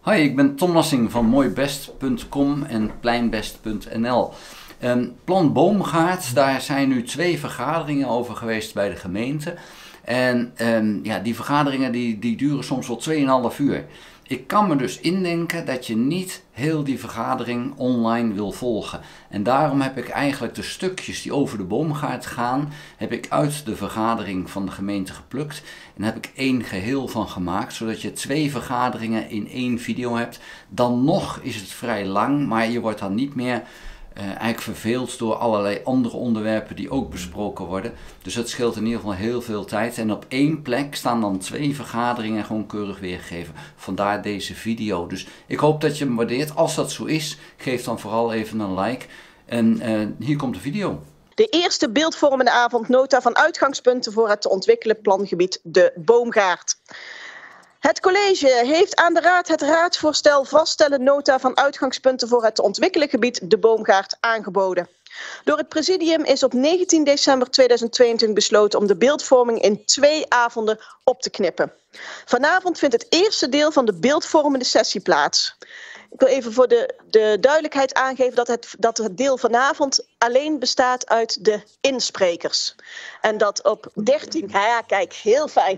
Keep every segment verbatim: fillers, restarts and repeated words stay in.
Hoi, ik ben Tom Lassing van mooibest punt com en pleinbest punt n l. Um, Plan Boomgaard, daar zijn nu twee vergaderingen over geweest bij de gemeente. En um, ja, die vergaderingen die, die duren soms wel tweeënhalf uur. Ik kan me dus indenken dat je niet heel die vergadering online wil volgen. En daarom heb ik eigenlijk de stukjes die over de boomgaard gaan, heb ik uit de vergadering van de gemeente geplukt. En daar heb ik één geheel van gemaakt, zodat je twee vergaderingen in één video hebt. Dan nog is het vrij lang, maar je wordt dan niet meer Uh, eigenlijk verveeld door allerlei andere onderwerpen die ook besproken worden. Dus dat scheelt in ieder geval heel veel tijd. En op één plek staan dan twee vergaderingen gewoon keurig weergegeven. Vandaar deze video. Dus ik hoop dat je hem waardeert. Als dat zo is, geef dan vooral even een like. En uh, hier komt de video. De eerste beeldvormende avondnota van uitgangspunten voor het te ontwikkelen plangebied De Boomgaard. Het college heeft aan de raad het raadsvoorstel vaststellen nota van uitgangspunten voor het te ontwikkelen gebied De Boomgaard aangeboden. Door het presidium is op negentien december tweeduizend tweeëntwintig besloten om de beeldvorming in twee avonden op te knippen. Vanavond vindt het eerste deel van de beeldvormende sessie plaats. Ik wil even voor de, de duidelijkheid aangeven dat het, dat het deel vanavond alleen bestaat uit de insprekers. En dat op dertien... Ja, ja, kijk, heel fijn.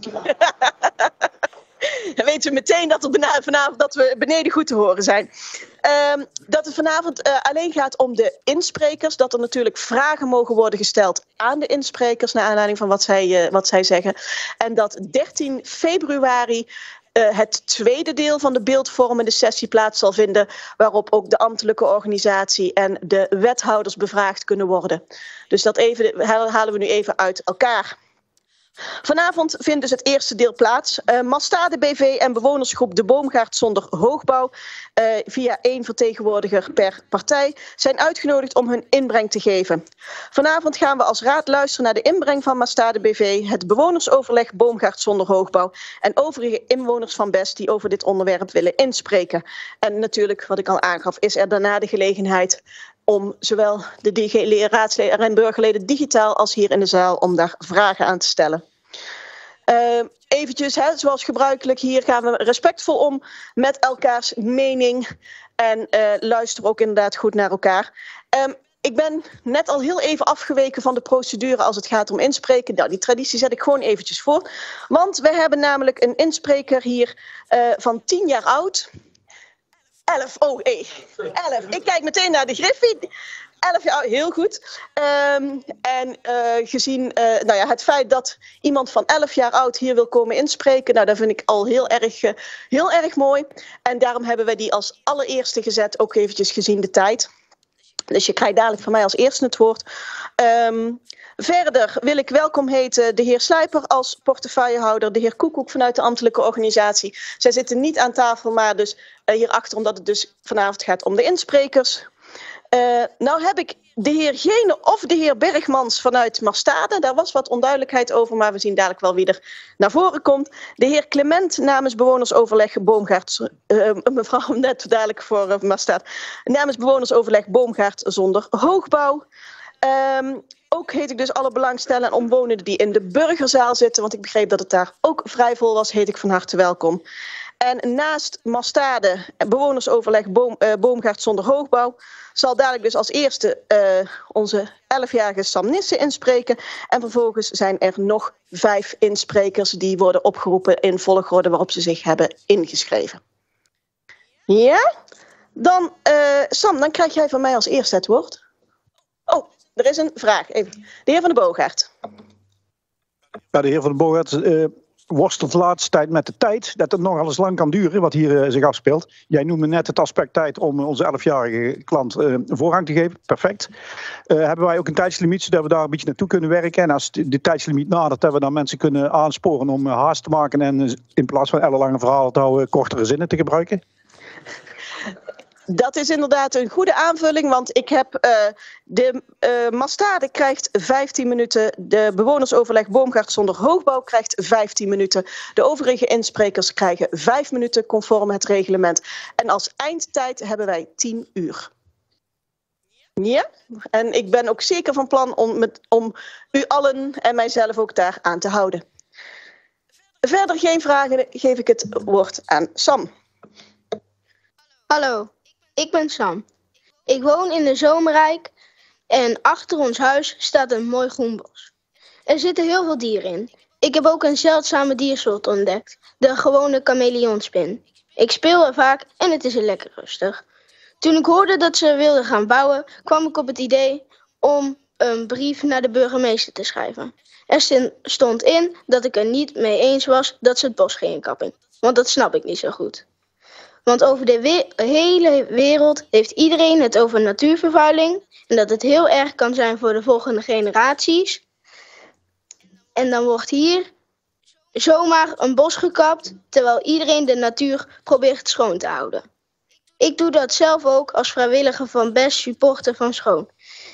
Dan weten we meteen dat, er vanavond, dat we beneden goed te horen zijn. Um, dat het vanavond uh, alleen gaat om de insprekers. Dat er natuurlijk vragen mogen worden gesteld aan de insprekers naar aanleiding van wat zij, uh, wat zij zeggen. En dat dertien februari... Uh, het tweede deel van de beeldvormende sessie plaats zal vinden, waarop ook de ambtelijke organisatie en de wethouders bevraagd kunnen worden. Dus dat even, halen we nu even uit elkaar. Vanavond vindt dus het eerste deel plaats. Uh, Mastade B V en bewonersgroep De Boomgaard zonder hoogbouw, uh, via één vertegenwoordiger per partij, zijn uitgenodigd om hun inbreng te geven. Vanavond gaan we als raad luisteren naar de inbreng van Mastade B V, het bewonersoverleg Boomgaard zonder hoogbouw en overige inwoners van Best die over dit onderwerp willen inspreken. En natuurlijk, wat ik al aangaf, is er daarna de gelegenheid om zowel de raadsleden en burgerleden digitaal als hier in de zaal om daar vragen aan te stellen. Uh, eventjes, hè, zoals gebruikelijk, hier gaan we respectvol om met elkaars mening en uh, luisteren ook inderdaad goed naar elkaar. Um, ik ben net al heel even afgeweken van de procedure als het gaat om inspreken. Nou, die traditie zet ik gewoon eventjes voor. Want we hebben namelijk een inspreker hier uh, van tien jaar oud. Elf, oh hey, elf. Ik kijk meteen naar de griffie. Elf jaar, heel goed. Um, en uh, gezien uh, nou ja, het feit dat iemand van elf jaar oud hier wil komen inspreken, nou, dat vind ik al heel erg, uh, heel erg mooi. En daarom hebben wij die als allereerste gezet, ook eventjes gezien de tijd. Dus je krijgt dadelijk van mij als eerste het woord. Um, Verder wil ik welkom heten de heer Slijper als portefeuillehouder, de heer Koekoek vanuit de ambtelijke organisatie. Zij zitten niet aan tafel, maar dus uh, hierachter, omdat het dus vanavond gaat om de insprekers. Uh, nou heb ik de heer Gene of de heer Bergmans vanuit Mastade. Daar was wat onduidelijkheid over, maar we zien dadelijk wel wie er naar voren komt. De heer Clement namens bewonersoverleg Boomgaard, uh, mevrouw net dadelijk voor uh, Mastade, namens bewonersoverleg Boomgaard zonder hoogbouw. Um, Ook heet ik dus alle belangstellenden en omwonenden die in de burgerzaal zitten, want ik begreep dat het daar ook vrij vol was, heet ik van harte welkom. En naast Mastade, bewonersoverleg Boom, uh, Boomgaard zonder hoogbouw, zal dadelijk dus als eerste uh, onze elfjarige Sam Nissen inspreken. En vervolgens zijn er nog vijf insprekers die worden opgeroepen in volgorde waarop ze zich hebben ingeschreven. Ja? Dan, uh, Sam, dan krijg jij van mij als eerste het woord. Oh. Er is een vraag. Even. De heer Van de Boogaard. Ja, de heer Van de Boogaard uh, worstelt de laatste tijd met de tijd. Dat het nogal eens lang kan duren wat hier uh, zich afspeelt. Jij noemde net het aspect tijd om onze elfjarige klant uh, voorrang te geven. Perfect. Uh, hebben wij ook een tijdslimiet zodat we daar een beetje naartoe kunnen werken. En als de, de tijdslimiet nadert, dat we dan mensen kunnen aansporen om uh, haast te maken. En uh, in plaats van ellenlange verhalen te houden, kortere zinnen te gebruiken. Dat is inderdaad een goede aanvulling, want ik heb uh, de uh, Mastade krijgt vijftien minuten, de bewonersoverleg Boomgaard zonder hoogbouw krijgt vijftien minuten, de overige insprekers krijgen vijf minuten conform het reglement. En als eindtijd hebben wij tien uur. Ja, en ik ben ook zeker van plan om, met, om u allen en mijzelf ook daar aan te houden. Verder geen vragen, geef ik het woord aan Sam. Hallo, ik ben Sam. Ik woon in de Zomerrijk en achter ons huis staat een mooi groen bos. Er zitten heel veel dieren in. Ik heb ook een zeldzame diersoort ontdekt, de gewone chameleonspin. Ik speel er vaak en het is er lekker rustig. Toen ik hoorde dat ze wilden gaan bouwen, kwam ik op het idee om een brief naar de burgemeester te schrijven. Er stond in dat ik er niet mee eens was dat ze het bos gingen kappen, want dat snap ik niet zo goed. Want over de we- hele wereld heeft iedereen het over natuurvervuiling en dat het heel erg kan zijn voor de volgende generaties. En dan wordt hier zomaar een bos gekapt, terwijl iedereen de natuur probeert schoon te houden. Ik doe dat zelf ook als vrijwilliger van Best supporter van Schoon.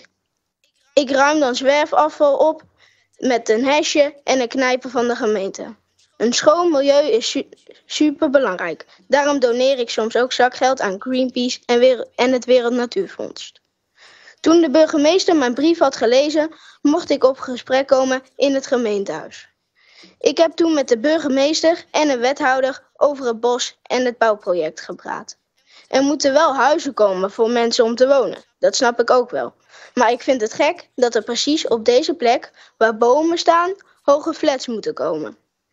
Ik ruim dan zwerfafval op met een hesje en een knijper van de gemeente. Een schoon milieu is su- super belangrijk. Daarom doneer ik soms ook zakgeld aan Greenpeace en, weer- en het Wereld Natuurfonds. Toen de burgemeester mijn brief had gelezen, mocht ik op gesprek komen in het gemeentehuis. Ik heb toen met de burgemeester en een wethouder over het bos en het bouwproject gepraat. Er moeten wel huizen komen voor mensen om te wonen, dat snap ik ook wel. Maar ik vind het gek dat er precies op deze plek, waar bomen staan, hoge flats moeten komen.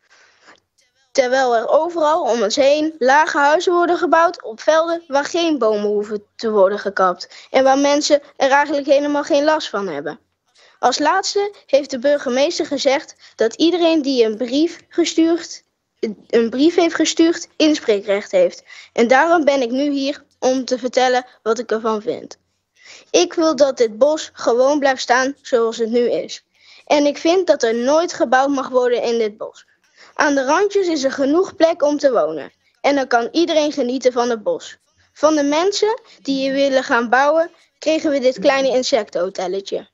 Terwijl er overal om ons heen lage huizen worden gebouwd op velden waar geen bomen hoeven te worden gekapt en waar mensen er eigenlijk helemaal geen last van hebben. Als laatste heeft de burgemeester gezegd dat iedereen die een brief gestuurd, een brief heeft gestuurd inspreekrecht heeft. En daarom ben ik nu hier om te vertellen wat ik ervan vind. Ik wil dat dit bos gewoon blijft staan zoals het nu is. En ik vind dat er nooit gebouwd mag worden in dit bos. Aan de randjes is er genoeg plek om te wonen. En dan kan iedereen genieten van het bos. Van de mensen die hier willen gaan bouwen, kregen we dit kleine insectenhotelletje.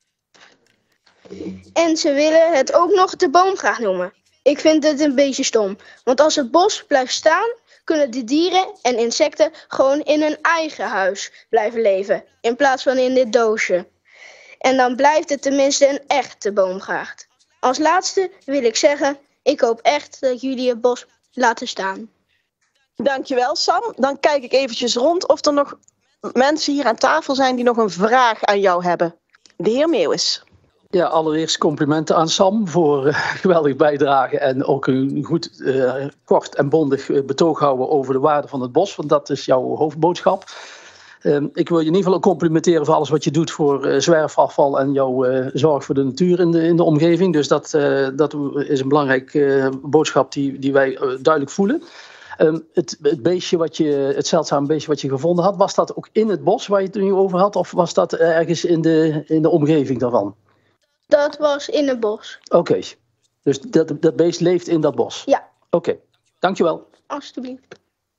En ze willen het ook nog de boomgraag noemen. Ik vind het een beetje stom. Want als het bos blijft staan, kunnen de dieren en insecten gewoon in hun eigen huis blijven leven. In plaats van in dit doosje. En dan blijft het tenminste een echte boomgraag. Als laatste wil ik zeggen, ik hoop echt dat jullie het bos laten staan. Dankjewel, Sam. Dan kijk ik eventjes rond of er nog mensen hier aan tafel zijn die nog een vraag aan jou hebben. De heer Meeuwis. Ja, allereerst complimenten aan Sam voor uh, geweldig bijdrage en ook een goed, uh, kort en bondig uh, betoog houden over de waarde van het bos, want dat is jouw hoofdboodschap. Uh, ik wil je in ieder geval ook complimenteren voor alles wat je doet voor uh, zwerfafval en jouw uh, zorg voor de natuur in de, in de omgeving. Dus dat, uh, dat is een belangrijke uh, boodschap die, die wij uh, duidelijk voelen. Um, het, het beestje wat je, het zeldzame beestje wat je gevonden had, was dat ook in het bos waar je het nu over had, of was dat ergens in de, in de omgeving daarvan? Dat was in het bos. Oké, okay. Dus dat, dat beest leeft in dat bos? Ja. Oké, okay. Dankjewel. Alsjeblieft.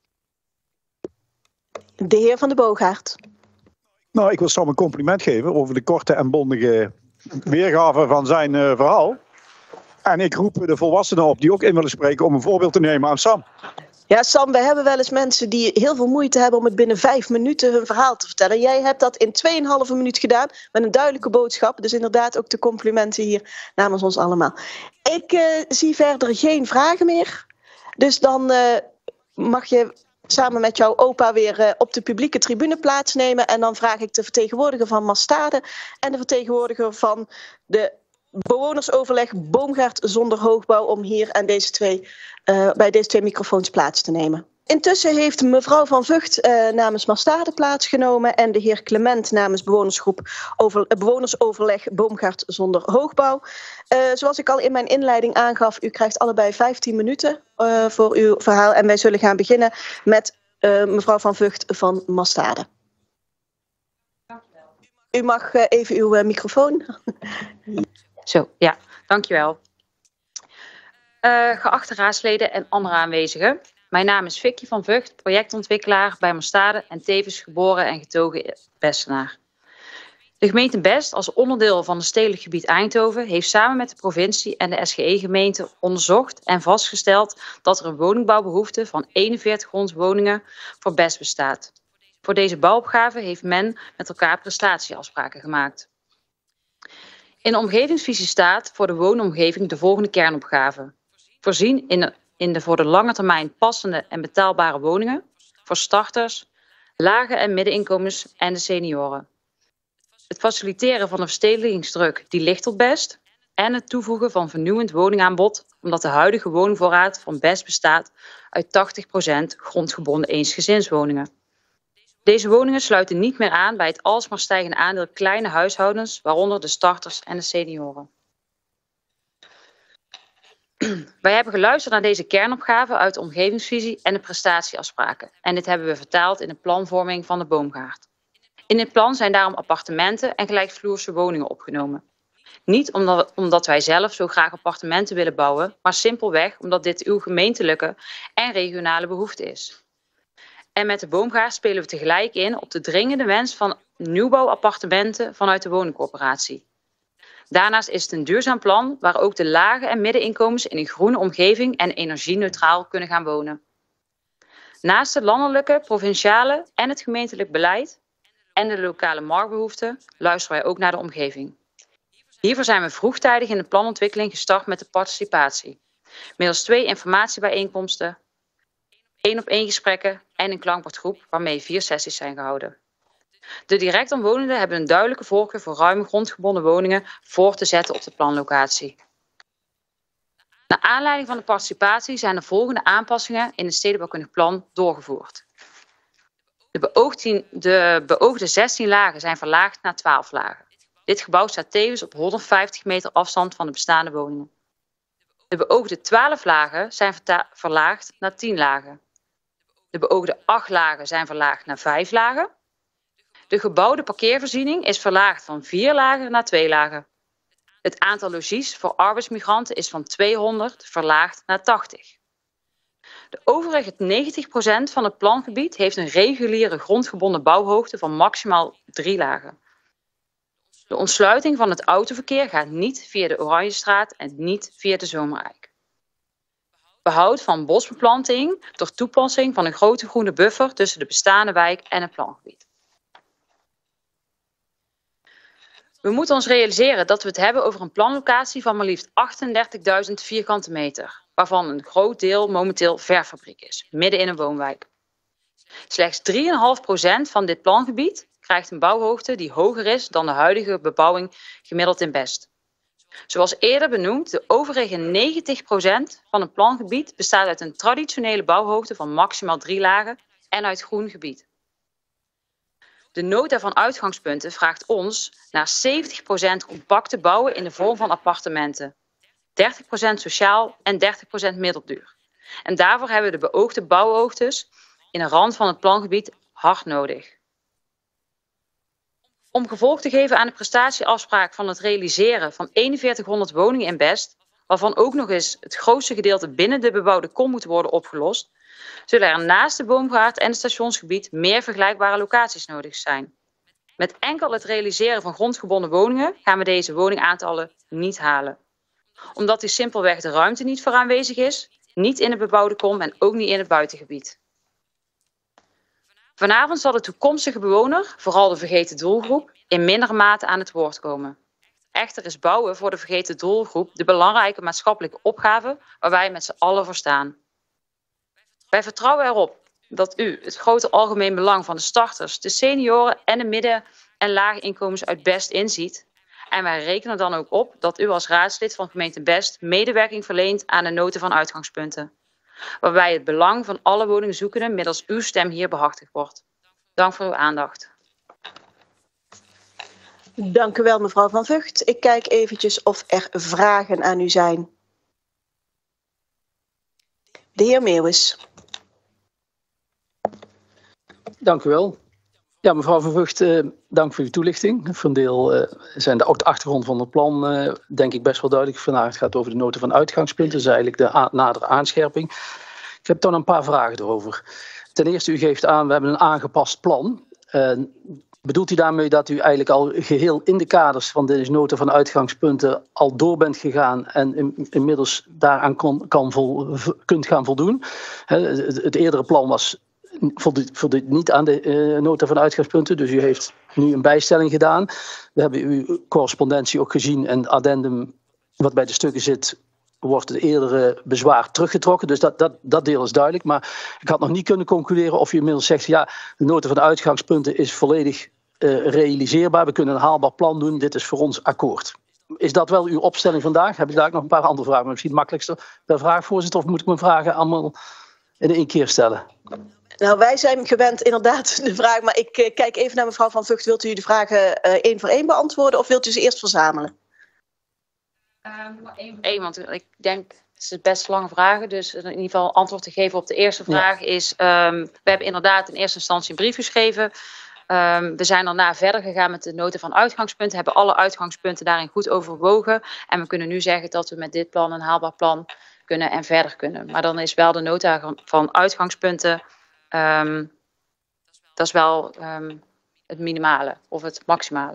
De heer Van de Boogaard. Nou, ik wil Sam een compliment geven over de korte en bondige weergave van zijn uh, verhaal. En ik roep de volwassenen op die ook in willen spreken om een voorbeeld te nemen aan Sam. Ja, Sam, we hebben wel eens mensen die heel veel moeite hebben om het binnen vijf minuten hun verhaal te vertellen. Jij hebt dat in tweeënhalve minuut gedaan met een duidelijke boodschap. Dus inderdaad ook de complimenten hier namens ons allemaal. Ik uh, zie verder geen vragen meer. Dus dan uh, mag je samen met jouw opa weer uh, op de publieke tribune plaatsnemen. En dan vraag ik de vertegenwoordiger van Mastade en de vertegenwoordiger van de bewonersoverleg Boomgaard zonder hoogbouw om hier aan deze twee, uh, bij deze twee microfoons plaats te nemen. Intussen heeft mevrouw Van Vught uh, namens Mastade plaatsgenomen en de heer Clement namens bewonersgroep over, uh, bewonersoverleg Boomgaard zonder hoogbouw. Uh, zoals ik al in mijn inleiding aangaf, u krijgt allebei vijftien minuten uh, voor uw verhaal en wij zullen gaan beginnen met uh, mevrouw Van Vught van Mastade. U mag uh, even uw uh, microfoon. Zo, ja, dankjewel. Uh, geachte raadsleden en andere aanwezigen. Mijn naam is Vicky van Vught, projectontwikkelaar bij Mastade en tevens geboren en getogen Bestenaar. De gemeente Best als onderdeel van het stedelijk gebied Eindhoven heeft samen met de provincie en de S G E-gemeente onderzocht en vastgesteld dat er een woningbouwbehoefte van eenenveertighonderd woningen voor Best bestaat. Voor deze bouwopgave heeft men met elkaar prestatieafspraken gemaakt. In de omgevingsvisie staat voor de woonomgeving de volgende kernopgave. Voorzien in de, in de voor de lange termijn passende en betaalbare woningen, voor starters, lage en middeninkomens en de senioren. Het faciliteren van een verstedelijkingsdruk die ligt tot best en het toevoegen van vernieuwend woningaanbod, omdat de huidige woningvoorraad van best bestaat uit tachtig procent grondgebonden eensgezinswoningen. Deze woningen sluiten niet meer aan bij het alsmaar stijgende aandeel kleine huishoudens, waaronder de starters en de senioren. Wij hebben geluisterd naar deze kernopgaven uit de omgevingsvisie en de prestatieafspraken. En dit hebben we vertaald in de planvorming van de Boomgaard. In dit plan zijn daarom appartementen en gelijkvloerse woningen opgenomen. Niet omdat, omdat wij zelf zo graag appartementen willen bouwen, maar simpelweg omdat dit uw gemeentelijke en regionale behoefte is. En met de Boomgaard spelen we tegelijk in op de dringende wens van nieuwbouwappartementen vanuit de woningcorporatie. Daarnaast is het een duurzaam plan waar ook de lage en middeninkomens in een groene omgeving en energie-neutraal kunnen gaan wonen. Naast het landelijke, provinciale en het gemeentelijk beleid en de lokale marktbehoeften luisteren wij ook naar de omgeving. Hiervoor zijn we vroegtijdig in de planontwikkeling gestart met de participatie. Middels twee informatiebijeenkomsten, één op één gesprekken en een klankbordgroep waarmee vier sessies zijn gehouden. De direct omwonenden hebben een duidelijke voorkeur voor ruime grondgebonden woningen voor te zetten op de planlocatie. Naar aanleiding van de participatie zijn de volgende aanpassingen in het stedenbouwkundig plan doorgevoerd. De beoogde, de beoogde zestien lagen zijn verlaagd naar twaalf lagen. Dit gebouw staat tevens op honderdvijftig meter afstand van de bestaande woningen. De beoogde twaalf lagen zijn verlaagd naar tien lagen. De beoogde acht lagen zijn verlaagd naar vijf lagen. De gebouwde parkeervoorziening is verlaagd van vier lagen naar twee lagen. Het aantal logies voor arbeidsmigranten is van tweehonderd verlaagd naar tachtig. De overige negentig procent van het plangebied heeft een reguliere grondgebonden bouwhoogte van maximaal drie lagen. De ontsluiting van het autoverkeer gaat niet via de Oranjestraat en niet via de Zomerijk. Behoud van bosbeplanting door toepassing van een grote groene buffer tussen de bestaande wijk en het plangebied. We moeten ons realiseren dat we het hebben over een planlocatie van maar liefst achtendertigduizend vierkante meter, waarvan een groot deel momenteel verfabriek is, midden in een woonwijk. Slechts drie komma vijf procent van dit plangebied krijgt een bouwhoogte die hoger is dan de huidige bebouwing gemiddeld in Best. Zoals eerder benoemd, de overige negentig procent van het plangebied bestaat uit een traditionele bouwhoogte van maximaal drie lagen en uit groen gebied. De nota van uitgangspunten vraagt ons naar zeventig procent compacte bouwen in de vorm van appartementen, dertig procent sociaal en dertig procent middelduur. En daarvoor hebben we de beoogde bouwhoogtes in de rand van het plangebied hard nodig. Om gevolg te geven aan de prestatieafspraak van het realiseren van eenenveertighonderd woningen in Best, waarvan ook nog eens het grootste gedeelte binnen de bebouwde kom moet worden opgelost, zullen er naast de Boomgaard en het stationsgebied meer vergelijkbare locaties nodig zijn. Met enkel het realiseren van grondgebonden woningen gaan we deze woningaantallen niet halen. Omdat hier simpelweg de ruimte niet voor aanwezig is, niet in de bebouwde kom en ook niet in het buitengebied. Vanavond zal de toekomstige bewoner, vooral de vergeten doelgroep, in mindere mate aan het woord komen. Echter is bouwen voor de vergeten doelgroep de belangrijke maatschappelijke opgave waar wij met z'n allen voor staan. Wij vertrouwen erop dat u het grote algemeen belang van de starters, de senioren en de midden- en lage inkomens uit Best inziet. En wij rekenen dan ook op dat u als raadslid van gemeente Best medewerking verleent aan de nota van uitgangspunten. Waarbij het belang van alle woningzoekenden middels uw stem hier behartigd wordt. Dank voor uw aandacht. Dank u wel, mevrouw Van Vught. Ik kijk eventjes of er vragen aan u zijn. De heer Meeuwis. Dank u wel. Ja, mevrouw Van Vught, eh, dank voor uw toelichting. Voor een deel eh, zijn de, ook de achtergrond van het plan eh, denk ik best wel duidelijk. Vandaag het gaat over de nota van uitgangspunten. Dat is eigenlijk de a- nadere aanscherping. Ik heb dan een paar vragen erover. Ten eerste, u geeft aan, we hebben een aangepast plan. Uh, bedoelt u daarmee dat u eigenlijk al geheel in de kaders van deze nota van uitgangspunten al door bent gegaan en in, inmiddels daaraan kon, kan vol, kunt gaan voldoen? He, het, het eerdere plan was voldoet, voldoet niet aan de uh, nota van uitgangspunten, dus u heeft nu een bijstelling gedaan. We hebben uw correspondentie ook gezien en addendum wat bij de stukken zit, wordt het eerdere bezwaar teruggetrokken. Dus dat, dat, dat deel is duidelijk. Maar ik had nog niet kunnen concluderen of je inmiddels zegt, ja, de nota van de uitgangspunten is volledig uh, realiseerbaar. We kunnen een haalbaar plan doen. Dit is voor ons akkoord. Is dat wel uw opstelling vandaag? Heb ik daar ook nog een paar andere vragen? Maar misschien het makkelijkste per vraag, voorzitter. Of moet ik mijn vragen allemaal in één keer stellen? Nou, wij zijn gewend inderdaad de vraag. Maar ik uh, kijk even naar mevrouw Van Vught. Wilt u de vragen uh, één voor één beantwoorden of wilt u ze eerst verzamelen? Eén voor één, want ik denk, het is best lange vragen. Dus in ieder geval antwoord te geven op de eerste vraag ja. is... Um, we hebben inderdaad in eerste instantie een brief geschreven. Um, we zijn daarna verder gegaan met de nota van uitgangspunten. Hebben alle uitgangspunten daarin goed overwogen. En we kunnen nu zeggen dat we met dit plan een haalbaar plan kunnen en verder kunnen. Maar dan is wel de nota van uitgangspunten... Um, dat is wel um, het minimale of het maximale.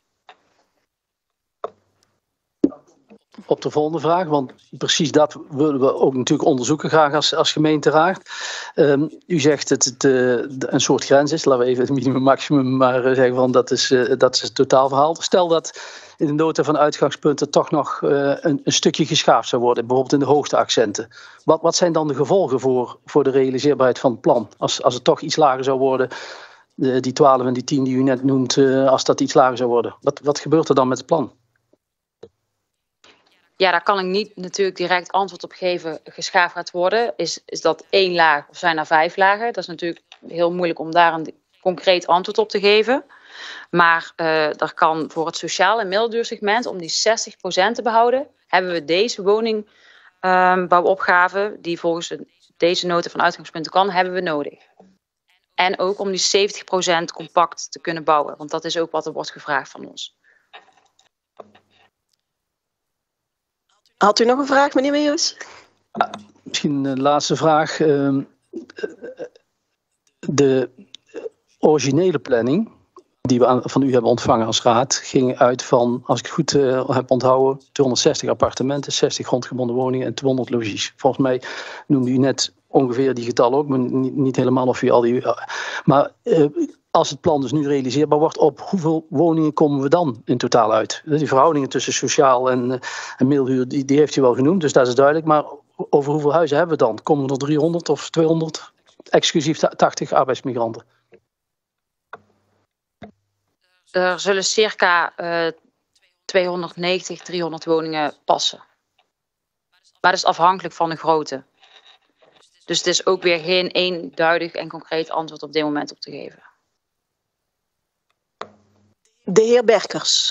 Op de volgende vraag, want precies dat willen we ook natuurlijk onderzoeken graag als, als gemeenteraad. Um, u zegt dat het uh, een soort grens is, laten we even het minimum maximum maar uh, zeggen van dat is, uh, dat is het totaalverhaal. Stel dat in de nota van uitgangspunten toch nog uh, een, een stukje geschaafd zou worden, bijvoorbeeld in de hoogteaccenten. Wat, wat zijn dan de gevolgen voor, voor de realiseerbaarheid van het plan? Als, als het toch iets lager zou worden, de, die twaalf en die tien die u net noemt, uh, als dat iets lager zou worden. Wat, wat gebeurt er dan met het plan? Ja, daar kan ik niet natuurlijk direct antwoord op geven. Geschaafd gaat worden. Is, is dat één laag of zijn er vijf lagen? Dat is natuurlijk heel moeilijk om daar een concreet antwoord op te geven. Maar uh, er kan voor het sociaal en middelduursegment, om die zestig procent te behouden, hebben we deze woningbouwopgave, um, die volgens de, deze nota van uitgangspunten kan, hebben we nodig. En ook om die zeventig procent compact te kunnen bouwen. Want dat is ook wat er wordt gevraagd van ons. Had u nog een vraag, meneer Meeuwis? Ja, misschien een laatste vraag. De originele planning die we van u hebben ontvangen als raad ging uit van, als ik het goed uh, heb onthouden, tweehonderdzestig appartementen, zestig grondgebonden woningen en tweehonderd logies. Volgens mij noemde u net ongeveer die getallen ook, maar niet, niet helemaal of u al die... Maar uh, als het plan dus nu realiseerbaar wordt, op hoeveel woningen komen we dan in totaal uit? Die verhoudingen tussen sociaal en, uh, en middelhuur, die, die heeft u wel genoemd, dus dat is duidelijk. Maar over hoeveel huizen hebben we dan? Komen we er driehonderd of tweehonderd, exclusief tachtig arbeidsmigranten? Er zullen circa uh, tweehonderdnegentig, driehonderd woningen passen. Maar dat is afhankelijk van de grootte. Dus het is ook weer geen eenduidig en concreet antwoord op dit moment op te geven. De heer Berkers.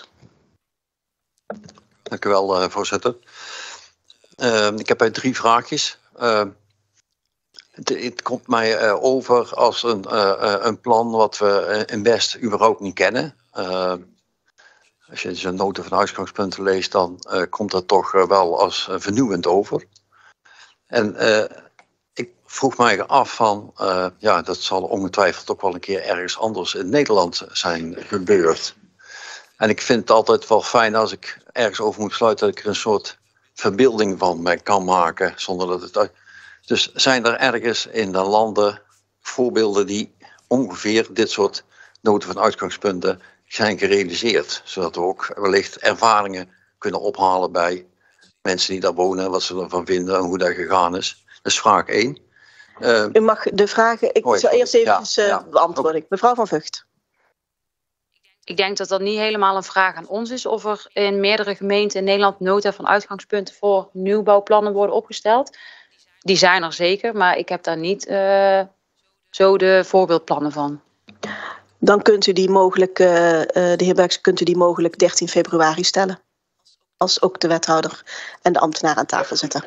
Dank u wel, uh, voorzitter. Uh, ik heb uh, drie vraagjes. Uh, het, het komt mij uh, over als een, uh, een plan wat we in Best überhaupt niet kennen. Uh, als je zo'n nota van uitgangspunten leest, dan uh, komt dat toch uh, wel als uh, vernieuwend over. En uh, ik vroeg mij af van, uh, ja, dat zal ongetwijfeld ook wel een keer ergens anders in Nederland zijn gebeurd. En ik vind het altijd wel fijn als ik ergens over moet sluiten, dat ik er een soort verbeelding van mij kan maken. Zonder dat het... Dus zijn er ergens in de landen voorbeelden die ongeveer dit soort noten van uitgangspunten zijn gerealiseerd? Zodat we ook wellicht ervaringen kunnen ophalen bij mensen die daar wonen, wat ze ervan vinden en hoe dat gegaan is. Dat is vraag één. Uh, U mag de vragen, ik oh, zal eerst even ja, uh, ja. beantwoorden. Mevrouw Van Vught. Ik denk dat dat niet helemaal een vraag aan ons is of er in meerdere gemeenten in Nederland nota van uitgangspunten voor nieuwbouwplannen worden opgesteld. Die zijn er zeker, maar ik heb daar niet uh, zo de voorbeeldplannen van. Dan kunt u die mogelijk, uh, uh, de heer Berks, kunt u die mogelijk dertien februari stellen. Als ook de wethouder en de ambtenaar aan tafel zitten.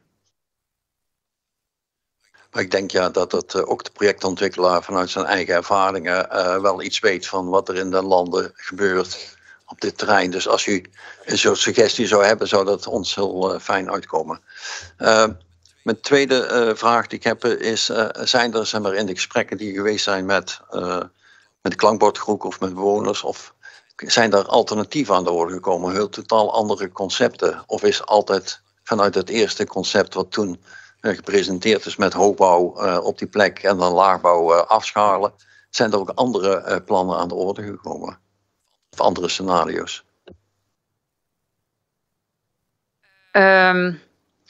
Maar ik denk ja dat het, uh, ook de projectontwikkelaar vanuit zijn eigen ervaringen uh, wel iets weet van wat er in de landen gebeurt op dit terrein. Dus als u een soort suggestie zou hebben, zou dat ons heel uh, fijn uitkomen. Uh, mijn tweede uh, vraag die ik heb is, uh, zijn er zeg maar, in de gesprekken die geweest zijn met, uh, met de klankbordgroep of met bewoners, of zijn er alternatieven aan de orde gekomen, heel totaal andere concepten? Of is altijd vanuit het eerste concept wat toen gepresenteerd is met hoogbouw uh, op die plek en dan laagbouw uh, afschalen, zijn er ook andere uh, plannen aan de orde gekomen? Of andere scenario's? Um,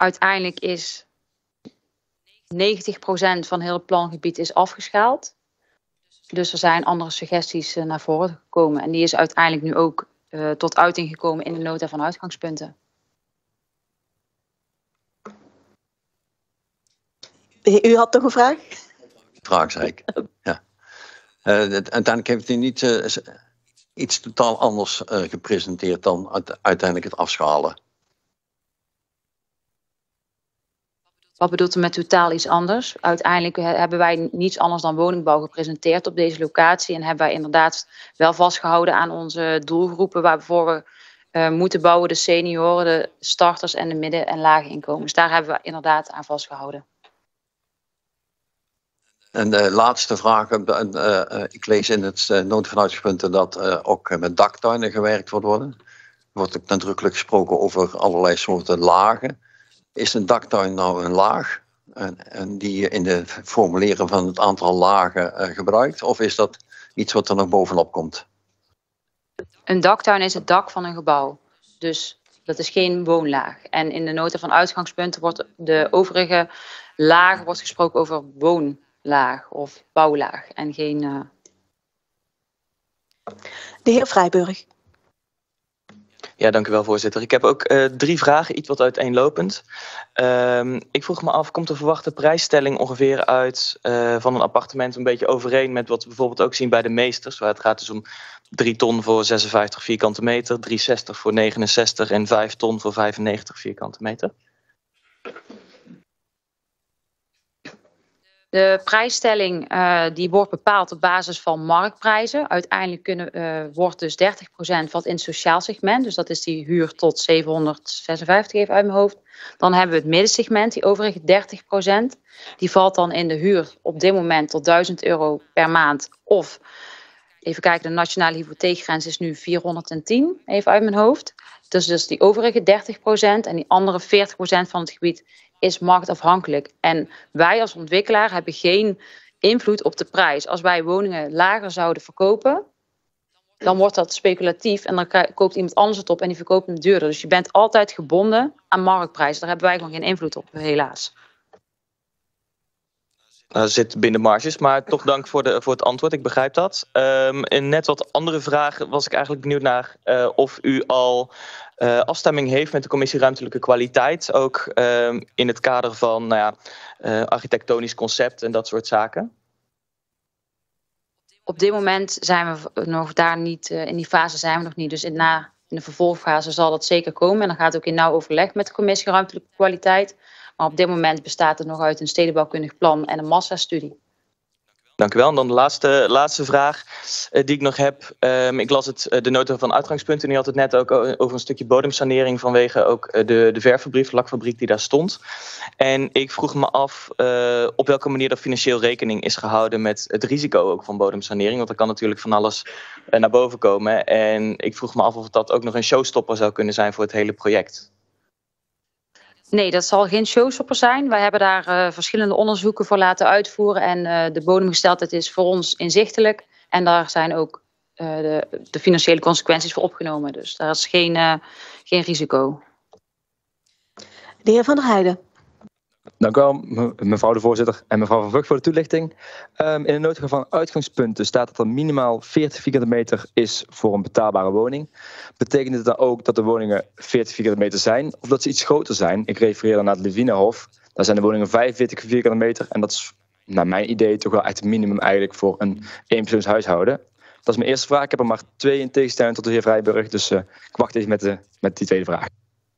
uiteindelijk is negentig procent van heel het plangebied is afgeschaald. Dus er zijn andere suggesties uh, naar voren gekomen. En die is uiteindelijk nu ook uh, tot uiting gekomen in de nota van uitgangspunten. U had toch een vraag? Vraag, zei ik. Ja. Uh, uiteindelijk heeft hij niet uh, iets totaal anders uh, gepresenteerd dan uit, uiteindelijk het afschalen. Wat bedoelt u met totaal iets anders? Uiteindelijk hebben wij niets anders dan woningbouw gepresenteerd op deze locatie. En hebben wij inderdaad wel vastgehouden aan onze doelgroepen waarvoor we uh, moeten bouwen. De senioren, de starters en de midden- en lage inkomens. Daar hebben we inderdaad aan vastgehouden. En de laatste vraag. Uh, uh, ik lees in het uh, nota van uitgangspunten dat uh, ook met daktuinen gewerkt wordt worden. Er wordt ook nadrukkelijk gesproken over allerlei soorten lagen. Is een daktuin nou een laag en, en die je in de formuleren van het aantal lagen uh, gebruikt? Of is dat iets wat er nog bovenop komt? Een daktuin is het dak van een gebouw. Dus dat is geen woonlaag. En in de nota van uitgangspunten wordt de overige laag wordt gesproken over woonlaag of bouwlaag. En geen... Uh... De heer Vrijburg. Ja, dank u wel, voorzitter. Ik heb ook uh, drie vragen, iets wat uiteenlopend. Uh, ik vroeg me af, komt de verwachte prijsstelling ongeveer uit uh, van een appartement een beetje overeen met wat we bijvoorbeeld ook zien bij de meesters, waar het gaat dus om drie ton voor zesenvijftig vierkante meter, drie zestig voor negenenzestig en vijf ton voor vijfennegentig vierkante meter? De prijsstelling uh, die wordt bepaald op basis van marktprijzen. Uiteindelijk kunnen, uh, wordt dus dertig procent valt in het sociaal segment. Dus dat is die huur tot zevenhonderdzesenvijftig even uit mijn hoofd. Dan hebben we het middensegment, die overige dertig procent. Die valt dan in de huur op dit moment tot duizend euro per maand. Of, even kijken, de nationale hypotheekgrens is nu vierhonderdtien, even uit mijn hoofd. Dus, dus die overige dertig procent en die andere veertig procent van het gebied is marktafhankelijk. En wij als ontwikkelaar hebben geen invloed op de prijs. Als wij woningen lager zouden verkopen, dan wordt dat speculatief en dan koopt iemand anders het op en die verkoopt hem duurder. Dus je bent altijd gebonden aan marktprijs. Daar hebben wij gewoon geen invloed op, helaas. Dat zit binnen marges, maar toch dank voor, de, voor het antwoord. Ik begrijp dat. Um, en net wat andere vragen was ik eigenlijk benieuwd naar uh, of u al uh, afstemming heeft met de commissie ruimtelijke kwaliteit. Ook um, in het kader van nou ja, uh, architectonisch concept en dat soort zaken. Op dit moment zijn we nog daar niet, uh, in die fase zijn we nog niet. Dus in, na, in de vervolgfase zal dat zeker komen. En dan gaat het ook in nauw overleg met de commissie ruimtelijke kwaliteit. Maar op dit moment bestaat het nog uit een stedenbouwkundig plan en een massastudie. Dank u wel. En dan de laatste, laatste vraag uh, die ik nog heb. Um, ik las het, uh, de nota van uitgangspunten. En u had het net ook over een stukje bodemsanering vanwege ook uh, de, de verffabriek, de lakfabriek die daar stond. En ik vroeg me af uh, op welke manier er financieel rekening is gehouden met het risico ook van bodemsanering. Want er kan natuurlijk van alles uh, naar boven komen. En ik vroeg me af of dat ook nog een showstopper zou kunnen zijn voor het hele project. Nee, dat zal geen showstopper zijn. Wij hebben daar uh, verschillende onderzoeken voor laten uitvoeren. En uh, de bodemgesteldheid is voor ons inzichtelijk. En daar zijn ook uh, de, de financiële consequenties voor opgenomen. Dus daar is geen, uh, geen risico. De heer Van der Heijden. Dank u wel, mevrouw de voorzitter en mevrouw Van Vught voor de toelichting. Um, in de nota van uitgangspunten staat dat er minimaal veertig vierkante meter is voor een betaalbare woning. Betekent het dan ook dat de woningen veertig vierkante meter zijn of dat ze iets groter zijn? Ik refereer dan naar het Levinehof. Daar zijn de woningen vijfenveertig vierkante meter en dat is naar mijn idee toch wel echt het minimum eigenlijk voor een eenpersoonshuishouden. Dat is mijn eerste vraag. Ik heb er maar twee in tegenstelling tot de heer Vrijburg, dus uh, ik wacht even met, de, met die tweede vraag.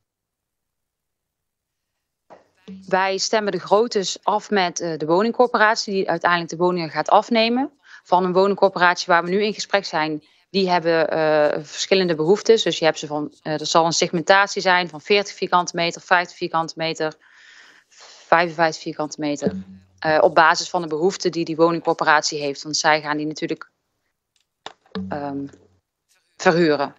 Wij stemmen de groottes af met uh, de woningcorporatie die uiteindelijk de woningen gaat afnemen. Van een woningcorporatie waar we nu in gesprek zijn, die hebben uh, verschillende behoeftes. Dus je hebt ze van, uh, er zal een segmentatie zijn van veertig vierkante meter, vijftig vierkante meter, vijfenvijftig vierkante meter. Uh, op basis van de behoeften die die woningcorporatie heeft. Want zij gaan die natuurlijk um, verhuren.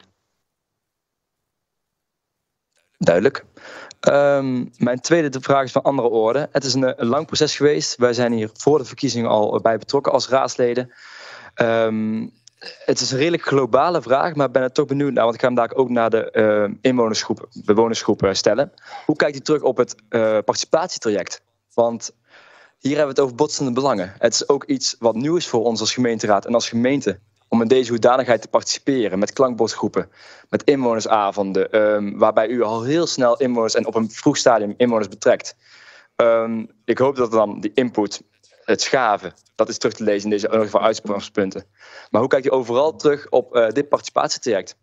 Duidelijk. Um, mijn tweede vraag is van andere orde. Het is een, een lang proces geweest. Wij zijn hier voor de verkiezingen al bij betrokken als raadsleden. Um, het is een redelijk globale vraag, maar ik ben er toch benieuwd naar, want ik ga hem daar ook naar de uh, inwonersgroep, bewonersgroep stellen. Hoe kijkt u terug op het uh, participatietraject? Want hier hebben we het over botsende belangen. Het is ook iets wat nieuw is voor ons als gemeenteraad en als gemeente om in deze hoedanigheid te participeren met klankbordgroepen, met inwonersavonden, um, waarbij u al heel snel inwoners en op een vroeg stadium inwoners betrekt. Um, ik hoop dat dan die input, het schaven, dat is terug te lezen in deze nodige van uitspringspunten. Maar hoe kijkt u overal terug op uh, dit participatietraject?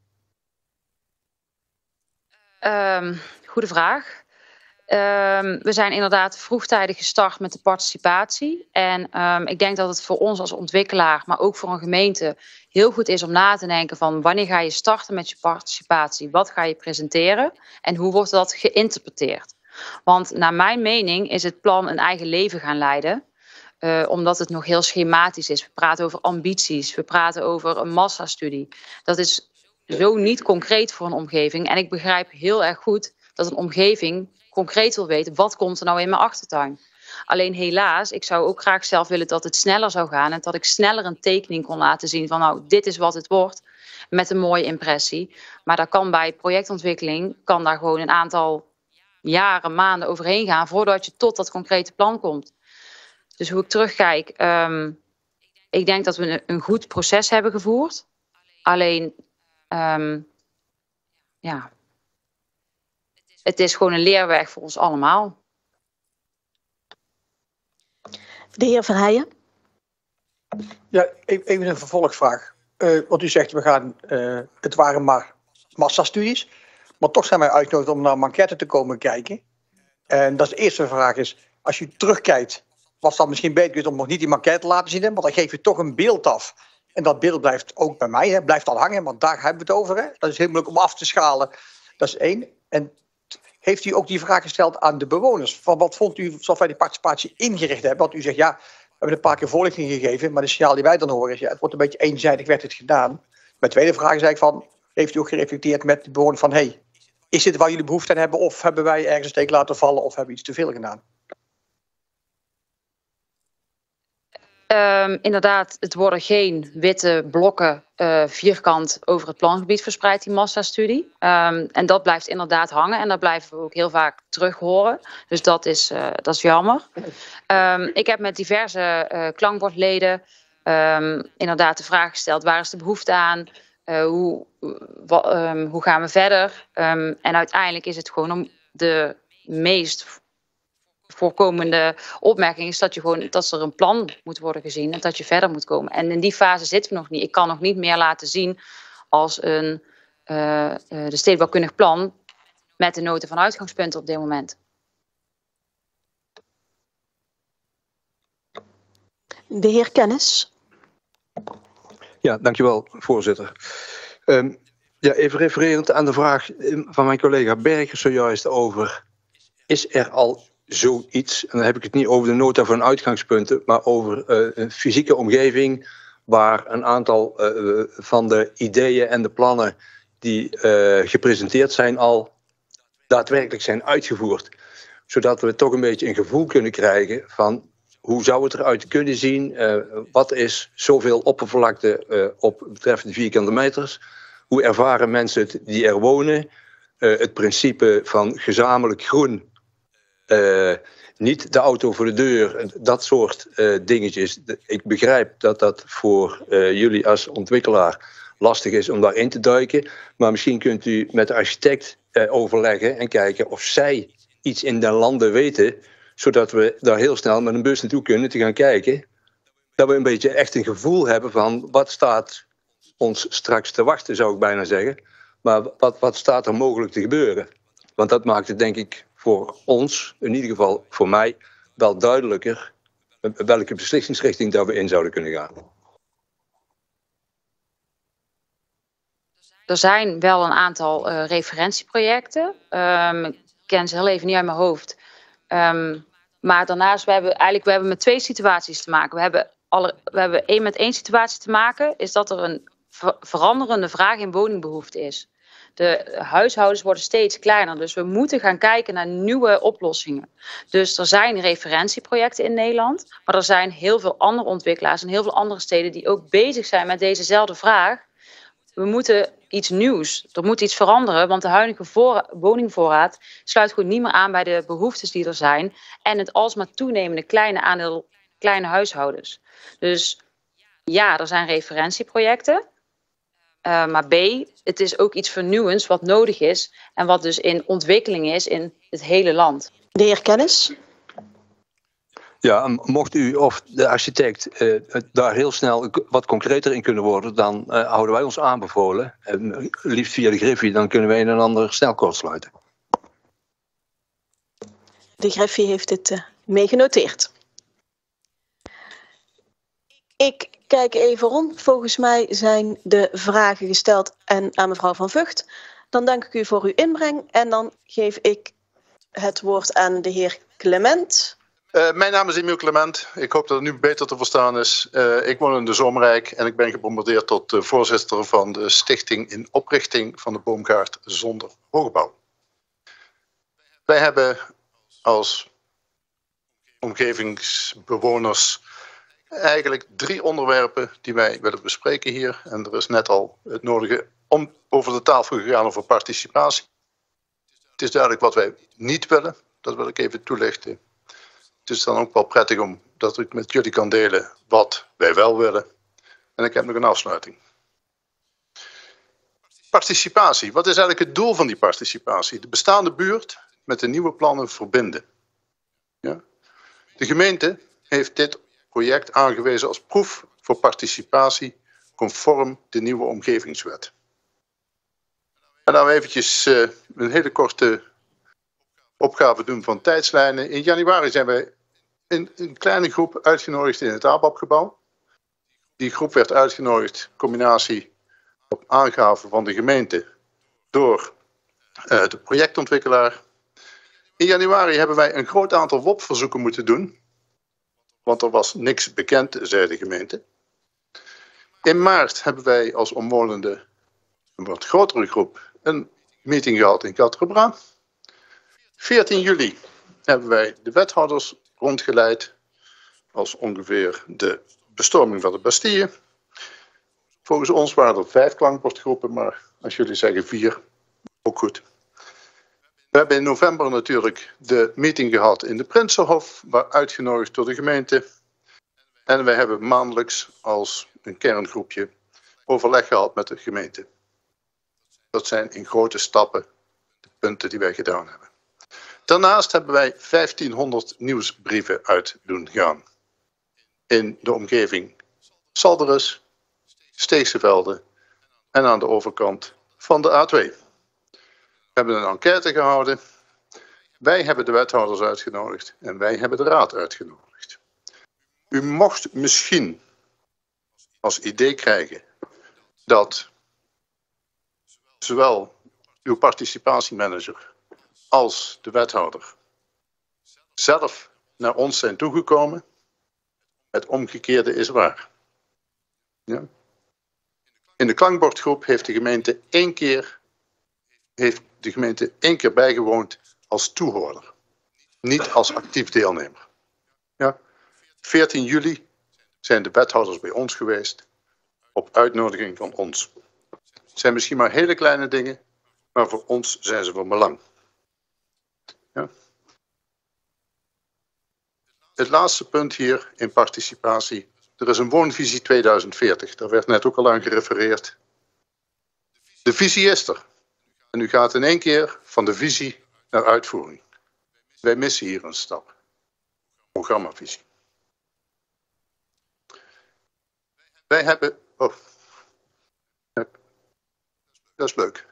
Um, goede vraag. Um, we zijn inderdaad vroegtijdig gestart met de participatie. En um, ik denk dat het voor ons als ontwikkelaar, maar ook voor een gemeente, heel goed is om na te denken van wanneer ga je starten met je participatie? Wat ga je presenteren? En hoe wordt dat geïnterpreteerd? Want naar mijn mening is het plan een eigen leven gaan leiden. Uh, omdat het nog heel schematisch is. We praten over ambities, we praten over een massastudie. Dat is zo niet concreet voor een omgeving. En ik begrijp heel erg goed dat een omgeving concreet wil weten, wat komt er nou in mijn achtertuin? Alleen helaas, ik zou ook graag zelf willen dat het sneller zou gaan en dat ik sneller een tekening kon laten zien van nou, dit is wat het wordt, met een mooie impressie. Maar daar kan bij projectontwikkeling, kan daar gewoon een aantal jaren, maanden overheen gaan voordat je tot dat concrete plan komt. Dus hoe ik terugkijk, um, ik denk dat we een, een goed proces hebben gevoerd. Alleen, um, ja, het is gewoon een leerweg voor ons allemaal. De heer Verheijen. Ja, even een vervolgvraag. Uh, want u zegt, we gaan, uh, het waren maar massastudies. Maar toch zijn wij uitgenodigd om naar een enquête te komen kijken. En dat is de eerste vraag is, als je terugkijkt, was dat misschien beter om nog niet die enquête te laten zien. Hè? Want dan geef je toch een beeld af. En dat beeld blijft ook bij mij, hè? Blijft al hangen, want daar hebben we het over. Hè? Dat is heel moeilijk om af te schalen. Dat is één. En heeft u ook die vraag gesteld aan de bewoners? Van wat vond u, zoals wij die participatie ingericht hebben? Want u zegt, ja, we hebben een paar keer voorlichting gegeven, maar de signaal die wij dan horen is, ja, het wordt een beetje eenzijdig, werd het gedaan. Mijn tweede vraag is eigenlijk van, heeft u ook gereflecteerd met de bewoners van, hey, is dit waar jullie behoefte aan hebben, of hebben wij ergens een steek laten vallen, of hebben we iets te veel gedaan? Um, inderdaad, het worden geen witte blokken uh, vierkant over het plangebied verspreid, die massastudie. Um, en dat blijft inderdaad hangen en dat blijven we ook heel vaak terug horen. Dus dat is, uh, dat is jammer. Um, ik heb met diverse uh, klankbordleden um, inderdaad de vraag gesteld, waar is de behoefte aan? Uh, hoe, wa, um, hoe gaan we verder? Um, en uiteindelijk is het gewoon om de meest voorkomende opmerking is dat, je gewoon, dat er een plan moet worden gezien en dat je verder moet komen. En in die fase zitten we nog niet. Ik kan nog niet meer laten zien als een uh, uh, de stedenbouwkundig plan met de nota van uitgangspunten op dit moment. De heer Kennis. Ja, dankjewel, voorzitter. Um, ja, even refererend aan de vraag van mijn collega Berger zojuist over, is er al zoiets, en dan heb ik het niet over de nota van uitgangspunten, maar over uh, een fysieke omgeving waar een aantal uh, van de ideeën en de plannen die uh, gepresenteerd zijn al daadwerkelijk zijn uitgevoerd. Zodat we toch een beetje een gevoel kunnen krijgen van hoe zou het eruit kunnen zien, uh, wat is zoveel oppervlakte uh, op betreffende vierkante meters, hoe ervaren mensen het die er wonen, uh, het principe van gezamenlijk groen. Uh, niet de auto voor de deur, dat soort uh, dingetjes. Ik begrijp dat dat voor uh, jullie als ontwikkelaar lastig is om daarin te duiken. Maar misschien kunt u met de architect uh, overleggen en kijken of zij iets in de landen weten, zodat we daar heel snel met een bus naartoe kunnen te gaan kijken. Dat we een beetje echt een gevoel hebben van wat staat ons straks te wachten, zou ik bijna zeggen. Maar wat, wat staat er mogelijk te gebeuren? Want dat maakt het denk ik voor ons, in ieder geval voor mij, wel duidelijker welke beslissingsrichting dat we in zouden kunnen gaan. Er zijn wel een aantal uh, referentieprojecten. Um, ik ken ze heel even niet uit mijn hoofd. Um, maar daarnaast, we hebben eigenlijk we hebben met twee situaties te maken. We hebben, alle, we hebben één met één situatie te maken, is dat er een ver veranderende vraag in woningbehoefte is. De huishoudens worden steeds kleiner, dus we moeten gaan kijken naar nieuwe oplossingen. Dus er zijn referentieprojecten in Nederland, maar er zijn heel veel andere ontwikkelaars en heel veel andere steden die ook bezig zijn met dezezelfde vraag. We moeten iets nieuws, er moet iets veranderen, want de huidige voor, woningvoorraad sluit gewoon niet meer aan bij de behoeftes die er zijn en het alsmaar toenemende kleine aandeel kleine huishoudens. Dus ja, er zijn referentieprojecten. Uh, maar B, het is ook iets vernieuwends wat nodig is en wat dus in ontwikkeling is in het hele land. De heer Kennis. Ja, mocht u of de architect uh, daar heel snel wat concreter in kunnen worden, dan uh, houden wij ons aanbevolen. En liefst via de Griffie, dan kunnen wij een en ander snel kortsluiten. De Griffie heeft dit uh, meegenoteerd. Ik kijk even rond. Volgens mij zijn de vragen gesteld en aan mevrouw Van Vught. Dan dank ik u voor uw inbreng en dan geef ik het woord aan de heer Clement. Uh, mijn naam is Emiel Clement. Ik hoop dat het nu beter te verstaan is. Uh, ik woon in de Zomerrijk en ik ben gebombardeerd tot uh, voorzitter van de stichting in oprichting van de Boomgaard zonder hoogbouw. Wij hebben als omgevingsbewoners eigenlijk drie onderwerpen die wij willen bespreken hier. En er is net al het nodige om over de tafel gegaan over participatie. Het is duidelijk wat wij niet willen. Dat wil ik even toelichten. Het is dan ook wel prettig om dat ik met jullie kan delen wat wij wel willen. En ik heb nog een afsluiting. Participatie. Wat is eigenlijk het doel van die participatie? De bestaande buurt met de nieuwe plannen verbinden. Ja? De gemeente heeft dit project aangewezen als proef voor participatie conform de nieuwe omgevingswet. En dan eventjes uh, een hele korte opgave doen van tijdslijnen. In januari zijn wij in een kleine groep uitgenodigd in het A B A P-gebouw. Die groep werd uitgenodigd in combinatie op aangave van de gemeente door uh, de projectontwikkelaar. In januari hebben wij een groot aantal W O P-verzoeken moeten doen. Want er was niks bekend, zei de gemeente. In maart hebben wij als omwonenden, een wat grotere groep, een meeting gehad in Quatre-Bras. veertien juli hebben wij de wethouders rondgeleid als ongeveer de bestorming van de Bastille. Volgens ons waren er vijf klankbordgroepen, maar als jullie zeggen vier, ook goed. We hebben in november natuurlijk de meeting gehad in de Prinsenhof, waar uitgenodigd door de gemeente. En wij hebben maandelijks als een kerngroepje overleg gehad met de gemeente. Dat zijn in grote stappen de punten die wij gedaan hebben. Daarnaast hebben wij vijftienhonderd nieuwsbrieven uit doen gaan. In de omgeving Salderes, Steeksevelde en aan de overkant van de A twee. We hebben een enquête gehouden. Wij hebben de wethouders uitgenodigd en wij hebben de raad uitgenodigd. U mocht misschien als idee krijgen dat zowel uw participatiemanager als de wethouder zelf naar ons zijn toegekomen. Het omgekeerde is waar. Ja. In de klankbordgroep heeft de gemeente één keer, heeft de gemeente één keer bijgewoond als toehoorder. Niet als actief deelnemer. Ja. veertien juli zijn de wethouders bij ons geweest op uitnodiging van ons. Het zijn misschien maar hele kleine dingen, maar voor ons zijn ze van belang. Ja. Het laatste punt hier in participatie. Er is een woonvisie tweeduizend veertig. Daar werd net ook al aan gerefereerd. De visie is er. En u gaat in één keer van de visie naar uitvoering. Wij missen hier een stap. Programmavisie. Wij hebben... Oh. Dat is leuk.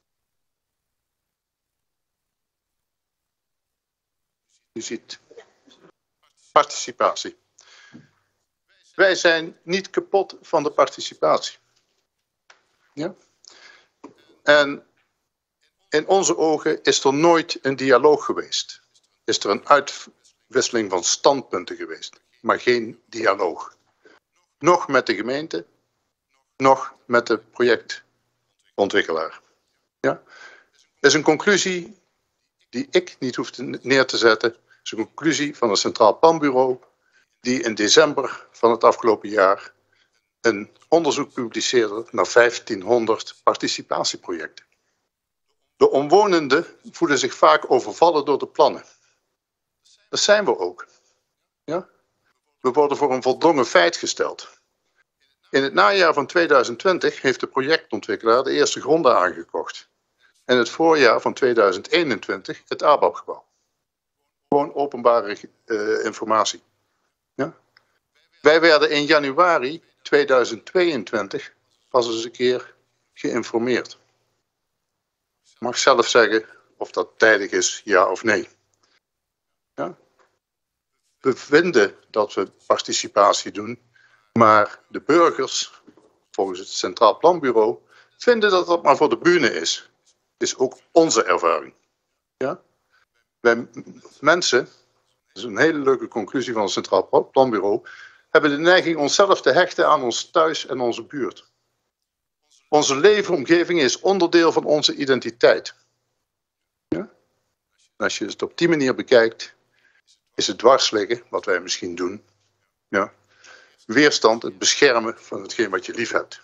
U ziet participatie. Wij zijn niet kapot van de participatie. Ja? En in onze ogen is er nooit een dialoog geweest. Is er een uitwisseling van standpunten geweest, maar geen dialoog. Nog met de gemeente, nog met de projectontwikkelaar. Ja? Dat is een conclusie die ik niet hoef te neer te zetten. Dat is een conclusie van het Centraal Planbureau, die in december van het afgelopen jaar een onderzoek publiceerde naar vijftienhonderd participatieprojecten. De omwonenden voelen zich vaak overvallen door de plannen. Dat zijn we ook. Ja? We worden voor een voldongen feit gesteld. In het najaar van tweeduizend twintig heeft de projectontwikkelaar de eerste gronden aangekocht. En het voorjaar van tweeduizend eenentwintig het A B A P-gebouw. Gewoon openbare uh, informatie. Ja? Wij werden in januari tweeduizend tweeëntwintig pas eens een keer geïnformeerd. Ik mag zelf zeggen of dat tijdig is, ja of nee. Ja? We vinden dat we participatie doen, maar de burgers, volgens het Centraal Planbureau, vinden dat dat maar voor de bühne is. Het is ook onze ervaring. Ja? Wij mensen, dat is een hele leuke conclusie van het Centraal Planbureau, hebben de neiging onszelf te hechten aan ons thuis en onze buurt. Onze leefomgeving is onderdeel van onze identiteit. Ja? En als je het op die manier bekijkt, is het dwars liggen, wat wij misschien doen. Ja? Weerstand, het beschermen van hetgeen wat je lief hebt.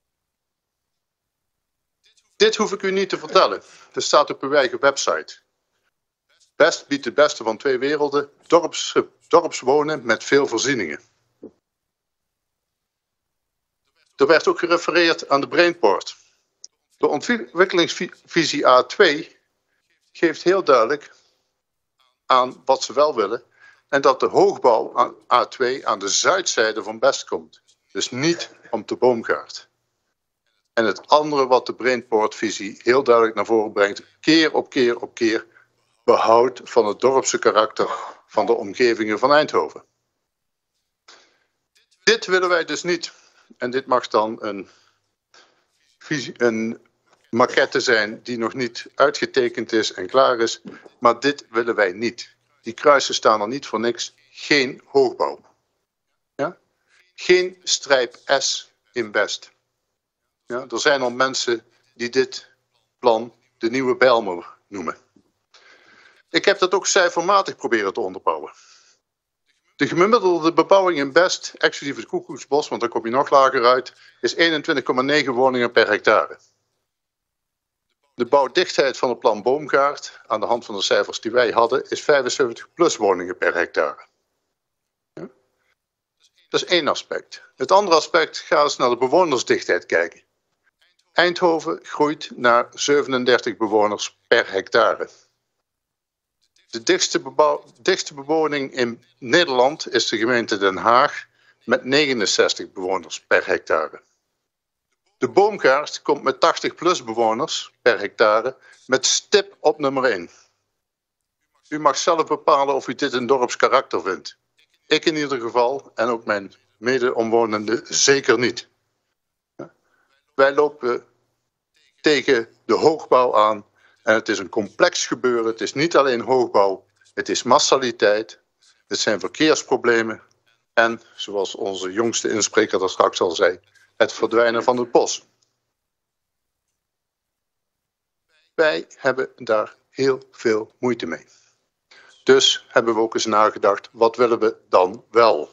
Dit hoef ik u niet te vertellen. Het staat op uw eigen website. Best biedt het beste van twee werelden, dorps, dorpswonen met veel voorzieningen. Er werd ook gerefereerd aan de Brainport. De ontwikkelingsvisie A twee geeft heel duidelijk aan wat ze wel willen. En dat de hoogbouw aan A twee aan de zuidzijde van Best komt. Dus niet om de boomgaard. En het andere wat de Brainport-visie heel duidelijk naar voren brengt, keer op keer op keer, behoud van het dorpse karakter van de omgevingen van Eindhoven. Dit willen wij dus niet. En dit mag dan een, visie, een maquette zijn die nog niet uitgetekend is en klaar is. Maar dit willen wij niet. Die kruisen staan er niet voor niks. Geen hoogbouw. Ja? Geen strijp S in Best. Ja? Er zijn al mensen die dit plan de nieuwe Bijlmer noemen. Ik heb dat ook cijfermatig proberen te onderbouwen. De gemiddelde bebouwing in Best, exclusief het Koekoeksbos, want dan kom je nog lager uit, is eenentwintig komma negen woningen per hectare. De bouwdichtheid van het plan Boomgaard, aan de hand van de cijfers die wij hadden, is vijfenzeventig plus woningen per hectare. Ja? Dat is één aspect. Het andere aspect, ga eens naar de bewonersdichtheid kijken. Eindhoven groeit naar zevenendertig bewoners per hectare. De dichtste, bebouw, dichtste bewoning in Nederland is de gemeente Den Haag met negenenzestig bewoners per hectare. De Boomgaard komt met tachtig plus bewoners per hectare met stip op nummer één. U mag zelf bepalen of u dit een dorpskarakter vindt. Ik in ieder geval en ook mijn mede-omwonenden zeker niet. Wij lopen tegen de hoogbouw aan. En het is een complex gebeuren. Het is niet alleen hoogbouw. Het is massaliteit. Het zijn verkeersproblemen. En, zoals onze jongste inspreker daar straks al zei, het verdwijnen van het bos. Wij hebben daar heel veel moeite mee. Dus hebben we ook eens nagedacht, wat willen we dan wel?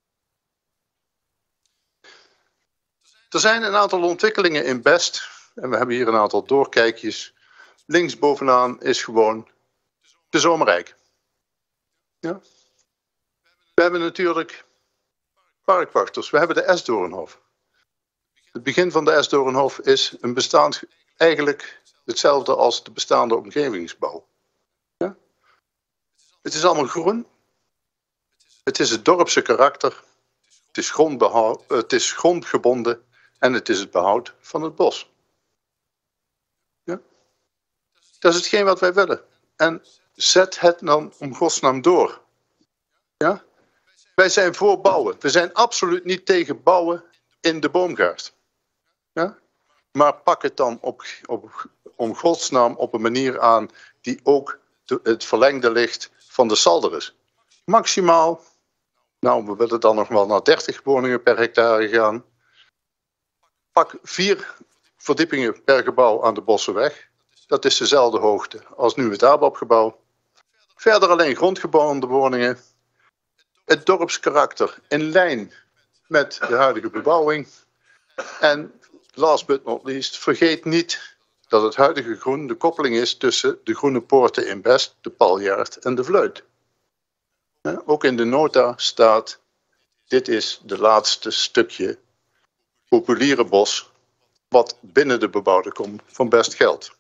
Er zijn een aantal ontwikkelingen in Best. En we hebben hier een aantal doorkijkjes. Links bovenaan is gewoon de Zomerrijk. Ja. We hebben natuurlijk parkwachters. We hebben de Esdoornhof. Het begin van de Esdoornhof is een bestaand, eigenlijk hetzelfde als de bestaande omgevingsbouw. Ja. Het is allemaal groen. Het is het dorpse karakter. Het is, grondbehoud, het is grondgebonden. En het is het behoud van het bos. Ja. Dat is hetgeen wat wij willen. En zet het dan om godsnaam door. Ja? Wij zijn voor bouwen. We zijn absoluut niet tegen bouwen in de boomgaard. Ja? Maar pak het dan op, op, om godsnaam op een manier aan die ook de, het verlengde ligt van de Salderis. Maximaal, nou we willen dan nog wel naar dertig woningen per hectare gaan. Pak vier verdiepingen per gebouw aan de Bossenweg. Dat is dezelfde hoogte als nu het A B A P-gebouw. Verder alleen grondgebouwde woningen. Het dorpskarakter in lijn met de huidige bebouwing. En last but not least, vergeet niet dat het huidige groen de koppeling is tussen de Groene Poorten in Best, de Paljaard en de Vleut. Ook in de nota staat, dit is de laatste stukje populiere bos wat binnen de bebouwde kom van Best geldt.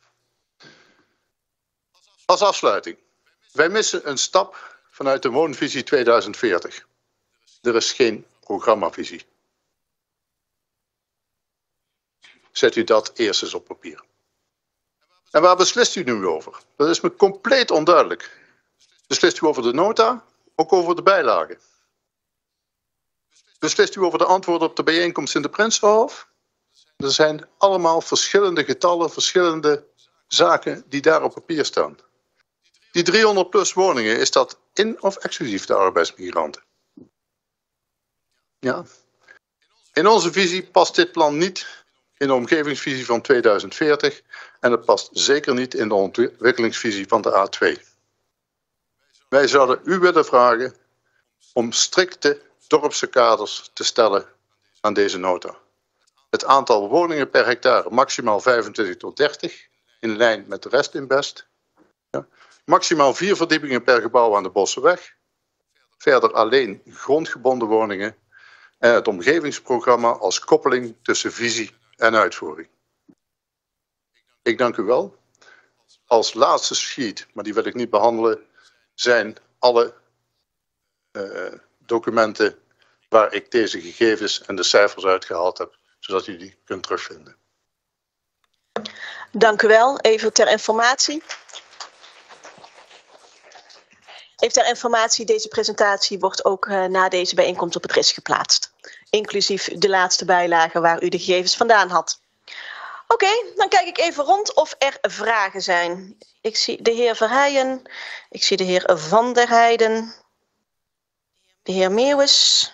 Als afsluiting. Wij missen een stap vanuit de woonvisie tweeduizend veertig. Er is geen programmavisie. Zet u dat eerst eens op papier. En waar beslist u nu over? Dat is me compleet onduidelijk. Beslist u over de nota, ook over de bijlagen? Beslist u over de antwoorden op de bijeenkomst in de Prinsenhof? Er zijn allemaal verschillende getallen, verschillende zaken die daar op papier staan. Die driehonderd plus woningen, is dat in of exclusief de arbeidsmigranten? Ja. In onze visie past dit plan niet in de omgevingsvisie van tweeduizend veertig en het past zeker niet in de ontwikkelingsvisie van de A twee. Wij zouden u willen vragen om strikte dorpse kaders te stellen aan deze nota. Het aantal woningen per hectare maximaal vijfentwintig tot dertig, in lijn met de rest in Best. Ja. Maximaal vier verdiepingen per gebouw aan de Bossenweg. Verder alleen grondgebonden woningen en het omgevingsprogramma als koppeling tussen visie en uitvoering. Ik dank u wel. Als laatste sheet, maar die wil ik niet behandelen, zijn alle uh, documenten waar ik deze gegevens en de cijfers uitgehaald heb, zodat u die kunt terugvinden. Dank u wel. Even ter informatie. Even ter informatie, deze presentatie wordt ook uh, na deze bijeenkomst op het R I S geplaatst. Inclusief de laatste bijlage waar u de gegevens vandaan had. Oké, okay, dan kijk ik even rond of er vragen zijn. Ik zie de heer Verheijen, ik zie de heer Van der Heijden, de heer Meeuwis.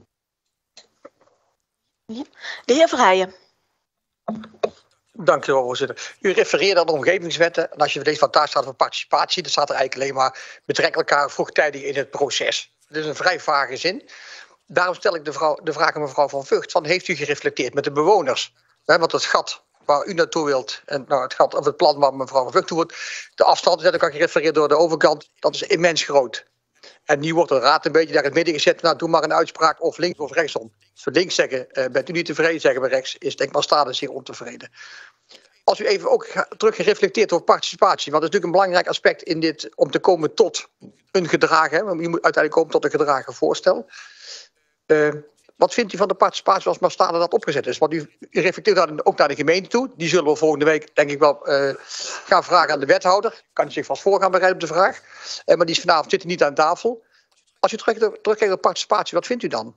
De heer Verheijen. Dank u wel, voorzitter. U refereert aan de omgevingswetten. En als je leest wat daar staat voor participatie, dan staat er eigenlijk alleen maar betrek elkaar vroegtijdig in het proces. Dat is een vrij vage zin. Daarom stel ik de, vrouw, de vraag aan mevrouw Van Vught: van, heeft u gereflecteerd met de bewoners? He, want het gat waar u naartoe wilt, en nou, het gat of het plan waar mevrouw Van Vught toe wordt, de afstand, dat ook gerefereerd door de overkant, dat is immens groot. En nu wordt de raad een beetje daar in het midden gezet. Nou, doe maar een uitspraak of links of rechtsom. Als we links zeggen, uh, bent u niet tevreden, zeggen we rechts, is denk maar Stade zeer ontevreden. Als u even ook terug gereflecteerd over participatie, want dat is natuurlijk een belangrijk aspect in dit, om te komen tot een gedragen, want je moet uiteindelijk komen tot een gedragen voorstel. Uh, wat vindt u van de participatie zoals Maastade dat opgezet is? Want u, u reflecteert dan ook naar de gemeente toe. Die zullen we volgende week denk ik wel uh, gaan vragen aan de wethouder. Kan u zich vast voor gaan bereiden op de vraag. Uh, maar die is vanavond zit niet aan tafel. Als u terugkijkt terug op participatie, wat vindt u dan?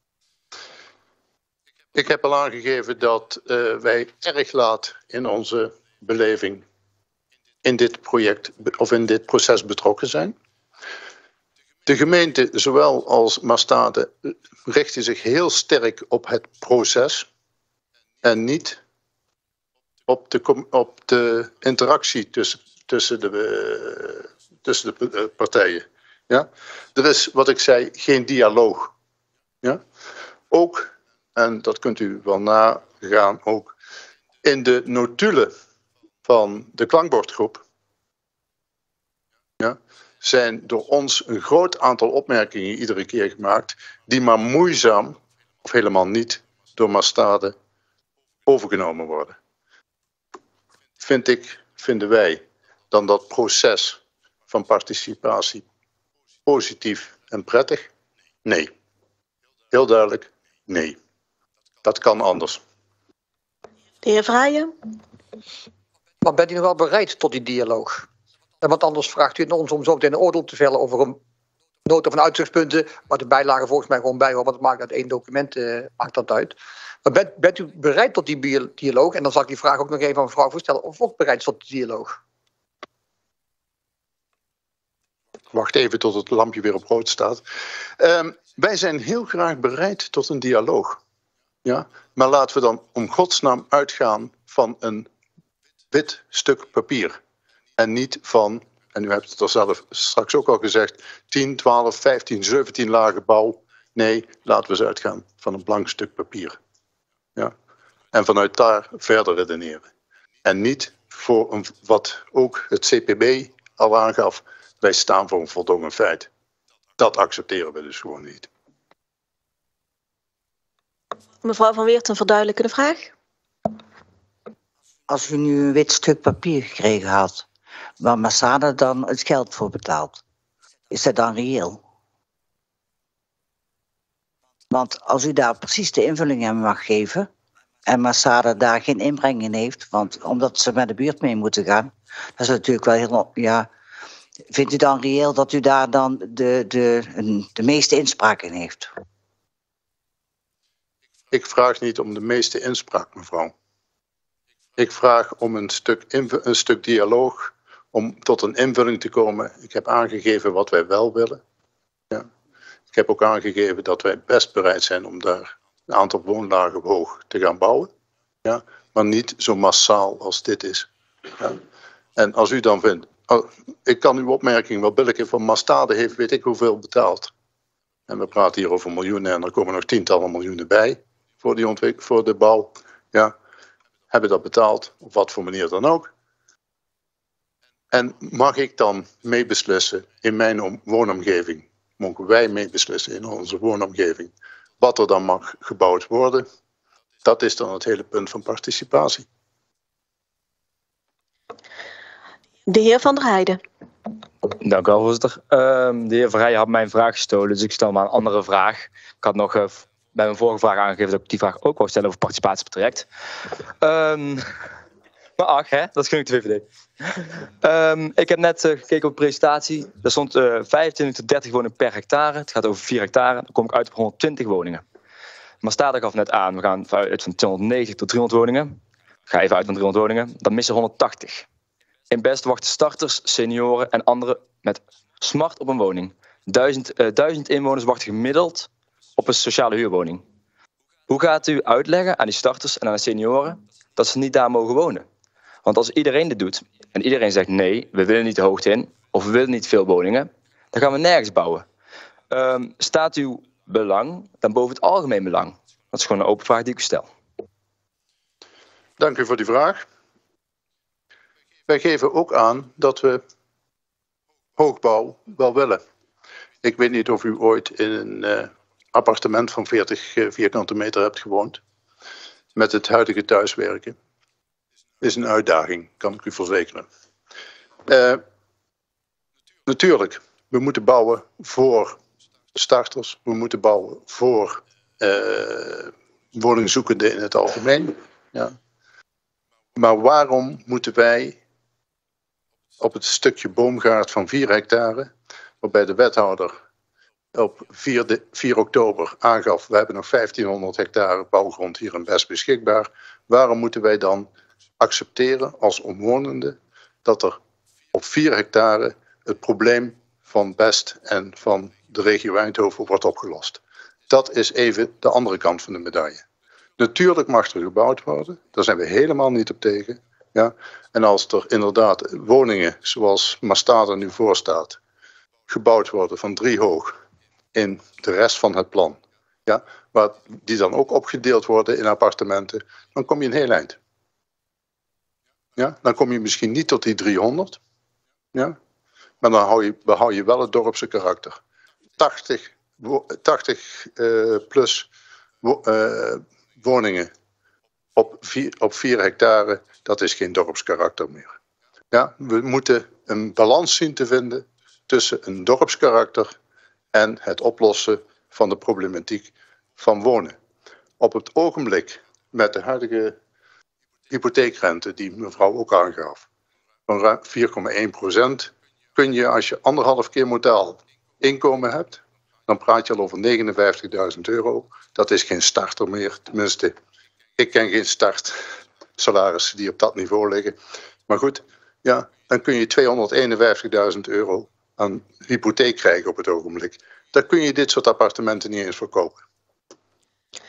Ik heb al aangegeven dat uh, wij erg laat in onze beleving in dit project of in dit proces betrokken zijn. De gemeente, zowel als Maastade, richten zich heel sterk op het proces en niet op de, op de interactie tussen, tussen, de, uh, tussen de uh, partijen. Ja? Er is, wat ik zei, geen dialoog. Ja? Ook, en dat kunt u wel nagaan, ook in de notulen van de klankbordgroep, ja, zijn door ons een groot aantal opmerkingen iedere keer gemaakt, die maar moeizaam, of helemaal niet, door Maastade overgenomen worden. Vind ik, vinden wij, dan dat proces van participatie positief en prettig? Nee. Heel duidelijk, nee. Dat kan anders. De heer Verheijen. Maar bent u nog wel bereid tot die dialoog? Want anders vraagt u ons om zo meteen een oordeel te vellen over een nota van uitzichtspunten, waar de bijlagen volgens mij gewoon bij horen, want het maakt uit één document, uh, maakt dat uit. Maar bent, bent u bereid tot die dialoog? En dan zal ik die vraag ook nog even aan mevrouw voorstellen, of ook bereid is tot die dialoog? Wacht even tot het lampje weer op rood staat. Um, wij zijn heel graag bereid tot een dialoog. Ja? Maar laten we dan om godsnaam uitgaan van een wit stuk papier. En niet van, en u hebt het er zelf straks ook al gezegd, tien, twaalf, vijftien, zeventien lagen bouw. Nee, laten we eens uitgaan van een blank stuk papier. Ja? En vanuit daar verder redeneren. En niet voor een, wat ook het C P B al aangaf, wij staan voor een voldongen feit. Dat accepteren we dus gewoon niet. Mevrouw Van Weert, een verduidelijkende vraag. Als u nu een wit stuk papier gekregen had, waar Masada dan het geld voor betaalt, is dat dan reëel? Want als u daar precies de invulling aan mag geven en Masada daar geen inbreng in heeft, want omdat ze met de buurt mee moeten gaan, dat is natuurlijk wel heel, ja, vindt u dan reëel dat u daar dan de, de, de meeste inspraak in heeft? Ik vraag niet om de meeste inspraak, mevrouw. Ik vraag om een stuk, een stuk dialoog, om tot een invulling te komen. Ik heb aangegeven wat wij wel willen. Ja. Ik heb ook aangegeven dat wij best bereid zijn om daar een aantal woonlagen hoog te gaan bouwen. Ja. Maar niet zo massaal als dit is. Ja. En als u dan vindt, oh, ik kan uw opmerking wel billijken, van Mastade heeft weet ik hoeveel betaald. En we praten hier over miljoenen en er komen nog tientallen miljoenen bij voor, die ontwik- voor de bouw. Ja. Hebben dat betaald, op wat voor manier dan ook. En mag ik dan meebeslissen in mijn woonomgeving, mogen wij meebeslissen in onze woonomgeving, wat er dan mag gebouwd worden? Dat is dan het hele punt van participatie. De heer Van der Heijden. Dank u wel, voorzitter. Um, de heer Verheijen had mijn vraag gestolen, dus ik stel maar een andere vraag. Ik had nog uh, bij mijn vorige vraag aangegeven dat ik die vraag ook wou stellen over participatie op het traject. Um, maar ach, hè, dat is genoeg de V V D. Um, ik heb net uh, gekeken op de presentatie. Er stond uh, vijfentwintig tot dertig woningen per hectare. Het gaat over vier hectare. Dan kom ik uit op honderdtwintig woningen. Maar Stade gaf net aan, we gaan uit van tweehonderdnegentig tot driehonderd woningen. Ik ga even uit van driehonderd woningen. Dan missen honderdtachtig. In Best wachten starters, senioren en anderen met smart op een woning. Duizend, uh, duizend inwoners wachten gemiddeld op een sociale huurwoning. Hoe gaat u uitleggen aan die starters en aan de senioren dat ze niet daar mogen wonen? Want als iedereen dit doet en iedereen zegt nee, we willen niet de hoogte in of we willen niet veel woningen, dan gaan we nergens bouwen. Um, staat uw belang dan boven het algemeen belang? Dat is gewoon een open vraag die ik u stel. Dank u voor die vraag. Wij geven ook aan dat we hoogbouw wel willen. Ik weet niet of u ooit in een uh, appartement van veertig uh, vierkante meter hebt gewoond. Met het huidige thuiswerken. Is een uitdaging, kan ik u verzekeren. Uh, natuurlijk, we moeten bouwen voor starters. We moeten bouwen voor uh, woningzoekenden in het algemeen. Ja. Maar waarom moeten wij op het stukje boomgaard van vier hectare, waarbij de wethouder op vier oktober aangaf, we hebben nog vijftienhonderd hectare bouwgrond hier in Best beschikbaar, waarom moeten wij dan accepteren als omwonenden dat er op vier hectare het probleem van Best en van de regio Eindhoven wordt opgelost? Dat is even de andere kant van de medaille. Natuurlijk mag er gebouwd worden, daar zijn we helemaal niet op tegen. Ja? En als er inderdaad woningen, zoals Mastade nu voorstaat, gebouwd worden van drie hoog in de rest van het plan, ja, waar die dan ook opgedeeld worden in appartementen, dan kom je een heel eind. Ja? Dan kom je misschien niet tot die driehonderd, ja? Maar dan hou je, behoud je wel het dorpse karakter. tachtig, tachtig uh, plus uh, woningen op vier, op vier hectare, dat is geen dorpskarakter meer. Ja, we moeten een balans zien te vinden tussen een dorpskarakter en het oplossen van de problematiek van wonen. Op het ogenblik met de huidige hypotheekrente die mevrouw ook aangaf, van vier komma één procent, kun je als je anderhalf keer modaal inkomen hebt, dan praat je al over negenenvijftigduizend euro. Dat is geen starter meer, tenminste. Ik ken geen startsalarissen die op dat niveau liggen. Maar goed, ja, dan kun je tweehonderdeenenvijftigduizend euro aan hypotheek krijgen op het ogenblik. Dan kun je dit soort appartementen niet eens verkopen.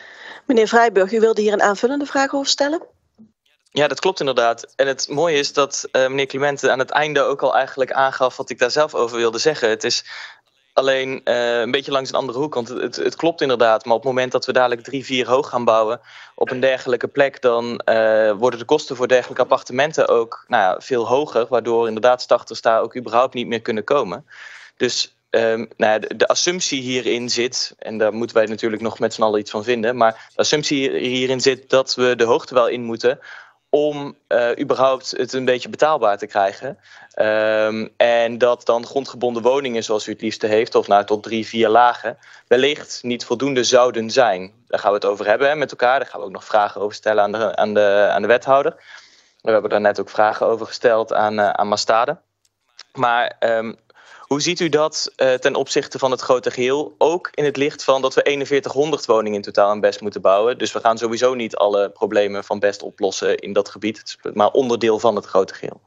Meneer Vrijburg, u wilde hier een aanvullende vraag over stellen? Ja, dat klopt inderdaad. En het mooie is dat uh, meneer Clemente aan het einde ook al eigenlijk aangaf wat ik daar zelf over wilde zeggen. Het is alleen uh, een beetje langs een andere hoek, want het, het, het klopt inderdaad. Maar op het moment dat we dadelijk drie, vier hoog gaan bouwen op een dergelijke plek, dan uh, worden de kosten voor dergelijke appartementen ook nou ja, veel hoger. Waardoor inderdaad starters daar ook überhaupt niet meer kunnen komen. Dus Um, nou ja, de, de assumptie hierin zit, en daar moeten wij natuurlijk nog met z'n allen iets van vinden, maar de assumptie hierin zit dat we de hoogte wel in moeten om uh, überhaupt het een beetje betaalbaar te krijgen. Um, en dat dan grondgebonden woningen, zoals u het liefste heeft, of nou tot drie, vier lagen, wellicht niet voldoende zouden zijn. Daar gaan we het over hebben hè, met elkaar. Daar gaan we ook nog vragen over stellen aan de, aan de, aan de wethouder. We hebben daar net ook vragen over gesteld aan, uh, aan Mastade. Maar um, hoe ziet u dat uh, ten opzichte van het grote geheel? Ook in het licht van dat we eenenveertighonderd woningen in totaal aan Best moeten bouwen. Dus we gaan sowieso niet alle problemen van Best oplossen in dat gebied. Het is maar onderdeel van het grote geheel.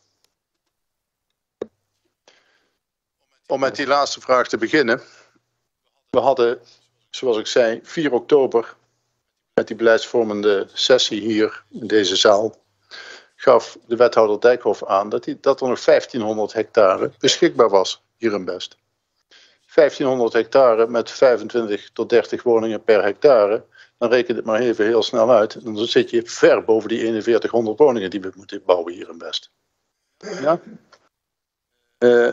Om met die laatste vraag te beginnen. We hadden, zoals ik zei, vier oktober met die beleidsvormende sessie hier in deze zaal. Gaf de wethouder Dijkhoff aan dat, die, dat er nog vijftienhonderd hectare beschikbaar was hier in Best. vijftienhonderd hectare met vijfentwintig tot dertig woningen per hectare. Dan reken het maar even heel snel uit. En dan zit je ver boven die eenenveertighonderd woningen die we moeten bouwen hier in Best. Ja? Uh,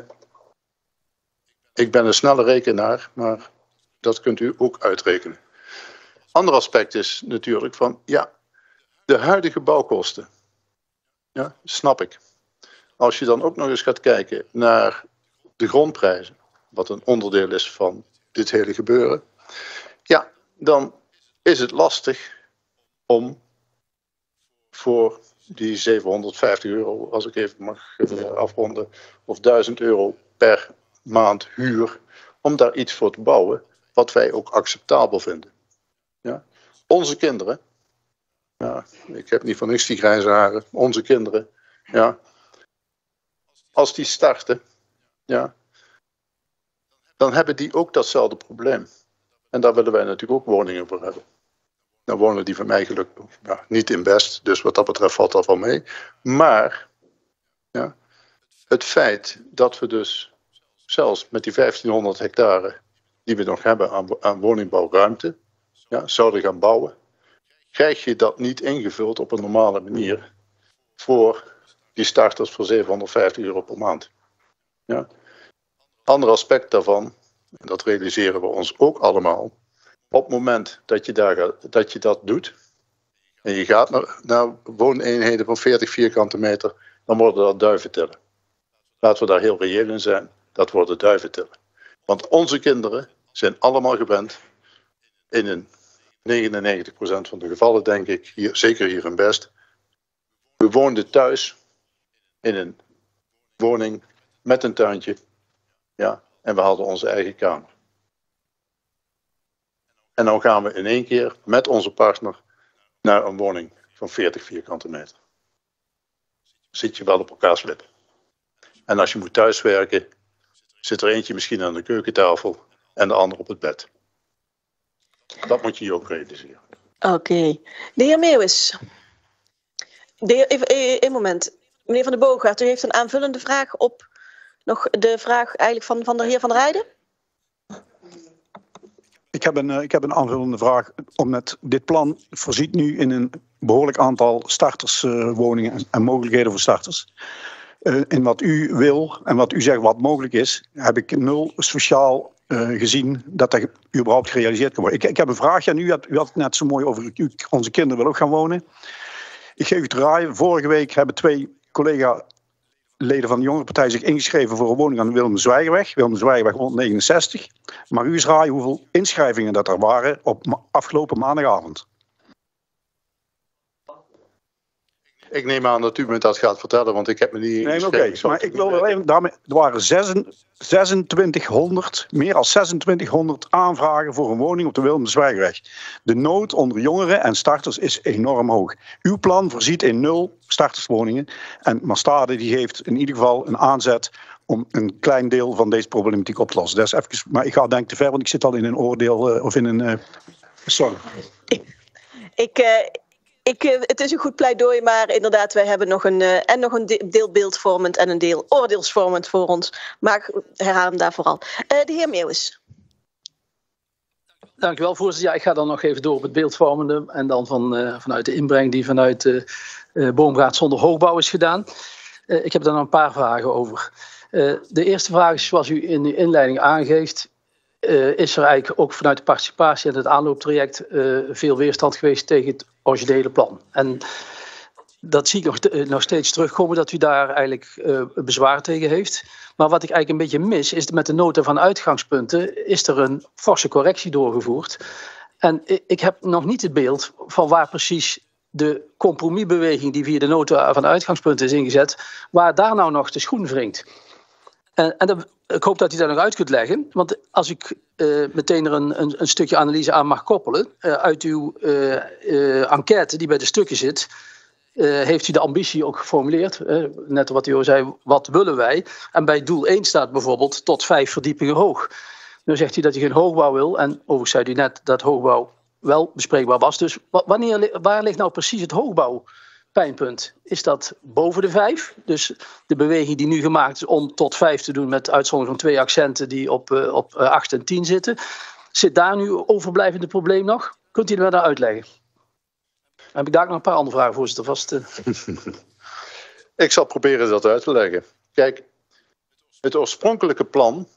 ik ben een snelle rekenaar, maar dat kunt u ook uitrekenen. Ander aspect is natuurlijk van, ja, de huidige bouwkosten. Ja, snap ik. Als je dan ook nog eens gaat kijken naar de grondprijzen, wat een onderdeel is van dit hele gebeuren, ja, dan is het lastig om voor die zevenhonderdvijftig euro, als ik even mag uh, afronden, of duizend euro per maand huur, om daar iets voor te bouwen wat wij ook acceptabel vinden. Ja? Onze kinderen, ja, ik heb niet van niks die grijze haren, onze kinderen, ja, als die starten, ja, dan hebben die ook datzelfde probleem. En daar willen wij natuurlijk ook woningen voor hebben. Dan wonen die van mij gelukkig ja, niet in Best, dus wat dat betreft valt dat wel mee. Maar ja, het feit dat we dus zelfs met die vijftienhonderd hectare die we nog hebben aan, aan woningbouwruimte, ja, zouden gaan bouwen, krijg je dat niet ingevuld op een normale manier voor die starters voor zevenhonderdvijftig euro per maand. Ja. Ander aspect daarvan, en dat realiseren we ons ook allemaal, op het moment dat je, daar gaat, dat, je dat doet en je gaat naar, naar wooneenheden van veertig vierkante meter, dan worden dat duiventellen. Laten we daar heel reëel in zijn, dat worden duiventellen. Want onze kinderen zijn allemaal gewend, in een negenennegentig procent van de gevallen denk ik, hier, zeker hier in Best, we woonden thuis in een woning met een tuintje, ja, en we hadden onze eigen kamer. En dan gaan we in één keer met onze partner naar een woning van veertig vierkante meter. Zit je wel op elkaars lippen. En als je moet thuiswerken, zit er eentje misschien aan de keukentafel en de ander op het bed. Dat moet je je ook realiseren. Oké. Okay. De heer Meeuwis. De heer, even, even een moment. Meneer Van der Boogaard, u heeft een aanvullende vraag op nog de vraag eigenlijk van, van de heer Van der Rijden? Ik heb, een, ik heb een aanvullende vraag. Omdat dit plan voorziet nu in een behoorlijk aantal starterswoningen uh, en mogelijkheden voor starters. Uh, in wat u wil en wat u zegt wat mogelijk is, heb ik nul sociaal uh, gezien dat dat überhaupt gerealiseerd kan worden. Ik, ik heb een vraagje aan u. U had, u had het net zo mooi over u, onze kinderen willen ook gaan wonen. Ik geef u te raaien. Vorige week hebben twee collega-leden van de Jongerenpartij zich ingeschreven voor een woning aan de Willem-Zwijgerweg. Willem-Zwijgerweg honderdnegenenzestig. Maar u eens raaien hoeveel inschrijvingen dat er waren op ma- afgelopen maandagavond. Ik neem aan dat u me dat gaat vertellen, want ik heb me niet Nee, oké. Okay. Maar ik wil wel even, daarmee, er waren zesentwintighonderd, meer dan zesentwintighonderd aanvragen voor een woning op de Willem-Zwijgerweg. De nood onder jongeren en starters is enorm hoog. Uw plan voorziet in nul starterswoningen. En Mastade die heeft in ieder geval een aanzet om een klein deel van deze problematiek op te lossen. Dat is even, maar ik ga denk ik te ver, want ik zit al in een oordeel uh, of in een... Uh, sorry. ik, uh, ik, uh, het is een goed pleidooi, maar inderdaad, wij hebben nog een, uh, en nog een deel beeldvormend en een deel oordeelsvormend voor ons. Maar ik herhaal hem daar vooral. Uh, de heer Meeuwis. Dank u wel, voorzitter. Ja, ik ga dan nog even door op het beeldvormende en dan van, uh, vanuit de inbreng die vanuit uh, uh, Boomgaard zonder hoogbouw is gedaan. Uh, ik heb daar nog een paar vragen over. Uh, de eerste vraag is, zoals u in uw inleiding aangeeft, uh, is er eigenlijk ook vanuit de participatie en het aanlooptraject uh, veel weerstand geweest tegen het originele plan. En dat zie ik nog, uh, nog steeds terugkomen, dat u daar eigenlijk uh, bezwaar tegen heeft. Maar wat ik eigenlijk een beetje mis, is met de nota van uitgangspunten, is er een forse correctie doorgevoerd. En ik heb nog niet het beeld van waar precies de compromisbeweging die via de nota van uitgangspunten is ingezet, waar daar nou nog de schoen wringt. En, en dat, ik hoop dat u dat nog uit kunt leggen, want als ik uh, meteen er een, een, een stukje analyse aan mag koppelen, uh, uit uw uh, uh, enquête die bij de stukken zit, Uh, heeft u de ambitie ook geformuleerd, uh, net wat u al zei, wat willen wij? En bij doel één staat bijvoorbeeld tot vijf verdiepingen hoog. Nu zegt u dat u geen hoogbouw wil, en overigens zei u net dat hoogbouw wel bespreekbaar was. Dus wanneer, waar ligt nou precies het hoogbouwpijnpunt? Is dat boven de vijf? Dus de beweging die nu gemaakt is om tot vijf te doen met uitzondering van twee accenten die op, uh, op uh, acht en tien zitten. Zit daar nu overblijvende probleem nog? Kunt u me daar uitleggen? Dan heb ik daar nog een paar andere vragen, voorzitter, vast. Uh... Ik zal proberen dat uit te leggen. Kijk, het oorspronkelijke plan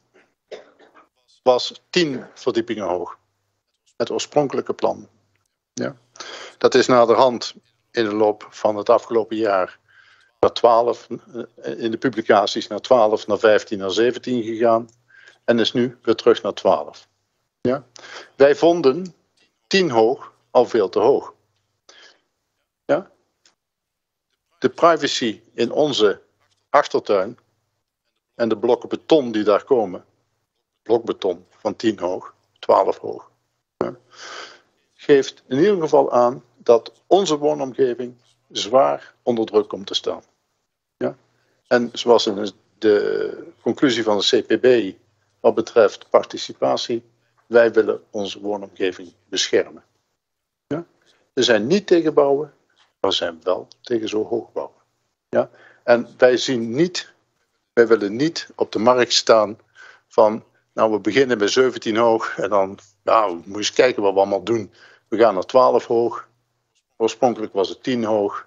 was tien verdiepingen hoog. Het oorspronkelijke plan. Ja. Dat is naderhand in de loop van het afgelopen jaar naar twaalf, in de publicaties naar twaalf, naar vijftien, naar zeventien gegaan. En is nu weer terug naar twaalf. Ja. Wij vonden tien hoog al veel te hoog. Ja? De privacy in onze achtertuin en de blokken beton die daar komen, blokbeton van tien hoog, twaalf hoog, ja, geeft in ieder geval aan dat onze woonomgeving zwaar onder druk komt te staan. Ja? En zoals in de conclusie van de C P B wat betreft participatie, wij willen onze woonomgeving beschermen. Ja? We zijn niet tegen bouwen. We zijn wel tegen zo hoog bouwen. Ja? En wij zien niet, wij willen niet op de markt staan van, nou we beginnen bij zeventien hoog en dan, ja, we moeten eens kijken wat we allemaal doen. We gaan naar twaalf hoog. Oorspronkelijk was het tien hoog.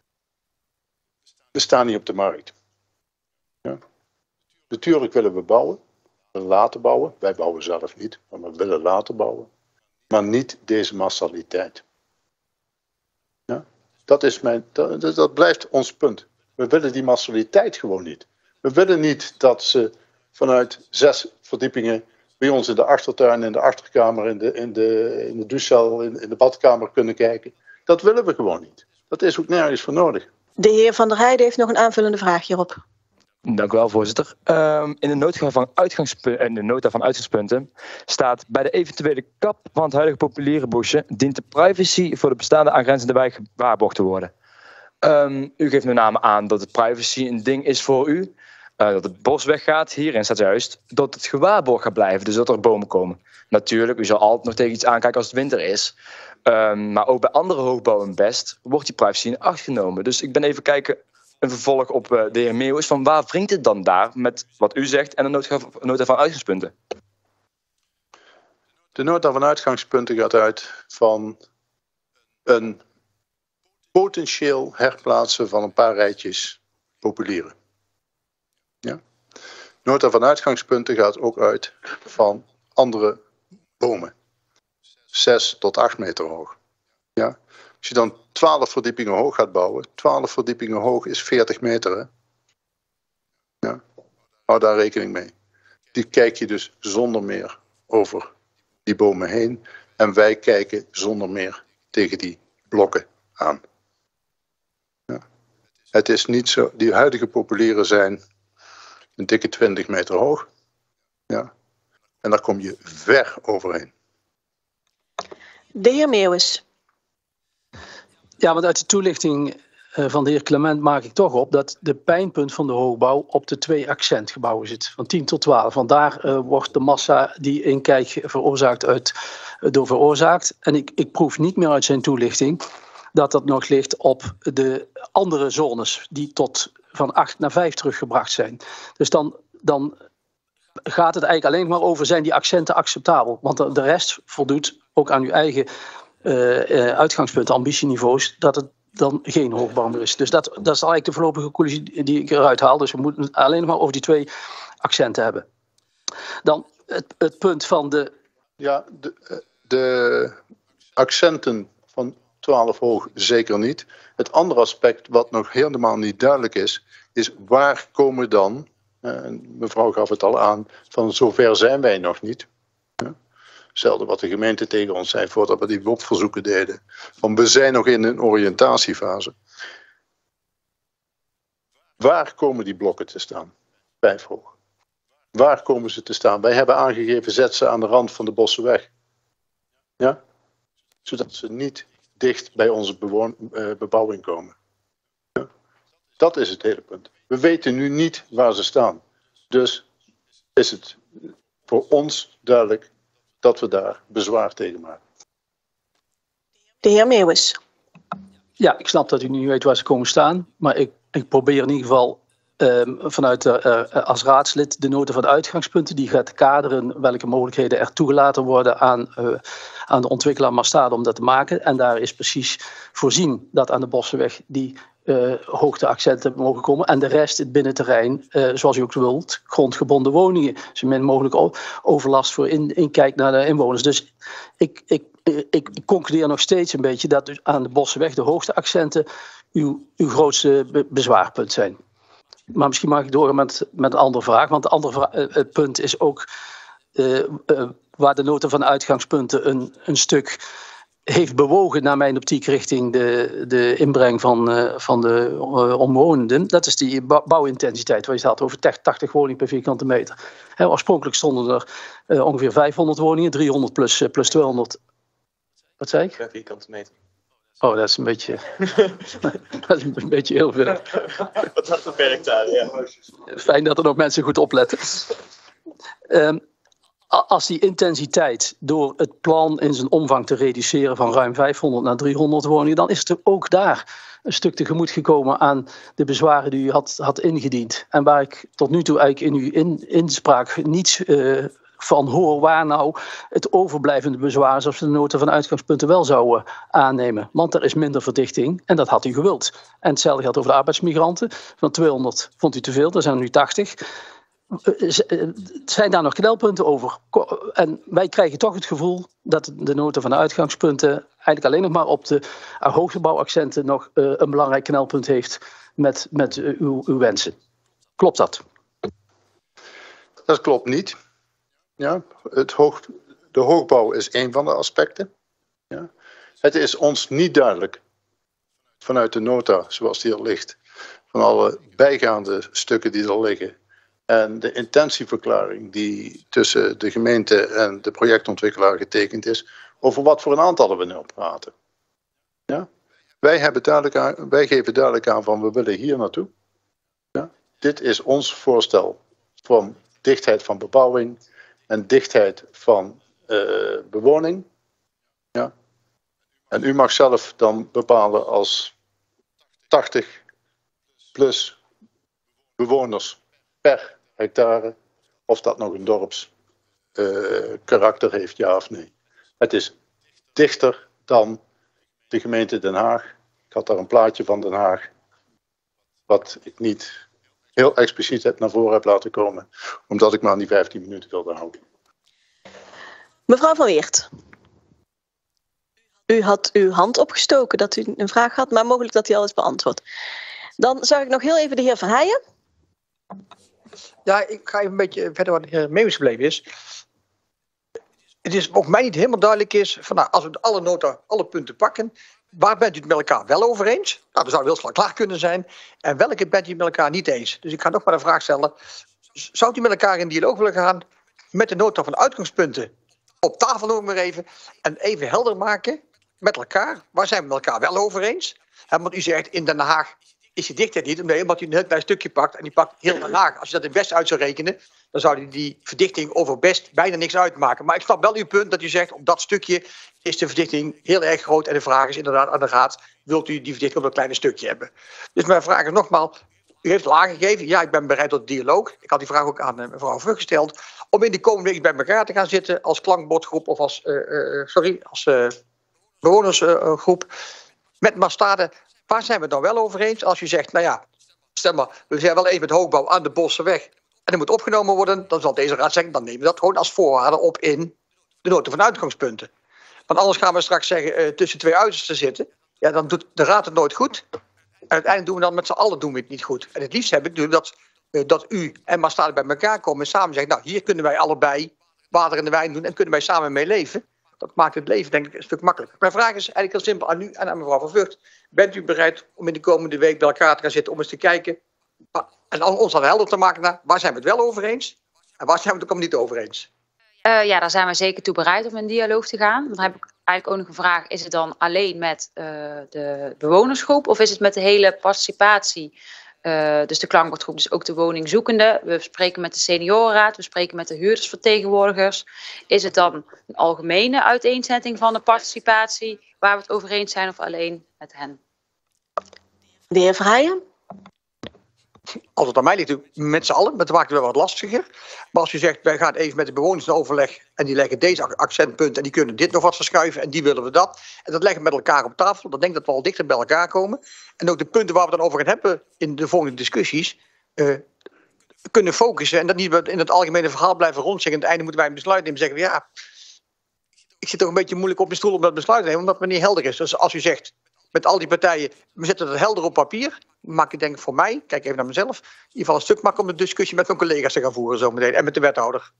We staan niet op de markt. Ja? Natuurlijk willen we bouwen. We willen laten bouwen. Wij bouwen zelf niet, maar we willen laten bouwen. Maar niet deze massaliteit. Ja? Dat, is mijn, dat, dat blijft ons punt. We willen die massaliteit gewoon niet. We willen niet dat ze vanuit zes verdiepingen bij ons in de achtertuin, in de achterkamer, in de, in de, in de douchecel, in, in de badkamer kunnen kijken. Dat willen we gewoon niet. Dat is ook nergens voor nodig. De heer Van der Heijden heeft nog een aanvullende vraag hierop. Dank u wel, voorzitter. Um, in de nota van, uitgangspunten, in de nota van uitgangspunten staat: bij de eventuele kap van het huidige populiere bosje dient de privacy voor de bestaande aangrenzende wijk gewaarborgd te worden. Um, u geeft nu name aan dat de privacy een ding is voor u, uh, dat het bos weggaat. Hierin staat juist dat het gewaarborgd gaat blijven, dus dat er bomen komen. Natuurlijk, u zal altijd nog tegen iets aankijken als het winter is. Um, maar ook bij andere hoogbouwen best wordt die privacy in acht genomen. Dus ik ben even kijken, een vervolg op uh, de heer Meeuwis, van waar wringt het dan daar met wat u zegt en de nota, nota van uitgangspunten? De nota van uitgangspunten gaat uit van een potentieel herplaatsen van een paar rijtjes populieren. Ja? Nota van uitgangspunten gaat ook uit van andere bomen. Zes tot acht meter hoog. Ja? Als je dan twaalf verdiepingen hoog gaat bouwen, twaalf verdiepingen hoog is veertig meter. Hè? Ja? Hou daar rekening mee. Die kijk je dus zonder meer over die bomen heen. En wij kijken zonder meer tegen die blokken aan. Ja? Het is niet zo, die huidige populieren zijn een dikke twintig meter hoog. Ja? En daar kom je ver overheen. De heer Meeuwis. Ja, want uit de toelichting uh, van de heer Clement maak ik toch op dat de pijnpunt van de hoogbouw op de twee accentgebouwen zit, van tien tot twaalf. Want daar uh, wordt de massa die inkijk veroorzaakt uit, uh, door veroorzaakt. En ik, ik proef niet meer uit zijn toelichting dat dat nog ligt op de andere zones die tot van acht naar vijf teruggebracht zijn. Dus dan, dan gaat het eigenlijk alleen maar over, zijn die accenten acceptabel? Want de, de rest voldoet ook aan uw eigen uh, uh, uitgangspunten, ambitieniveaus, dat het dan geen hoogbouw meer is. Dus dat, dat is eigenlijk de voorlopige conclusie die ik eruit haal. Dus we moeten het alleen maar over die twee accenten hebben. Dan het, het punt van de... Ja, de, de accenten van twaalf hoog zeker niet. Het andere aspect wat nog helemaal niet duidelijk is, is waar komen dan, en mevrouw gaf het al aan, van zover zijn wij nog niet. Hetzelfde wat de gemeente tegen ons zei voordat we die W O P-verzoeken deden. Van we zijn nog in een oriëntatiefase. Waar komen die blokken te staan? Vijf hoog. Waar komen ze te staan? Wij hebben aangegeven, zet ze aan de rand van de Bossenweg. Ja? Zodat ze niet dicht bij onze bewoon, uh, bebouwing komen. Ja? Dat is het hele punt. We weten nu niet waar ze staan. Dus is het voor ons duidelijk dat we daar bezwaar tegen maken. De heer Meeuwis. Ja, ik snap dat u niet weet waar ze komen staan. Maar ik, ik probeer in ieder geval um, vanuit de, uh, als raadslid de nota van de uitgangspunten. Die gaat kaderen welke mogelijkheden er toegelaten worden aan, uh, aan de ontwikkelaar Mastade om dat te maken. En daar is precies voorzien dat aan de Bossenweg die uh, hoogteaccenten mogen komen. En de rest, het binnenterrein, uh, zoals u ook wilt, grondgebonden woningen. Zo min mogelijk overlast voor in, inkijk naar de inwoners. Dus ik, ik, ik, ik concludeer nog steeds een beetje dat dus aan de Bossenweg de hoogteaccenten uw, uw grootste be bezwaarpunt zijn. Maar misschien mag ik doorgaan met, met een andere vraag. Want het andere vraag, uh, het punt is ook uh, uh, waar de nota van de uitgangspunten een, een stuk heeft bewogen naar mijn optiek richting de, de inbreng van, uh, van de uh, omwonenden. Dat is die bouwintensiteit waar je het had over tachtig woningen per vierkante meter. He, oorspronkelijk stonden er uh, ongeveer vijfhonderd woningen, driehonderd plus, uh, plus tweehonderd. Wat zei ik? Per vierkante meter. Oh, dat is een beetje, dat is een beetje heel veel. Wat dat beperkt daar, ja. Fijn dat er nog mensen goed opletten. Um, Als die intensiteit door het plan in zijn omvang te reduceren van ruim vijfhonderd naar driehonderd woningen, dan is er ook daar een stuk tegemoet gekomen aan de bezwaren die u had, had ingediend. En waar ik tot nu toe eigenlijk in uw in, inspraak niets uh, van hoor waar nou het overblijvende bezwaar, zoals we de nota van uitgangspunten wel zouden aannemen. Want er is minder verdichting en dat had u gewild. En hetzelfde geldt over de arbeidsmigranten. Van tweehonderd vond u te veel, er zijn er nu tachtig. Zijn daar nog knelpunten over? En wij krijgen toch het gevoel dat de nota van de uitgangspunten eigenlijk alleen nog maar op de hoogbouwaccenten nog uh, een belangrijk knelpunt heeft met, met uh, uw, uw wensen. Klopt dat? Dat klopt niet. Ja, het hoog, de hoogbouw is één van de aspecten. Ja. Het is ons niet duidelijk vanuit de nota zoals die er ligt, van alle bijgaande stukken die er liggen, en de intentieverklaring die tussen de gemeente en de projectontwikkelaar getekend is, over wat voor een aantallen we nu praten. Ja? Wij, hebben duidelijk aan, wij geven duidelijk aan van we willen hier naartoe. Ja? Dit is ons voorstel van dichtheid van bebouwing en dichtheid van uh, bewoning. Ja? En u mag zelf dan bepalen als tachtig plus bewoners per hectare, of dat nog een dorps uh, karakter heeft, ja of nee. Het is dichter dan de gemeente Den Haag. Ik had daar een plaatje van Den Haag, wat ik niet heel expliciet naar voren heb laten komen, omdat ik maar aan die vijftien minuten wilde houden. Mevrouw Van Weert. U had uw hand opgestoken dat u een vraag had, maar mogelijk dat die al is beantwoord. Dan zag ik nog heel even de heer Van Heijen. Ja, ik ga even een beetje verder wat de heer Meeuwis gebleven is. Het is ook mij niet helemaal duidelijk is, van, nou, als we alle nota, alle punten pakken, waar bent u het met elkaar wel over eens? Nou, dat zou heel snel klaar kunnen zijn. En welke bent u met elkaar niet eens? Dus ik ga nog maar een vraag stellen. Zou u met elkaar in dialoog willen gaan met de nota van de uitgangspunten op tafel nog maar even en even helder maken met elkaar, waar zijn we met elkaar wel over eens? He, want u zegt in Den Haag is die dichtheid niet. Nee, omdat u een heel klein stukje pakt en die pakt heel Den Haag. Als je dat in Best uit zou rekenen, dan zou die, die verdichting over Best bijna niks uitmaken. Maar ik snap wel uw punt dat u zegt, op dat stukje is de verdichting heel erg groot. En de vraag is inderdaad aan de raad, wilt u die verdichting op dat kleine stukje hebben? Dus mijn vraag is nogmaals, u heeft het aangegeven. Ja, ik ben bereid tot dialoog. Ik had die vraag ook aan uh, mevrouw Vught gesteld. Om in de komende week bij elkaar te gaan zitten als klankbordgroep of als, uh, uh, sorry, als uh, bewonersgroep. Uh, met Maastade, waar zijn we het dan wel over eens? Als u zegt, nou ja, stel maar, we zijn wel even met hoogbouw aan de Bossenweg. En dat moet opgenomen worden. Dan zal deze raad zeggen, dan nemen we dat gewoon als voorwaarde op in de nota van uitgangspunten. Want anders gaan we straks zeggen, uh, tussen twee uitersten zitten. Ja, dan doet de raad het nooit goed. En uiteindelijk doen we dan met z'n allen doen we het niet goed. En het liefst heb ik natuurlijk dat, uh, dat u en Maastade bij elkaar komen en samen zeggen, nou, hier kunnen wij allebei water in de wijn doen en kunnen wij samen mee leven. Dat maakt het leven denk ik een stuk makkelijker. Mijn vraag is eigenlijk heel simpel aan u en aan mevrouw Van Vught. Bent u bereid om in de komende week bij elkaar te gaan zitten om eens te kijken en ons dan helder te maken naar waar zijn we het wel over eens en waar zijn we het ook niet over eens? Uh, ja, daar zijn we zeker toe bereid om in dialoog te gaan. Dan heb ik eigenlijk ook nog een vraag. Is het dan alleen met uh, de bewonersgroep of is het met de hele participatie? Uh, dus de klankbordgroep, dus ook de woningzoekenden. We spreken met de seniorenraad, we spreken met de huurdersvertegenwoordigers. Is het dan een algemene uiteenzetting van de participatie waar we het over eens zijn of alleen met hen? De heer Verheijen? Als het aan mij ligt, met z'n allen, maar dat maakt het wel wat lastiger. Maar als u zegt, wij gaan even met de bewoners in overleg en die leggen deze accentpunt en die kunnen dit nog wat verschuiven en die willen we dat. En dat leggen we met elkaar op tafel, dan denk ik dat we al dichter bij elkaar komen. En ook de punten waar we het dan over gaan hebben in de volgende discussies, uh, kunnen focussen en dat niet in het algemene verhaal blijven rondzingen. Aan het einde moeten wij een besluit nemen en zeggen, ja, ik zit toch een beetje moeilijk op mijn stoel om dat besluit te nemen, omdat het niet helder is. Dus als u zegt, met al die partijen, we zetten het helder op papier. Maak ik denk ik voor mij, kijk even naar mezelf, in ieder geval een stuk makkelijker om de discussie met mijn collega's te gaan voeren zometeen. En met de wethouder.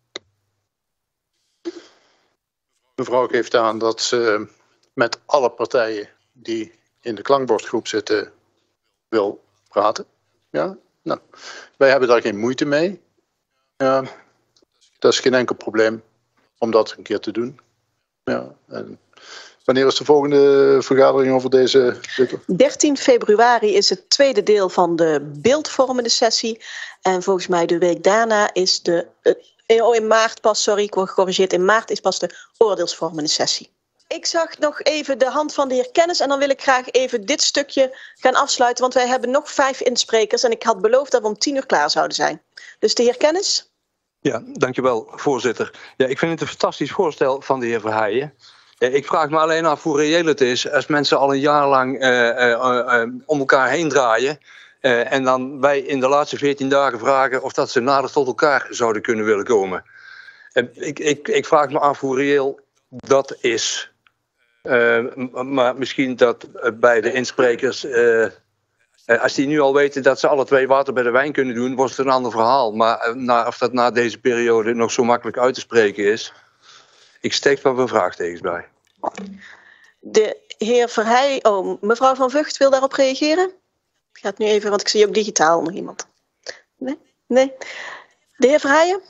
Mevrouw geeft aan dat ze met alle partijen die in de klankbordgroep zitten wil praten. Ja, nou, wij hebben daar geen moeite mee. Ja, dat is geen enkel probleem om dat een keer te doen. Ja, en wanneer is de volgende vergadering over deze? dertien februari is het tweede deel van de beeldvormende sessie. En volgens mij de week daarna is de... Uh, oh, in maart pas, sorry, ik word gecorrigeerd. In maart is pas de oordeelsvormende sessie. Ik zag nog even de hand van de heer Kennis. En dan wil ik graag even dit stukje gaan afsluiten. Want wij hebben nog vijf insprekers. En ik had beloofd dat we om tien uur klaar zouden zijn. Dus de heer Kennis. Ja, dankjewel, voorzitter. Ja, ik vind het een fantastisch voorstel van de heer Verheijen. Ik vraag me alleen af hoe reëel het is als mensen al een jaar lang uh, uh, uh, om elkaar heen draaien. Uh, en dan wij in de laatste veertien dagen vragen of dat ze nader tot elkaar zouden kunnen willen komen. Uh, ik, ik, ik vraag me af hoe reëel dat is. Uh, maar misschien dat uh, bij de insprekers, uh, uh, als die nu al weten dat ze alle twee water bij de wijn kunnen doen, wordt het een ander verhaal. Maar uh, na, of dat na deze periode nog zo makkelijk uit te spreken is, ik steek wel veel vraagtekens bij. De heer Verheijen, oh, mevrouw Van Vught wil daarop reageren? Ik ga het nu even, want ik zie ook digitaal nog iemand. Nee? Nee? De heer Verheijen?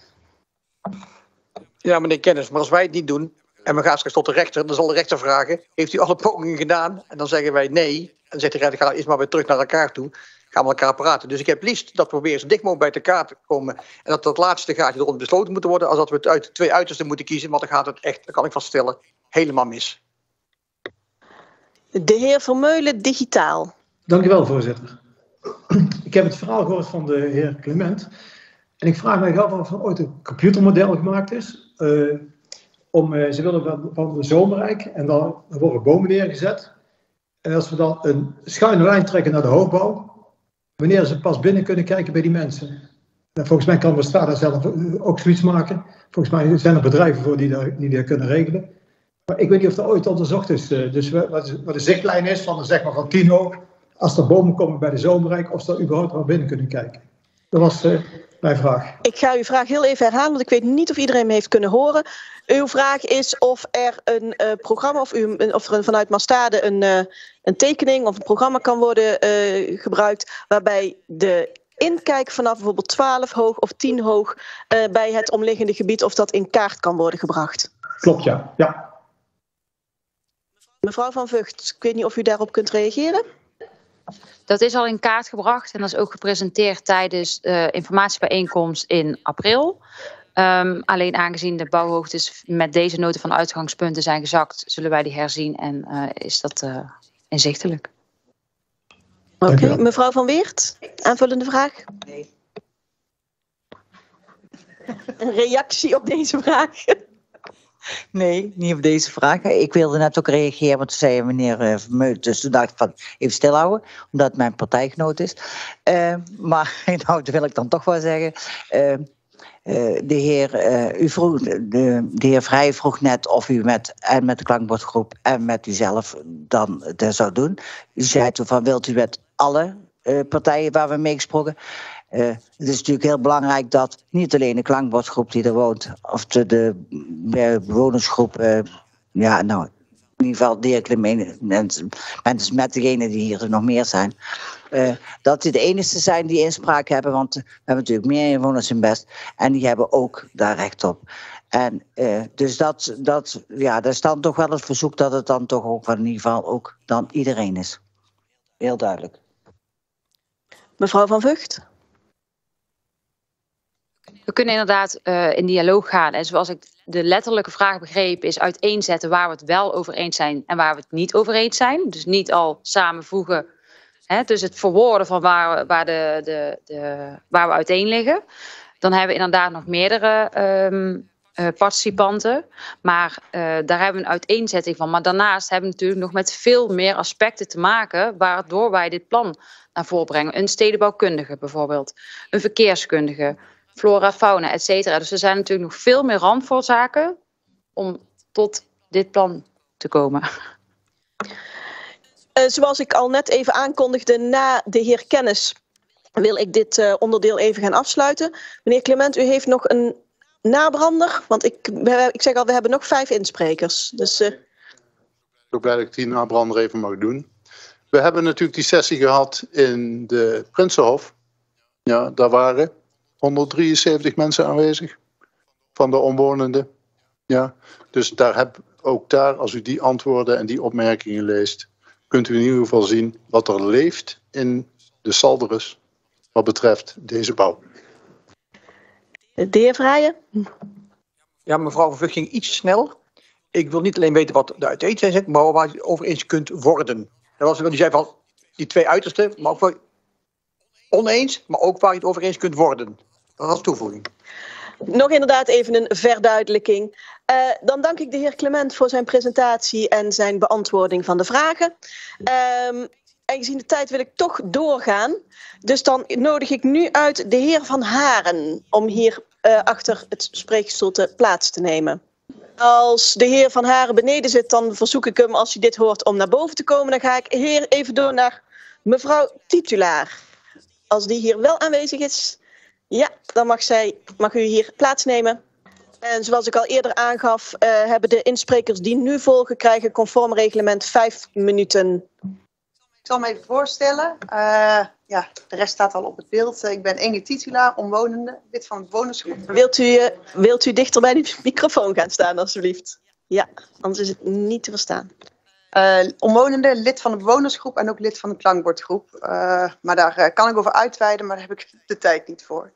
Ja, meneer Kennis, maar als wij het niet doen en we gaan straks tot de rechter, dan zal de rechter vragen, heeft u alle pogingen gedaan? En dan zeggen wij nee. En dan zegt de rechter, ga eerst maar weer terug naar elkaar toe. Gaan we elkaar praten. Dus ik heb liefst dat we proberen zo dicht mogelijk bij elkaar te komen. En dat dat laatste gaatje eronder besloten moet worden. Als dat we het uit twee uitersten moeten kiezen. Want dan gaat het echt, dat kan ik vaststellen, helemaal mis. De heer Vermeulen, digitaal. Dank u wel, voorzitter. Ik heb het verhaal gehoord van de heer Clement. En ik vraag mij af of er ooit een computermodel gemaakt is. Uh, om, uh, ze willen van, van de Zomerrijk en dan worden bomen neergezet. En als we dan een schuine lijn trekken naar de hoogbouw, wanneer ze pas binnen kunnen kijken bij die mensen. En volgens mij kan Maastade zelf ook zoiets maken. Volgens mij zijn er bedrijven voor die dat, die dat kunnen regelen. Maar ik weet niet of dat ooit onderzocht is. Dus wat de zichtlijn is van, zeg maar, van tien hoog. Als er bomen komen bij de Zomerrijk, of ze er überhaupt wel binnen kunnen kijken. Dat was uh, mijn vraag. Ik ga uw vraag heel even herhalen, want ik weet niet of iedereen me heeft kunnen horen. Uw vraag is of er een uh, programma, of, u, of er een, vanuit Maastade een, uh, een tekening of een programma kan worden uh, gebruikt, waarbij de inkijk vanaf bijvoorbeeld twaalf hoog of tien hoog uh, bij het omliggende gebied, of dat in kaart kan worden gebracht. Klopt, ja. ja. Mevrouw Van Vught, ik weet niet of u daarop kunt reageren. Dat is al in kaart gebracht en dat is ook gepresenteerd tijdens de informatiebijeenkomst in april. Um, alleen aangezien de bouwhoogtes met deze nota van uitgangspunten zijn gezakt, zullen wij die herzien en uh, is dat uh, inzichtelijk. Oké, okay, mevrouw Van Weert, aanvullende vraag? Nee. Een reactie op deze vraag? Nee, niet op deze vraag. Ik wilde net ook reageren, want toen zei meneer uh, Vermeulen, dus toen dacht ik van even stilhouden, omdat het mijn partijgenoot is. Uh, maar nou, dat wil ik dan toch wel zeggen. Uh, uh, de heer, uh, u vroeg, de, de heer Vrij vroeg net of u met, en met de klankbordgroep en met uzelf dan dat zou doen. U zei toen van, wilt u met alle uh, partijen waar we mee gesproken? Uh, het is natuurlijk heel belangrijk dat niet alleen de klankbordgroep die er woont, of de, de bewonersgroep, uh, ja, nou, in ieder geval de mensen, mensen met degenen die hier nog meer zijn, uh, dat die de enige zijn die inspraak hebben, want we hebben natuurlijk meer inwoners in Best en die hebben ook daar recht op. En uh, dus dat, dat, ja, dat is dan toch wel het verzoek dat het dan toch ook in ieder geval ook dan iedereen is. Heel duidelijk. Mevrouw Van Vught? We kunnen inderdaad uh, in dialoog gaan. En zoals ik de letterlijke vraag begreep, is uiteenzetten waar we het wel over eens zijn en waar we het niet over eens zijn. Dus niet al samenvoegen. Hè, dus het verwoorden van waar, waar, de, de, de, waar we uiteen liggen. Dan hebben we inderdaad nog meerdere um, uh, participanten. Maar uh, daar hebben we een uiteenzetting van. Maar daarnaast hebben we natuurlijk nog met veel meer aspecten te maken, waardoor wij dit plan naar voren brengen. Een stedenbouwkundige bijvoorbeeld, een verkeerskundige, flora, fauna, et cetera. Dus er zijn natuurlijk nog veel meer randvoorzaken om tot dit plan te komen. Uh, zoals ik al net even aankondigde, na de heer Kennis wil ik dit uh, onderdeel even gaan afsluiten. Meneer Clement, u heeft nog een nabrander, want ik, we, ik zeg al, we hebben nog vijf insprekers. Dus, uh... Ik ben blij dat ik die nabrander even mag doen. We hebben natuurlijk die sessie gehad in de Prinsenhof. Ja, daar waren honderddrieënzeventig mensen aanwezig van de omwonenden. Ja, dus daar heb, ook daar, als u die antwoorden en die opmerkingen leest, kunt u in ieder geval zien wat er leeft in de Salderus wat betreft deze bouw. De heer Vrijen? Ja, mevrouw Van Vught ging iets snel. Ik wil niet alleen weten wat de uiteenzetting zit, maar waar je over eens kunt worden. Dat was wat u zei van die twee uitersten, maar ook wel oneens, maar ook waar je het over eens kunt worden. Dat als toevoeging. Nog inderdaad even een verduidelijking. Uh, dan dank ik de heer Clement voor zijn presentatie en zijn beantwoording van de vragen. Um, en gezien de tijd wil ik toch doorgaan. Dus dan nodig ik nu uit de heer Van Haren om hier uh, achter het spreekgestoelte plaats te nemen. Als de heer Van Haren beneden zit, dan verzoek ik hem, als hij dit hoort, om naar boven te komen. Dan ga ik heer even door naar mevrouw Titulaar. Als die hier wel aanwezig is, ja, dan mag, zij, mag u hier plaatsnemen. En zoals ik al eerder aangaf, uh, hebben de insprekers die nu volgen, krijgen conform reglement vijf minuten. Ik zal me even voorstellen. Uh, ja, de rest staat al op het beeld. Uh, ik ben Inge Titulaar, omwonende, lid van het bewonersgroep. Wilt u, uh, wilt u dichter bij de microfoon gaan staan, alstublieft? Ja, anders is het niet te verstaan. Uh, omwonende, lid van de bewonersgroep en ook lid van de klankbordgroep. Uh, maar daar uh, kan ik over uitweiden, maar daar heb ik de tijd niet voor.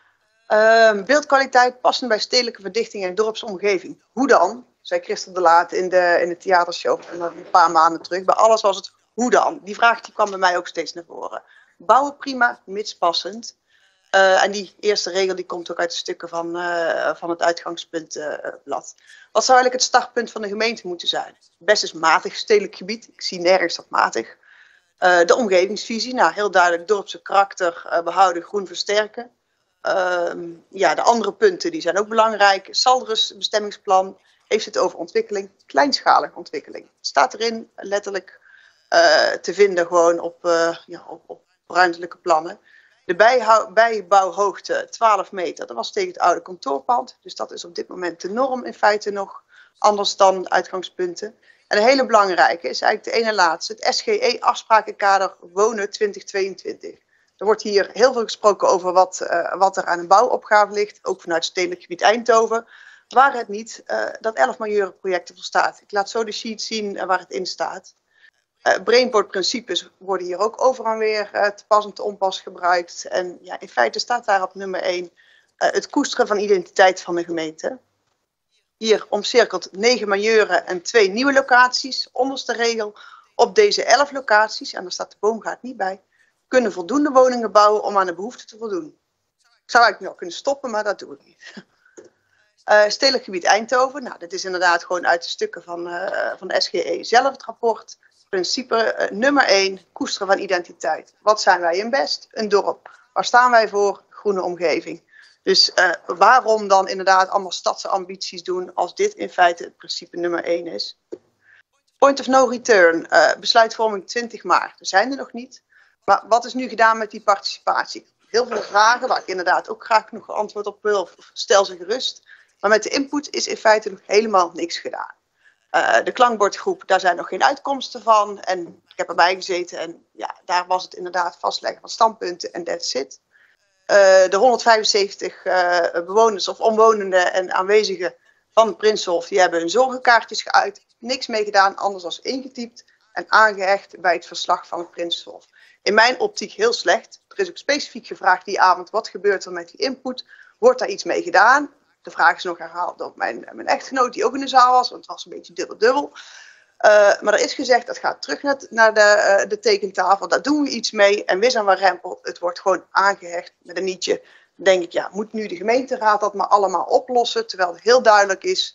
Uh, beeldkwaliteit passend bij stedelijke verdichting en dorpsomgeving. Hoe dan? Zei Christel de Laat in de, in de theatershow een paar maanden terug. Bij alles was het hoe dan? Die vraag die kwam bij mij ook steeds naar voren. Bouwen prima, mits passend. Uh, en die eerste regel die komt ook uit de stukken van, uh, van het uitgangspuntblad. Uh, Wat zou eigenlijk het startpunt van de gemeente moeten zijn? Best is matig stedelijk gebied. Ik zie nergens dat matig. Uh, de omgevingsvisie, nou heel duidelijk dorpse karakter uh, behouden, groen versterken. Uh, ja, de andere punten die zijn ook belangrijk. Salderus bestemmingsplan heeft het over ontwikkeling, kleinschalige ontwikkeling. Het staat erin letterlijk uh, te vinden gewoon op, uh, ja, op, op ruimtelijke plannen. De bijhou, bijbouwhoogte twaalf meter, dat was tegen het oude kantoorpand. Dus dat is op dit moment de norm in feite nog anders dan uitgangspunten. En een hele belangrijke is eigenlijk de ene laatste, het S G E-afsprakenkader wonen twintig tweeëntwintig. Er wordt hier heel veel gesproken over wat, uh, wat er aan een bouwopgave ligt, ook vanuit stedelijk gebied Eindhoven. Waar het niet uh, dat elf majeurenprojecten voor staat. Ik laat zo de sheet zien uh, waar het in staat. Uh, brainboard-principes worden hier ook overal weer uh, te pas en te onpas gebruikt. En ja, in feite staat daar op nummer één uh, het koesteren van identiteit van de gemeente. Hier omcirkelt negen majeuren en twee nieuwe locaties. Onderste regel, op deze elf locaties, en daar staat de boomgaard niet bij, kunnen voldoende woningen bouwen om aan de behoefte te voldoen. Ik zou eigenlijk wel kunnen stoppen, maar dat doe ik niet. Uh, Stedelijk gebied Eindhoven, nou, dit is inderdaad gewoon uit de stukken van, uh, van de S G E zelf het rapport. Principe uh, nummer één, koesteren van identiteit. Wat zijn wij in Best? Een dorp. Waar staan wij voor? Groene omgeving. Dus uh, waarom dan inderdaad allemaal stadse ambities doen als dit in feite het principe nummer één is? Point of no return, uh, besluitvorming twintig maart. We zijn er nog niet. Maar wat is nu gedaan met die participatie? Heel veel vragen waar ik inderdaad ook graag nog antwoord op wil. Of stel ze gerust. Maar met de input is in feite nog helemaal niks gedaan. Uh, de klankbordgroep, daar zijn nog geen uitkomsten van. En ik heb erbij gezeten en ja, daar was het inderdaad vastleggen van standpunten en that's it. Uh, de honderdvijfenzeventig uh, bewoners of omwonenden en aanwezigen van het Prinsenhof, die hebben hun zorgenkaartjes geuit. Niks mee gedaan, anders dan ingetypt en aangehecht bij het verslag van het Prinsenhof. In mijn optiek heel slecht. Er is ook specifiek gevraagd die avond, wat gebeurt er met die input? Wordt daar iets mee gedaan? De vraag is nog herhaald door mijn, mijn echtgenoot, die ook in de zaal was, want het was een beetje dubbel-dubbel. Uh, maar er is gezegd, dat gaat terug naar, naar de, uh, de tekentafel, daar doen we iets mee. En wis aan waar rempel, het wordt gewoon aangehecht met een nietje. Dan denk ik, ja, moet nu de gemeenteraad dat maar allemaal oplossen? Terwijl het heel duidelijk is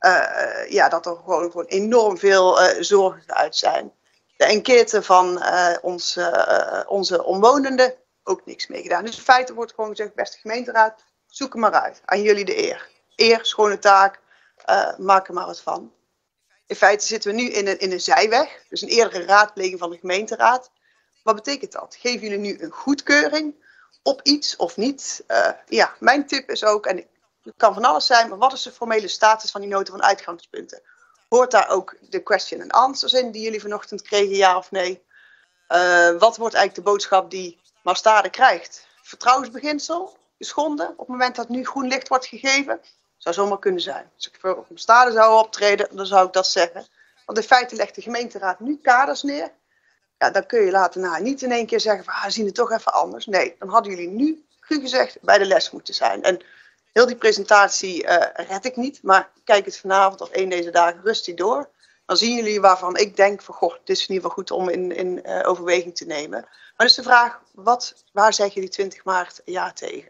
uh, ja, dat er gewoon, gewoon enorm veel uh, zorgen uit zijn. De enquête van uh, ons, uh, onze omwonenden, ook niks mee gedaan. Dus in feite wordt gewoon gezegd, beste gemeenteraad, zoek er maar uit. Aan jullie de eer. Eer, schone taak, uh, maak er maar wat van. In feite zitten we nu in een, in een zijweg. Dus een eerdere raadpleging van de gemeenteraad. Wat betekent dat? Geven jullie nu een goedkeuring op iets of niet? Uh, ja, mijn tip is ook, en het kan van alles zijn, maar wat is de formele status van die nota van uitgangspunten? Hoort daar ook de question and answers in die jullie vanochtend kregen, ja of nee? Uh, wat wordt eigenlijk de boodschap die Maastade krijgt? Vertrouwensbeginsel? Geschonden op het moment dat nu groen licht wordt gegeven? Zou zomaar kunnen zijn. Als ik voor Maastade zou optreden, dan zou ik dat zeggen. Want in feite legt de gemeenteraad nu kaders neer. Ja, dan kun je later na niet in één keer zeggen van, ah, we zien het toch even anders. Nee, dan hadden jullie nu, cru gezegd, bij de les moeten zijn. En heel die presentatie uh, red ik niet, maar kijk het vanavond of één deze dagen rustig door. Dan zien jullie waarvan ik denk van, goh, dit is in ieder geval goed om in, in uh, overweging te nemen. Maar dus de vraag, wat, waar zeggen jullie twintig maart ja tegen?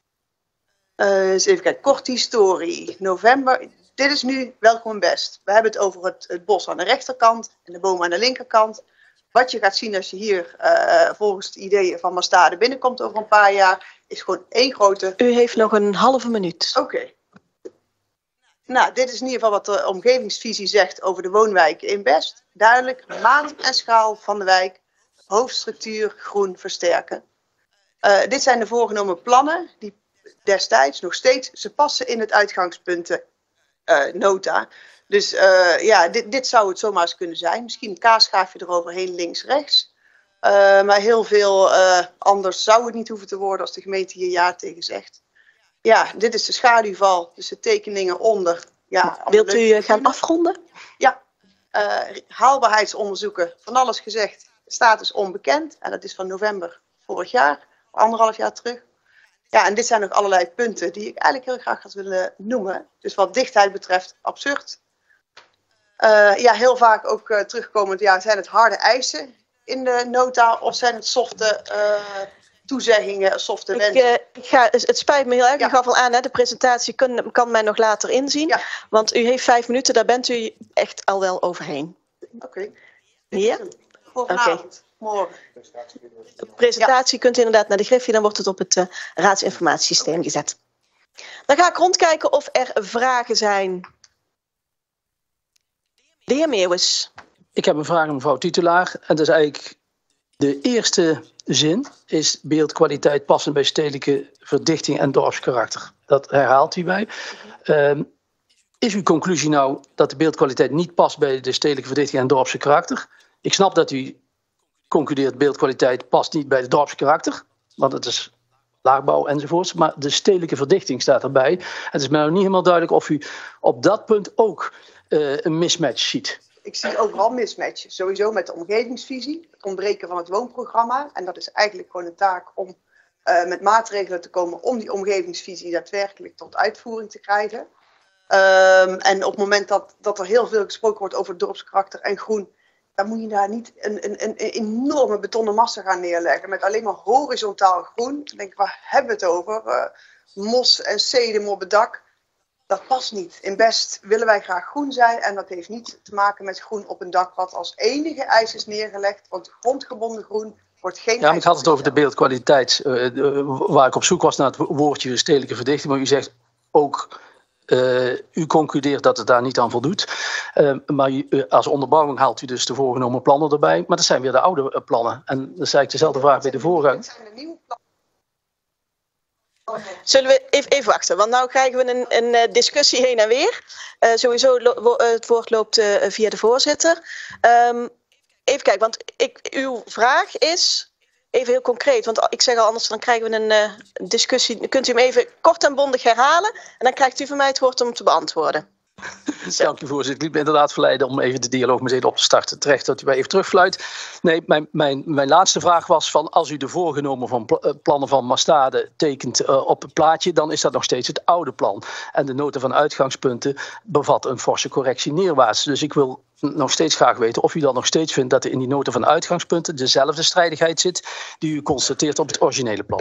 Uh, eens even kijken, korte historie. November, dit is nu welkom en best. We hebben het over het, het bos aan de rechterkant en de bomen aan de linkerkant. Wat je gaat zien als je hier uh, volgens de ideeën van Maastade binnenkomt over een paar jaar, is gewoon één grote... U heeft nog een halve minuut. Oké. Okay. Nou, dit is in ieder geval wat de omgevingsvisie zegt over de woonwijken in Best. Duidelijk, maat en schaal van de wijk, hoofdstructuur, groen versterken. Uh, dit zijn de voorgenomen plannen die destijds nog steeds, ze passen in het uitgangspunten uh, nota. Dus uh, ja, dit, dit zou het zomaar eens kunnen zijn. Misschien een kaasschaafje eroverheen, links, rechts. Uh, maar heel veel uh, anders zou het niet hoeven te worden als de gemeente hier ja tegen zegt. Ja, dit is de schaduwval, dus de tekeningen onder. Ja, wilt u uh, gaan afronden? Ja, uh, haalbaarheidsonderzoeken, van alles gezegd. Status onbekend en dat is van november vorig jaar, anderhalf jaar terug. Ja, en dit zijn nog allerlei punten die ik eigenlijk heel graag had willen noemen. Dus wat dichtheid betreft, absurd. Uh, ja, heel vaak ook uh, terugkomend, ja, zijn het harde eisen in de nota of zijn het softe uh, toezeggingen, softe wensen? Ik, uh, ik ga, het spijt me heel erg, ja. Ik gaf al aan, hè, de presentatie kan, kan men nog later inzien. Ja. Want u heeft vijf minuten, daar bent u echt al wel overheen. Oké. Okay. Ja? Voor vanavond. Okay. Morgen. De presentatie ja. kunt u inderdaad naar de Griffie, dan wordt het op het uh, raadsinformatiesysteem gezet. Dan ga ik rondkijken of er vragen zijn. De heer Meeuwis. Ik heb een vraag aan mevrouw Titulaar. En dat is eigenlijk de eerste zin is beeldkwaliteit passend bij stedelijke verdichting en dorpskarakter. Dat herhaalt u bij. Uh, is uw conclusie nou dat de beeldkwaliteit niet past bij de stedelijke verdichting en dorpse karakter? Ik snap dat u concludeert beeldkwaliteit past niet bij de dorpse karakter, want het is laagbouw enzovoorts. Maar de stedelijke verdichting staat erbij. Het is mij nou niet helemaal duidelijk of u op dat punt ook uh, een mismatch ziet. ik zie overal mismatches. Sowieso met de omgevingsvisie, het ontbreken van het woonprogramma. En dat is eigenlijk gewoon een taak om uh, met maatregelen te komen om die omgevingsvisie daadwerkelijk tot uitvoering te krijgen. Um, en op het moment dat, dat er heel veel gesproken wordt over dorpskarakter en groen, dan moet je daar niet een, een, een enorme betonnen massa gaan neerleggen met alleen maar horizontaal groen. Dan denk ik, waar hebben we het over? Uh, mos en sedum op het dak. Dat past niet. In Best willen wij graag groen zijn en dat heeft niet te maken met groen op een dak wat als enige eis is neergelegd. Want grondgebonden groen wordt geen. Ja, maar ik had het over de beeldkwaliteit, uh, uh, waar ik op zoek was naar het woordje stedelijke verdichting. Maar u zegt ook, uh, u concludeert dat het daar niet aan voldoet. Uh, maar u, uh, als onderbouwing haalt u dus de voorgenomen plannen erbij. Maar dat zijn weer de oude uh, plannen. En dan zei ik dezelfde vraag bij de voorgang. Dat zijn de nieuwe plannen. Zullen we even, even wachten, want nu krijgen we een, een discussie heen en weer. Uh, sowieso lo, het woord loopt uh, via de voorzitter. Um, even kijken, want ik, uw vraag is even heel concreet. Want ik zeg al, anders dan krijgen we een uh, discussie. Kunt u hem even kort en bondig herhalen? En dan krijgt u van mij het woord om te beantwoorden. Dank u, voorzitter. Ik liet me inderdaad verleiden om even de dialoog meteen op te starten. Terecht dat u mij even terugfluit. Nee, mijn, mijn, mijn laatste vraag was van als u de voorgenomen van pl- plannen van Mastade tekent uh, op het plaatje, dan is dat nog steeds het oude plan. En de nota van uitgangspunten bevat een forse correctie neerwaarts. Dus ik wil nog steeds graag weten of u dan nog steeds vindt dat er in die nota van uitgangspunten dezelfde strijdigheid zit die u constateert op het originele plan.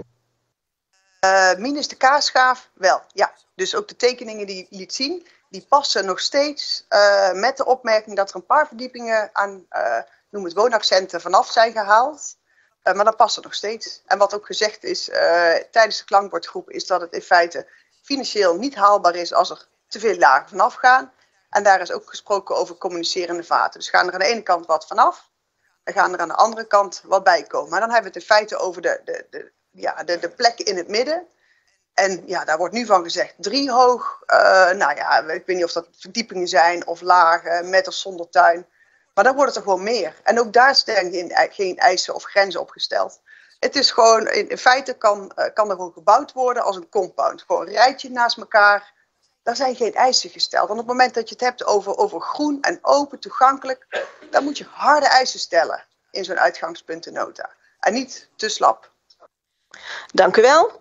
Uh, minus de kaasschaaf wel, ja. Dus ook de tekeningen die je liet zien, die passen nog steeds uh, met de opmerking dat er een paar verdiepingen aan, uh, noem het woonaccenten, vanaf zijn gehaald. Uh, maar dat past er nog steeds. En wat ook gezegd is uh, tijdens de klankbordgroep, is dat het in feite financieel niet haalbaar is als er te veel lagen vanaf gaan. En daar is ook gesproken over communicerende vaten. Dus gaan er aan de ene kant wat vanaf, en gaan er aan de andere kant wat bij komen. Maar dan hebben we het in feite over de, de, de, ja, de, de plekken in het midden. En ja, daar wordt nu van gezegd drie hoog. Uh, nou ja, ik weet niet of dat verdiepingen zijn of lagen, met of zonder tuin. Maar dan wordt het er gewoon meer. En ook daar zijn geen, geen eisen of grenzen opgesteld. Het is gewoon, in, in feite kan, uh, kan er gewoon gebouwd worden als een compound. Gewoon een rijtje naast elkaar. Daar zijn geen eisen gesteld. En op het moment dat je het hebt over, over groen en open, toegankelijk, dan moet je harde eisen stellen in zo'n uitgangspuntennota. En niet te slap. Dank u wel.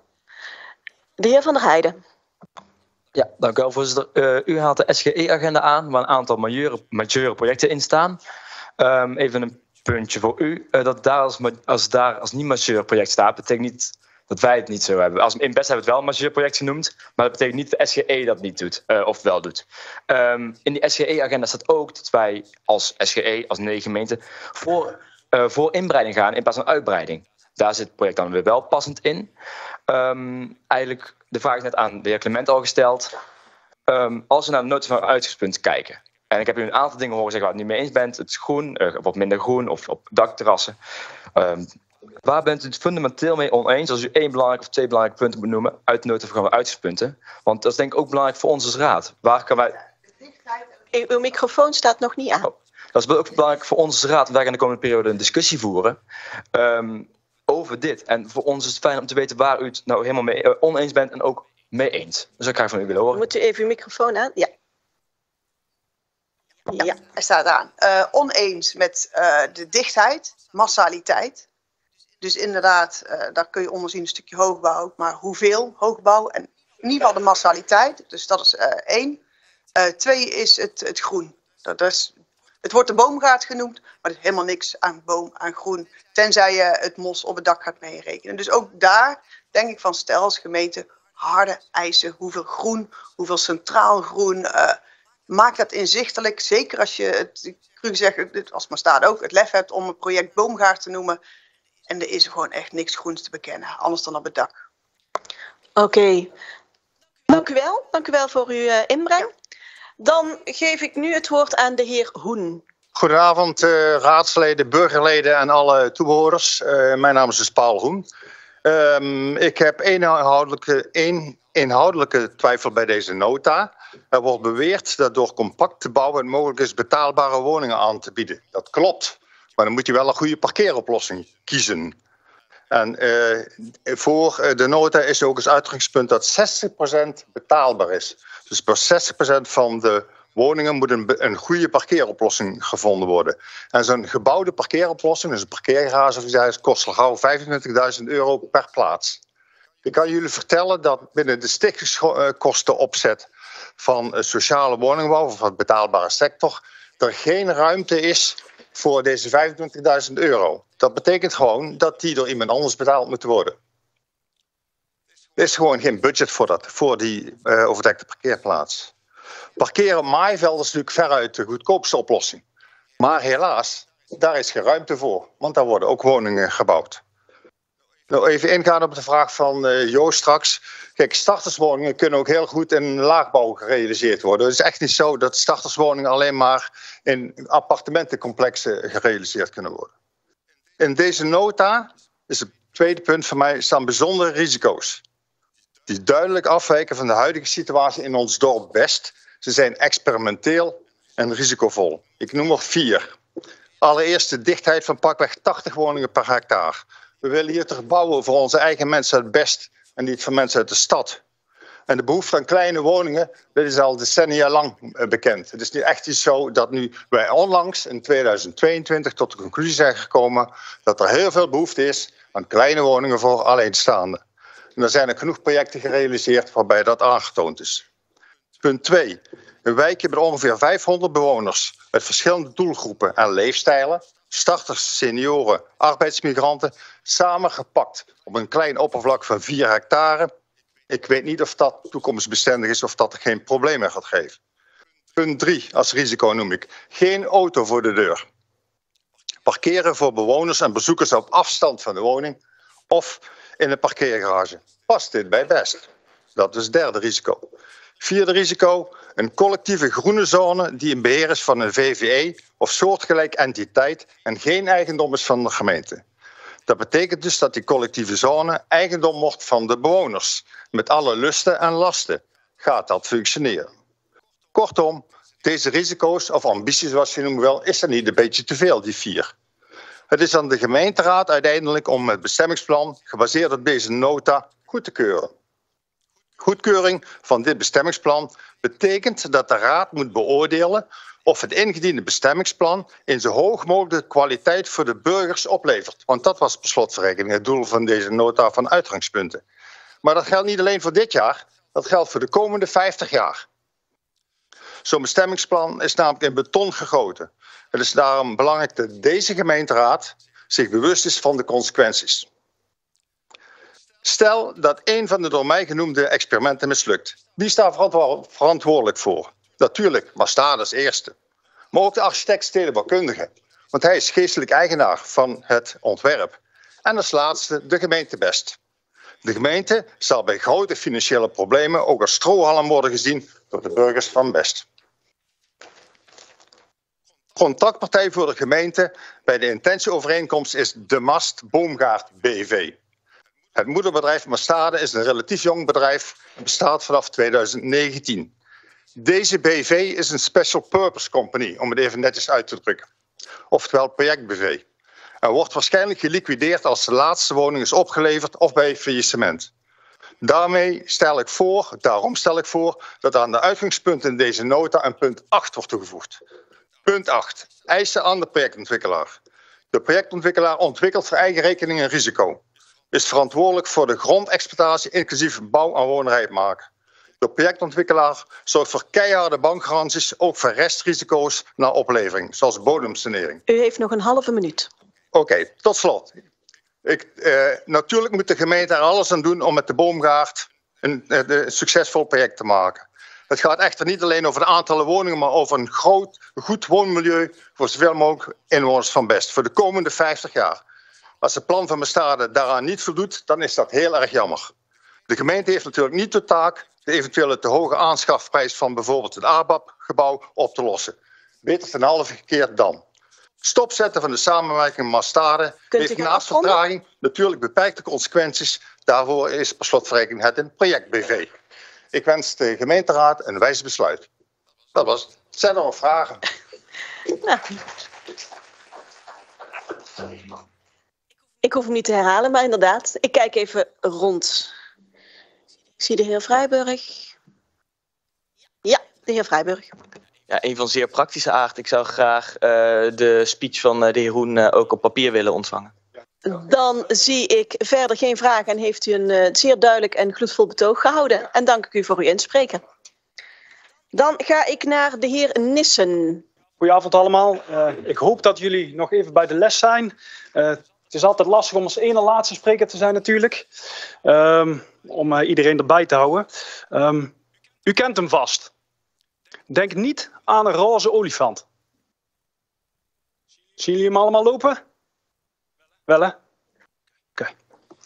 De heer Van der Heijden. Ja, dank u wel, voorzitter. Uh, u haalt de S G E-agenda aan, waar een aantal majeure, majeure projecten in staan. Um, even een puntje voor u. Uh, dat daar als, als daar als niet majeur project staat, betekent niet dat wij het niet zo hebben. Als, in Best hebben we het wel een majeur project genoemd, maar dat betekent niet dat de S G E dat niet doet, uh, of wel doet. Um, in die S G E-agenda staat ook dat wij als S G E, als negen gemeenten, voor, uh, voor inbreiding gaan in plaats van uitbreiding. Daar zit het project dan weer wel passend in. Um, eigenlijk, de vraag is net aan de heer Clement al gesteld. Um, als we naar de nota van uitgangspunt kijken. En ik heb u een aantal dingen horen zeggen waar u het niet mee eens bent. Het is groen, uh, wat minder groen, of op dakterrassen. Um, waar bent u het fundamenteel mee oneens? Als u één belangrijk of twee belangrijke punten moet noemen uit de nota van uitgangspunten. Want dat is denk ik ook belangrijk voor ons als raad. Waar kan wij... Uw microfoon staat nog niet aan. Oh, dat is ook belangrijk voor ons als raad. Wij gaan de komende periode een discussie voeren. Um, over dit. En voor ons is het fijn om te weten waar u het nou helemaal mee uh, oneens bent en ook mee eens. Dus dat ga ik van u willen horen. Moet u even uw microfoon aan? Ja. Ja, ja, hij staat aan. Uh, oneens met uh, de dichtheid, massaliteit. Dus inderdaad, uh, daar kun je onder zien een stukje hoogbouw, maar hoeveel hoogbouw en in ieder geval de massaliteit. Dus dat is uh, één. Uh, twee is het, het groen. Dat is, het wordt de boomgaard genoemd, maar er is helemaal niks aan boom, aan groen. Tenzij je het mos op het dak gaat meerekenen. Dus ook daar denk ik van stel als gemeente harde eisen. Hoeveel groen, hoeveel centraal groen. Uh, maak dat inzichtelijk. Zeker als je, het, ik kan zeggen, als maar staat ook, het lef hebt om een project boomgaard te noemen. En er is gewoon echt niks groens te bekennen. Anders dan op het dak. Oké. Okay. Dank u wel. Dank u wel voor uw uh, inbreng. Dan geef ik nu het woord aan de heer Hoen. Goedenavond, uh, raadsleden, burgerleden en alle toehoorders. Uh, mijn naam is dus Paul Hoen. Um, ik heb één inhoudelijke, één inhoudelijke twijfel bij deze nota. Er wordt beweerd dat door compact te bouwen het mogelijk is betaalbare woningen aan te bieden. Dat klopt, maar dan moet je wel een goede parkeeroplossing kiezen. En uh, voor de nota is ook als uitgangspunt dat zestig procent betaalbaar is. Dus per zestig procent van de woningen moet een, een goede parkeeroplossing gevonden worden. En zo'n gebouwde parkeeroplossing, dus een parkeergarage of iets, kost gauw vijfentwintigduizend euro per plaats. Ik kan jullie vertellen dat binnen de stichtingskostenopzet van sociale woningbouw of van de betaalbare sector er geen ruimte is voor deze vijfentwintigduizend euro. Dat betekent gewoon dat die door iemand anders betaald moeten worden. Er is gewoon geen budget voor, dat, voor die uh, overdekte parkeerplaats. Parkeren op maaivelden is natuurlijk veruit de goedkoopste oplossing. Maar helaas, daar is geen ruimte voor, want daar worden ook woningen gebouwd. Nou, even ingaan op de vraag van uh, Joost straks. Kijk, starterswoningen kunnen ook heel goed in laagbouw gerealiseerd worden. Het is echt niet zo dat starterswoningen alleen maar in appartementencomplexen gerealiseerd kunnen worden. In deze nota, is het tweede punt van mij, staan bijzondere risico's. Die duidelijk afwijken van de huidige situatie in ons dorp West. Ze zijn experimenteel en risicovol. Ik noem er vier. Allereerst de dichtheid van pakweg tachtig woningen per hectare. We willen hier toch bouwen voor onze eigen mensen uit Best en niet voor mensen uit de stad. En de behoefte aan kleine woningen, dat is al decennia lang bekend. Het is niet echt iets zo dat nu wij onlangs in tweeduizend tweeëntwintig tot de conclusie zijn gekomen dat er heel veel behoefte is aan kleine woningen voor alleenstaanden. En er zijn er genoeg projecten gerealiseerd waarbij dat aangetoond is. Punt twee. Een wijk met ongeveer vijfhonderd bewoners met verschillende doelgroepen en leefstijlen. Starters, senioren, arbeidsmigranten, samengepakt op een klein oppervlak van vier hectare. Ik weet niet of dat toekomstbestendig is of dat er geen problemen gaat geven. Punt drie als risico noem ik. Geen auto voor de deur. Parkeren voor bewoners en bezoekers op afstand van de woning of in een parkeergarage. Past dit bij Best? Dat is het derde risico. Vierde risico, een collectieve groene zone die in beheer is van een V V E of soortgelijk entiteit en geen eigendom is van de gemeente. Dat betekent dus dat die collectieve zone eigendom wordt van de bewoners, met alle lusten en lasten. Gaat dat functioneren? Kortom, deze risico's of ambities, zoals je noemt wel, is er niet een beetje te veel, die vier. Het is aan de gemeenteraad uiteindelijk om het bestemmingsplan, gebaseerd op deze nota, goed te keuren. Goedkeuring van dit bestemmingsplan betekent dat de raad moet beoordelen of het ingediende bestemmingsplan in zo hoog mogelijk kwaliteit voor de burgers oplevert. Want dat was per slotverrekening het doel van deze nota van uitgangspunten. Maar dat geldt niet alleen voor dit jaar, dat geldt voor de komende vijftig jaar. Zo'n bestemmingsplan is namelijk in beton gegoten. Het is daarom belangrijk dat deze gemeenteraad zich bewust is van de consequenties. Stel dat een van de door mij genoemde experimenten mislukt. Wie is daar verantwoordelijk voor? Natuurlijk, Mastade als eerste. Maar ook de architect stedenbouwkundige. Want hij is geestelijk eigenaar van het ontwerp. En als laatste de gemeente Best. De gemeente zal bij grote financiële problemen ook als strohalm worden gezien door de burgers van Best. Contactpartij voor de gemeente bij de intentieovereenkomst is De Mast Boomgaard B V. Het moederbedrijf Mastade is een relatief jong bedrijf en bestaat vanaf tweeduizend negentien. Deze B V is een special purpose company, om het even netjes uit te drukken. Oftewel project B V. En wordt waarschijnlijk geliquideerd als de laatste woning is opgeleverd of bij faillissement. Daarmee stel ik voor, daarom stel ik voor dat aan de uitgangspunten in deze nota een punt acht wordt toegevoegd. Punt acht. Eisen aan de projectontwikkelaar. De projectontwikkelaar ontwikkelt voor eigen rekening een risico. Is verantwoordelijk voor de grondexploitatie inclusief bouw- en woonrijp maken. De projectontwikkelaar zorgt voor keiharde bankgaranties, ook voor restrisico's na oplevering, zoals bodemsanering. U heeft nog een halve minuut. Oké, okay, tot slot. Ik, eh, natuurlijk moet de gemeente er alles aan doen om met de Boomgaard een, een succesvol project te maken. Het gaat echter niet alleen over de aantallen woningen, maar over een groot, goed woonmilieu voor zoveel mogelijk inwoners van Best. Voor de komende vijftig jaar. Als het plan van Mastade daaraan niet voldoet, dan is dat heel erg jammer. De gemeente heeft natuurlijk niet de taak de eventuele te hoge aanschafprijs van bijvoorbeeld het A B A P-gebouw op te lossen. Beter ten halve keer dan. Stopzetten van de samenwerking met Mastade heeft naast vertraging natuurlijk beperkte consequenties. Daarvoor is per slotverrekening het een project B V. Ik wens de gemeenteraad een wijs besluit. Dat was het. Zijn er nog vragen? Nou. Ik hoef hem niet te herhalen, maar inderdaad, ik kijk even rond. Ik zie de heer Vrijburg. Ja, de heer Vrijburg. Ja, een van zeer praktische aard. Ik zou graag uh, de speech van uh, de heer Hoen uh, ook op papier willen ontvangen. Dan zie ik verder geen vragen en heeft u een uh, zeer duidelijk en gloedvol betoog gehouden. En dank ik u voor uw inspreken. Dan ga ik naar de heer Nissen. Goedenavond allemaal. Uh, ik hoop dat jullie nog even bij de les zijn. Uh, het is altijd lastig om als ene laatste spreker te zijn natuurlijk. Um, om uh, iedereen erbij te houden. Um, u kent hem vast. Denk niet aan een roze olifant. Zien jullie hem allemaal lopen? Wel hè? Oké. Okay.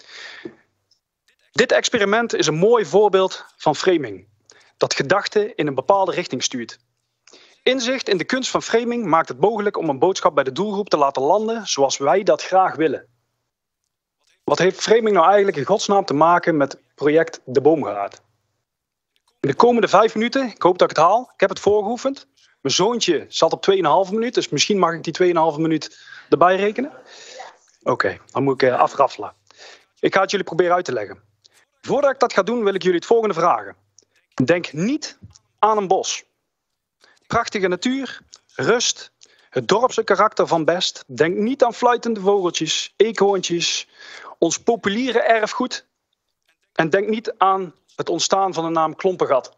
Dit experiment is een mooi voorbeeld van framing. Dat gedachten in een bepaalde richting stuurt. Inzicht in de kunst van framing maakt het mogelijk om een boodschap bij de doelgroep te laten landen zoals wij dat graag willen. Wat heeft framing nou eigenlijk in godsnaam te maken met project De Boomgaard? In de komende vijf minuten, ik hoop dat ik het haal, ik heb het voorgeoefend. Mijn zoontje zat op twee komma vijf minuut, dus misschien mag ik die twee komma vijf minuut erbij rekenen. Oké, okay, dan moet ik uh, afraffelen. Ik ga het jullie proberen uit te leggen. Voordat ik dat ga doen, wil ik jullie het volgende vragen. Denk niet aan een bos. Prachtige natuur, rust, het dorpse karakter van Best. Denk niet aan fluitende vogeltjes, eekhoorntjes, ons populiere erfgoed. En denk niet aan het ontstaan van de naam Klompengat.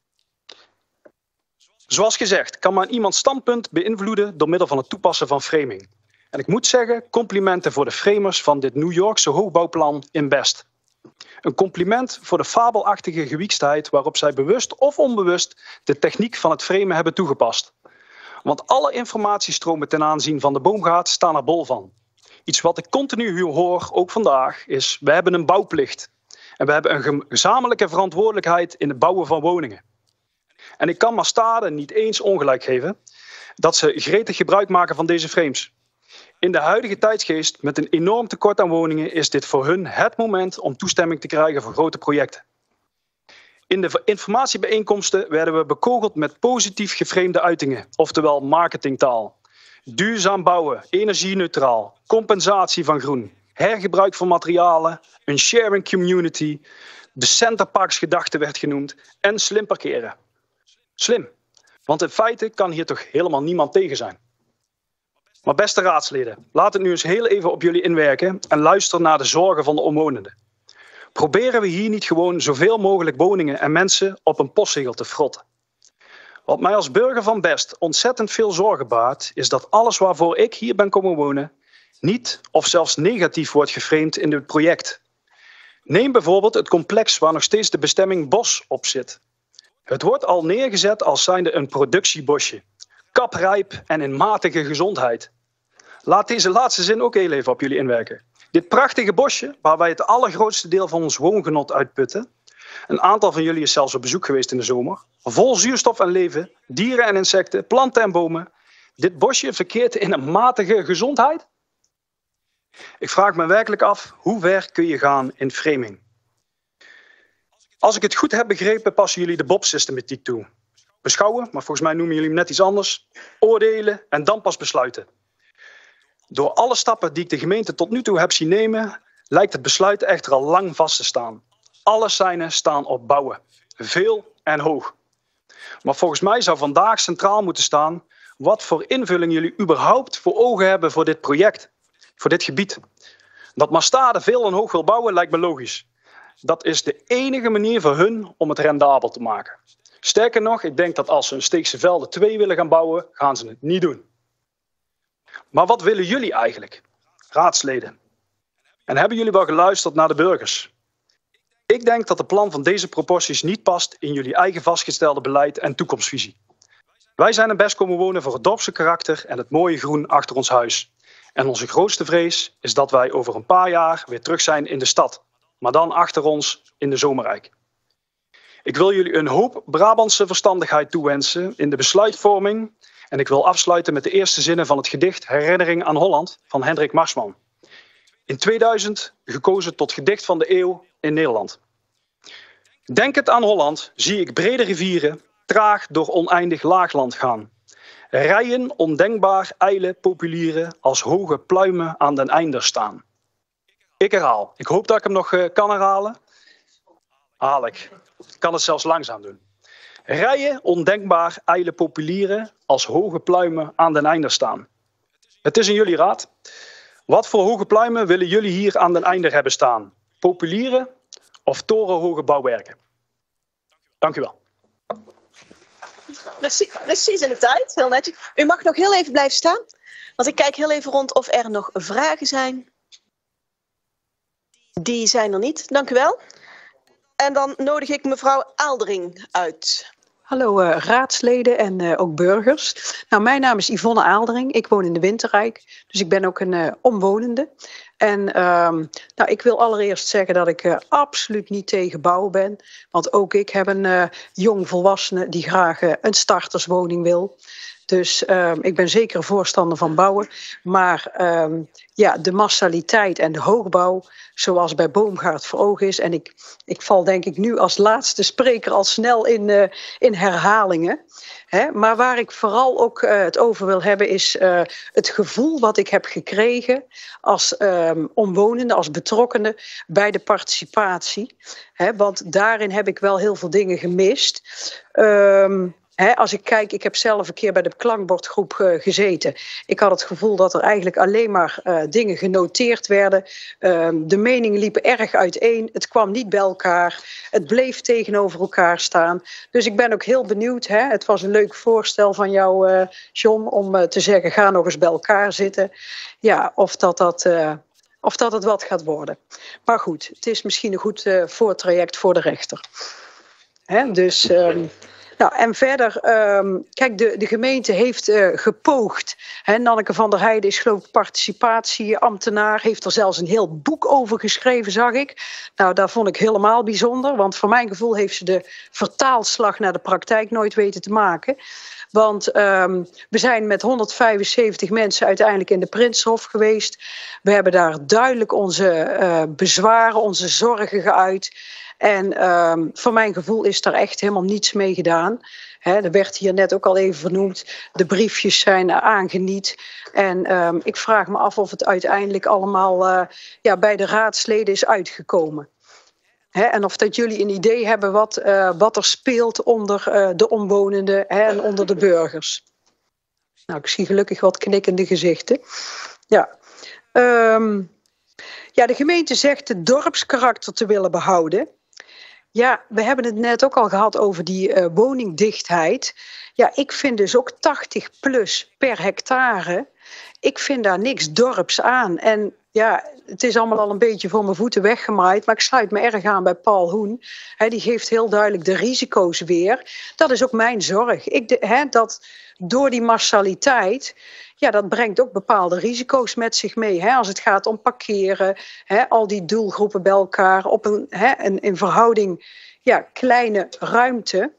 Zoals gezegd, kan men iemands standpunt beïnvloeden door middel van het toepassen van framing. En ik moet zeggen, complimenten voor de framers van dit New Yorkse hoogbouwplan in Best. Een compliment voor de fabelachtige gewiekstheid waarop zij bewust of onbewust de techniek van het framen hebben toegepast. Want alle informatiestromen ten aanzien van de Boomgaard staan er bol van. Iets wat ik continu hoor, ook vandaag, is we hebben een bouwplicht. En we hebben een gezamenlijke verantwoordelijkheid in het bouwen van woningen. En ik kan Mastade niet eens ongelijk geven dat ze gretig gebruik maken van deze frames. In de huidige tijdsgeest met een enorm tekort aan woningen is dit voor hun het moment om toestemming te krijgen voor grote projecten. In de informatiebijeenkomsten werden we bekogeld met positief geframede uitingen, oftewel marketingtaal. Duurzaam bouwen, energie-neutraal, compensatie van groen, hergebruik van materialen, een sharing community, de centerparksgedachte werd genoemd en slim parkeren. Slim, want in feite kan hier toch helemaal niemand tegen zijn. Maar beste raadsleden, laat het nu eens heel even op jullie inwerken en luister naar de zorgen van de omwonenden. Proberen we hier niet gewoon zoveel mogelijk woningen en mensen op een postzegel te frotten? Wat mij als burger van Best ontzettend veel zorgen baart, is dat alles waarvoor ik hier ben komen wonen niet of zelfs negatief wordt geframed in dit project. Neem bijvoorbeeld het complex waar nog steeds de bestemming bos op zit. Het wordt al neergezet als zijnde een productiebosje. Kaprijp en in matige gezondheid. Laat deze laatste zin ook heel even op jullie inwerken. Dit prachtige bosje, waar wij het allergrootste deel van ons woongenot uitputten. Een aantal van jullie is zelfs op bezoek geweest in de zomer. Vol zuurstof en leven, dieren en insecten, planten en bomen. Dit bosje verkeert in een matige gezondheid? Ik vraag me werkelijk af, hoe ver kun je gaan in framing? Als ik het goed heb begrepen, passen jullie de B O P-systematiek toe. Beschouwen, maar volgens mij noemen jullie hem net iets anders. Oordelen en dan pas besluiten. Door alle stappen die ik de gemeente tot nu toe heb zien nemen, lijkt het besluit echter al lang vast te staan. Alle seinen staan op bouwen. Veel en hoog. Maar volgens mij zou vandaag centraal moeten staan wat voor invulling jullie überhaupt voor ogen hebben voor dit project. Voor dit gebied. Dat Mastade veel en hoog wil bouwen lijkt me logisch. Dat is de enige manier voor hun om het rendabel te maken. Sterker nog, ik denk dat als ze een Steekse Velden twee willen gaan bouwen, gaan ze het niet doen. Maar wat willen jullie eigenlijk, raadsleden? En hebben jullie wel geluisterd naar de burgers? Ik denk dat het plan van deze proporties niet past in jullie eigen vastgestelde beleid en toekomstvisie. Wij zijn in Best komen wonen voor het dorpse karakter en het mooie groen achter ons huis. En onze grootste vrees is dat wij over een paar jaar weer terug zijn in de stad. Maar dan achter ons in de Zomerrijk. Ik wil jullie een hoop Brabantse verstandigheid toewensen in de besluitvorming. En ik wil afsluiten met de eerste zinnen van het gedicht Herinnering aan Holland van Hendrik Marsman. In tweeduizend gekozen tot gedicht van de eeuw in Nederland. Denkend aan Holland zie ik brede rivieren traag door oneindig laagland gaan. Rijen ondenkbaar ijle populieren als hoge pluimen aan den einder staan. Ik herhaal. Ik hoop dat ik hem nog uh, kan herhalen. Haal ik. Ik kan het zelfs langzaam doen. Rijen ondenkbaar ijle populieren als hoge pluimen aan den einder staan. Het is in jullie raad. Wat voor hoge pluimen willen jullie hier aan den einder hebben staan? Populieren of torenhoge bouwwerken? Dank u wel. Precies, precies in de tijd, heel netjes. U mag nog heel even blijven staan, want ik kijk heel even rond of er nog vragen zijn. Die zijn er niet, dank u wel. En dan nodig ik mevrouw Aaldering uit. Hallo uh, raadsleden en uh, ook burgers. Nou, mijn naam is Yvonne Aaldering. Ik woon in de Winterrijk, dus ik ben ook een uh, omwonende. En um, nou, ik wil allereerst zeggen dat ik uh, absoluut niet tegen bouwen ben. Want ook ik heb een uh, jong volwassene die graag uh, een starterswoning wil. Dus um, ik ben zeker voorstander van bouwen. Maar um, ja, de massaliteit en de hoogbouw, zoals bij Boomgaard voor ogen is. En ik, ik val denk ik nu als laatste spreker al snel in, uh, in herhalingen. Hè? Maar waar ik vooral ook uh, het over wil hebben is uh, het gevoel wat ik heb gekregen als um, omwonende, als betrokkenen bij de participatie. Hè? Want daarin heb ik wel heel veel dingen gemist. Um, He, als ik kijk, ik heb zelf een keer bij de klankbordgroep uh, gezeten. Ik had het gevoel dat er eigenlijk alleen maar uh, dingen genoteerd werden. Uh, de meningen liepen erg uiteen. Het kwam niet bij elkaar. Het bleef tegenover elkaar staan. Dus ik ben ook heel benieuwd. Hè? Het was een leuk voorstel van jou, uh, John, om uh, te zeggen, ga nog eens bij elkaar zitten. Ja, of dat dat... Uh, Of dat het wat gaat worden. Maar goed, het is misschien een goed uh, voortraject voor de rechter. Hè? Dus... Um, Nou, en verder, um, kijk, de, de gemeente heeft uh, gepoogd. Hè, Nanneke van der Heijden is geloof ik participatieambtenaar. Heeft er zelfs een heel boek over geschreven, zag ik. Nou, dat vond ik helemaal bijzonder. Want voor mijn gevoel heeft ze de vertaalslag naar de praktijk nooit weten te maken. Want um, we zijn met honderdvijfenzeventig mensen uiteindelijk in de Prinshof geweest. We hebben daar duidelijk onze uh, bezwaren, onze zorgen geuit. En um, voor mijn gevoel is daar echt helemaal niets mee gedaan. He, er werd hier net ook al even vernoemd. De briefjes zijn aangeniet. En um, ik vraag me af of het uiteindelijk allemaal uh, ja, bij de raadsleden is uitgekomen. He, en of dat jullie een idee hebben wat, uh, wat er speelt onder uh, de omwonenden he, en onder de burgers. Nou, ik zie gelukkig wat knikkende gezichten. Ja. Um, ja, de gemeente zegt het dorpskarakter te willen behouden. Ja, we hebben het net ook al gehad over die uh, woningdichtheid. Ja, ik vind dus ook tachtig plus per hectare. Ik vind daar niks dorps aan. En ja, het is allemaal al een beetje voor mijn voeten weggemaaid. Maar ik sluit me erg aan bij Paul Hoen. He, die geeft heel duidelijk de risico's weer. Dat is ook mijn zorg. Ik de, he, dat door die massaliteit... Ja, dat brengt ook bepaalde risico's met zich mee. Hè? Als het gaat om parkeren, hè? Al die doelgroepen bij elkaar op een, hè? een in verhouding ja, kleine ruimte.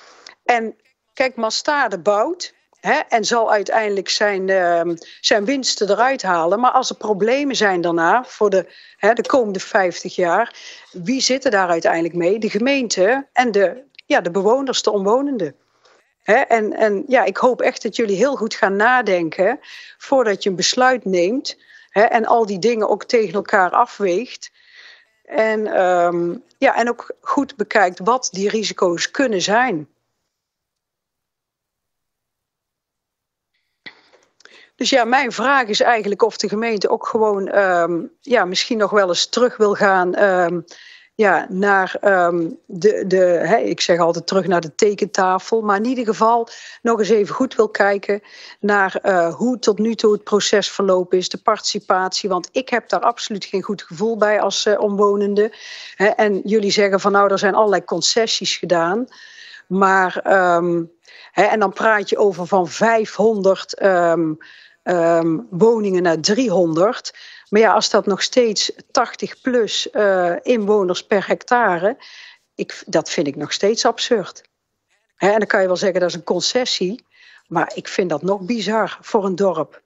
En kijk, Mastade bouwt hè? En zal uiteindelijk zijn, uh, zijn winsten eruit halen. Maar als er problemen zijn daarna voor de, hè, de komende vijftig jaar, wie zitten daar uiteindelijk mee? De gemeente en de, ja, de bewoners, de omwonenden. He, en, en ja, ik hoop echt dat jullie heel goed gaan nadenken voordat je een besluit neemt. He, en al die dingen ook tegen elkaar afweegt. En, um, ja, en ook goed bekijkt wat die risico's kunnen zijn. Dus ja, mijn vraag is eigenlijk of de gemeente ook gewoon um, ja, misschien nog wel eens terug wil gaan... Um, Ja, naar um, de, de hè, ik zeg altijd terug naar de tekentafel. Maar in ieder geval nog eens even goed wil kijken naar uh, hoe tot nu toe het proces verlopen is. De participatie, want ik heb daar absoluut geen goed gevoel bij als uh, omwonende. Hè, en jullie zeggen van nou, er zijn allerlei concessies gedaan. Maar, um, hè, en dan praat je over van vijfhonderd um, um, woningen naar driehonderd. Maar ja, als dat nog steeds tachtig plus uh, inwoners per hectare, ik, dat vind ik nog steeds absurd. Hè, en dan kan je wel zeggen dat is een concessie, maar ik vind dat nog bizar voor een dorp.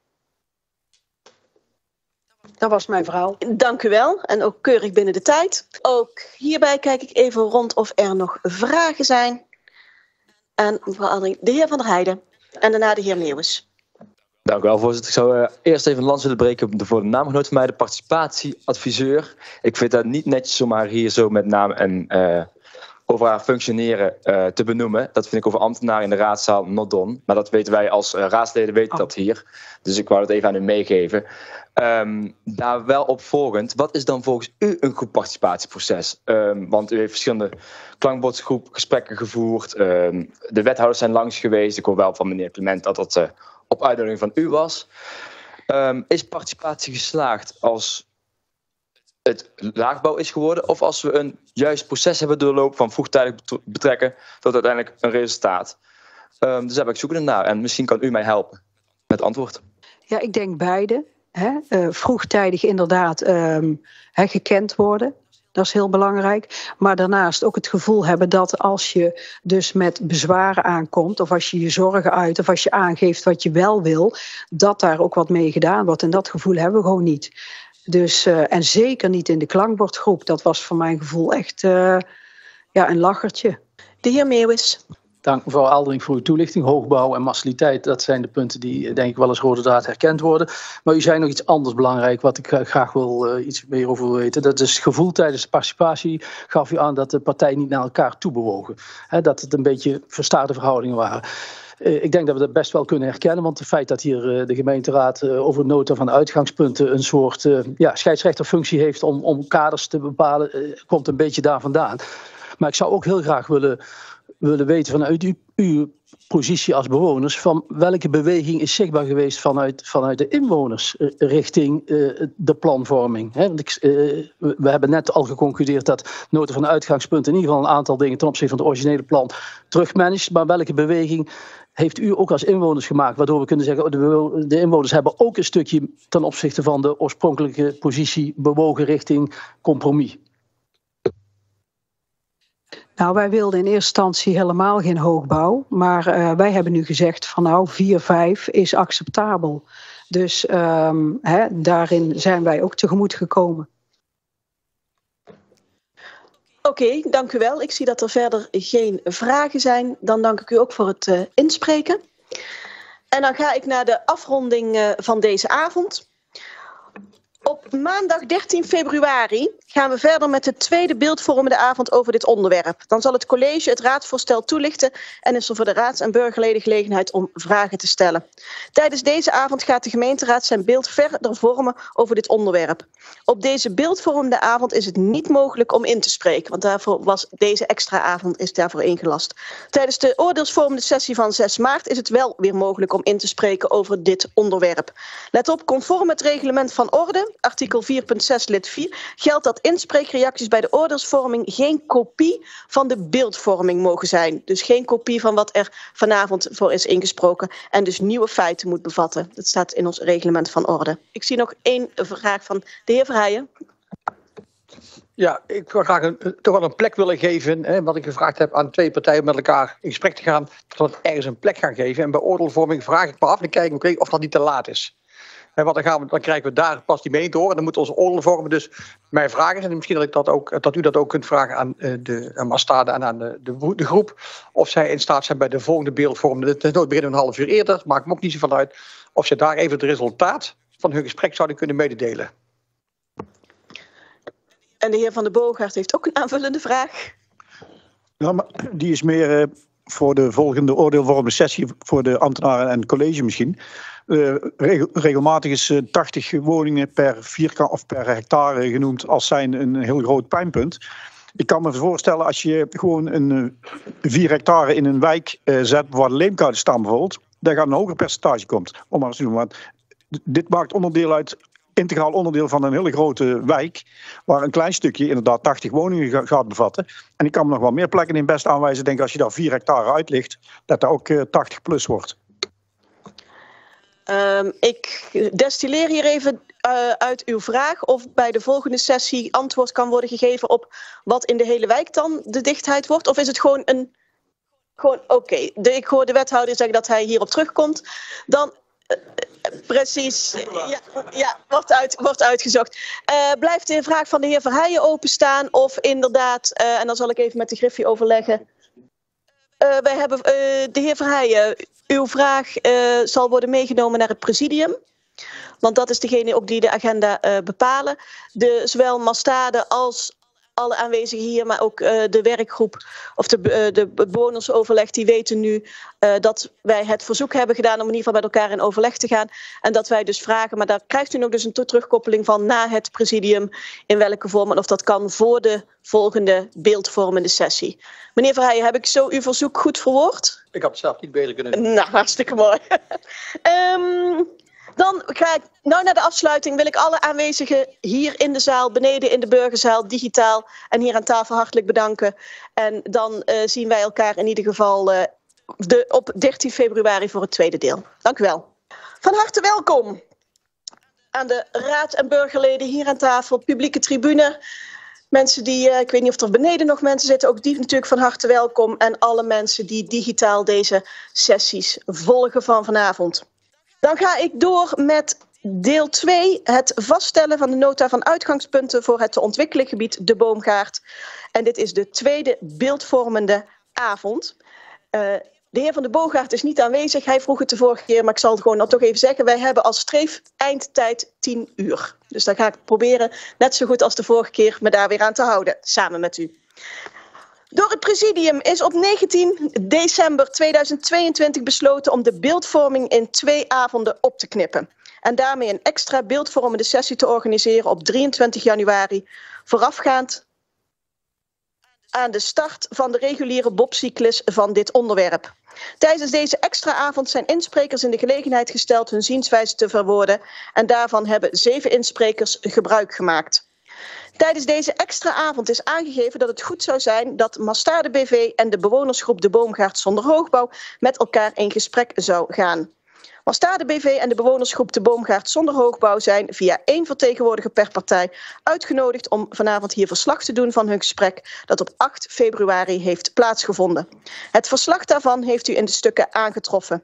Dat was mijn verhaal. Dank u wel en ook keurig binnen de tijd. Ook hierbij kijk ik even rond of er nog vragen zijn. En mevrouw Aaldering, de heer Van der Heijden en daarna de heer Meeuwis. Dank u wel, voorzitter. Ik zou uh, eerst even een lans willen breken voor de naamgenoot van mij, de participatieadviseur. Ik vind dat niet netjes om haar hier zo met naam en uh, over haar functioneren uh, te benoemen. Dat vind ik over ambtenaren in de raadzaal not done. Maar dat weten wij als uh, raadsleden weten dat hier. Dus ik wou dat even aan u meegeven. Um, daar wel op volgend, wat is dan volgens u een goed participatieproces? Um, want u heeft verschillende klankbordgroep gesprekken gevoerd. Um, de wethouders zijn langs geweest. Ik hoor wel van meneer Clement dat dat uh, op uitnodiging van u was. Um, is participatie geslaagd als het laagbouw is geworden, of als we een juist proces hebben doorlopen van vroegtijdig betrekken tot uiteindelijk een resultaat? Um, dus daar ben ik zoekende naar en misschien kan u mij helpen met antwoord. Ja, ik denk beide. Hè? Uh, vroegtijdig inderdaad um, hè, gekend worden. Dat is heel belangrijk. Maar daarnaast ook het gevoel hebben dat als je dus met bezwaren aankomt, of als je je zorgen uit, of als je aangeeft wat je wel wil, dat daar ook wat mee gedaan wordt. En dat gevoel hebben we gewoon niet. Dus, uh, en zeker niet in de klankbordgroep. Dat was voor mijn gevoel echt uh, ja, een lachertje. De heer Meeuwis. Dank mevrouw Aldering voor uw toelichting. Hoogbouw en massaliteit, dat zijn de punten die denk ik wel als rode draad herkend worden. Maar u zei nog iets anders belangrijk wat ik graag wil uh, iets meer over weten. Dat is gevoel tijdens de participatie. Gaf u aan dat de partijen niet naar elkaar toe bewogen. He, dat het een beetje verstaande verhoudingen waren. Uh, ik denk dat we dat best wel kunnen herkennen, want het feit dat hier uh, de gemeenteraad uh, over de nota van de uitgangspunten een soort uh, ja, scheidsrechterfunctie heeft om, om kaders te bepalen, uh, komt een beetje daar vandaan. Maar ik zou ook heel graag willen, willen weten vanuit uw, uw positie als bewoners, van welke beweging is zichtbaar geweest vanuit, vanuit de inwoners uh, richting uh, de planvorming. He, want ik, uh, we hebben net al geconcludeerd dat nota van de uitgangspunten in ieder geval een aantal dingen ten opzichte van het originele plan terugmanagt, maar welke beweging heeft u ook als inwoners gemaakt, waardoor we kunnen zeggen, oh, de, de inwoners hebben ook een stukje ten opzichte van de oorspronkelijke positie bewogen richting compromis? Nou, wij wilden in eerste instantie helemaal geen hoogbouw, maar uh, wij hebben nu gezegd van nou, vier vijf is acceptabel. Dus um, hè, daarin zijn wij ook tegemoet gekomen. Oké, okay, dank u wel. Ik zie dat er verder geen vragen zijn. Dan dank ik u ook voor het uh, inspreken. En dan ga ik naar de afronding uh, van deze avond. Op maandag dertien februari gaan we verder met de tweede beeldvormende avond over dit onderwerp. Dan zal het college het raadsvoorstel toelichten en is er voor de raads- en burgerleden gelegenheid om vragen te stellen. Tijdens deze avond gaat de gemeenteraad zijn beeld verder vormen over dit onderwerp. Op deze beeldvormende avond is het niet mogelijk om in te spreken, want daarvoor was deze extra avond is daarvoor ingelast. Tijdens de oordeelsvormende sessie van zes maart is het wel weer mogelijk om in te spreken over dit onderwerp. Let op, conform het reglement van orde, artikel vier punt zes lid vier, geldt dat inspreekreacties bij de oordeelsvorming geen kopie van de beeldvorming mogen zijn. Dus geen kopie van wat er vanavond voor is ingesproken en dus nieuwe feiten moet bevatten. Dat staat in ons reglement van orde. Ik zie nog één vraag van de heer Verheijen. Ja, ik zou graag een, toch wel een plek willen geven, hè, wat ik gevraagd heb aan twee partijen met elkaar in gesprek te gaan, dat we ergens een plek gaan geven. En bij oordeelvorming vraag ik me af en kijken okay, of dat niet te laat is. En want dan, gaan we, dan krijgen we daar pas die mening te horen. Dan moeten we onze oordeel vormen. Dus mijn vraag is, en misschien dat, ik dat, ook, dat u dat ook kunt vragen aan uh, de aan Mastade en aan de, de, de groep. Of zij in staat zijn bij de volgende beeldvorming. Het is nooit beginnen een half uur eerder. Maakt me ook niet zo van uit. Of ze daar even het resultaat van hun gesprek zouden kunnen mededelen. En de heer Van de Boogaard heeft ook een aanvullende vraag. Ja, maar die is meer uh, voor de volgende oordeelvormende sessie voor de ambtenaren en het college misschien. Uh, regel, regelmatig is uh, tachtig woningen per vierkant of per hectare genoemd als zijn een heel groot pijnpunt. Ik kan me voorstellen als je gewoon een uh, vier hectare in een wijk uh, zet waar de leemkuilen staan bijvoorbeeld, daar gaat een hoger percentage komt. Om maar eens te doen, want dit maakt onderdeel uit, integraal onderdeel van een hele grote wijk, waar een klein stukje inderdaad tachtig woningen ga, gaat bevatten. En ik kan me nog wel meer plekken in best aanwijzen. Denk als je daar vier hectare uit ligt, dat dat ook uh, tachtig plus wordt. Um, ik destilleer hier even uh, uit uw vraag of bij de volgende sessie antwoord kan worden gegeven op wat in de hele wijk dan de dichtheid wordt. Of is het gewoon een... Gewoon, oké, okay. Ik hoor de wethouder zeggen dat hij hierop terugkomt. Dan... Uh, precies, ja, ja wordt, uit, wordt uitgezocht. Uh, blijft de vraag van de heer Verheijen openstaan of inderdaad, uh, en dan zal ik even met de Griffie overleggen. Uh, wij hebben, uh, de heer Verheijen, uw vraag uh, zal worden meegenomen naar het presidium. Want dat is degene ook die de agenda uh, bepalen. De, zowel Mastade als alle aanwezigen hier, maar ook uh, de werkgroep of de, uh, de bewonersoverleg, die weten nu uh, dat wij het verzoek hebben gedaan om in ieder geval met elkaar in overleg te gaan. En dat wij dus vragen, maar daar krijgt u nog dus een terugkoppeling van na het presidium, in welke vorm en of dat kan voor de volgende beeldvormende sessie. Meneer Verheijen, heb ik zo uw verzoek goed verwoord? Ik had het zelf niet beter kunnen doen. Nou, hartstikke mooi. um, Dan ga ik nou naar de afsluiting. Wil ik alle aanwezigen hier in de zaal, beneden in de burgerzaal, digitaal en hier aan tafel hartelijk bedanken. En dan uh, zien wij elkaar in ieder geval uh, de, op dertien februari voor het tweede deel. Dank u wel. Van harte welkom aan de raad en burgerleden hier aan tafel, publieke tribune. Mensen die, uh, ik weet niet of er beneden nog mensen zitten, ook die natuurlijk van harte welkom. En alle mensen die digitaal deze sessies volgen van vanavond. Dan ga ik door met deel twee, het vaststellen van de nota van uitgangspunten voor het te ontwikkelen gebied De Boomgaard. En dit is de tweede beeldvormende avond. Uh, de heer Van de Boogaard is niet aanwezig, hij vroeg het de vorige keer, maar ik zal het gewoon nog toch even zeggen. Wij hebben als streef eindtijd tien uur. Dus dan ga ik proberen, net zo goed als de vorige keer, me daar weer aan te houden, samen met u. Door het presidium is op negentien december tweeduizend tweeëntwintig besloten om de beeldvorming in twee avonden op te knippen. En daarmee een extra beeldvormende sessie te organiseren op drieëntwintig januari, voorafgaand aan de start van de reguliere B O P-cyclus van dit onderwerp. Tijdens deze extra avond zijn insprekers in de gelegenheid gesteld hun zienswijze te verwoorden en daarvan hebben zeven insprekers gebruik gemaakt. Tijdens deze extra avond is aangegeven dat het goed zou zijn dat Mastade B V en de bewonersgroep De Boomgaard zonder hoogbouw met elkaar in gesprek zou gaan. Mastade B V en de bewonersgroep De Boomgaard zonder hoogbouw zijn via één vertegenwoordiger per partij uitgenodigd om vanavond hier verslag te doen van hun gesprek dat op acht februari heeft plaatsgevonden. Het verslag daarvan heeft u in de stukken aangetroffen.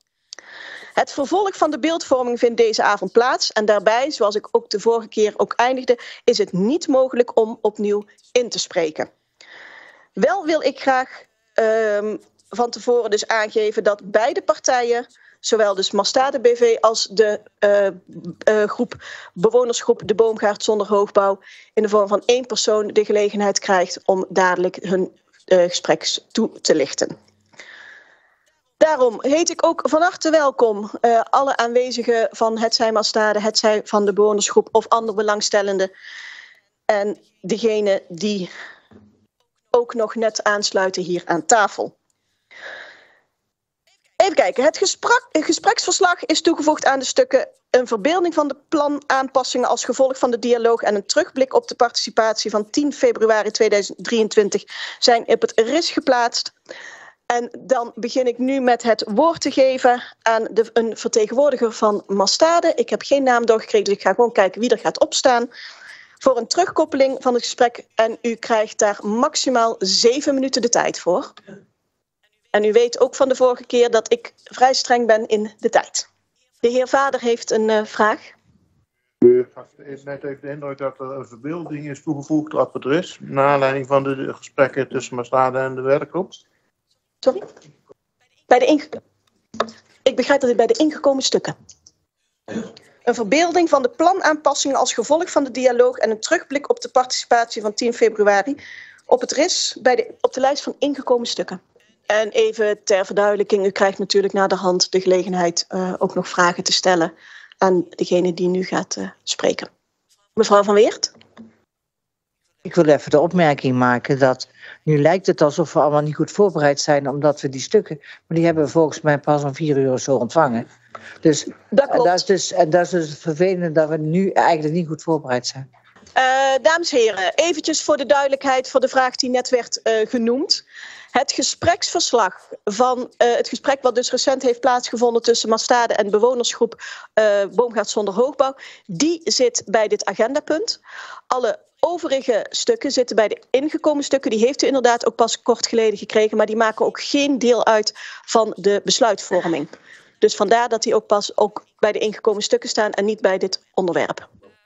Het vervolg van de beeldvorming vindt deze avond plaats en daarbij, zoals ik ook de vorige keer ook eindigde, is het niet mogelijk om opnieuw in te spreken. Wel wil ik graag uh, van tevoren dus aangeven dat beide partijen, zowel dus Mastade B V als de uh, uh, groep, bewonersgroep De Boomgaard zonder hoogbouw, in de vorm van één persoon de gelegenheid krijgt om dadelijk hun uh, gesprek toe te lichten. Daarom heet ik ook van harte welkom uh, alle aanwezigen van hetzij Mastade, hetzij van de bewonersgroep of andere belangstellenden. En degene die ook nog net aansluiten hier aan tafel. Even kijken, het, gesprek, het gespreksverslag is toegevoegd aan de stukken een verbeelding van de planaanpassingen als gevolg van de dialoog en een terugblik op de participatie van tien februari tweeduizend drieëntwintig zijn op het R I S geplaatst. En dan begin ik nu met het woord te geven aan de, een vertegenwoordiger van Mastade. Ik heb geen naam doorgekregen, dus ik ga gewoon kijken wie er gaat opstaan. Voor een terugkoppeling van het gesprek. En u krijgt daar maximaal zeven minuten de tijd voor. En u weet ook van de vorige keer dat ik vrij streng ben in de tijd. De heer Vader heeft een uh, vraag. U heeft net even de indruk dat er een verbeelding is toegevoegd op het R I S. Naar aanleiding van de gesprekken tussen Mastade en de werkgroep. Sorry? Bij de inge... Ik begrijp dat dit bij de ingekomen stukken. Een verbeelding van de planaanpassingen als gevolg van de dialoog en een terugblik op de participatie van tien februari op het R I S bij de, op de lijst van ingekomen stukken. En even ter verduidelijking, u krijgt natuurlijk na de hand de gelegenheid uh, ook nog vragen te stellen aan degene die nu gaat uh, spreken. Mevrouw Van Weert? Ik wil even de opmerking maken dat nu lijkt het alsof we allemaal niet goed voorbereid zijn, omdat we die stukken, maar die hebben we volgens mij pas om vier uur of zo ontvangen. Dus dat, en dat, is dus, en dat is dus vervelend dat we nu eigenlijk niet goed voorbereid zijn. Uh, dames en heren, eventjes voor de duidelijkheid voor de vraag die net werd uh, genoemd. Het gespreksverslag van uh, het gesprek wat dus recent heeft plaatsgevonden tussen Mastade en de bewonersgroep uh, Boomgaard zonder hoogbouw, die zit bij dit agendapunt. Alle overige stukken zitten bij de ingekomen stukken. Die heeft u inderdaad ook pas kort geleden gekregen, maar die maken ook geen deel uit van de besluitvorming. Dus vandaar dat die ook pas ook bij de ingekomen stukken staan en niet bij dit onderwerp.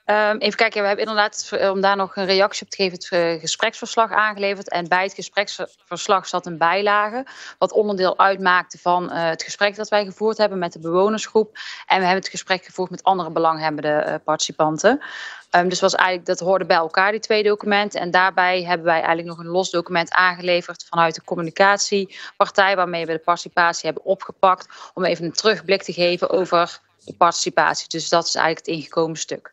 Um, even kijken, we hebben inderdaad, om daar nog een reactie op te geven, het uh, gespreksverslag aangeleverd. En bij het gespreksverslag zat een bijlage, wat onderdeel uitmaakte van uh, het gesprek dat wij gevoerd hebben met de bewonersgroep. En we hebben het gesprek gevoerd met andere belanghebbende uh, participanten. Um, dus was eigenlijk, dat hoorde bij elkaar, die twee documenten. En daarbij hebben wij eigenlijk nog een los document aangeleverd vanuit de communicatiepartij, waarmee we de participatie hebben opgepakt, om even een terugblik te geven over de participatie. Dus dat is eigenlijk het ingekomen stuk.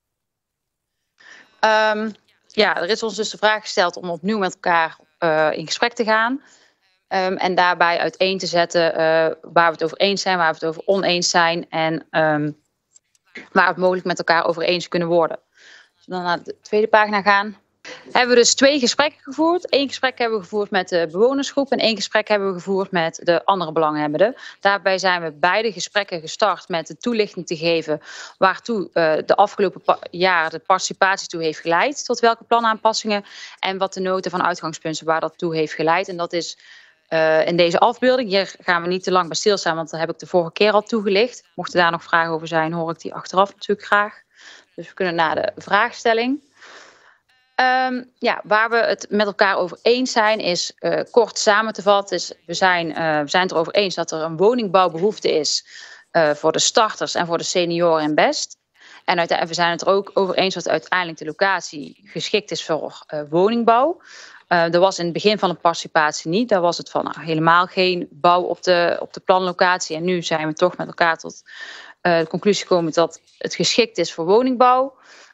Um, ja, er is ons dus de vraag gesteld om opnieuw met elkaar uh, in gesprek te gaan. Um, en daarbij uiteen te zetten uh, waar we het over eens zijn, waar we het over oneens zijn. En um, waar we het mogelijk met elkaar over eens kunnen worden. Als we dan naar de tweede pagina gaan. Hebben we dus twee gesprekken gevoerd. Eén gesprek hebben we gevoerd met de bewonersgroep en één gesprek hebben we gevoerd met de andere belanghebbenden. Daarbij zijn we beide gesprekken gestart met de toelichting te geven waartoe uh, de afgelopen jaar de participatie toe heeft geleid, tot welke planaanpassingen en wat de noten van uitgangspunten waar dat toe heeft geleid. En dat is uh, in deze afbeelding. Hier gaan we niet te lang bij stilstaan, want daar heb ik de vorige keer al toegelicht. Mochten daar nog vragen over zijn, hoor ik die achteraf natuurlijk graag. Dus we kunnen naar de vraagstelling. Um, ja, waar we het met elkaar over eens zijn is uh, kort samen te vatten. Is, we, zijn, uh, we zijn het erover eens dat er een woningbouwbehoefte is uh, voor de starters en voor de senioren in Best. En we zijn het er ook over eens dat uiteindelijk de locatie geschikt is voor uh, woningbouw. Uh, er was in het begin van de participatie niet. Daar was het van nou, helemaal geen bouw op de, op de planlocatie. En nu zijn we toch met elkaar tot uh, de conclusie gekomen dat het geschikt is voor woningbouw.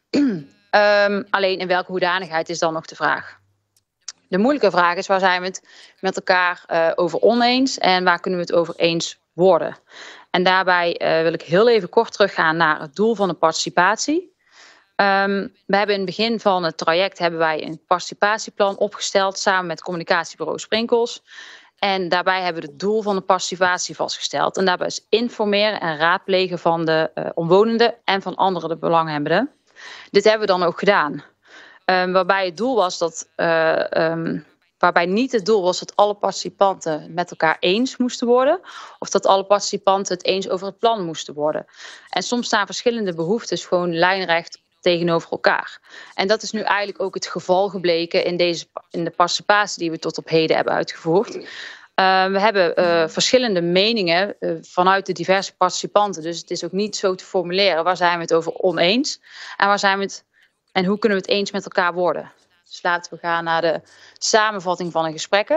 Um, alleen in welke hoedanigheid is dan nog de vraag. De moeilijke vraag is waar zijn we het met elkaar uh, over oneens en waar kunnen we het over eens worden. En daarbij uh, wil ik heel even kort teruggaan naar het doel van de participatie. Um, we hebben in het begin van het traject hebben wij een participatieplan opgesteld samen met communicatiebureau Sprinkels. En daarbij hebben we het doel van de participatie vastgesteld. En daarbij is informeren en raadplegen van de uh, omwonenden en van andere de belanghebbenden. Dit hebben we dan ook gedaan. Um, waarbij het doel was dat, uh, um, waarbij niet het doel was dat alle participanten met elkaar eens moesten worden. Of dat alle participanten het eens over het plan moesten worden. En soms staan verschillende behoeftes gewoon lijnrecht tegenover elkaar. En dat is nu eigenlijk ook het geval gebleken in, deze, in de participatie die we tot op heden hebben uitgevoerd. Uh, we hebben uh, verschillende meningen uh, vanuit de diverse participanten. Dus het is ook niet zo te formuleren waar zijn we het over oneens. En, waar zijn we het, en hoe kunnen we het eens met elkaar worden. Dus laten we gaan naar de samenvatting van de gesprekken.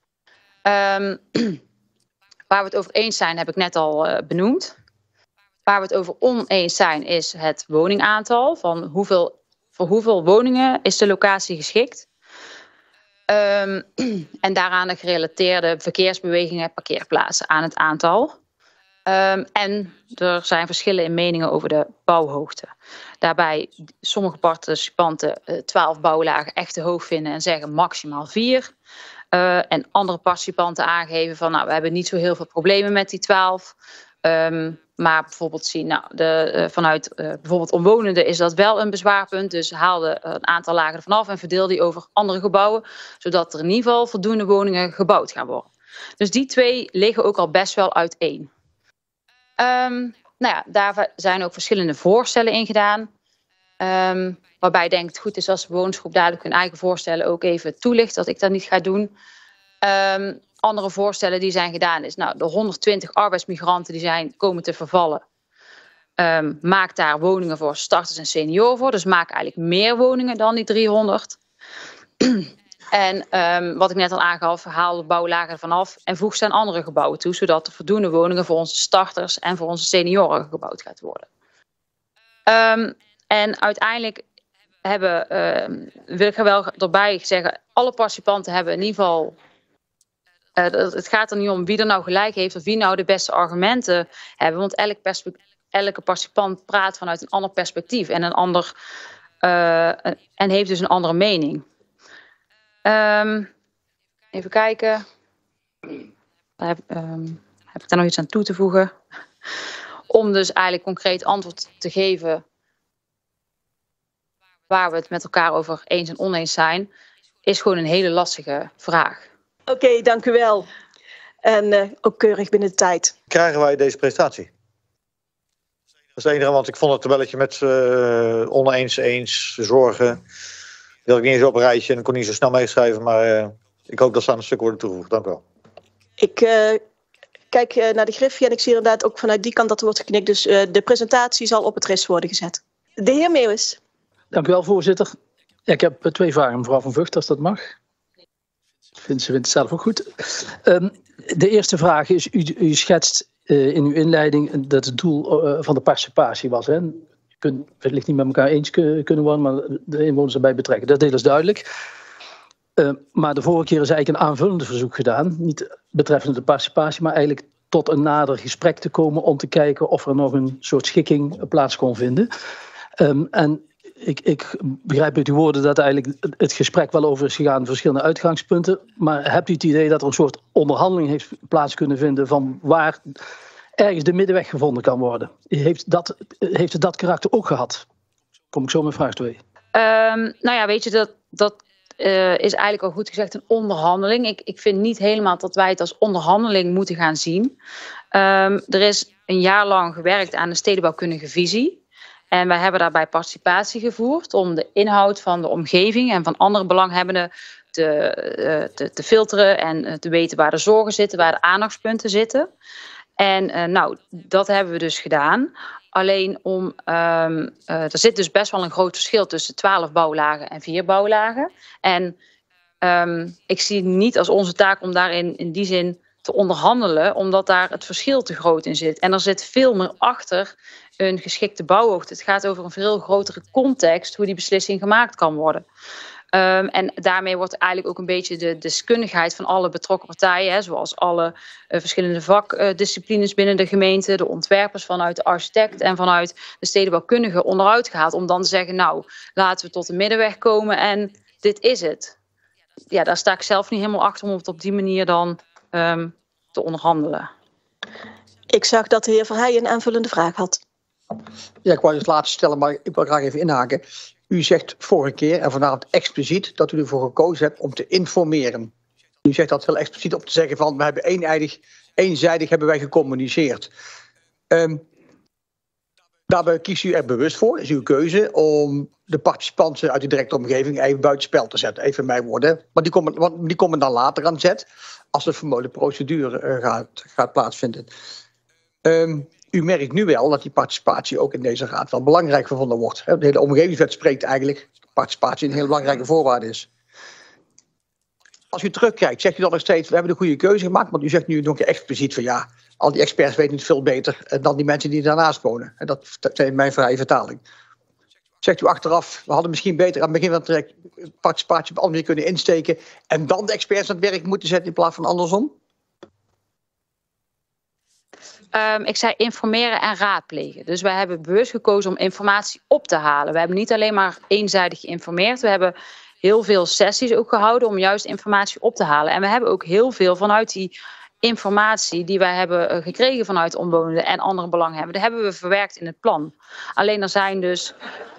Um, waar we het over eens zijn heb ik net al uh, benoemd. Waar we het over oneens zijn is het woningaantal. Van hoeveel, voor hoeveel woningen is de locatie geschikt. Um, en daaraan de gerelateerde verkeersbewegingen en parkeerplaatsen aan het aantal. Um, en er zijn verschillen in meningen over de bouwhoogte. Daarbij sommige participanten uh, twaalf bouwlagen echt te hoog vinden en zeggen maximaal vier. Uh, en andere participanten aangeven van nou, we hebben niet zo heel veel problemen met die twaalf. Um, maar bijvoorbeeld zien, nou, de, uh, vanuit uh, bijvoorbeeld omwonenden is dat wel een bezwaarpunt. Dus haal uh, een aantal lagen ervan af en verdeel die over andere gebouwen. Zodat er in ieder geval voldoende woningen gebouwd gaan worden. Dus die twee liggen ook al best wel uiteen. Um, nou ja, daar zijn ook verschillende voorstellen in gedaan. Um, waarbij ik denk het goed is als de bewonersgroep dadelijk hun eigen voorstellen ook even toelicht. Dat ik dat niet ga doen. Um, Andere voorstellen die zijn gedaan is, nou, de honderdtwintig arbeidsmigranten die zijn komen te vervallen. Um, maak daar woningen voor starters en senioren voor. Dus maak eigenlijk meer woningen dan die driehonderd. En um, wat ik net al aangaf, haal de bouwlagen ervan af en voeg ze aan andere gebouwen toe. Zodat er voldoende woningen voor onze starters en voor onze senioren gebouwd gaat worden. Um, en uiteindelijk hebben, uh, wil ik er wel erbij zeggen, alle participanten hebben in ieder geval... Uh, het gaat er niet om wie er nou gelijk heeft of wie nou de beste argumenten hebben. Want elk elke participant praat vanuit een ander perspectief en, een ander, uh, en heeft dus een andere mening. Um, even kijken. Heb, um, heb ik daar nog iets aan toe te voegen? Om dus eigenlijk concreet antwoord te geven waar we het met elkaar over eens en oneens zijn, is gewoon een hele lastige vraag. Oké, okay, dank u wel. En uh, ook keurig binnen de tijd. Krijgen wij deze presentatie? is het enige, want ik vond het tabelletje met uh, oneens, eens, zorgen. Dat had ik niet eens op een rijtje en ik kon niet zo snel meeschrijven. Maar uh, ik hoop dat ze aan een stuk worden toegevoegd. Dank u wel. Ik uh, kijk uh, naar de griffie en ik zie inderdaad ook vanuit die kant dat er wordt geknikt. Dus uh, de presentatie zal op het ris worden gezet. De heer Meeuwis. Dank u wel, voorzitter. Ja, ik heb uh, twee vragen, mevrouw Van Vught, als dat mag. Vindt ze vindt het zelf ook goed. Um, de eerste vraag is, u, u schetst uh, in uw inleiding dat het doel uh, van de participatie was. Hè? Je kunt wellicht niet met elkaar eens kunnen worden, maar de inwoners erbij betrekken. Dat deel is duidelijk. Uh, maar de vorige keer is eigenlijk een aanvullende verzoek gedaan. Niet betreffende de participatie, maar eigenlijk tot een nader gesprek te komen om te kijken of er nog een soort schikking plaats kon vinden. Um, en ik, ik begrijp uit uw woorden dat eigenlijk het gesprek wel over is gegaan, verschillende uitgangspunten. Maar hebt u het idee dat er een soort onderhandeling heeft plaats kunnen vinden van waar ergens de middenweg gevonden kan worden? Heeft, dat, heeft het dat karakter ook gehad? Kom ik zo met vraag twee. Um, nou ja, weet je, dat, dat uh, is eigenlijk al goed gezegd een onderhandeling. Ik, ik vind niet helemaal dat wij het als onderhandeling moeten gaan zien. Um, er is een jaar lang gewerkt aan een stedenbouwkundige visie. En wij hebben daarbij participatie gevoerd om de inhoud van de omgeving en van andere belanghebbenden te, uh, te, te filteren en uh, te weten waar de zorgen zitten, waar de aandachtspunten zitten. En uh, nou, dat hebben we dus gedaan. Alleen om, um, uh, er zit dus best wel een groot verschil tussen twaalf bouwlagen en vier bouwlagen. En um, ik zie het niet als onze taak om daarin in die zin te onderhandelen, omdat daar het verschil te groot in zit. En er zit veel meer achter een geschikte bouwhoogte. Het gaat over een veel grotere context hoe die beslissing gemaakt kan worden. Um, en daarmee wordt eigenlijk ook een beetje de deskundigheid van alle betrokken partijen, hè, zoals alle uh, verschillende vakdisciplines uh, binnen de gemeente, de ontwerpers vanuit de architect en vanuit de stedenbouwkundige onderuit gehaald. Om dan te zeggen, nou, laten we tot de middenweg komen en dit is het. Ja, daar sta ik zelf niet helemaal achter om het op die manier dan um, te onderhandelen. Ik zag dat de heer Verheijen een aanvullende vraag had. Ja, ik wou het laatste stellen, maar ik wil graag even inhaken. U zegt vorige keer en vanavond expliciet dat u ervoor gekozen hebt om te informeren. U zegt dat heel expliciet om te zeggen van we hebben eenzijdig, eenzijdig hebben wij gecommuniceerd. Um, daarbij kiest u er bewust voor, is uw keuze, om de participanten uit de directe omgeving even buitenspel te zetten. Even mijn woorden. Maar die komen, want die komen dan later aan zet als de vermoedelijke procedure uh, gaat, gaat plaatsvinden. Um, U merkt nu wel dat die participatie ook in deze raad wel belangrijk gevonden wordt. De hele omgevingswet spreekt eigenlijk dat participatie een hele belangrijke voorwaarde is. Als u terugkijkt, zegt u dan nog steeds, we hebben de goede keuze gemaakt, want u zegt nu nog expliciet van ja, al die experts weten het veel beter dan die mensen die daarnaast wonen. En dat is mijn vrije vertaling. Zegt u achteraf, we hadden misschien beter aan het begin van het traject participatie op andere manier kunnen insteken en dan de experts aan het werk moeten zetten in plaats van andersom? Um, ik zei informeren en raadplegen. Dus wij hebben bewust gekozen om informatie op te halen. We hebben niet alleen maar eenzijdig geïnformeerd. We hebben heel veel sessies ook gehouden om juist informatie op te halen. En we hebben ook heel veel vanuit die informatie die wij hebben gekregen vanuit omwonenden en andere belanghebbenden, hebben we verwerkt in het plan. Alleen er zijn dus...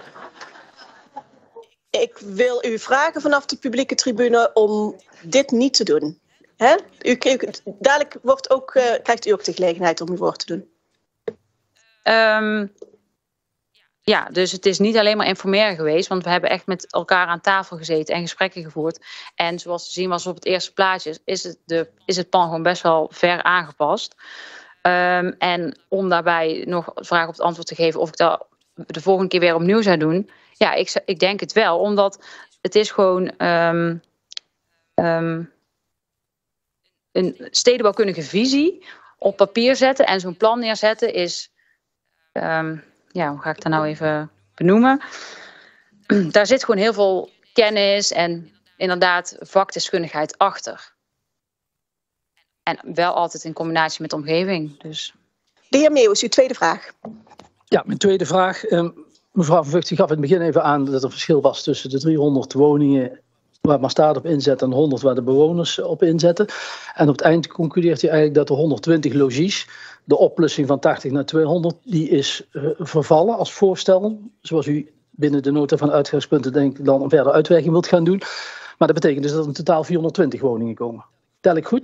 Ik wil u vragen vanaf de publieke tribune om dit niet te doen. Hè? U, u, dadelijk wordt ook, uh, krijgt u ook de gelegenheid om uw woord te doen. Um, ja, dus het is niet alleen maar informeren geweest, want we hebben echt met elkaar aan tafel gezeten en gesprekken gevoerd. En zoals te zien was op het eerste plaatje, is het, de, is het plan gewoon best wel ver aangepast. Um, en om daarbij nog een vraag op het antwoord te geven of ik dat de volgende keer weer opnieuw zou doen. Ja, ik, ik denk het wel, omdat het is gewoon... Um, um, een stedenbouwkundige visie op papier zetten en zo'n plan neerzetten is, um, ja, hoe ga ik dat nou even benoemen? Daar zit gewoon heel veel kennis en inderdaad vakdeskundigheid achter. En wel altijd in combinatie met de omgeving. Dus. De heer Meeuwis, uw tweede vraag. Ja, mijn tweede vraag. Um, mevrouw Van Vught, u gaf in het begin even aan dat er verschil was tussen de driehonderd woningen waar Maastade op inzet en honderd waar de bewoners op inzetten. En op het eind concludeert hij eigenlijk dat de honderdtwintig logies, de oplossing van tachtig naar tweehonderd, die is uh, vervallen als voorstel. Zoals u binnen de nota van uitgangspunten denk ik dan een verder uitwerking wilt gaan doen. Maar dat betekent dus dat er in totaal vierhonderdtwintig woningen komen. Tel ik goed?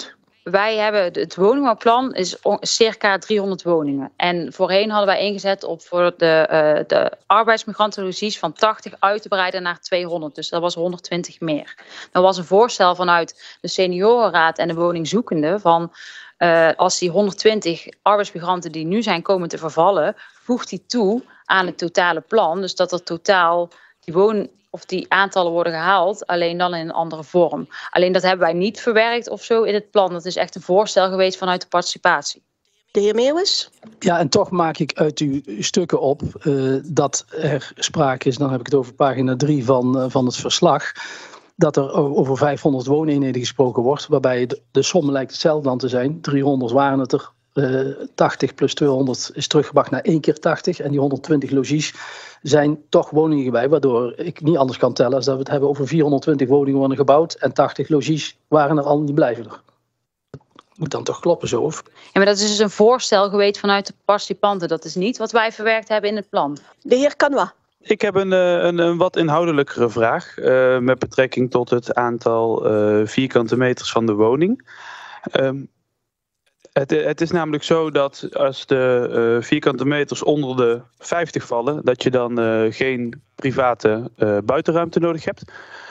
wij hebben het woningbouwplan is circa driehonderd woningen. En voorheen hadden wij ingezet op voor de, uh, de arbeidsmigrantenlogies van tachtig uit te breiden naar tweehonderd. Dus dat was honderdtwintig meer. Er was een voorstel vanuit de seniorenraad en de woningzoekende van uh, als die honderdtwintig arbeidsmigranten die nu zijn komen te vervallen, voegt die toe aan het totale plan. Dus dat er totaal die woon of die aantallen worden gehaald, alleen dan in een andere vorm. Alleen dat hebben wij niet verwerkt of zo in het plan. Dat is echt een voorstel geweest vanuit de participatie. De heer Meeuwis? Ja, en toch maak ik uit uw stukken op uh, dat er sprake is, dan heb ik het over pagina drie van, uh, van het verslag, dat er over vijfhonderd wooneenheden gesproken wordt, waarbij de, de som lijkt hetzelfde aan te zijn. driehonderd waren het er, uh, tachtig plus tweehonderd is teruggebracht naar één keer tachtig en die honderdtwintig logies zijn toch woningen bij, waardoor ik niet anders kan tellen als dat we het hebben over vierhonderdtwintig woningen worden gebouwd en tachtig logies waren er al, die blijven er. Moet dan toch kloppen zo? Of? Ja, maar dat is dus een voorstel geweest vanuit de participanten. Dat is niet wat wij verwerkt hebben in het plan. De heer Canois. Ik heb een, een, een wat inhoudelijkere vraag uh, met betrekking tot het aantal uh, vierkante meters van de woning. Um, het, het is namelijk zo dat als de uh, vierkante meters onder de vijftig vallen, dat je dan uh, geen private uh, buitenruimte nodig hebt.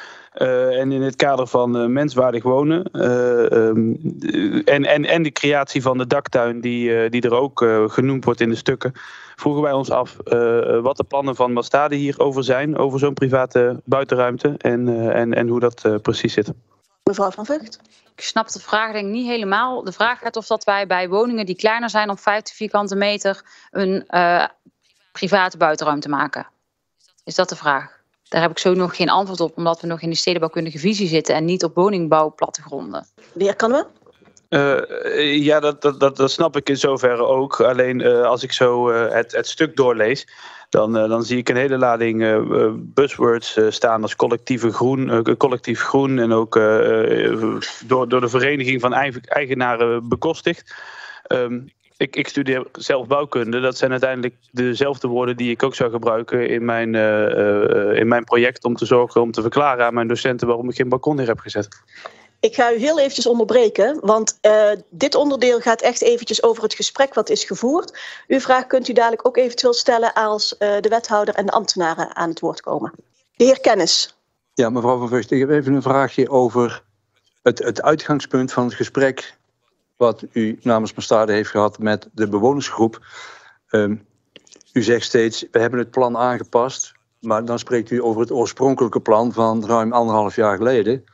Uh, en in het kader van uh, menswaardig wonen uh, um, en, en, en de creatie van de daktuin die, uh, die er ook uh, genoemd wordt in de stukken, vroegen wij ons af uh, wat de plannen van Mastade hierover zijn, over zo'n private buitenruimte en, uh, en, en hoe dat uh, precies zit. Mevrouw Van Vught? Ik snap de vraag denk ik niet helemaal. De vraag gaat of dat wij bij woningen die kleiner zijn dan vijftig vierkante meter een uh, private buitenruimte maken. Is dat de vraag? Daar heb ik zo nog geen antwoord op, omdat we nog in de stedenbouwkundige visie zitten en niet op woningbouwplattegronden. De heer Canois? Uh, ja, dat, dat, dat, dat snap ik in zoverre ook. Alleen uh, als ik zo uh, het, het stuk doorlees, dan, uh, dan zie ik een hele lading uh, buzzwords uh, staan als collectieve groen, uh, collectief groen en ook uh, door, door de vereniging van eigenaren bekostigd. Um, Ik, ik studeer zelf bouwkunde. Dat zijn uiteindelijk dezelfde woorden die ik ook zou gebruiken in mijn, uh, uh, in mijn project om te zorgen, om te verklaren aan mijn docenten waarom ik geen balkon neer heb gezet. Ik ga u heel eventjes onderbreken, want uh, dit onderdeel gaat echt eventjes over het gesprek wat is gevoerd. Uw vraag kunt u dadelijk ook eventueel stellen als uh, de wethouder en de ambtenaren aan het woord komen. De heer Kennis. Ja, mevrouw Van Vught, ik heb even een vraagje over het, het uitgangspunt van het gesprek wat u namens Mastade heeft gehad met de bewonersgroep. Um, u zegt steeds, we hebben het plan aangepast, maar dan spreekt u over het oorspronkelijke plan van ruim anderhalf jaar geleden.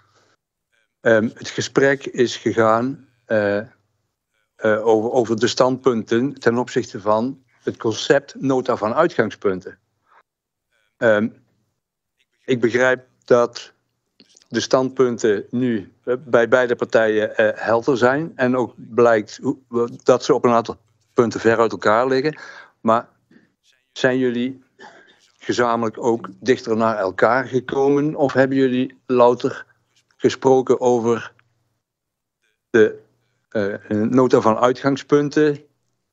Um, het gesprek is gegaan uh, uh, over, over de standpunten ten opzichte van het concept nota van uitgangspunten. Um, ik begrijp dat de standpunten nu bij beide partijen uh, helder zijn. En ook blijkt dat ze op een aantal punten ver uit elkaar liggen. Maar zijn jullie gezamenlijk ook dichter naar elkaar gekomen? Of hebben jullie louter gesproken over de uh, nota van uitgangspunten?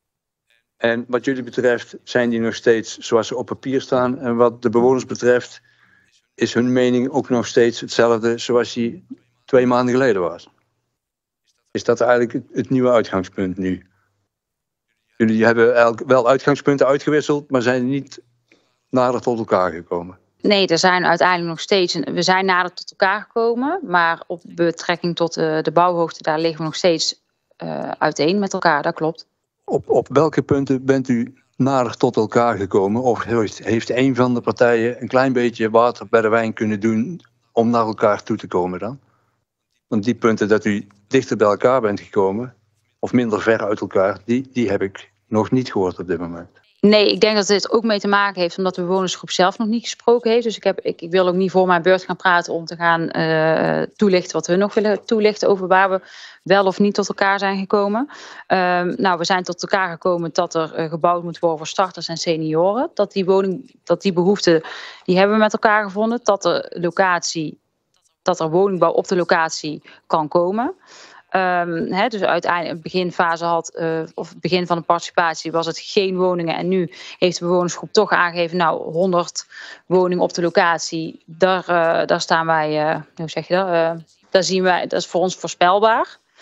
En wat jullie betreft zijn die nog steeds zoals ze op papier staan. En wat de bewoners betreft is hun mening ook nog steeds hetzelfde zoals die twee maanden geleden was. Is dat eigenlijk het, het nieuwe uitgangspunt nu? Jullie hebben elk, wel uitgangspunten uitgewisseld, maar zijn niet nader tot elkaar gekomen. Nee, er zijn uiteindelijk nog steeds, we zijn nader tot elkaar gekomen, maar op betrekking tot de, de bouwhoogte, daar liggen we nog steeds uh, uiteen met elkaar, dat klopt. Op, op welke punten bent u nader tot elkaar gekomen? Of heeft, heeft een van de partijen een klein beetje water bij de wijn kunnen doen om naar elkaar toe te komen dan? Want die punten dat u dichter bij elkaar bent gekomen, of minder ver uit elkaar, die, die heb ik nog niet gehoord op dit moment. Nee, ik denk dat dit ook mee te maken heeft omdat de bewonersgroep zelf nog niet gesproken heeft. Dus ik, heb, ik, ik wil ook niet voor mijn beurt gaan praten om te gaan uh, toelichten wat we nog willen toelichten over waar we wel of niet tot elkaar zijn gekomen. Um, nou, we zijn tot elkaar gekomen dat er uh, gebouwd moet worden voor starters en senioren. Dat die woning, dat die behoeften, die hebben we met elkaar gevonden. Dat er locatie, dat er woningbouw op de locatie kan komen. Um, he, dus uiteindelijk, beginfase had, uh, of het begin van de participatie was het geen woningen. En nu heeft de bewonersgroep toch aangegeven, nou, honderd woningen op de locatie. Daar, uh, daar staan wij, uh, hoe zeg je dat? Uh, daar zien wij, dat is voor ons voorspelbaar.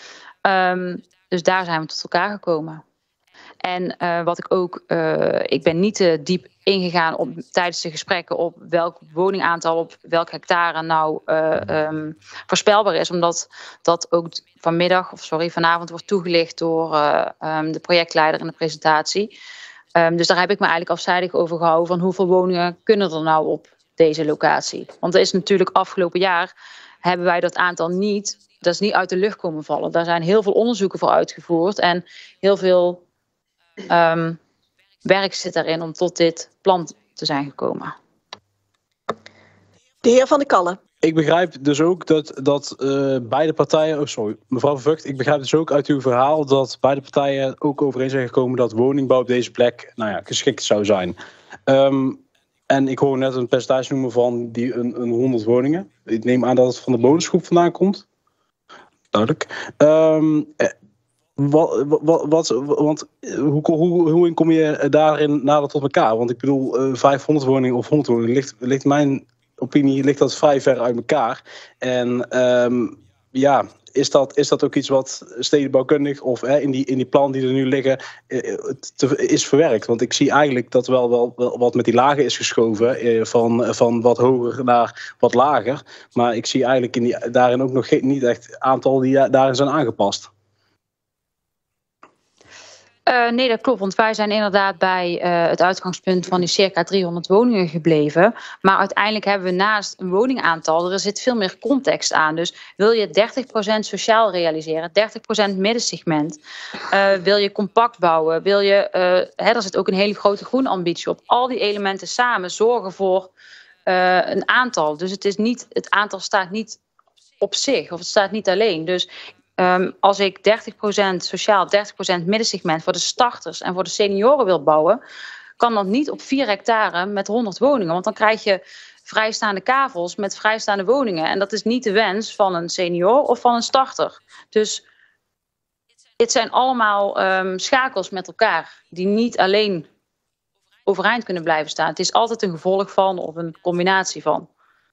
Um, dus daar zijn we tot elkaar gekomen. En uh, wat ik ook, uh, ik ben niet te diep ingegaan op, tijdens de gesprekken op welk woningaantal op welk hectare nou uh, um, voorspelbaar is. Omdat dat ook vanmiddag, of sorry, vanavond wordt toegelicht door uh, um, de projectleider in de presentatie. Um, dus daar heb ik me eigenlijk afzijdig over gehouden van hoeveel woningen kunnen er nou op deze locatie. Want er is natuurlijk afgelopen jaar, hebben wij dat aantal niet, dat is niet uit de lucht komen vallen. Daar zijn heel veel onderzoeken voor uitgevoerd en heel veel um, werk zit erin om tot dit plan te zijn gekomen. De heer Van der Kallen. Ik begrijp dus ook dat, dat uh, beide partijen, oh sorry, mevrouw Vught, ik begrijp dus ook uit uw verhaal dat beide partijen ook overeen zijn gekomen dat woningbouw op deze plek, nou ja, geschikt zou zijn. Um, en ik hoor net een percentage noemen van die een, een honderd woningen. Ik neem aan dat het van de bonusgroep vandaan komt. Duidelijk. Um, Wat, wat, wat, want hoe, hoe, hoe kom je daarin nader tot elkaar? Want ik bedoel, uh, vijfhonderd woningen of honderd woningen ligt, ligt mijn opinie ligt dat vrij ver uit elkaar. En um, ja, is dat, is dat ook iets wat stedenbouwkundig of hè, in, die, in die plannen die er nu liggen uh, te, is verwerkt? Want ik zie eigenlijk dat wel, wel, wel wat met die lagen is geschoven, uh, van, van wat hoger naar wat lager. Maar ik zie eigenlijk in die, daarin ook nog geen, niet echt aantal die daarin zijn aangepast. Uh, nee, dat klopt, want wij zijn inderdaad bij uh, het uitgangspunt van die circa driehonderd woningen gebleven. Maar uiteindelijk hebben we naast een woningaantal, er zit veel meer context aan. Dus wil je dertig procent sociaal realiseren, dertig procent middensegment, uh, wil je compact bouwen, wil je, uh, hè, er zit ook een hele grote groenambitie op. Al die elementen samen zorgen voor uh, een aantal. Dus het, is niet, het aantal staat niet op zich, of het staat niet alleen. Dus Um, als ik dertig procent sociaal, dertig procent middensegment voor de starters en voor de senioren wil bouwen, kan dat niet op vier hectare met honderd woningen. Want dan krijg je vrijstaande kavels met vrijstaande woningen. En dat is niet de wens van een senior of van een starter. Dus dit zijn allemaal um, schakels met elkaar die niet alleen overeind kunnen blijven staan. Het is altijd een gevolg van of een combinatie van.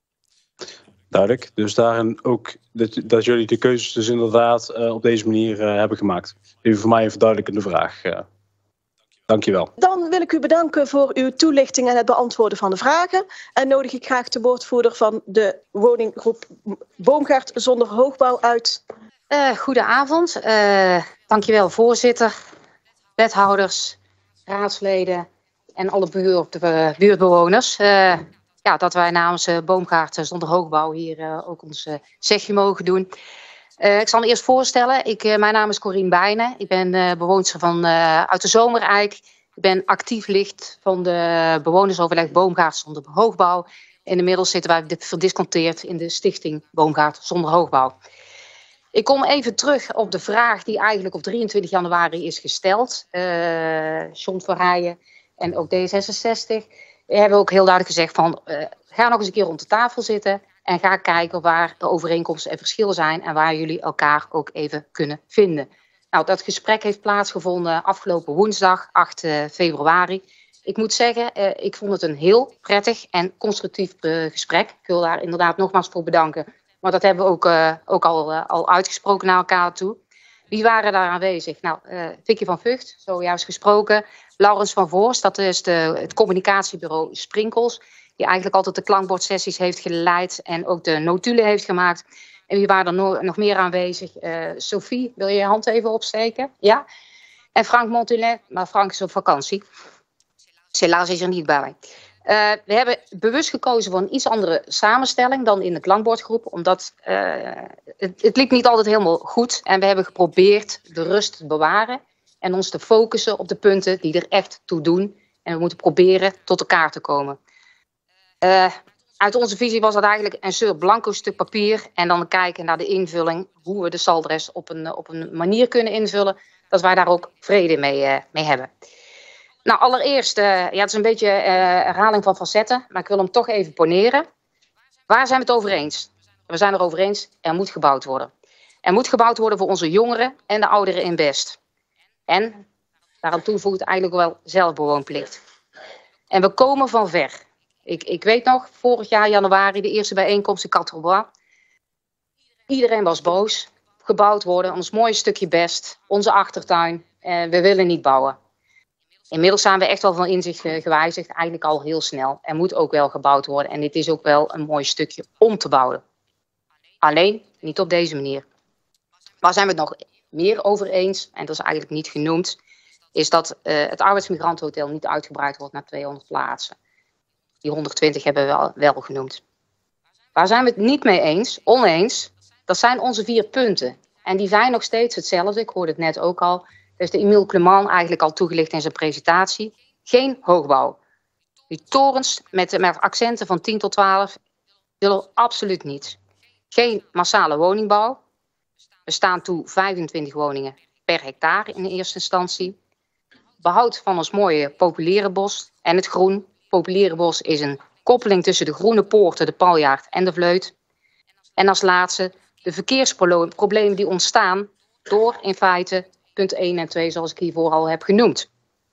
Duidelijk. Dus daarin ook dat, dat jullie de keuzes dus inderdaad uh, op deze manier uh, hebben gemaakt. Even voor mij een verduidelijkende vraag. Uh, dankjewel. Dan wil ik u bedanken voor uw toelichting en het beantwoorden van de vragen. En nodig ik graag de woordvoerder van de woninggroep Boomgaard zonder hoogbouw uit. Uh, goedenavond. Uh, dankjewel voorzitter, wethouders, raadsleden en alle buurt, uh, buurtbewoners. Uh, Ja, dat wij namens uh, Boomgaard zonder hoogbouw hier uh, ook ons uh, zegje mogen doen. Uh, ik zal me eerst voorstellen. Ik, uh, mijn naam is Corien Bijnen. Ik ben uh, bewoonster van uh, uit de Zomereik. Ik ben actief lid van de bewonersoverleg Boomgaard zonder hoogbouw. En inmiddels zitten wij verdisconteerd in de stichting Boomgaard zonder hoogbouw. Ik kom even terug op de vraag die eigenlijk op drieëntwintig januari is gesteld. Uh, John Verheijen en ook D zesenzestig. We hebben ook heel duidelijk gezegd van uh, ga nog eens een keer rond de tafel zitten en ga kijken waar de overeenkomsten en verschillen zijn en waar jullie elkaar ook even kunnen vinden. Nou, dat gesprek heeft plaatsgevonden afgelopen woensdag, acht februari. Ik moet zeggen, uh, ik vond het een heel prettig en constructief uh, gesprek. Ik wil daar inderdaad nogmaals voor bedanken. Maar dat hebben we ook, uh, ook al, uh, al uitgesproken naar elkaar toe. Wie waren daar aanwezig? Nou, uh, Vicky van Vught, zojuist gesproken. Laurens van Voorst, dat is de, het communicatiebureau Sprinkels. Die eigenlijk altijd de klankbordsessies heeft geleid en ook de notulen heeft gemaakt. En wie waren er no- nog meer aanwezig? Uh, Sophie, wil je je hand even opsteken? Ja. En Frank Montulet, maar Frank is op vakantie. Helaas is er niet bij. Uh, we hebben bewust gekozen voor een iets andere samenstelling dan in de klankbordgroep. Omdat uh, het, het liep niet altijd helemaal goed. En we hebben geprobeerd de rust te bewaren. En ons te focussen op de punten die er echt toe doen. En we moeten proberen tot elkaar te komen. Uh, uit onze visie was dat eigenlijk een soort blanco stuk papier. En dan kijken naar de invulling. Hoe we de SALDRES op een, op een manier kunnen invullen. Dat wij daar ook vrede mee, uh, mee hebben. Nou, allereerst, uh, ja, het is een beetje uh, herhaling van facetten, maar ik wil hem toch even poneren. Waar zijn we het over eens? We zijn er over eens, er moet gebouwd worden. Er moet gebouwd worden voor onze jongeren en de ouderen in Best. En, daaraan toevoegt eigenlijk wel zelfbewoonplicht. En we komen van ver. Ik, ik weet nog, vorig jaar januari, de eerste bijeenkomst in Quatre-Bras. Iedereen was boos. gebouwd worden. Ons mooie stukje best, onze achtertuin. Uh, we willen niet bouwen. Inmiddels zijn we echt wel van inzicht uh, gewijzigd. Eigenlijk al heel snel. Er moet ook wel gebouwd worden. En dit is ook wel een mooi stukje om te bouwen. Alleen niet op deze manier. Waar zijn we het nog meer over eens? En dat is eigenlijk niet genoemd. Is dat uh, het arbeidsmigrantenhotel niet uitgebreid wordt naar tweehonderd plaatsen. Die honderdtwintig hebben we wel, wel genoemd. Waar zijn we het niet mee eens, oneens? Dat zijn onze vier punten. En die zijn nog steeds hetzelfde. Ik hoorde het net ook al. Dus de Emile Clement eigenlijk al toegelicht in zijn presentatie. Geen hoogbouw. Die torens met, met accenten van tien tot twaalf willen absoluut niet. Geen massale woningbouw. We staan toe vijfentwintig woningen per hectare in de eerste instantie. Behoud van ons mooie populiere bos en het groen. Populiere bos is een koppeling tussen de groene poorten, de paljaard en de vleut. En als laatste de verkeersproblemen die ontstaan door in feite punt één en twee zoals ik hiervoor al heb genoemd.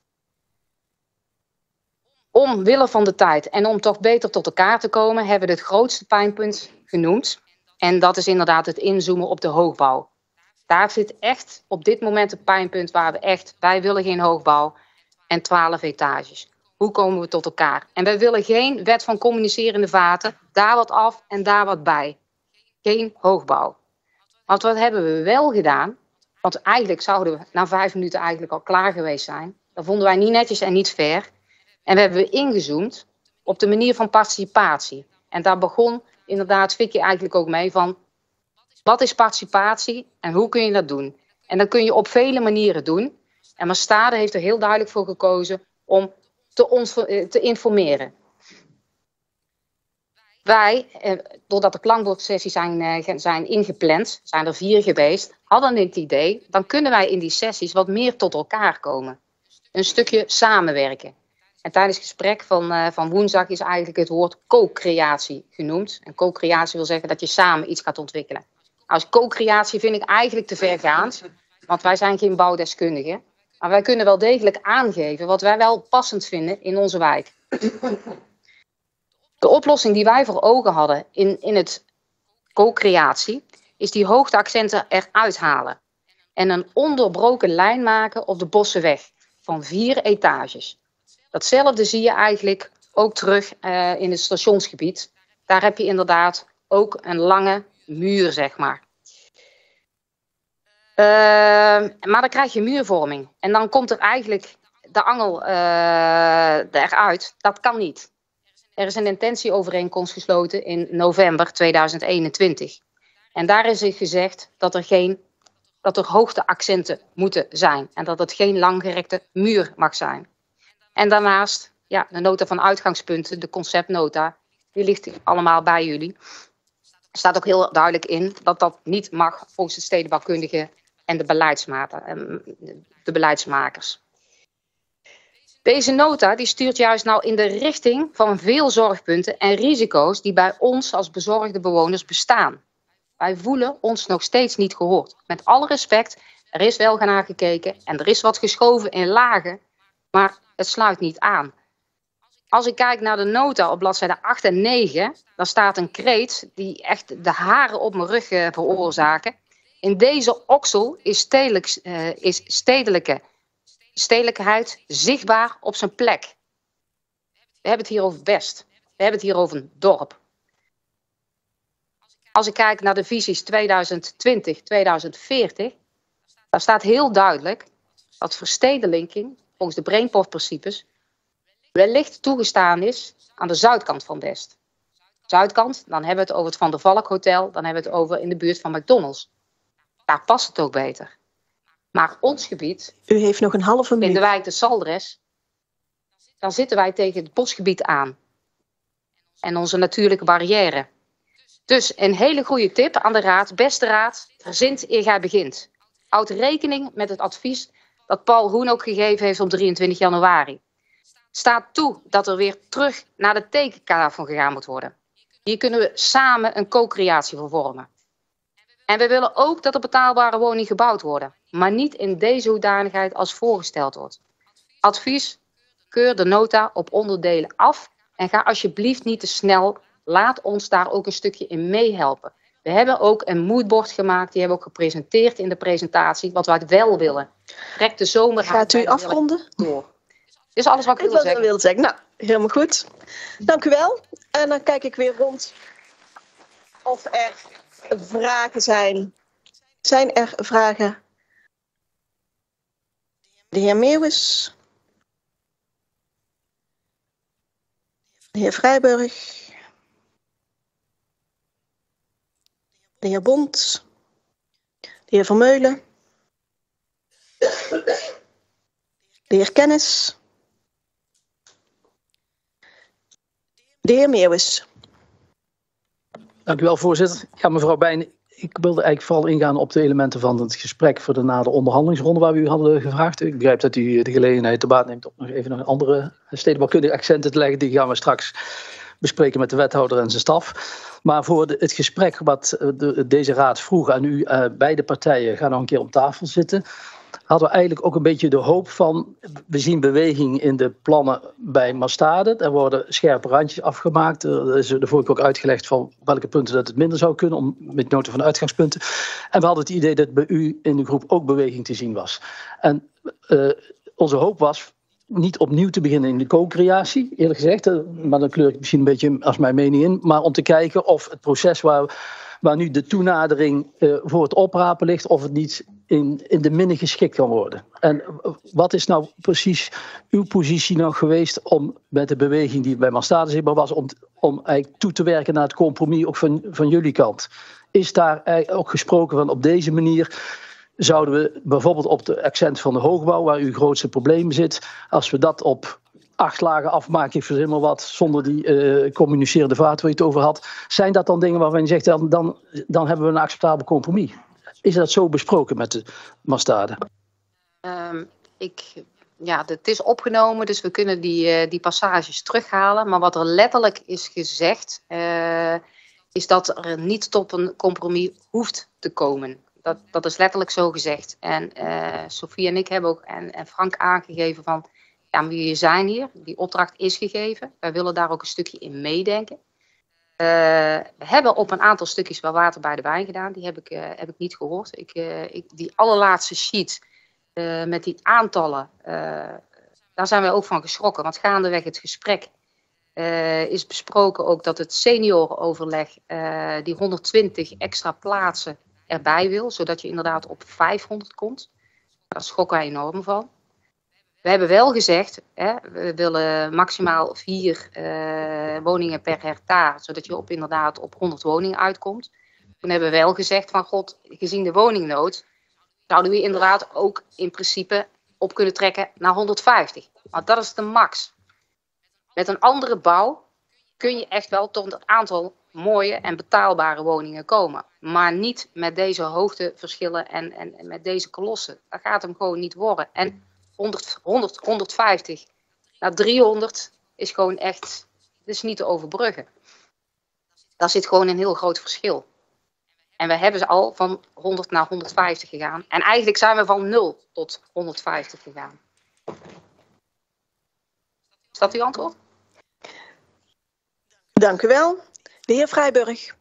Omwille van de tijd en om toch beter tot elkaar te komen hebben we het grootste pijnpunt genoemd. En dat is inderdaad het inzoomen op de hoogbouw. Daar zit echt op dit moment een pijnpunt waar we echt, wij willen geen hoogbouw en twaalf etages. Hoe komen we tot elkaar? En wij willen geen wet van communicerende vaten, daar wat af en daar wat bij. Geen hoogbouw. Want wat hebben we wel gedaan? Want eigenlijk zouden we na vijf minuten eigenlijk al klaar geweest zijn. Dat vonden wij niet netjes en niet fair. En we hebben ingezoomd op de manier van participatie. En daar begon inderdaad Vicky eigenlijk ook mee van, wat is participatie en hoe kun je dat doen? En dat kun je op vele manieren doen. En Maastade heeft er heel duidelijk voor gekozen om te, ons, te informeren. Wij, doordat de klankbordsessies zijn, zijn ingepland, zijn er vier geweest, hadden het idee, dan kunnen wij in die sessies wat meer tot elkaar komen. Een stukje samenwerken. En tijdens het gesprek van, uh, van woensdag is eigenlijk het woord co-creatie genoemd. En co-creatie wil zeggen dat je samen iets gaat ontwikkelen. Als co-creatie vind ik eigenlijk te vergaand, want wij zijn geen bouwdeskundigen. Maar wij kunnen wel degelijk aangeven wat wij wel passend vinden in onze wijk. De oplossing die wij voor ogen hadden in, in het co-creatie is die hoogteaccenten eruit halen. En een onderbroken lijn maken op de Bossenweg van vier etages. Datzelfde zie je eigenlijk ook terug uh, in het stationsgebied. Daar heb je inderdaad ook een lange muur, zeg maar. Uh, maar dan krijg je muurvorming. En dan komt er eigenlijk de angel uh, eruit. Dat kan niet. Er is een intentieovereenkomst gesloten in november tweeduizend eenentwintig. En daar is gezegd dat er, geen, dat er hoogteaccenten moeten zijn. En dat het geen langgerekte muur mag zijn. En daarnaast, ja, de nota van uitgangspunten, de conceptnota, die ligt allemaal bij jullie. Er staat ook heel duidelijk in dat dat niet mag volgens de stedenbouwkundigen en de, de beleidsmakers. Deze nota die stuurt juist nou in de richting van veel zorgpunten en risico's die bij ons als bezorgde bewoners bestaan. Wij voelen ons nog steeds niet gehoord. Met alle respect, er is wel naar gekeken en er is wat geschoven in lagen, maar het sluit niet aan. Als ik kijk naar de nota op bladzijde acht en negen, dan staat een kreet die echt de haren op mijn rug veroorzaken. In deze oksel is, stedelijk, uh, is stedelijke, stedelijkheid zichtbaar op zijn plek. We hebben het hier over Best. We hebben het hier over een dorp. Als ik kijk naar de visies tweeduizend twintig tot tweeduizend veertig, daar staat heel duidelijk dat verstedelijking volgens de Brainport-principes wellicht toegestaan is aan de zuidkant van Best. Zuidkant, dan hebben we het over het Van der Valk Hotel, dan hebben we het over in de buurt van McDonald's. Daar past het ook beter. Maar ons gebied, u heeft nog een halve minuut. In de wijk de Saldres, dan zitten wij tegen het bosgebied aan. En onze natuurlijke barrière. Dus een hele goede tip aan de raad, beste raad, verzint eer gij begint. Houd rekening met het advies dat Paul Hoen ook gegeven heeft op drieëntwintig januari. Staat toe dat er weer terug naar de tekenkavel gegaan moet worden. Hier kunnen we samen een co-creatie voor vormen. En we willen ook dat er betaalbare woningen gebouwd worden, maar niet in deze hoedanigheid als voorgesteld wordt. Advies, keur de nota op onderdelen af en ga alsjeblieft niet te snel. Laat ons daar ook een stukje in meehelpen. We hebben ook een moodboard gemaakt. Die hebben we ook gepresenteerd in de presentatie. Wat wij wel willen. Trek de zomer. Gaat u afronden? Door. Dit is alles wat ik, ik wilde zeggen. wilde zeggen. Nou, helemaal goed. Dank u wel. En dan kijk ik weer rond of er vragen zijn. Zijn er vragen? De heer Meeuwis. De heer Vrijburg. De heer Bond. De heer Vermeulen. De heer Kennis. De heer Meeuwis. Dank u wel, voorzitter. Ja, mevrouw Bijn, ik wilde eigenlijk vooral ingaan op de elementen van het gesprek voor de na de onderhandelingsronde waar we u hadden gevraagd. Ik begrijp dat u de gelegenheid te baat neemt om nog even een andere stedenbouwkundige accenten te leggen. Die gaan we straks bespreken met de wethouder en zijn staf. Maar voor de, het gesprek wat de, deze raad vroeg aan u, uh, beide partijen, gaan nog een keer om tafel zitten. Hadden we eigenlijk ook een beetje de hoop van, we zien beweging in de plannen bij Mastade. Er worden scherpe randjes afgemaakt. Er is de vorige keer ook uitgelegd van welke punten dat het minder zou kunnen, om, met nota van de uitgangspunten. En we hadden het idee dat bij u in de groep ook beweging te zien was. En uh, onze hoop was niet opnieuw te beginnen in de co-creatie, eerlijk gezegd. Uh, maar dan kleur ik misschien een beetje als mijn mening in. Maar om te kijken of het proces waar... waar nu de toenadering uh, voor het oprapen ligt, of het niet in, in de minne geschikt kan worden. En uh, wat is nou precies uw positie nog geweest om met de beweging die bij Mastade zichtbaar was, om, om eigenlijk toe te werken naar het compromis ook van, van jullie kant? Is daar ook gesproken van op deze manier zouden we bijvoorbeeld op de accent van de hoogbouw, waar uw grootste probleem zit, als we dat op acht lagen afmaken, ik verzin maar wat, zonder die uh, communicerende vaart waar je het over had. Zijn dat dan dingen waarvan je zegt, dan, dan, dan hebben we een acceptabel compromis? Is dat zo besproken met de Mastade? Um, ik, ja, het is opgenomen, dus we kunnen die, uh, die passages terughalen. Maar wat er letterlijk is gezegd, uh, is dat er niet tot een compromis hoeft te komen. Dat, dat is letterlijk zo gezegd. En uh, Sophie en ik hebben ook, en, en Frank aangegeven van, ja, maar jullie zijn hier, die opdracht is gegeven. Wij willen daar ook een stukje in meedenken. Uh, we hebben op een aantal stukjes wel water bij de wijn gedaan. Die heb ik, uh, heb ik niet gehoord. Ik, uh, ik, die allerlaatste sheet uh, met die aantallen, uh, daar zijn wij ook van geschrokken. Want gaandeweg het gesprek uh, is besproken ook dat het seniorenoverleg uh, die honderdtwintig extra plaatsen erbij wil. Zodat je inderdaad op vijfhonderd komt. Daar schokken wij enorm van. We hebben wel gezegd, hè, we willen maximaal vier uh, woningen per hectare, zodat je op inderdaad op honderd woningen uitkomt. Toen hebben we wel gezegd van god, gezien de woningnood, zouden we inderdaad ook in principe op kunnen trekken naar honderdvijftig. Want dat is de max. Met een andere bouw kun je echt wel tot een aantal mooie en betaalbare woningen komen. Maar niet met deze hoogteverschillen en, en, en met deze kolossen. Dat gaat hem gewoon niet worden. En honderd, honderd, honderdvijftig naar driehonderd is gewoon echt, het is niet te overbruggen. Daar zit gewoon een heel groot verschil. En we hebben ze al van honderd naar honderdvijftig gegaan. En eigenlijk zijn we van nul tot honderdvijftig gegaan. Is dat uw antwoord? Dank u wel. De heer Vrijburg.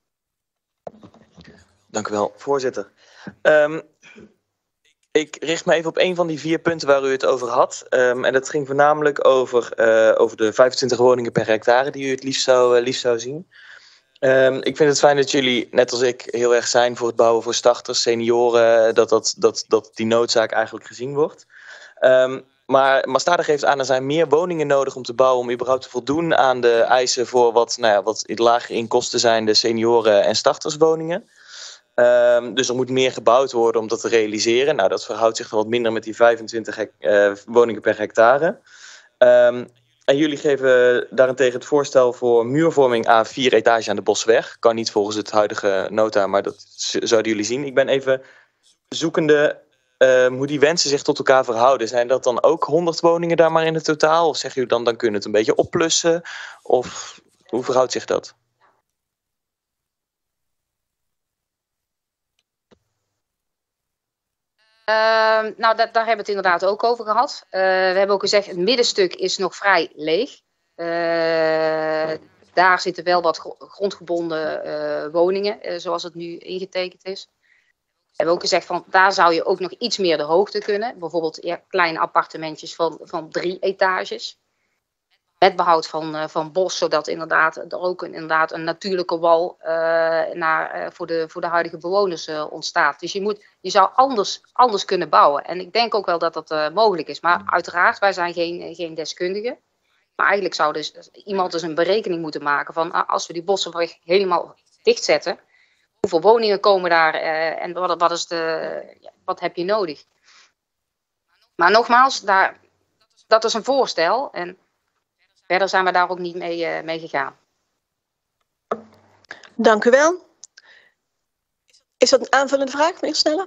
Dank u wel, voorzitter. Um, Ik richt me even op een van die vier punten waar u het over had. Um, en dat ging voornamelijk over, uh, over de vijfentwintig woningen per hectare die u het liefst zou, uh, liefst zou zien. Um, ik vind het fijn dat jullie, net als ik, heel erg zijn voor het bouwen voor starters, senioren, dat, dat, dat, dat die noodzaak eigenlijk gezien wordt. Um, maar Mastade geeft aan, er zijn meer woningen nodig om te bouwen om überhaupt te voldoen aan de eisen voor wat, nou ja, wat lager in kosten zijn de senioren- en starterswoningen. Um, dus er moet meer gebouwd worden om dat te realiseren. Nou, dat verhoudt zich dan wat minder met die vijfentwintig hec- uh, woningen per hectare. Um, en jullie geven daarentegen het voorstel voor muurvorming aan vier etages aan de Bosweg. Kan niet volgens het huidige nota, maar dat zouden jullie zien. Ik ben even zoekende uh, hoe die wensen zich tot elkaar verhouden. Zijn dat dan ook honderd woningen daar maar in het totaal? Of zeggen jullie dan, dan kunnen we het een beetje opplussen? Of hoe verhoudt zich dat? Uh, nou, da daar hebben we het inderdaad ook over gehad. Uh, we hebben ook gezegd, het middenstuk is nog vrij leeg. Uh, daar zitten wel wat gro- grondgebonden uh, woningen, uh, zoals het nu ingetekend is. We hebben ook gezegd van daar zou je ook nog iets meer de hoogte kunnen. Bijvoorbeeld ja, kleine appartementjes van, van drie etages. Met behoud van, uh, van bos, zodat inderdaad er ook een, inderdaad een natuurlijke wal uh, naar, uh, voor, de, voor de huidige bewoners uh, ontstaat. Dus je, moet, je zou anders, anders kunnen bouwen. En ik denk ook wel dat dat uh, mogelijk is. Maar uiteraard, wij zijn geen, geen deskundigen. Maar eigenlijk zou dus iemand dus een berekening moeten maken van uh, als we die bossen helemaal dichtzetten, hoeveel woningen komen daar uh, en wat, wat, is de, ja, wat heb je nodig? Maar nogmaals, daar, dat is een voorstel en verder zijn we daar ook niet mee, uh, mee gegaan. Dank u wel. Is dat een aanvullende vraag, meneer Snelle?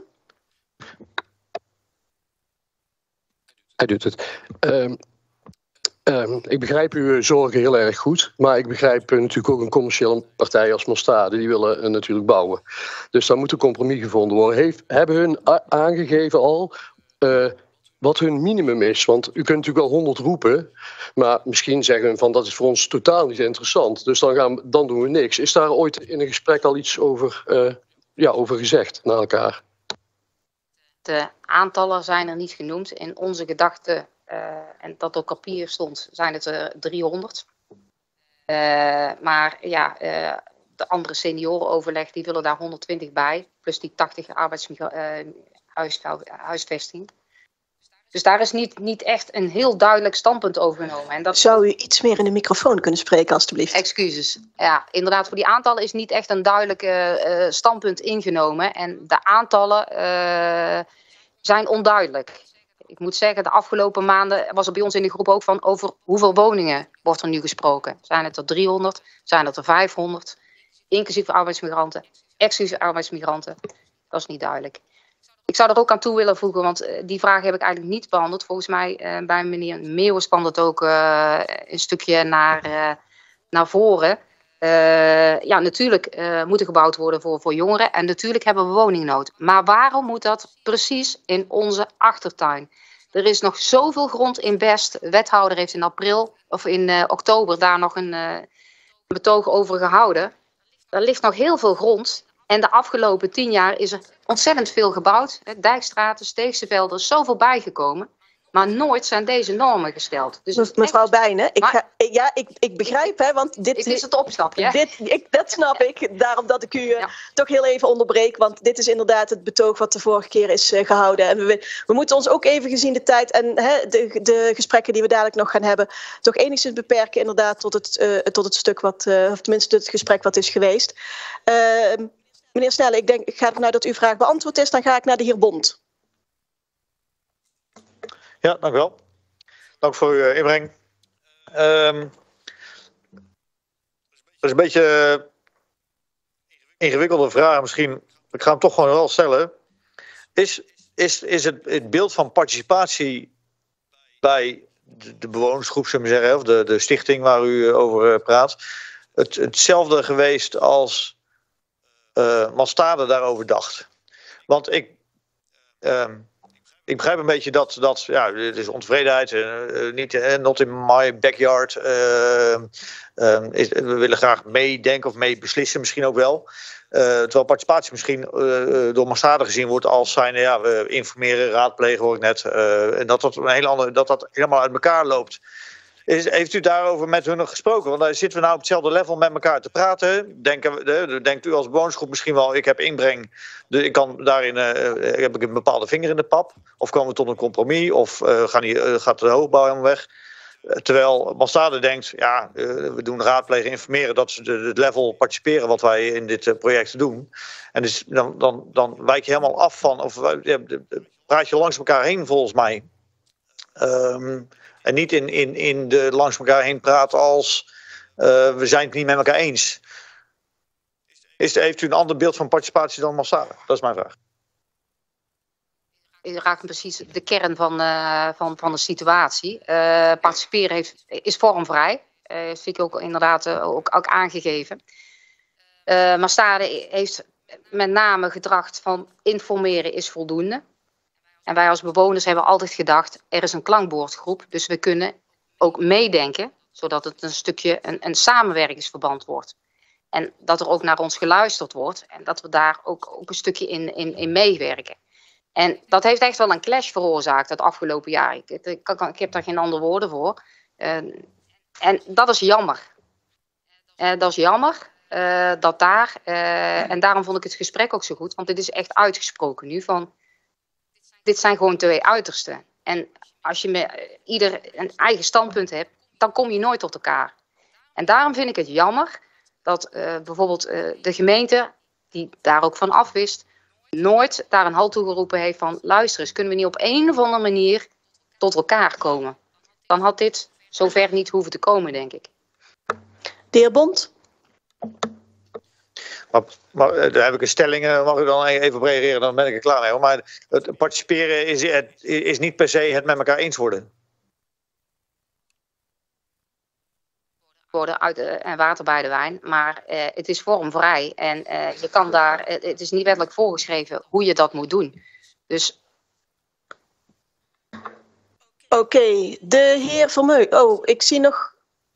Hij doet het. Um, um, ik begrijp uw zorgen heel erg goed. Maar ik begrijp uh, natuurlijk ook een commerciële partij als Mostade. Die willen uh, natuurlijk bouwen. Dus daar moet een compromis gevonden worden. Heeft, hebben hun aangegeven al uh, wat hun minimum is? Want u kunt natuurlijk wel honderd roepen. Maar misschien zeggen hun van dat is voor ons totaal niet interessant. Dus dan, gaan we, dan doen we niks. Is daar ooit in een gesprek al iets over, uh, ja, over gezegd naar elkaar? De aantallen zijn er niet genoemd. In onze gedachten, uh, en dat op papier stond, zijn het er driehonderd. Uh, maar ja, uh, de andere seniorenoverleg die willen daar honderdtwintig bij. Plus die tachtig arbeidshuisvesting. Dus daar is niet, niet echt een heel duidelijk standpunt over genomen. En dat... Zou u iets meer in de microfoon kunnen spreken, alstublieft? Excuses. Ja, inderdaad, voor die aantallen is niet echt een duidelijk uh, standpunt ingenomen. En de aantallen uh, zijn onduidelijk. Ik moet zeggen, de afgelopen maanden was er bij ons in de groep ook van over hoeveel woningen wordt er nu gesproken. Zijn het er driehonderd? Zijn het er vijfhonderd? Inclusief arbeidsmigranten, exclusief arbeidsmigranten. Dat is niet duidelijk. Ik zou er ook aan toe willen voegen, want uh, die vraag heb ik eigenlijk niet behandeld. Volgens mij uh, bij meneer Meeuwis kwam dat ook uh, een stukje naar, uh, naar voren. Uh, ja, natuurlijk uh, moet er gebouwd worden voor, voor jongeren en natuurlijk hebben we woningnood. Maar waarom moet dat precies in onze achtertuin? Er is nog zoveel grond in Best. De wethouder heeft in april of in uh, oktober daar nog een uh, betoog over gehouden. Er ligt nog heel veel grond. En de afgelopen tien jaar is er ontzettend veel gebouwd. Dijkstraten, Steegse velden, zoveel bijgekomen. Maar nooit zijn deze normen gesteld. Dus Me, mevrouw echt... Bijnen, ik, ga, ja, ik, ik begrijp, hè, want dit is het opstapje. Dit, ik, dat snap ik, daarom dat ik u uh, ja. toch heel even onderbreek. Want dit is inderdaad het betoog wat de vorige keer is uh, gehouden. En we, we moeten ons ook even gezien de tijd en hè, de, de gesprekken die we dadelijk nog gaan hebben, toch enigszins beperken inderdaad tot het, uh, tot het stuk wat, uh, of tenminste het gesprek wat is geweest. Uh, meneer Snelle, ik, denk, ik ga ervan uit dat uw vraag beantwoord is. Dan ga ik naar de heer Bond. Ja, dank u wel. Dank voor uw uh, inbreng. Um, dat is een beetje uh, ingewikkelde vraag misschien. Ik ga hem toch gewoon wel stellen. Is, is, is het, het beeld van participatie bij de, de bewonersgroep, zullen we zeggen, of de, de stichting waar u over uh, praat, het, hetzelfde geweest als uh, Mostade daarover dacht? Want ik... Um, Ik begrijp een beetje dat, dat ja, het is ontevredenheid, uh, niet uh, not in my backyard. Uh, uh, is, we willen graag meedenken of meebeslissen misschien ook wel. Uh, terwijl participatie misschien uh, door Mostade gezien wordt als zijn, ja, we informeren, raadplegen hoor ik net. Uh, en dat dat, een hele andere, dat dat helemaal uit elkaar loopt. Is, heeft u daarover met hun nog gesproken? Want daar zitten we nou op hetzelfde level met elkaar te praten. Denken, de, denkt u als bewonersgroep misschien wel, ik heb inbreng, de, ik kan daarin, uh, heb ik een bepaalde vinger in de pap? Of komen we tot een compromis? Of uh, gaan die, uh, gaat de hoogbouw helemaal weg? Uh, terwijl Mostade denkt, ja, uh, we doen raadplegen, informeren dat ze het level participeren wat wij in dit uh, project doen. En dus dan, dan, dan wijk je helemaal af van, of uh, praat je langs elkaar heen volgens mij. Um, En niet in, in, in de langs elkaar heen praten als uh, we zijn het niet met elkaar eens. Is, heeft u een ander beeld van participatie dan Mostade? Dat is mijn vraag. Je raakt precies de kern van, uh, van, van de situatie. Uh, participeren heeft, is vormvrij. Dat uh, vind ik ook inderdaad uh, ook, ook aangegeven. Uh, Mostade heeft met name gedacht van informeren is voldoende. En wij als bewoners hebben altijd gedacht, er is een klankbordgroep, dus we kunnen ook meedenken. Zodat het een stukje een, een samenwerkingsverband wordt. En dat er ook naar ons geluisterd wordt. En dat we daar ook, ook een stukje in, in, in meewerken. En dat heeft echt wel een clash veroorzaakt het afgelopen jaar. Ik, ik, ik, ik heb daar geen andere woorden voor. Uh, en dat is jammer. Uh, dat is jammer. Uh, dat daar. Uh, en daarom vond ik het gesprek ook zo goed. Want dit is echt uitgesproken nu. Van, dit zijn gewoon twee uitersten. En als je met uh, ieder een eigen standpunt hebt. Dan kom je nooit tot elkaar. En daarom vind ik het jammer. Dat uh, bijvoorbeeld uh, de gemeente. Die daar ook van afwist. Nooit daar een halt toe geroepen heeft van. Luister eens, kunnen we niet op een of andere manier tot elkaar komen. Dan had dit zover niet hoeven te komen, denk ik. De heer Bond. Maar, maar daar heb ik een stelling, mag u dan even op reageren, dan ben ik er klaar mee. Maar het participeren is, is niet per se het met elkaar eens worden. Worden uit de, en water bij de wijn, maar uh, het is vormvrij en uh, je kan daar, uh, het is niet wettelijk voorgeschreven hoe je dat moet doen. Dus. Oké, okay, de heer Vermeulen. Oh, ik zie nog.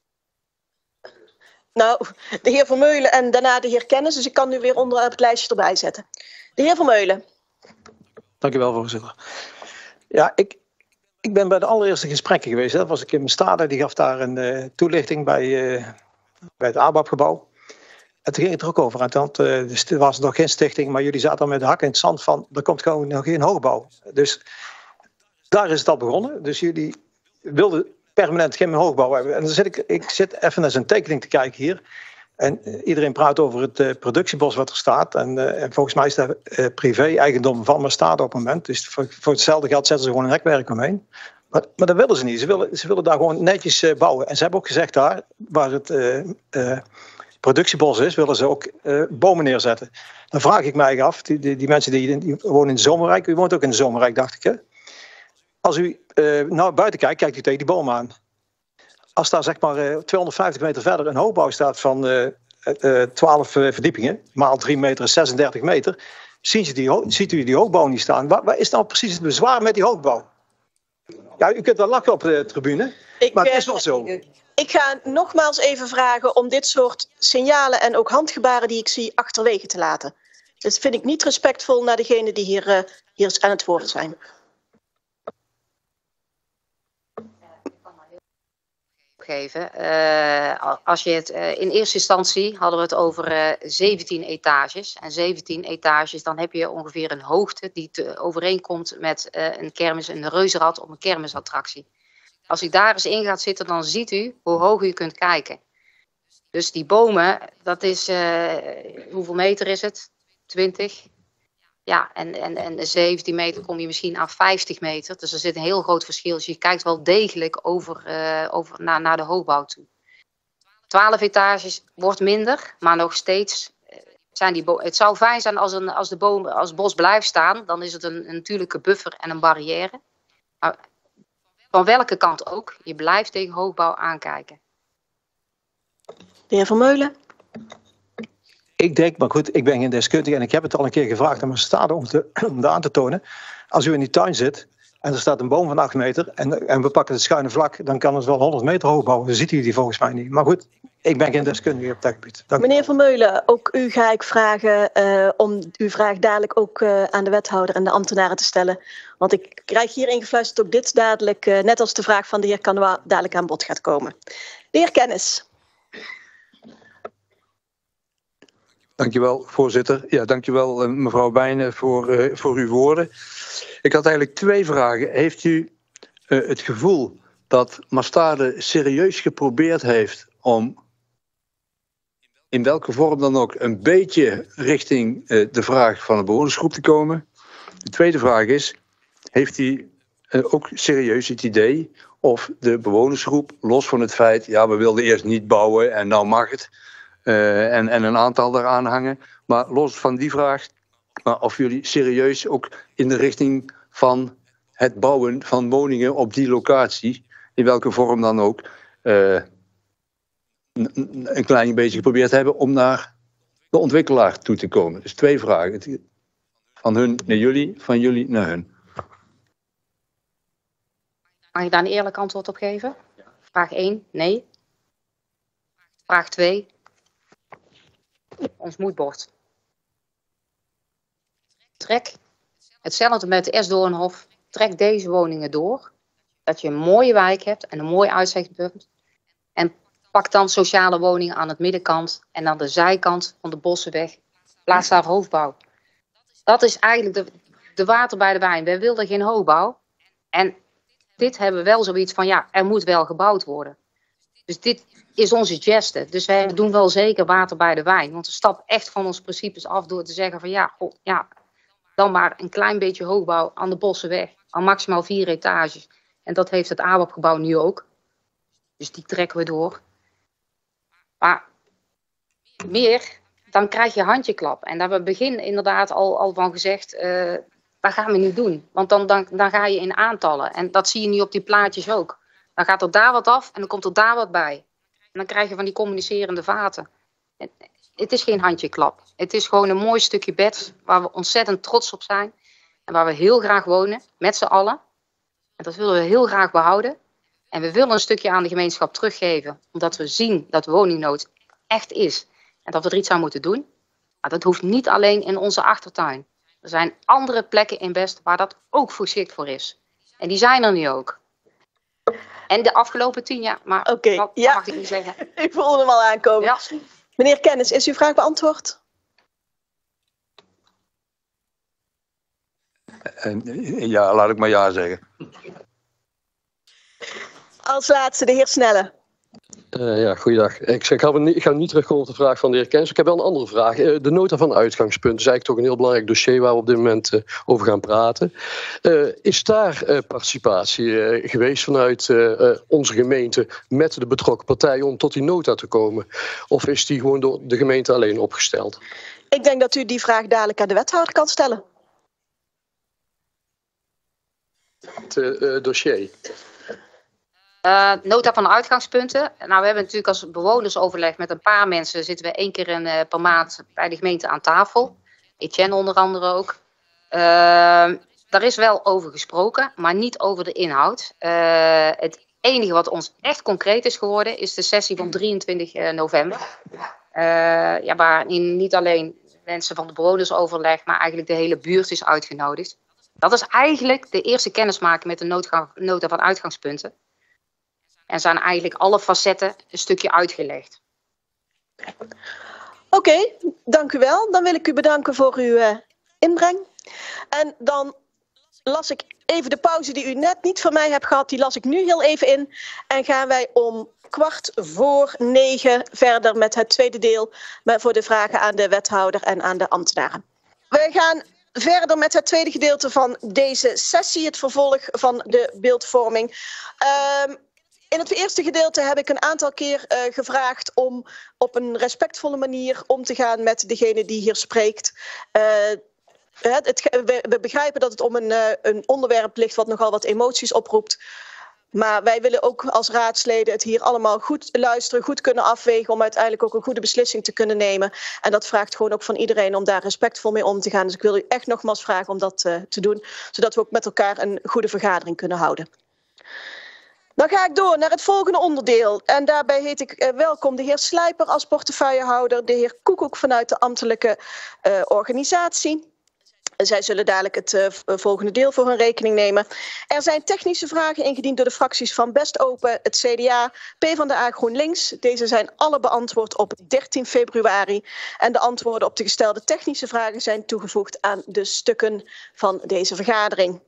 Nou, de heer Vermeulen en daarna de heer Kennis, dus ik kan nu weer onder het lijstje erbij zetten. De heer Vermeulen. Dank u wel, voorzitter. Ja, ik, ik ben bij de allereerste gesprekken geweest. Hè. Dat was ik in mijn stade, die gaf daar een uh, toelichting bij, uh, bij het A B A P-gebouw. En toen ging het er ook over. Want, uh, dus er was nog geen stichting, maar jullie zaten dan met de hakken in het zand van, er komt gewoon nog geen hoogbouw. Dus daar is het al begonnen. Dus jullie wilden permanent geen hoogbouw hebben. En dan zit ik, ik zit even naar zijn tekening te kijken hier. En uh, iedereen praat over het uh, productiebos wat er staat. En, uh, en volgens mij is dat uh, privé-eigendom van Maastade op het moment. Dus voor, voor hetzelfde geld zetten ze gewoon een hekwerk omheen. Maar, maar dat willen ze niet. Ze willen, ze willen daar gewoon netjes uh, bouwen. En ze hebben ook gezegd daar, waar het uh, uh, productiebos is, willen ze ook uh, bomen neerzetten. Dan vraag ik mij af, die, die, die mensen die, die wonen in de Zomerrijk, u woont ook in de Zomerrijk, dacht ik, hè? Als u uh, naar buiten kijkt, kijkt u tegen die bomen aan. Als daar zeg maar uh, tweehonderdvijftig meter verder een hoogbouw staat van uh, uh, twaalf uh, verdiepingen, maal drie meter is zesendertig meter, ziet u die, ziet u die hoogbouw niet staan. Waar, waar is nou precies het bezwaar met die hoogbouw? Ja, u kunt wel lachen op de tribune, ik, maar het is wel zo. Ik ga nogmaals even vragen om dit soort signalen en ook handgebaren die ik zie achterwege te laten. Dat vind ik niet respectvol naar degenen die hier, uh, hier aan het woord zijn. Geven. Uh, als je het, uh, in eerste instantie hadden we het over uh, zeventien etages. En zeventien etages, dan heb je ongeveer een hoogte die te overeenkomt met uh, een kermis, een reuzenrad of een kermisattractie. Als u daar eens in gaat zitten, dan ziet u hoe hoog u kunt kijken. Dus die bomen, dat is, uh, hoeveel meter is het? twintig? Ja, en, en, en zeventien meter kom je misschien aan vijftig meter. Dus er zit een heel groot verschil. Dus je kijkt wel degelijk over, uh, over naar, naar de hoogbouw toe. twaalf etages wordt minder, maar nog steeds zijn die bomen. Het zou fijn zijn als, een, als de boom, als het bos blijft staan. Dan is het een, een natuurlijke buffer en een barrière. Maar van welke kant ook, je blijft tegen hoogbouw aankijken. De heer Vermeulen. Ik denk, maar goed, ik ben geen deskundige en ik heb het al een keer gevraagd aan mijn stade om, te, om dat aan te tonen. Als u in die tuin zit en er staat een boom van acht meter en, en we pakken het schuine vlak, dan kan het wel honderd meter hoog bouwen. Dan ziet u die volgens mij niet. Maar goed, ik ben geen deskundige op dat gebied. Dank Meneer Vermeulen, ook u ga ik vragen uh, om uw vraag dadelijk ook uh, aan de wethouder en de ambtenaren te stellen. Want ik krijg hier ingefluisterd dat ook dit dadelijk, uh, net als de vraag van de heer Canois, dadelijk aan bod gaat komen. De heer Kennis. Dankjewel, voorzitter. Ja, dankjewel mevrouw Bijnen voor, uh, voor uw woorden. Ik had eigenlijk twee vragen. Heeft u uh, het gevoel dat Maastade serieus geprobeerd heeft om in welke vorm dan ook een beetje richting uh, de vraag van de bewonersgroep te komen? De tweede vraag is, heeft u uh, ook serieus het idee of de bewonersgroep, los van het feit, ja, we wilden eerst niet bouwen en nou mag het, Uh, en, en een aantal daaraan hangen. Maar los van die vraag, maar of jullie serieus ook in de richting van het bouwen van woningen op die locatie, in welke vorm dan ook, uh, een, een klein beetje geprobeerd hebben om naar de ontwikkelaar toe te komen. Dus twee vragen. Van hun naar jullie, van jullie naar hun. Mag ik daar een eerlijk antwoord op geven? Vraag één, nee. Vraag twee. Ons moedbord. Trek, hetzelfde met de Esdoornhof, trek deze woningen door. Dat je een mooie wijk hebt en een mooi uitzichtpunt. En pak dan sociale woningen aan het middenkant en aan de zijkant van de Bossenweg. Plaats daar hoofdbouw. Dat is eigenlijk de, de water bij de wijn. Wij wilden geen hoogbouw. En dit hebben we wel zoiets van, ja, er moet wel gebouwd worden. Dus dit is onze geste. Dus wij doen wel zeker water bij de wijn. Want we stappen echt van onze principes af door te zeggen van, ja, god, ja, dan maar een klein beetje hoogbouw aan de Bossenweg. Aan maximaal vier etages. En dat heeft het A W A P-gebouw nu ook. Dus die trekken we door. Maar meer, dan krijg je handjeklap. En daar hebben we begin inderdaad al, al van gezegd, uh, dat gaan we niet doen. Want dan, dan, dan ga je in aantallen. En dat zie je nu op die plaatjes ook. Dan gaat er daar wat af en dan komt er daar wat bij. En dan krijg je van die communicerende vaten. Het, het is geen handjeklap. Het is gewoon een mooi stukje bed waar we ontzettend trots op zijn. En waar we heel graag wonen, met z'n allen. En dat willen we heel graag behouden. En we willen een stukje aan de gemeenschap teruggeven. Omdat we zien dat woningnood echt is. En dat we er iets aan moeten doen. Maar dat hoeft niet alleen in onze achtertuin. Er zijn andere plekken in Best waar dat ook geschikt voor is. En die zijn er nu ook. En de afgelopen tien jaar, maar okay, wat ja. mag ik niet zeggen? Ik voelde hem al aankomen. Ja. Meneer Kennis, is uw vraag beantwoord? Ja, laat ik maar ja zeggen. Als laatste de heer Snelle. Uh, ja, goeiedag. Ik, zeg, ik, ga niet, ik ga niet terugkomen op de vraag van de heer Kens. Ik heb wel een andere vraag. Uh, de nota van uitgangspunt is eigenlijk toch een heel belangrijk dossier waar we op dit moment uh, over gaan praten. Uh, is daar uh, participatie uh, geweest vanuit uh, uh, onze gemeente met de betrokken partijen om tot die nota te komen? Of is die gewoon door de gemeente alleen opgesteld? Ik denk dat u die vraag dadelijk aan de wethouder kan stellen. Het uh, dossier. Uh, nota van uitgangspunten. Nou, we hebben natuurlijk als bewonersoverleg met een paar mensen zitten we één keer in, uh, per maand bij de gemeente aan tafel. Etienne onder andere ook. Uh, daar is wel over gesproken, maar niet over de inhoud. Uh, het enige wat ons echt concreet is geworden is de sessie van drieëntwintig november. Uh, ja, waarin niet alleen mensen van de bewonersoverleg, maar eigenlijk de hele buurt is uitgenodigd. Dat is eigenlijk de eerste kennismaking met de nota, nota van uitgangspunten. En zijn eigenlijk alle facetten een stukje uitgelegd. Oké, okay, dank u wel. Dan wil ik u bedanken voor uw uh, inbreng. En dan las ik even de pauze die u net niet van mij hebt gehad. Die las ik nu heel even in. En gaan wij om kwart voor negen verder met het tweede deel. Voor de vragen aan de wethouder en aan de ambtenaren. Wij gaan verder met het tweede gedeelte van deze sessie. Het vervolg van de beeldvorming. Uh, In het eerste gedeelte heb ik een aantal keer uh, gevraagd om op een respectvolle manier om te gaan met degene die hier spreekt. Uh, het, het, we, we begrijpen dat het om een, uh, een onderwerp ligt wat nogal wat emoties oproept. Maar wij willen ook als raadsleden het hier allemaal goed luisteren, goed kunnen afwegen om uiteindelijk ook een goede beslissing te kunnen nemen. En dat vraagt gewoon ook van iedereen om daar respectvol mee om te gaan. Dus ik wil u echt nogmaals vragen om dat uh, te doen, zodat we ook met elkaar een goede vergadering kunnen houden. Dan ga ik door naar het volgende onderdeel. En daarbij heet ik uh, welkom de heer Slijper als portefeuillehouder, de heer Koekoek vanuit de ambtelijke uh, organisatie. Zij zullen dadelijk het uh, volgende deel voor hun rekening nemen. Er zijn technische vragen ingediend door de fracties van Best Open, het C D A, PvdA, GroenLinks. Deze zijn alle beantwoord op dertien februari. En de antwoorden op de gestelde technische vragen zijn toegevoegd aan de stukken van deze vergadering.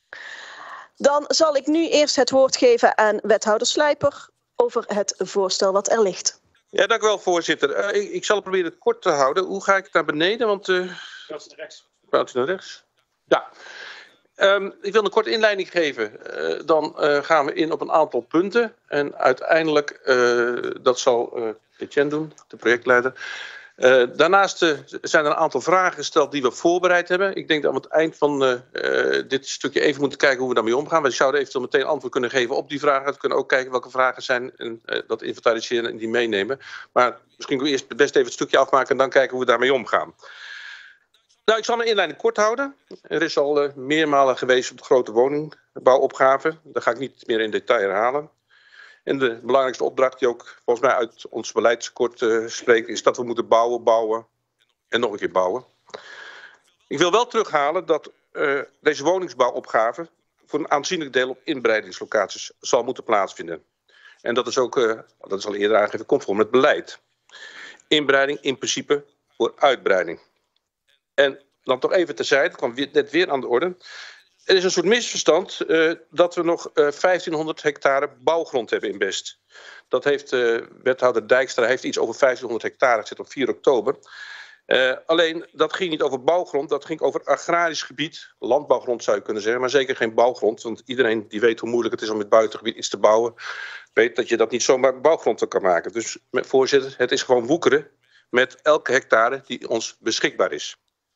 Dan zal ik nu eerst het woord geven aan wethouder Slijper over het voorstel wat er ligt. Ja, dank u wel, voorzitter. Uh, ik, ik zal het proberen het kort te houden. Hoe ga ik naar beneden? Want uh, naar rechts. Gaat u naar rechts? Ja. Um, ik wil een korte inleiding geven. Uh, dan uh, gaan we in op een aantal punten. En uiteindelijk, uh, dat zal uh, Etienne doen, de projectleider. Uh, daarnaast uh, zijn er een aantal vragen gesteld die we voorbereid hebben. Ik denk dat we aan het eind van uh, uh, dit stukje even moeten kijken hoe we daarmee omgaan. We zouden eventueel meteen antwoord kunnen geven op die vragen. We kunnen ook kijken welke vragen zijn en uh, dat inventariseren en die meenemen. Maar misschien kunnen we eerst best even het stukje afmaken en dan kijken hoe we daarmee omgaan. Nou, ik zal mijn inleiding kort houden. Er is al uh, meermalen geweest op de grote woningbouwopgave. Daar ga ik niet meer in detail herhalen. En de belangrijkste opdracht die ook volgens mij uit ons beleidskort uh, spreekt, is dat we moeten bouwen, bouwen en nog een keer bouwen. Ik wil wel terughalen dat uh, deze woningsbouwopgave voor een aanzienlijk deel op inbreidingslocaties zal moeten plaatsvinden. En dat is ook, uh, dat is al eerder aangegeven, conform met beleid. Inbreiding in principe voor uitbreiding. En dan toch even terzijde, dat kwam net weer aan de orde. Er is een soort misverstand uh, dat we nog uh, vijftienhonderd hectare bouwgrond hebben in Best. Dat heeft uh, wethouder Dijkstra heeft iets over vijftienhonderd hectare gezet op vier oktober. Uh, alleen, dat ging niet over bouwgrond, dat ging over agrarisch gebied. Landbouwgrond zou je kunnen zeggen, maar zeker geen bouwgrond. Want iedereen die weet hoe moeilijk het is om in het buitengebied iets te bouwen, weet dat je dat niet zomaar bouwgrond kan maken. Dus voorzitter, het is gewoon woekeren met elke hectare die ons beschikbaar is.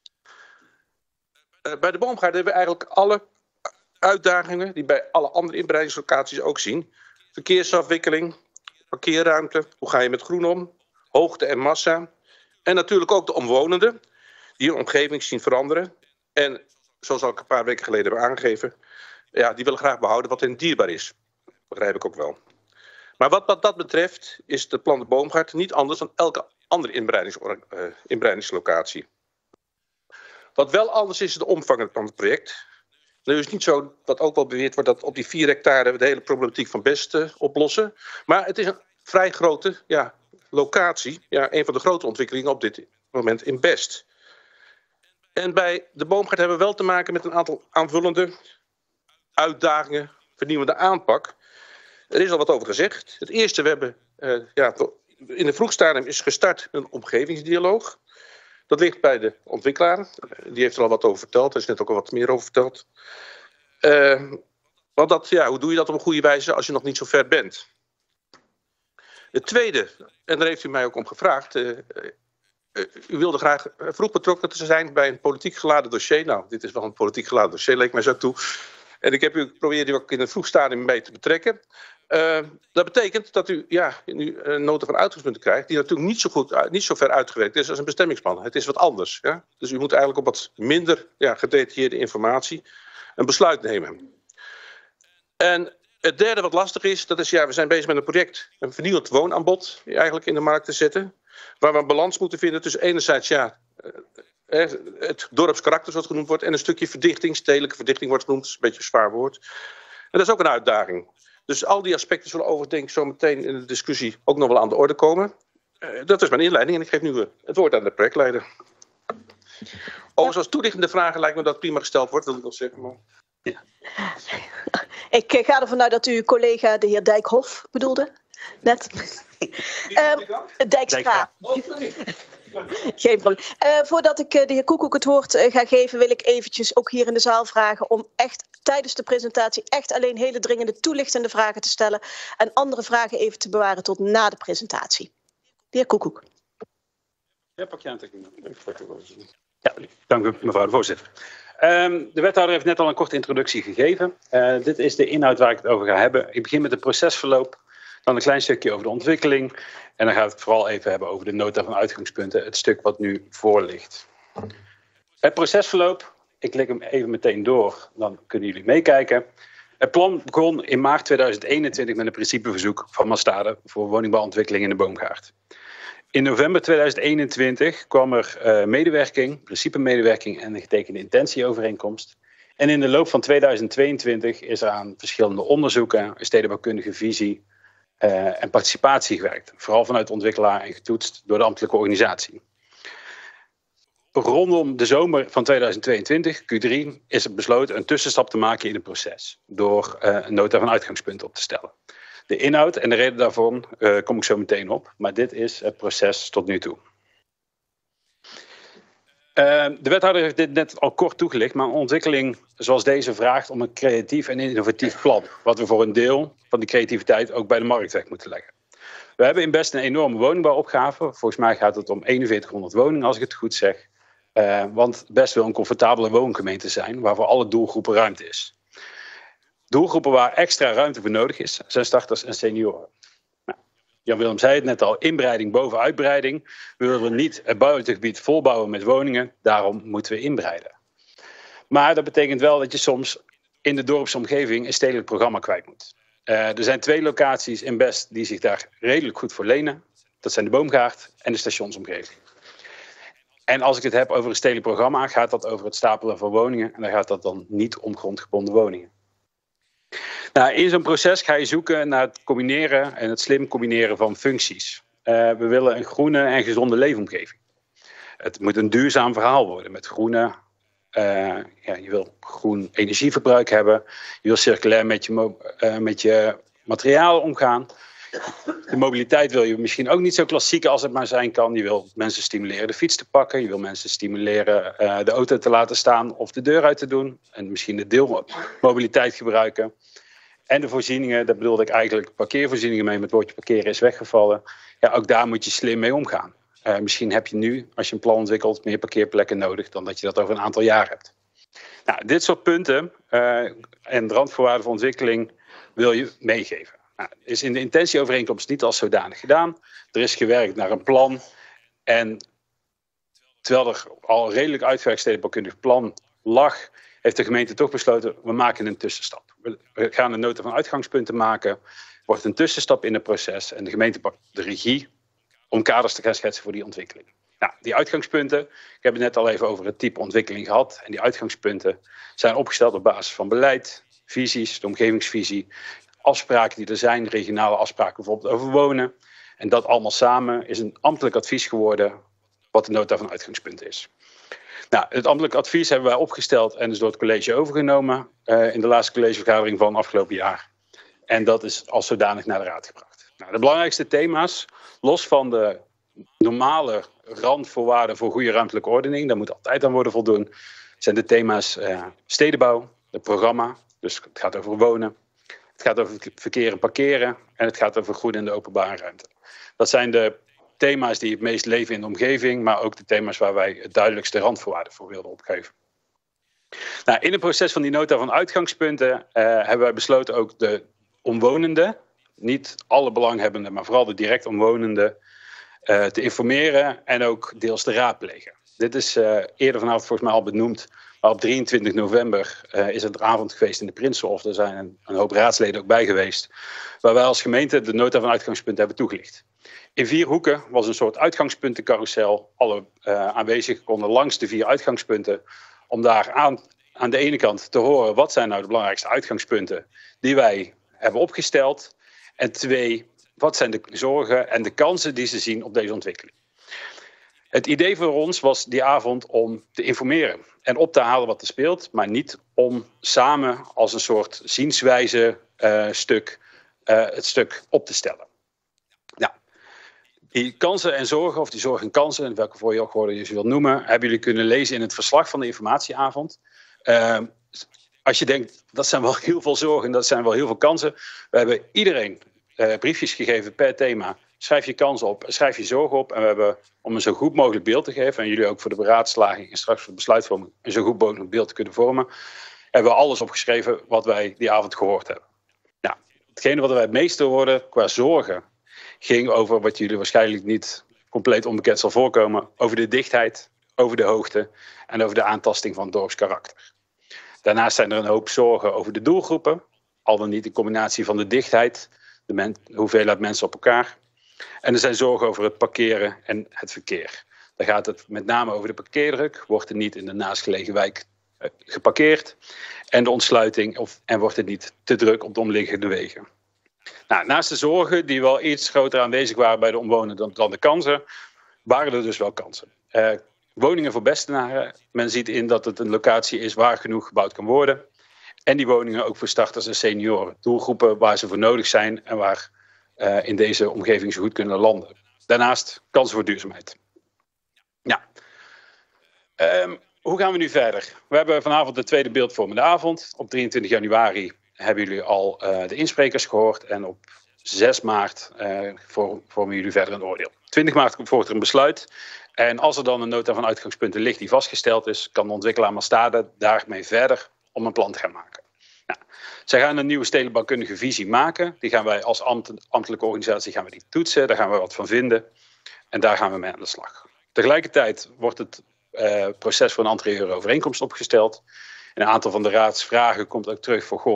Uh, bij de boomgaard hebben we eigenlijk alle uitdagingen die bij alle andere inbreidingslocaties ook zien. Verkeersafwikkeling, parkeerruimte, hoe ga je met groen om, hoogte en massa. En natuurlijk ook de omwonenden die hun omgeving zien veranderen. En zoals al een paar weken geleden hebben aangegeven, ja, die willen graag behouden wat hen dierbaar is. Dat begrijp ik ook wel. Maar wat, wat dat betreft is het plan de boomgaard niet anders dan elke andere inbreidings, uh, inbreidingslocatie. Wat wel anders is, is de omvang van het project. Nu is het niet zo dat ook wel beweerd wordt dat op die vier hectare we de hele problematiek van Best uh, oplossen. Maar het is een vrij grote ja, locatie. Ja, een van de grote ontwikkelingen op dit moment in Best. En bij de boomgaard hebben we wel te maken met een aantal aanvullende uitdagingen, vernieuwende aanpak. Er is al wat over gezegd. Het eerste, we hebben uh, ja, in de vroeg stadium is gestart een omgevingsdialoog. Dat ligt bij de ontwikkelaar. Die heeft er al wat over verteld. Er is net ook al wat meer over verteld. Uh, want dat, ja, hoe doe je dat op een goede wijze als je nog niet zo ver bent? Het tweede, en daar heeft u mij ook om gevraagd. Uh, uh, u wilde graag vroeg betrokken te zijn bij een politiek geladen dossier. Nou, dit is wel een politiek geladen dossier, leek mij zo toe. En ik heb u geprobeerd u ook in een vroeg stadium mee te betrekken. Uh, dat betekent dat u ja, nu een nota van uitgangspunten krijgt, die natuurlijk niet zo, goed, niet zo ver uitgewerkt is als een bestemmingsplan. Het is wat anders. Ja? Dus u moet eigenlijk op wat minder ja, gedetailleerde informatie een besluit nemen. En het derde wat lastig is, dat is ja, we zijn bezig met een project, een vernieuwend woonaanbod eigenlijk in de markt te zetten. Waar we een balans moeten vinden tussen enerzijds ja, het dorpskarakter zoals het genoemd wordt en een stukje verdichting, stedelijke verdichting wordt genoemd, dat is een beetje een zwaar woord. En dat is ook een uitdaging. Dus al die aspecten zullen overigens denk ik zo meteen in de discussie ook nog wel aan de orde komen. Uh, dat is mijn inleiding en ik geef nu uh, het woord aan de projectleider. Overigens als toelichtende vragen lijkt me dat prima gesteld wordt, wil ik nog zeggen. Maar... Ja. Ik uh, ga ervan uit dat u uw collega de heer Dijkhoff bedoelde, net. uh, Dijkstra. Geen probleem. Uh, voordat ik uh, de heer Koekoek het woord uh, ga geven, wil ik eventjes ook hier in de zaal vragen om echt tijdens de presentatie echt alleen hele dringende toelichtende vragen te stellen en andere vragen even te bewaren tot na de presentatie. De heer Koekoek. Ja, pak je aan te Ja, dank u mevrouw de voorzitter. Um, de wethouder heeft net al een korte introductie gegeven. Uh, dit is de inhoud waar ik het over ga hebben. Ik begin met het procesverloop. Dan een klein stukje over de ontwikkeling. En dan ga ik het vooral even hebben over de nota van uitgangspunten. Het stuk wat nu voor ligt. Het procesverloop. Ik klik hem even meteen door. Dan kunnen jullie meekijken. Het plan begon in maart tweeduizend eenentwintig met een principeverzoek van Mastade voor woningbouwontwikkeling in de Boomgaard. In november tweeduizend eenentwintig kwam er uh, medewerking, principe-medewerking en een getekende intentieovereenkomst. En in de loop van tweeduizend tweeëntwintig is er aan verschillende onderzoeken, een stedenbouwkundige visie uh, en participatie gewerkt. Vooral vanuit de ontwikkelaar en getoetst door de ambtelijke organisatie. Rondom de zomer van tweeduizend tweeëntwintig, Q drie, is er besloten een tussenstap te maken in het proces. Door uh, een nota van uitgangspunten op te stellen. De inhoud en de reden daarvan uh, kom ik zo meteen op. Maar dit is het proces tot nu toe. Uh, de wethouder heeft dit net al kort toegelicht. Maar een ontwikkeling zoals deze vraagt om een creatief en innovatief plan. Wat we voor een deel van die creativiteit ook bij de markt weg moeten leggen. We hebben in Best een enorme woningbouwopgave. Volgens mij gaat het om eenenveertighonderd woningen als ik het goed zeg. Uh, want Best wil een comfortabele woongemeente zijn waar voor alle doelgroepen ruimte is. Doelgroepen waar extra ruimte voor nodig is, zijn starters en senioren. Nou, Jan-Willem zei het net al, inbreiding boven uitbreiding. We willen niet het buitengebied volbouwen met woningen, daarom moeten we inbreiden. Maar dat betekent wel dat je soms in de dorpsomgeving een stedelijk programma kwijt moet. Uh, er zijn twee locaties in Best die zich daar redelijk goed voor lenen. Dat zijn de Boomgaard en de stationsomgeving. En als ik het heb over een stedelijk programma, gaat dat over het stapelen van woningen. En dan gaat dat dan niet om grondgebonden woningen. Nou, in zo'n proces ga je zoeken naar het combineren en het slim combineren van functies. Uh, we willen een groene en gezonde leefomgeving. Het moet een duurzaam verhaal worden met groene. Uh, ja, je wil groen energieverbruik hebben. Je wil circulair met je, uh, met je materialen omgaan. De mobiliteit wil je misschien ook niet zo klassiek als het maar zijn kan. Je wil mensen stimuleren de fiets te pakken. Je wil mensen stimuleren uh, de auto te laten staan of de deur uit te doen. En misschien de deelmobiliteit gebruiken. En de voorzieningen, daar bedoelde ik eigenlijk parkeervoorzieningen mee. Met het woordje parkeren is weggevallen. Ja, ook daar moet je slim mee omgaan. Uh, misschien heb je nu, als je een plan ontwikkelt, meer parkeerplekken nodig dan dat je dat over een aantal jaar hebt. Nou, dit soort punten uh, en randvoorwaarden voor ontwikkeling wil je meegeven. Nou, is in de intentieovereenkomst niet als zodanig gedaan. Er is gewerkt naar een plan. En terwijl er al een redelijk uitgewerkt stedenbouwkundig plan lag, heeft de gemeente toch besloten, we maken een tussenstap. We gaan een nota van uitgangspunten maken. Wordt een tussenstap in het proces. En de gemeente pakt de regie om kaders te gaan schetsen voor die ontwikkeling. Nou, die uitgangspunten, ik heb het net al even over het type ontwikkeling gehad. En die uitgangspunten zijn opgesteld op basis van beleid, visies, de omgevingsvisie, afspraken die er zijn, regionale afspraken bijvoorbeeld over wonen. En dat allemaal samen is een ambtelijk advies geworden wat de nota van uitgangspunten is. Nou, het ambtelijk advies hebben wij opgesteld en is door het college overgenomen uh, in de laatste collegevergadering van afgelopen jaar. En dat is als zodanig naar de raad gebracht. Nou, de belangrijkste thema's, los van de normale randvoorwaarden voor goede ruimtelijke ordening, daar moet altijd aan worden voldoen, zijn de thema's uh, stedenbouw, het programma, dus het gaat over wonen, het gaat over verkeer en parkeren en het gaat over groen in de openbare ruimte. Dat zijn de thema's die het meest leven in de omgeving, maar ook de thema's waar wij het duidelijkste randvoorwaarden voor wilden opgeven. Nou, in het proces van die nota van uitgangspunten uh, hebben wij besloten ook de omwonenden, niet alle belanghebbenden, maar vooral de direct omwonenden, uh, te informeren en ook deels te raadplegen. Dit is uh, eerder vanavond volgens mij al benoemd, maar op drieëntwintig november uh, is het een avond geweest in de Prinsenhof. Er zijn een, een hoop raadsleden ook bij geweest, waar wij als gemeente de nota van uitgangspunten hebben toegelicht. In vier hoeken was een soort uitgangspuntencarousel. Alle uh, aanwezigen konden langs de vier uitgangspunten om daar aan, aan de ene kant te horen wat zijn nou de belangrijkste uitgangspunten die wij hebben opgesteld. En twee, wat zijn de zorgen en de kansen die ze zien op deze ontwikkeling. Het idee voor ons was die avond om te informeren en op te halen wat er speelt, maar niet om samen als een soort zienswijze uh, stuk uh, het stuk op te stellen. Nou, die kansen en zorgen, of die zorgen en kansen, welke voor je ook worden je ze wilt noemen, hebben jullie kunnen lezen in het verslag van de informatieavond. Uh, als je denkt, dat zijn wel heel veel zorgen, dat zijn wel heel veel kansen. We hebben iedereen uh, briefjes gegeven per thema. Schrijf je kansen op, schrijf je zorgen op. En we hebben, om een zo goed mogelijk beeld te geven, en jullie ook voor de beraadslaging en straks voor de besluitvorming een zo goed mogelijk beeld te kunnen vormen, hebben we alles opgeschreven wat wij die avond gehoord hebben. Nou, hetgene wat wij het meeste hoorden qua zorgen ging over wat jullie waarschijnlijk niet compleet onbekend zal voorkomen, over de dichtheid, over de hoogte en over de aantasting van het dorpskarakter. Daarnaast zijn er een hoop zorgen over de doelgroepen, al dan niet in combinatie van de dichtheid, de, men, de hoeveelheid mensen op elkaar. En er zijn zorgen over het parkeren en het verkeer. Daar gaat het met name over de parkeerdruk. Wordt er niet in de naastgelegen wijk uh, geparkeerd? En de ontsluiting of, en wordt het niet te druk op de omliggende wegen? Nou, naast de zorgen die wel iets groter aanwezig waren bij de omwonenden dan, dan de kansen, waren er dus wel kansen. Uh, woningen voor Bestenaren. Men ziet in dat het een locatie is waar genoeg gebouwd kan worden. En die woningen ook voor starters en senioren. Doelgroepen waar ze voor nodig zijn en waar uh, in deze omgeving zo goed kunnen landen. Daarnaast kansen voor duurzaamheid. Ja. Um, hoe gaan we nu verder? We hebben vanavond de tweede beeldvormende avond. Op drieëntwintig januari hebben jullie al uh, de insprekers gehoord. En op zes maart uh, vormen jullie verder een oordeel. twintig maart volgt er een besluit. En als er dan een nota van uitgangspunten ligt die vastgesteld is, kan de ontwikkelaar Maastade daarmee verder om een plan te gaan maken. Nou, zij gaan een nieuwe stedenbouwkundige visie maken. Die gaan wij als ambt, ambtelijke organisatie gaan we die toetsen. Daar gaan we wat van vinden. En daar gaan we mee aan de slag. Tegelijkertijd wordt het uh, proces voor een anterieure overeenkomst opgesteld. En een aantal van de raadsvragen komt ook terug voor, goh,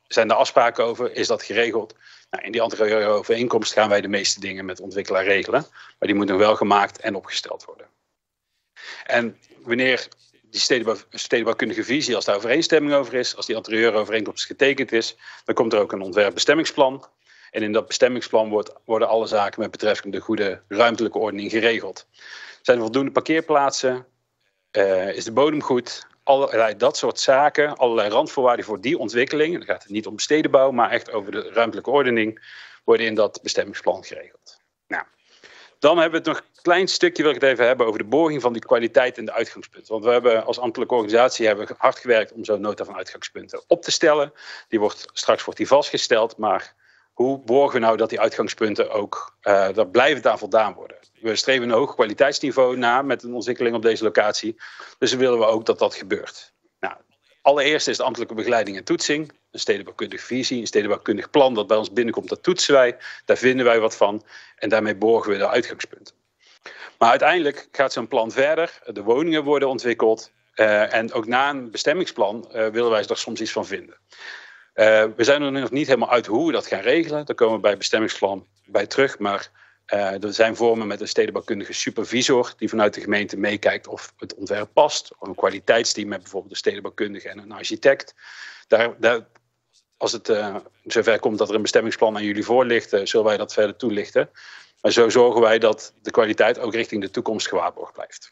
zijn er afspraken over? Is dat geregeld? Nou, in die anterieure overeenkomst gaan wij de meeste dingen met de ontwikkelaar regelen. Maar die moeten wel gemaakt en opgesteld worden. En wanneer die stedenbouw, stedenbouwkundige visie, als daar overeenstemming over is, als die anterieure overeenkomst getekend is, dan komt er ook een ontwerpbestemmingsplan. En in dat bestemmingsplan wordt, worden alle zaken met betrekking de goede ruimtelijke ordening geregeld. Zijn er voldoende parkeerplaatsen? Uh, is de bodem goed? Allerlei dat soort zaken, allerlei randvoorwaarden voor die ontwikkeling. Dan gaat het niet om stedenbouw, maar echt over de ruimtelijke ordening, worden in dat bestemmingsplan geregeld. Nou, dan hebben we het nog een klein stukje, wil ik het even hebben, over de borging van die kwaliteit en de uitgangspunten. Want we hebben als ambtelijke organisatie hebben hard gewerkt om zo'n nota van uitgangspunten op te stellen. Die wordt, straks wordt die vastgesteld, maar hoe borgen we nou dat die uitgangspunten ook, uh, daar blijvend aan voldaan worden? We streven een hoog kwaliteitsniveau na met een ontwikkeling op deze locatie. Dus dan willen we ook dat dat gebeurt. Nou, allereerst is de ambtelijke begeleiding en toetsing. Een stedenbouwkundige visie, een stedenbouwkundig plan dat bij ons binnenkomt, dat toetsen wij. Daar vinden wij wat van en daarmee borgen we de uitgangspunten. Maar uiteindelijk gaat zo'n plan verder. De woningen worden ontwikkeld. Uh, en ook na een bestemmingsplan uh, willen wij er soms iets van vinden. Uh, we zijn er nog niet helemaal uit hoe we dat gaan regelen. Daar komen we bij het bestemmingsplan bij terug. Maar uh, er zijn vormen met een stedenbouwkundige supervisor die vanuit de gemeente meekijkt of het ontwerp past. Of een kwaliteitsteam met bijvoorbeeld een stedenbouwkundige en een architect. Daar, daar, als het uh, zover komt dat er een bestemmingsplan aan jullie voor ligt, uh, zullen wij dat verder toelichten. Maar zo zorgen wij dat de kwaliteit ook richting de toekomst gewaarborgd blijft.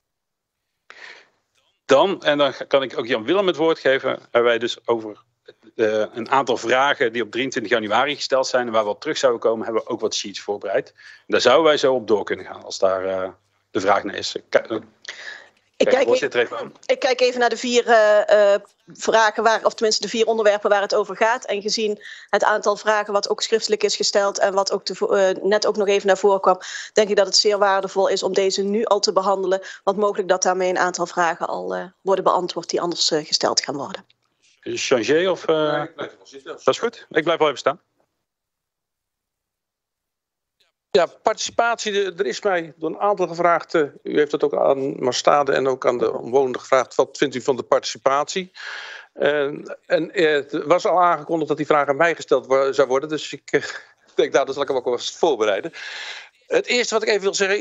Dan, en dan kan ik ook Jan Willem het woord geven, hebben wij dus over uh, een aantal vragen die op drieëntwintig januari gesteld zijn en waar we op terug zouden komen, hebben we ook wat sheets voorbereid. En daar zouden wij zo op door kunnen gaan als daar uh, de vraag naar is. K- Ik kijk, even, ik kijk even naar de vier uh, uh, vragen, waar, of tenminste de vier onderwerpen waar het over gaat. En gezien het aantal vragen wat ook schriftelijk is gesteld en wat ook te, uh, net ook nog even naar voren kwam, denk ik dat het zeer waardevol is om deze nu al te behandelen. Want mogelijk dat daarmee een aantal vragen al uh, worden beantwoord die anders uh, gesteld gaan worden. Changer of... Uh... Nee, ik blijf wel zitten. Dat is goed, ik blijf wel even staan. Ja, participatie, er is mij door een aantal gevraagd, uh, u heeft dat ook aan Maastade en ook aan de omwonenden gevraagd, wat vindt u van de participatie? Uh, en uh, het was al aangekondigd dat die vraag aan mij gesteld wo- zou worden, dus ik uh, denk, nou, dat zal ik hem ook wel eens voorbereiden. Het eerste wat ik even wil zeggen,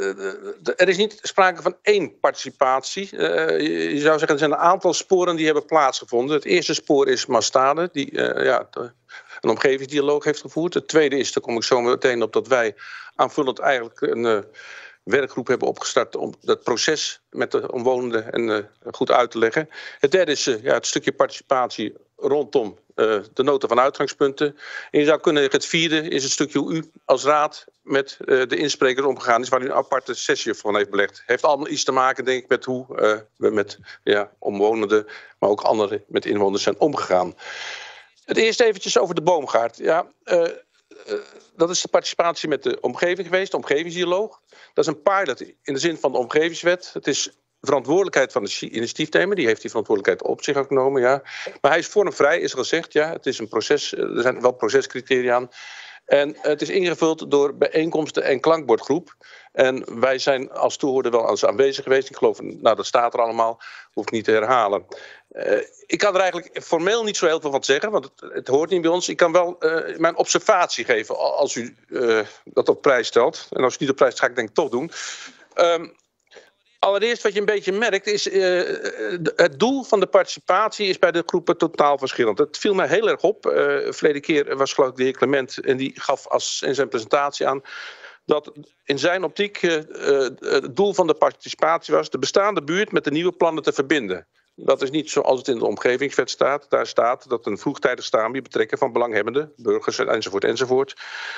uh, er is niet sprake van één participatie. Uh, je, je zou zeggen, er zijn een aantal sporen die hebben plaatsgevonden. Het eerste spoor is Maastade, die uh, ja, de, een omgevingsdialoog heeft gevoerd. Het tweede is, daar kom ik zo meteen op, dat wij aanvullend eigenlijk een uh, werkgroep hebben opgestart om dat proces met de omwonenden en, uh, goed uit te leggen. Het derde is uh, ja, het stukje participatie rondom uh, de nota van uitgangspunten. En je zou kunnen zeggen, het vierde is het stukje hoe u als raad met uh, de insprekers omgegaan is, waar u een aparte sessie van heeft belegd. Heeft allemaal iets te maken, denk ik, met hoe uh, we met ja, omwonenden, maar ook anderen met inwoners zijn omgegaan. Het eerst eventjes over de boomgaard. Ja, uh, uh, dat is de participatie met de omgeving geweest, de omgevingsdialoog. Dat is een pilot in de zin van de omgevingswet. Het is verantwoordelijkheid van de initiatiefnemer. Die heeft die verantwoordelijkheid op zich genomen, ja. Maar hij is vormvrij, is gezegd. Ja, het is een proces, er zijn wel procescriteria aan. En het is ingevuld door bijeenkomsten en klankbordgroep. En wij zijn als toehoorder wel eens aanwezig geweest. Ik geloof, nou dat staat er allemaal, hoef ik niet te herhalen. Uh, ik kan er eigenlijk formeel niet zo heel veel van zeggen, want het, het hoort niet bij ons. Ik kan wel uh, mijn observatie geven als u uh, dat op prijs stelt. En als u niet op prijs stelt, ga ik denk ik toch doen. Um, Allereerst wat je een beetje merkt is, uh, het doel van de participatie is bij de groepen totaal verschillend. Het viel mij heel erg op. Uh, verleden keer was geloof ik de heer Clement en die gaf als, in zijn presentatie aan dat in zijn optiek uh, uh, het doel van de participatie was de bestaande buurt met de nieuwe plannen te verbinden. Dat is niet zoals het in de omgevingswet staat. Daar staat dat een vroegtijdig staanbied betrekken van belanghebbenden, burgers enzovoort enzovoort.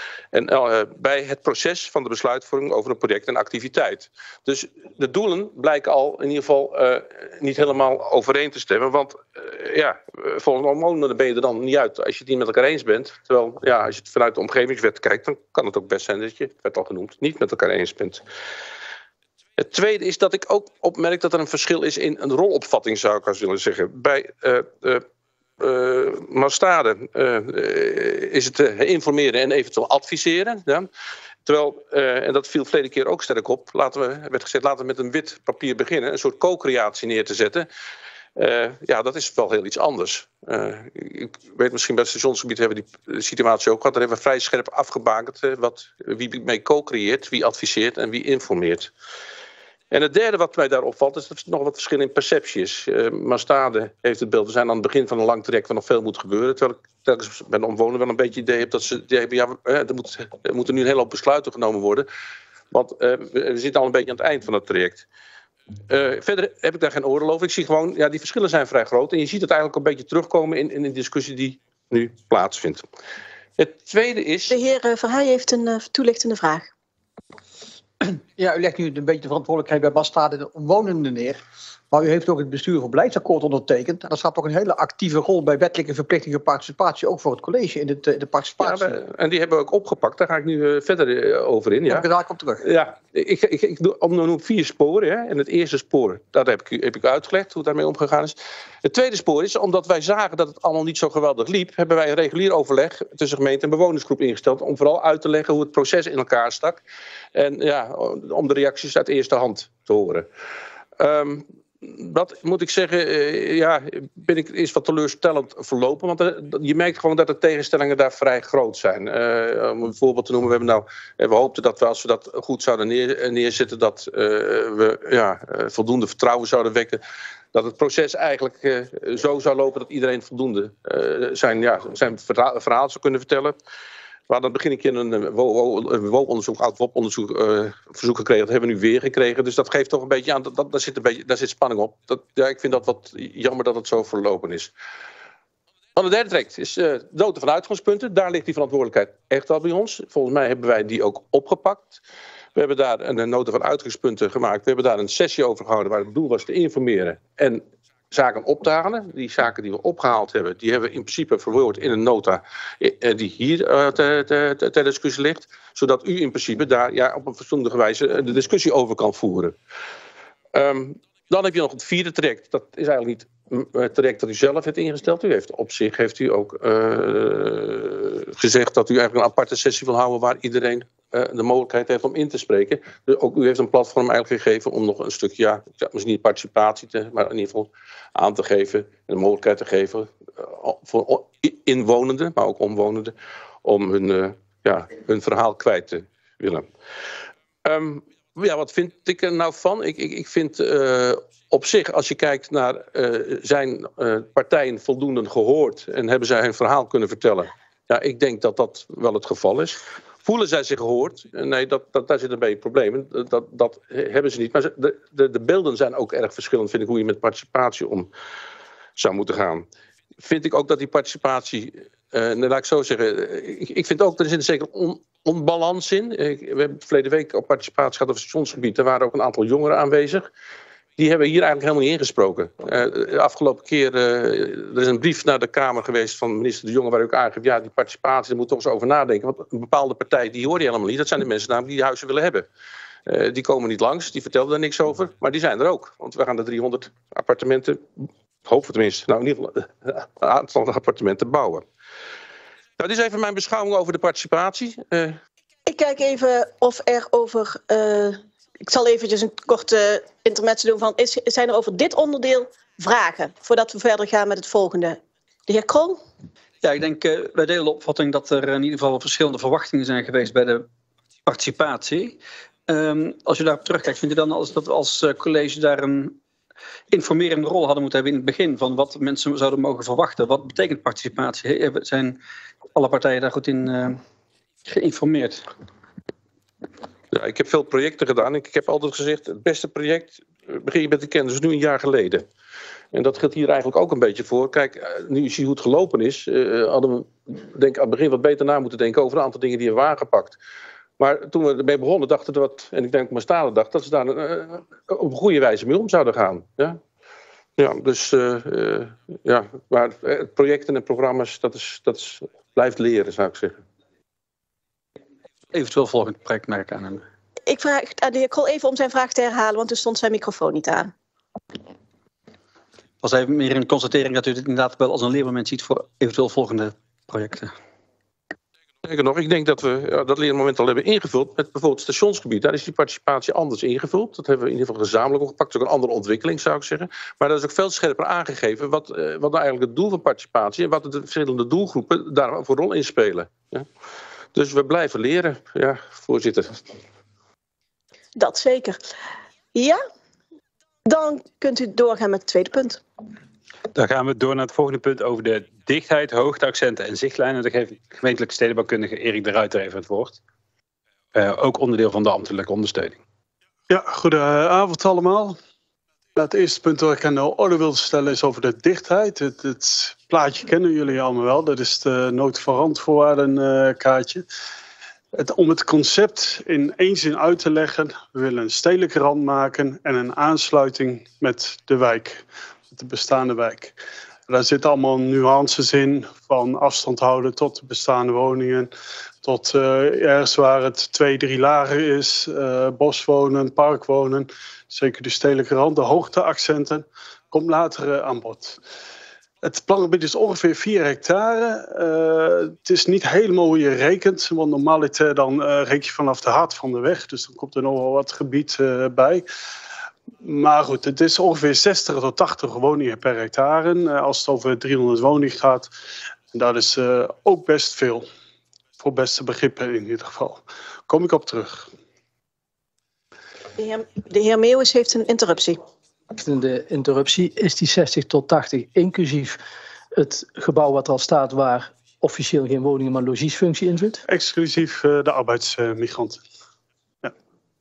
En uh, bij het proces van de besluitvorming over een project en activiteit. Dus de doelen blijken al in ieder geval uh, niet helemaal overeen te stemmen. Want uh, ja, volgens de omwonenden ben je er dan niet uit als je het niet met elkaar eens bent. Terwijl ja, als je het vanuit de omgevingswet kijkt, dan kan het ook best zijn dat je, het werd al genoemd, niet met elkaar eens bent. Het tweede is dat ik ook opmerk dat er een verschil is in een rolopvatting, zou ik als willen zeggen. Bij uh, uh, uh, Maastade uh, is het uh, informeren en eventueel adviseren. Ja? Terwijl, uh, en dat viel verleden keer ook sterk op, laten we, werd gezegd, laten we met een wit papier beginnen, een soort co-creatie neer te zetten. Uh, ja, dat is wel heel iets anders. Uh, ik weet misschien bij het stationsgebied hebben we die situatie ook gehad. Daar hebben we vrij scherp afgebakend uh, wat, wie mee co-creëert, wie adviseert en wie informeert. En het derde wat mij daar opvalt is dat er nog wat verschil in perceptie is. Uh, Maastade heeft het beeld, we zijn aan het begin van een lang traject waar nog veel moet gebeuren. Terwijl ik telkens bij de omwonenden wel een beetje het idee heb dat ze hebben, ja, er, moet, er moeten nu een hele hoop besluiten genomen worden. Want uh, we zitten al een beetje aan het eind van het traject. Uh, verder heb ik daar geen oordeel over. Ik zie gewoon, ja, die verschillen zijn vrij groot. En je ziet het eigenlijk een beetje terugkomen in, in de discussie die nu plaatsvindt. Het tweede is... De heer Verheij heeft een uh, toelichtende vraag. Ja, u legt nu een beetje de verantwoordelijkheid bij Maastade en de omwonenden neer. Maar u heeft ook het bestuur voor beleidsakkoord ondertekend. En er staat ook een hele actieve rol bij wettelijke verplichtingen participatie, ook voor het college in de, de participatie. Ja, en die hebben we ook opgepakt. Daar ga ik nu uh, verder uh, over in. Ja. Kom ik daar op terug. Ja, ik, ik, ik doe om noem vier sporen. Hè. En het eerste spoor, dat heb ik, heb ik uitgelegd hoe het daarmee omgegaan is. Het tweede spoor is, omdat wij zagen dat het allemaal niet zo geweldig liep, hebben wij een regulier overleg tussen gemeente en bewonersgroep ingesteld. Om vooral uit te leggen hoe het proces in elkaar stak. En ja, om de reacties uit eerste hand te horen. Um, Dat moet ik zeggen, uh, ja, ben ik, is wat teleurstellend verlopen. Want er, je merkt gewoon dat de tegenstellingen daar vrij groot zijn. Uh, om een voorbeeld te noemen, we, hebben nou, we hoopten dat we als we dat goed zouden neer, neerzetten, dat uh, we ja, uh, voldoende vertrouwen zouden wekken. Dat het proces eigenlijk uh, zo zou lopen dat iedereen voldoende uh, zijn, ja, zijn verhaal, verhaal zou kunnen vertellen. We hadden begin een keer een W O-onderzoek, oud W O P-onderzoek uh, verzoek gekregen. Dat hebben we nu weer gekregen. Dus dat geeft toch een beetje aan, dat, dat, daar, zit een beetje, daar zit spanning op. Dat, ja, ik vind dat wat jammer dat het zo verlopen is. Dan de derde traject is uh, de nota van uitgangspunten. Daar ligt die verantwoordelijkheid echt wel bij ons. Volgens mij hebben wij die ook opgepakt. We hebben daar een nota van uitgangspunten gemaakt. We hebben daar een sessie over gehouden waar het doel was te informeren en zaken op te halen. Die zaken die we opgehaald hebben, die hebben we in principe verwoord in een nota die hier uh, ter, ter, ter, ter discussie ligt. Zodat u in principe daar ja, op een fatsoenlijke wijze de discussie over kan voeren. Um, dan heb je nog het vierde traject. Dat is eigenlijk niet het traject dat u zelf heeft ingesteld. U heeft op zich heeft u ook uh, gezegd dat u eigenlijk een aparte sessie wil houden waar iedereen uh, de mogelijkheid heeft om in te spreken. Dus ook u heeft een platform eigenlijk gegeven om nog een stukje, ja, misschien niet participatie, te, maar in ieder geval aan te geven en de mogelijkheid te geven uh, voor inwonenden, maar ook omwonenden, om hun, uh, ja, hun verhaal kwijt te willen. Um, ja, wat vind ik er nou van? Ik, ik, ik vind uh, op zich, als je kijkt naar uh, zijn uh, partijen voldoende gehoord en hebben zij hun verhaal kunnen vertellen. Ja, ik denk dat dat wel het geval is. Voelen zij zich gehoord? Nee, dat, dat, daar zit een beetje een probleem. Dat, dat hebben ze niet. Maar de, de, de beelden zijn ook erg verschillend, vind ik, hoe je met participatie om zou moeten gaan. Vind ik ook dat die participatie, uh, nou, laat ik zo zeggen, ik, ik vind ook, er zit een zeker on, onbalans in. Ik, we hebben verleden week op participatie gehad op het stationsgebied. Er waren ook een aantal jongeren aanwezig. Die hebben hier eigenlijk helemaal niet ingesproken. Uh, de afgelopen keer, uh, er is een brief naar de Kamer geweest van minister De Jonge waar ook aangeeft, ja, die participatie, daar moet toch eens over nadenken. Want een bepaalde partij, die hoor je helemaal niet. Dat zijn de mensen namelijk die die huizen willen hebben. Uh, die komen niet langs, die vertelden er niks over. Maar die zijn er ook. Want we gaan de driehonderd appartementen, hopen we tenminste, nou in ieder geval een aantal appartementen bouwen. Nou, dit is even mijn beschouwing over de participatie. Uh... Ik kijk even of er over... Uh... Ik zal eventjes een korte intermezzo doen van, is, zijn er over dit onderdeel vragen, voordat we verder gaan met het volgende? De heer Krol? Ja, ik denk, uh, wij delen de opvatting dat er in ieder geval verschillende verwachtingen zijn geweest bij de participatie. Um, als je daarop terugkijkt, vind je dan als, dat we als uh, college daar een informerende rol hadden moeten hebben in het begin van wat mensen zouden mogen verwachten? Wat betekent participatie? Zijn alle partijen daar goed in uh, geïnformeerd? Ja, ik heb veel projecten gedaan. Ik, ik heb altijd gezegd, het beste project begin je met te kennen. Dat is nu een jaar geleden. En dat geldt hier eigenlijk ook een beetje voor. Kijk, nu je ziet hoe het gelopen is, uh, hadden we denk, aan het begin wat beter na moeten denken over een aantal dingen die we hebben aangepakt. Maar toen we ermee begonnen, dachten we wat, en ik denk dat Maastade dacht, dat ze daar uh, op een goede wijze mee om zouden gaan. Ja, ja dus uh, uh, ja, maar projecten en programma's, dat, is, dat is, blijft leren, zou ik zeggen. Eventueel volgend project merk aan hem. Ik vraag aan de heer Krol even om zijn vraag te herhalen, want er stond zijn microfoon niet aan. Was even meer een constatering dat u dit inderdaad wel als een leermoment ziet voor eventueel volgende projecten. Sterker nog, ik denk dat we ja, dat leermoment al hebben ingevuld met bijvoorbeeld het stationsgebied. Daar is die participatie anders ingevuld. Dat hebben we in ieder geval gezamenlijk opgepakt. Dat is ook een andere ontwikkeling, zou ik zeggen. Maar dat is ook veel scherper aangegeven wat, uh, wat nou eigenlijk het doel van participatie en wat de verschillende doelgroepen daar voor rol in spelen. Ja. Dus we blijven leren, ja, voorzitter. Dat zeker. Ja, dan kunt u doorgaan met het tweede punt. Dan gaan we door naar het volgende punt over de dichtheid, hoogteaccenten en zichtlijnen. Dan geeft gemeentelijke stedenbouwkundige Erik de Ruiter even het woord. Uh, ook onderdeel van de ambtelijke ondersteuning. Ja, goedenavond allemaal. Het eerste punt dat ik aan de orde wil stellen is over de dichtheid. Het, het plaatje kennen jullie allemaal wel. Dat is de noodverantwoordenkaartje. Het, om het concept in één zin uit te leggen. We willen een stedelijke rand maken en een aansluiting met de wijk. De bestaande wijk. Daar zitten allemaal nuances in, van afstand houden tot de bestaande woningen, tot uh, ergens waar het twee, drie lagen is, uh, boswonen, parkwonen, zeker de stedelijke rand, de hoogteaccenten, komt later uh, aan bod. Het plangebied is ongeveer vier hectare. Uh, het is niet helemaal hoe je rekent, want normaliter dan uh, reken je vanaf de hart van de weg, dus dan komt er nog wel wat gebied uh, bij. Maar goed, het is ongeveer zestig tot tachtig woningen per hectare uh, als het over driehonderd woningen gaat. En dat is uh, ook best veel, voor beste begrippen in ieder geval. Kom ik op terug. De heer, de heer Meeuwis heeft een interruptie. De interruptie is die zestig tot tachtig, inclusief het gebouw wat er al staat waar officieel geen woningen, maar logiesfunctie in zit? Exclusief uh, de arbeidsmigranten. Ja.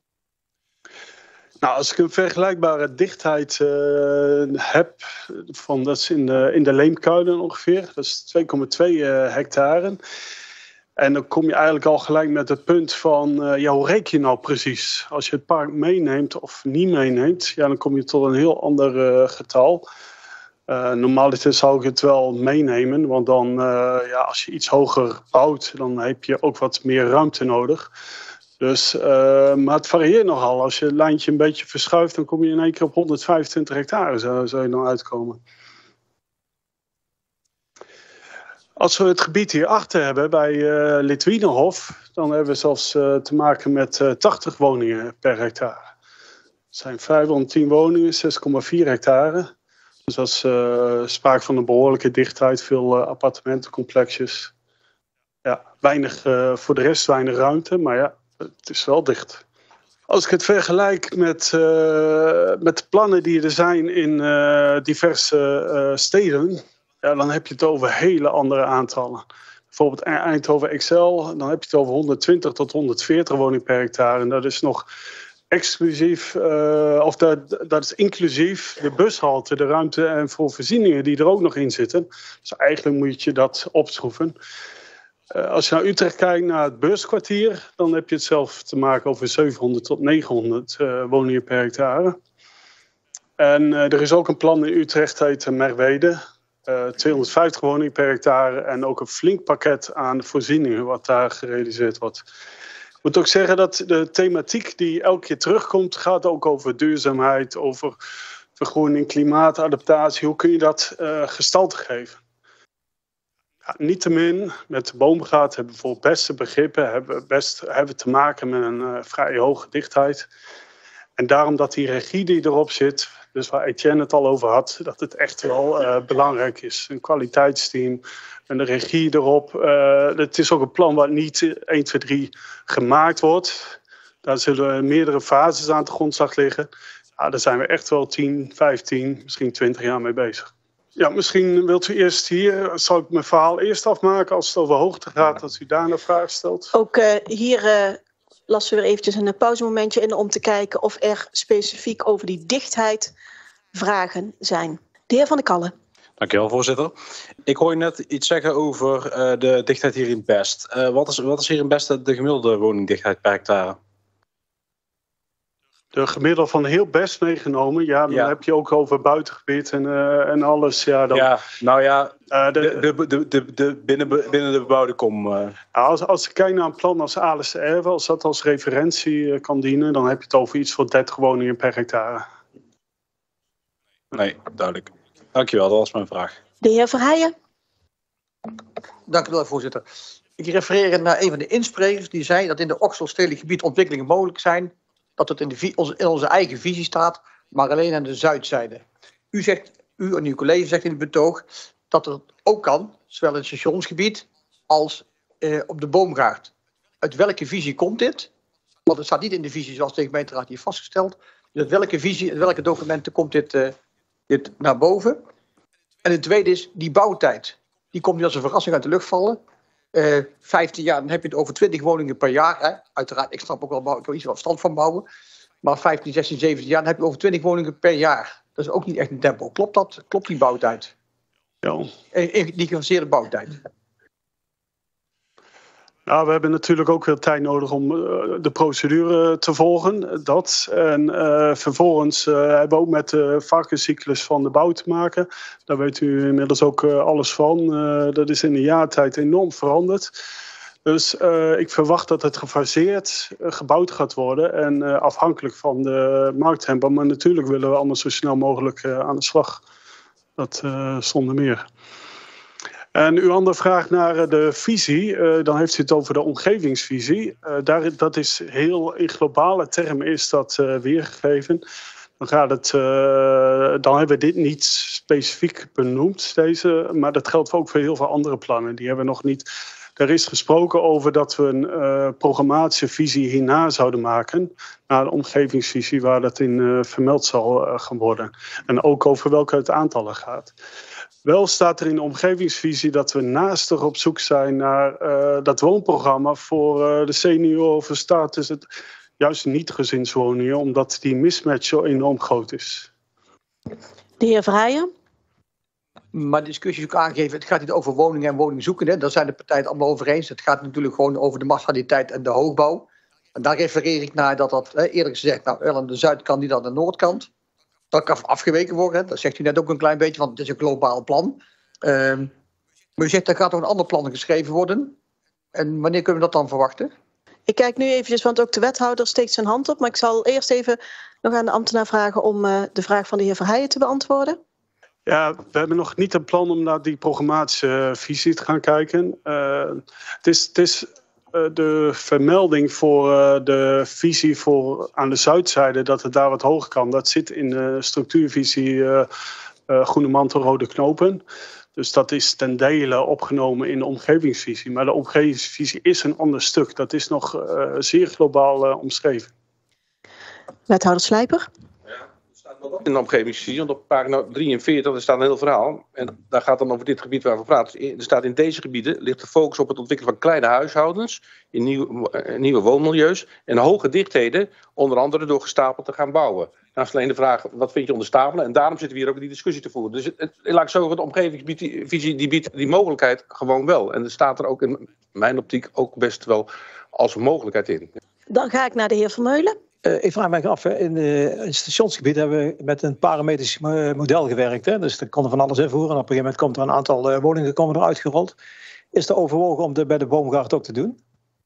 Nou, als ik een vergelijkbare dichtheid uh, heb, van, dat is in de, in de Leemkuilen ongeveer, dat is twee komma twee uh, hectare. En dan kom je eigenlijk al gelijk met het punt van, uh, ja, hoe reken je nou precies? Als je het park meeneemt of niet meeneemt, ja, dan kom je tot een heel ander uh, getal. Uh, normaal zou ik het wel meenemen, want dan, uh, ja, als je iets hoger bouwt, dan heb je ook wat meer ruimte nodig. Dus, uh, maar het varieert nogal. Als je het lijntje een beetje verschuift, dan kom je in één keer op honderdvijfentwintig hectare, zou, zou je dan uitkomen. Als we het gebied hierachter hebben, bij uh, Litwinenhof, dan hebben we zelfs uh, te maken met uh, tachtig woningen per hectare. Het zijn vijfhonderdtien woningen, zes komma vier hectare. Dus dat is uh, sprake van een behoorlijke dichtheid, veel uh, appartementencomplexjes. Ja, weinig, uh, voor de rest weinig ruimte, maar ja, het is wel dicht. Als ik het vergelijk met, uh, met de plannen die er zijn in uh, diverse uh, steden, ja, dan heb je het over hele andere aantallen. Bijvoorbeeld Eindhoven X L, dan heb je het over honderdtwintig tot honderdveertig woningen per hectare. En dat is nog exclusief, uh, of dat, dat is inclusief de bushalte, de ruimte en voor voorzieningen die er ook nog in zitten. Dus eigenlijk moet je dat opschroeven. Uh, als je naar Utrecht kijkt, naar het beurskwartier, dan heb je het zelf te maken over zevenhonderd tot negenhonderd uh, woningen per hectare. En uh, er is ook een plan in Utrecht, heet Merwede. Uh, tweehonderdvijftig woningen per hectare en ook een flink pakket aan voorzieningen wat daar gerealiseerd wordt. Ik moet ook zeggen dat de thematiek die elke keer terugkomt gaat ook over duurzaamheid, over vergroening, klimaatadaptatie. Hoe kun je dat uh, gestalte geven? Ja, niettemin, met de boomgaard hebben we voor beste begrippen hebben, best, hebben te maken met een uh, vrij hoge dichtheid. En daarom dat die regie die erop zit, dus waar Etienne het al over had, dat het echt wel uh, belangrijk is. Een kwaliteitsteam en de regie erop. Uh, het is ook een plan wat niet één, twee, drie gemaakt wordt. Daar zullen meerdere fases aan de grondslag liggen. Ja, daar zijn we echt wel tien, vijftien, misschien twintig jaar mee bezig. Ja, misschien wilt u eerst hier, zal ik mijn verhaal eerst afmaken als het over hoogte gaat, dat u daarna vragen stelt. Ook uh, hier uh, lassen we weer eventjes een pauzemomentje in om te kijken of er specifiek over die dichtheid vragen zijn. De heer Van der Kallen. Dankjewel, voorzitter. Ik hoor je net iets zeggen over uh, de dichtheid hier in Best. Uh, wat, is, wat is hier in Best de gemiddelde woningdichtheid per hectare? De gemiddelde van heel Best meegenomen, ja, dan ja. heb je ook over buitengebied en, uh, en alles. Ja, dan, ja, nou ja, uh, de, de, de, de, de, binnen, binnen de bebouwde kom. Uh. Ja, als, als ik kijk naar een plan als A L S R, als dat als referentie uh, kan dienen, dan heb je het over iets voor dertig woningen per hectare. Nee, duidelijk. Dankjewel, dat was mijn vraag. De heer Verheijen. Dank u wel, voorzitter. ik refereer naar een van de insprekers die zei dat in de Oksel stedelijk gebied ontwikkelingen mogelijk zijn. Dat het in, de, in onze eigen visie staat, maar alleen aan de zuidzijde. U zegt, u en uw collega zegt in het betoog dat het ook kan, zowel in het stationsgebied als eh, op de Boomgaard. Uit welke visie komt dit? Want het staat niet in de visie zoals de gemeenteraad hier vastgesteld. Dus uit welke visie, uit welke documenten komt dit, uh, dit naar boven? En het tweede is die bouwtijd. Die komt nu als een verrassing uit de lucht vallen. Uh, vijftien jaar, dan heb je het over twintig woningen per jaar. Hè? Uiteraard, ik snap ook wel, ik wil iets wat stand van bouwen. Maar vijftien, zestien, zeventien jaar, dan heb je over twintig woningen per jaar. Dat is ook niet echt een tempo. Klopt dat? Klopt die bouwtijd? Ja. Die gefaseerde bouwtijd. Nou, we hebben natuurlijk ook veel tijd nodig om uh, de procedure te volgen. Dat. En uh, vervolgens uh, hebben we ook met de varkenscyclus van de bouw te maken. Daar weet u inmiddels ook uh, alles van. Uh, dat is in een jaar tijd enorm veranderd. Dus uh, ik verwacht dat het gefaseerd uh, gebouwd gaat worden. En uh, afhankelijk van de markttempo. Maar natuurlijk willen we allemaal zo snel mogelijk uh, aan de slag. Dat uh, zonder meer. En uw andere vraag naar de visie, uh, dan heeft u het over de omgevingsvisie. Uh, daar, dat is heel, in globale termen is dat uh, weergegeven. Dan, gaat het, uh, dan hebben we dit niet specifiek benoemd, deze, maar dat geldt ook voor heel veel andere plannen. Die hebben we nog niet. Er is gesproken over dat we een uh, programmatische visie hierna zouden maken. Naar de omgevingsvisie waar dat in uh, vermeld zal uh, gaan worden. En ook over welke het aantallen gaat. Wel staat er in de omgevingsvisie dat we naast er op zoek zijn naar uh, dat woonprogramma voor uh, de senioren. Voor status het juist niet-gezinswoningen, omdat die mismatch zo enorm groot is. De heer Verheijen. Maar de discussie is ook aangegeven, het gaat niet over woningen en woningzoekenden. Daar zijn de partijen het allemaal over eens. Het gaat natuurlijk gewoon over de massaliteit en de hoogbouw. En daar refereer ik naar dat dat, hè, eerlijk gezegd, nou, wel aan de zuidkant, niet aan de noordkant. Dat kan afgeweken worden. Dat zegt u net ook een klein beetje, want het is een globaal plan. Uh, maar u zegt, er gaat ook een ander plan geschreven worden. En wanneer kunnen we dat dan verwachten? Ik kijk nu eventjes, want ook de wethouder steekt zijn hand op. Maar ik zal eerst even nog aan de ambtenaar vragen om uh, de vraag van de heer Verheijen te beantwoorden. Ja, we hebben nog niet een plan om naar die programmatische visie te gaan kijken. Uh, het is... Het is Uh, de vermelding voor uh, de visie voor aan de zuidzijde, dat het daar wat hoger kan, dat zit in de structuurvisie uh, uh, Groene Mantel, Rode Knopen. Dus dat is ten dele opgenomen in de omgevingsvisie. Maar de omgevingsvisie is een ander stuk. Dat is nog uh, zeer globaal uh, omschreven. Wethouder Slijper. In de omgevingsvisie, want op pagina drieënveertig er staat een heel verhaal. En daar gaat dan over dit gebied waar we praten. Er staat in deze gebieden ligt de focus op het ontwikkelen van kleine huishoudens in nieuwe, uh, nieuwe woonmilieus en hoge dichtheden, onder andere door gestapeld te gaan bouwen. Nou is alleen de vraag, wat vind je onder stapelen? En daarom zitten we hier ook die discussie te voeren. Dus het, het, laat ik zo zeggen, de omgevingsvisie die biedt die mogelijkheid gewoon wel. En er staat er ook in mijn optiek ook best wel als mogelijkheid in. Dan ga ik naar de heer Vermeulen. Uh, ik vraag me af, in, uh, in het stationsgebied hebben we met een parametrisch model gewerkt. Hè? Dus er konden van alles invoeren. En op een gegeven moment komt er een aantal uh, woningen komen er uitgerold. Is er overwogen om de, bij de Boomgaard ook te doen?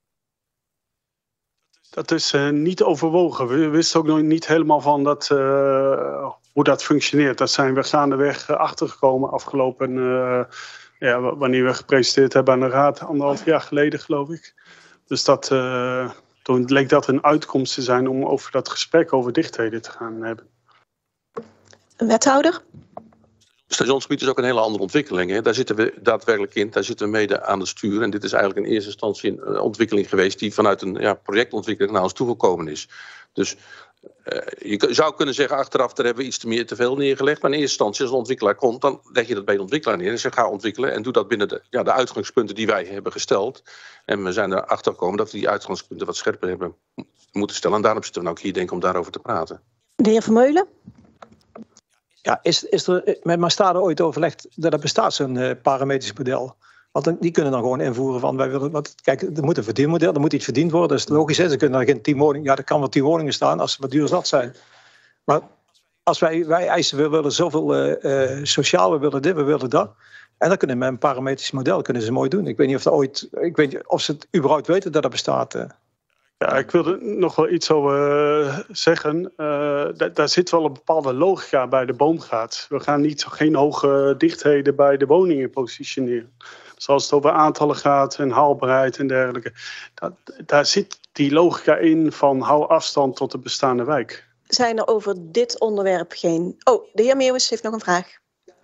Dat is uh, niet overwogen. We wisten ook nog niet helemaal van dat, uh, hoe dat functioneert. Dat zijn we gaandeweg uh, achtergekomen afgelopen, uh, ja, wanneer we gepresenteerd hebben aan de raad, anderhalf jaar geleden geloof ik. Dus dat... Uh, Toen leek dat een uitkomst te zijn om over dat gesprek over dichtheden te gaan hebben. Een wethouder? Het stationsgebied is ook een hele andere ontwikkeling. Hè. Daar zitten we daadwerkelijk in, daar zitten we mede aan het stuur. En dit is eigenlijk in eerste instantie een ontwikkeling geweest die vanuit een ja, projectontwikkeling naar ons toegekomen is. Dus uh, je zou kunnen zeggen achteraf, daar hebben we iets te, meer, te veel neergelegd. Maar in eerste instantie als een ontwikkelaar komt, dan leg je dat bij de ontwikkelaar neer. En zeg ga ontwikkelen en doe dat binnen de, ja, de uitgangspunten die wij hebben gesteld. En we zijn erachter gekomen dat we die uitgangspunten wat scherper hebben moeten stellen. En daarom zitten we nou ook hier denk ik om daarover te praten. De heer Vermeulen? Ja, is, is er met Maastade ooit overlegd dat er bestaat zo'n uh, parametrisch model? Want die kunnen dan gewoon invoeren van, wij willen, wat, kijk, er moet een verdienmodel, er moet iets verdiend worden, dat is logisch. Hè? Ze kunnen daar geen tien woningen, ja, er kan wel tien woningen staan als ze wat duur zat zijn. Maar als wij, wij eisen, we willen zoveel uh, uh, sociaal, we willen dit, we willen dat. En dan kunnen met een parametrisch model kunnen ze mooi doen. Ik weet niet of dat ooit, ik weet niet of ze het überhaupt weten dat dat bestaat. Uh. Ja, ik wilde nog wel iets over uh, zeggen. Uh, d- daar zit wel een bepaalde logica bij de Boomgaard. We gaan niet, geen hoge dichtheden bij de woningen positioneren. Er zoals het over aantallen gaat en haalbaarheid en dergelijke. Dat, daar zit die logica in van hou afstand tot de bestaande wijk. Zijn er over dit onderwerp geen... Oh, de heer Meeuwis heeft nog een vraag.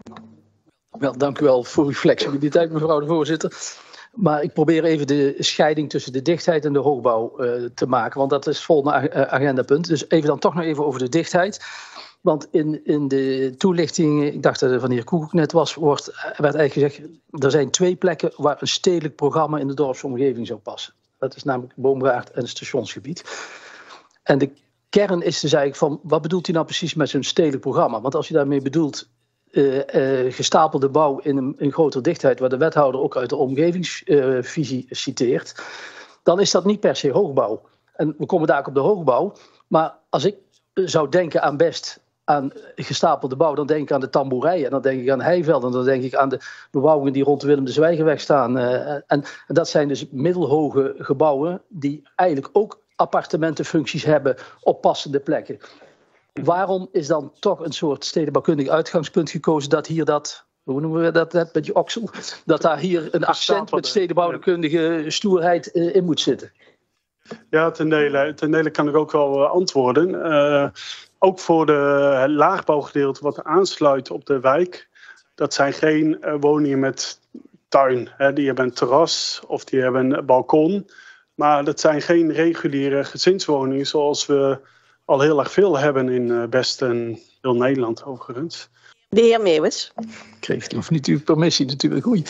Wel, dank u wel voor uw flexibiliteit, mevrouw de voorzitter. Maar ik probeer even de scheiding tussen de dichtheid en de hoogbouw uh, te maken. Want dat is het volgende agendapunt. Dus even dan toch nog even over de dichtheid. Want in, in de toelichting, ik dacht dat het van de heer Koekoek net was, wordt, werd eigenlijk gezegd, er zijn twee plekken waar een stedelijk programma in de dorpsomgeving zou passen. Dat is namelijk Boomgaard en het stationsgebied. En de kern is dus eigenlijk van, wat bedoelt u nou precies met zo'n stedelijk programma? Want als je daarmee bedoelt uh, uh, gestapelde bouw in een, een grotere dichtheid, waar de wethouder ook uit de omgevingsvisie uh, citeert, dan is dat niet per se hoogbouw. En we komen daar ook op de hoogbouw. Maar als ik zou denken aan best aan gestapelde bouw, dan denk ik aan de tamboerij en dan denk ik aan heivelden en dan denk ik aan de bebouwingen die rond de Willem de Zwijgerweg staan. Uh, en, en dat zijn dus middelhoge gebouwen die eigenlijk ook appartementenfuncties hebben op passende plekken. Waarom is dan toch een soort stedenbouwkundig uitgangspunt gekozen dat hier dat, hoe noemen we dat net met je oksel, dat daar hier een accent met stedenbouwkundige stoerheid uh, in moet zitten? Ja, ten dele, ten dele kan ik ook wel uh, antwoorden. Uh, ook voor de, het laagbouwgedeelte wat aansluit op de wijk, dat zijn geen uh, woningen met tuin. Hè. Die hebben een terras of die hebben een balkon. Maar dat zijn geen reguliere gezinswoningen zoals we al heel erg veel hebben in uh, best en heel Nederland overigens. De heer Meeuwis. Kreeg of niet uw permissie natuurlijk. Oei.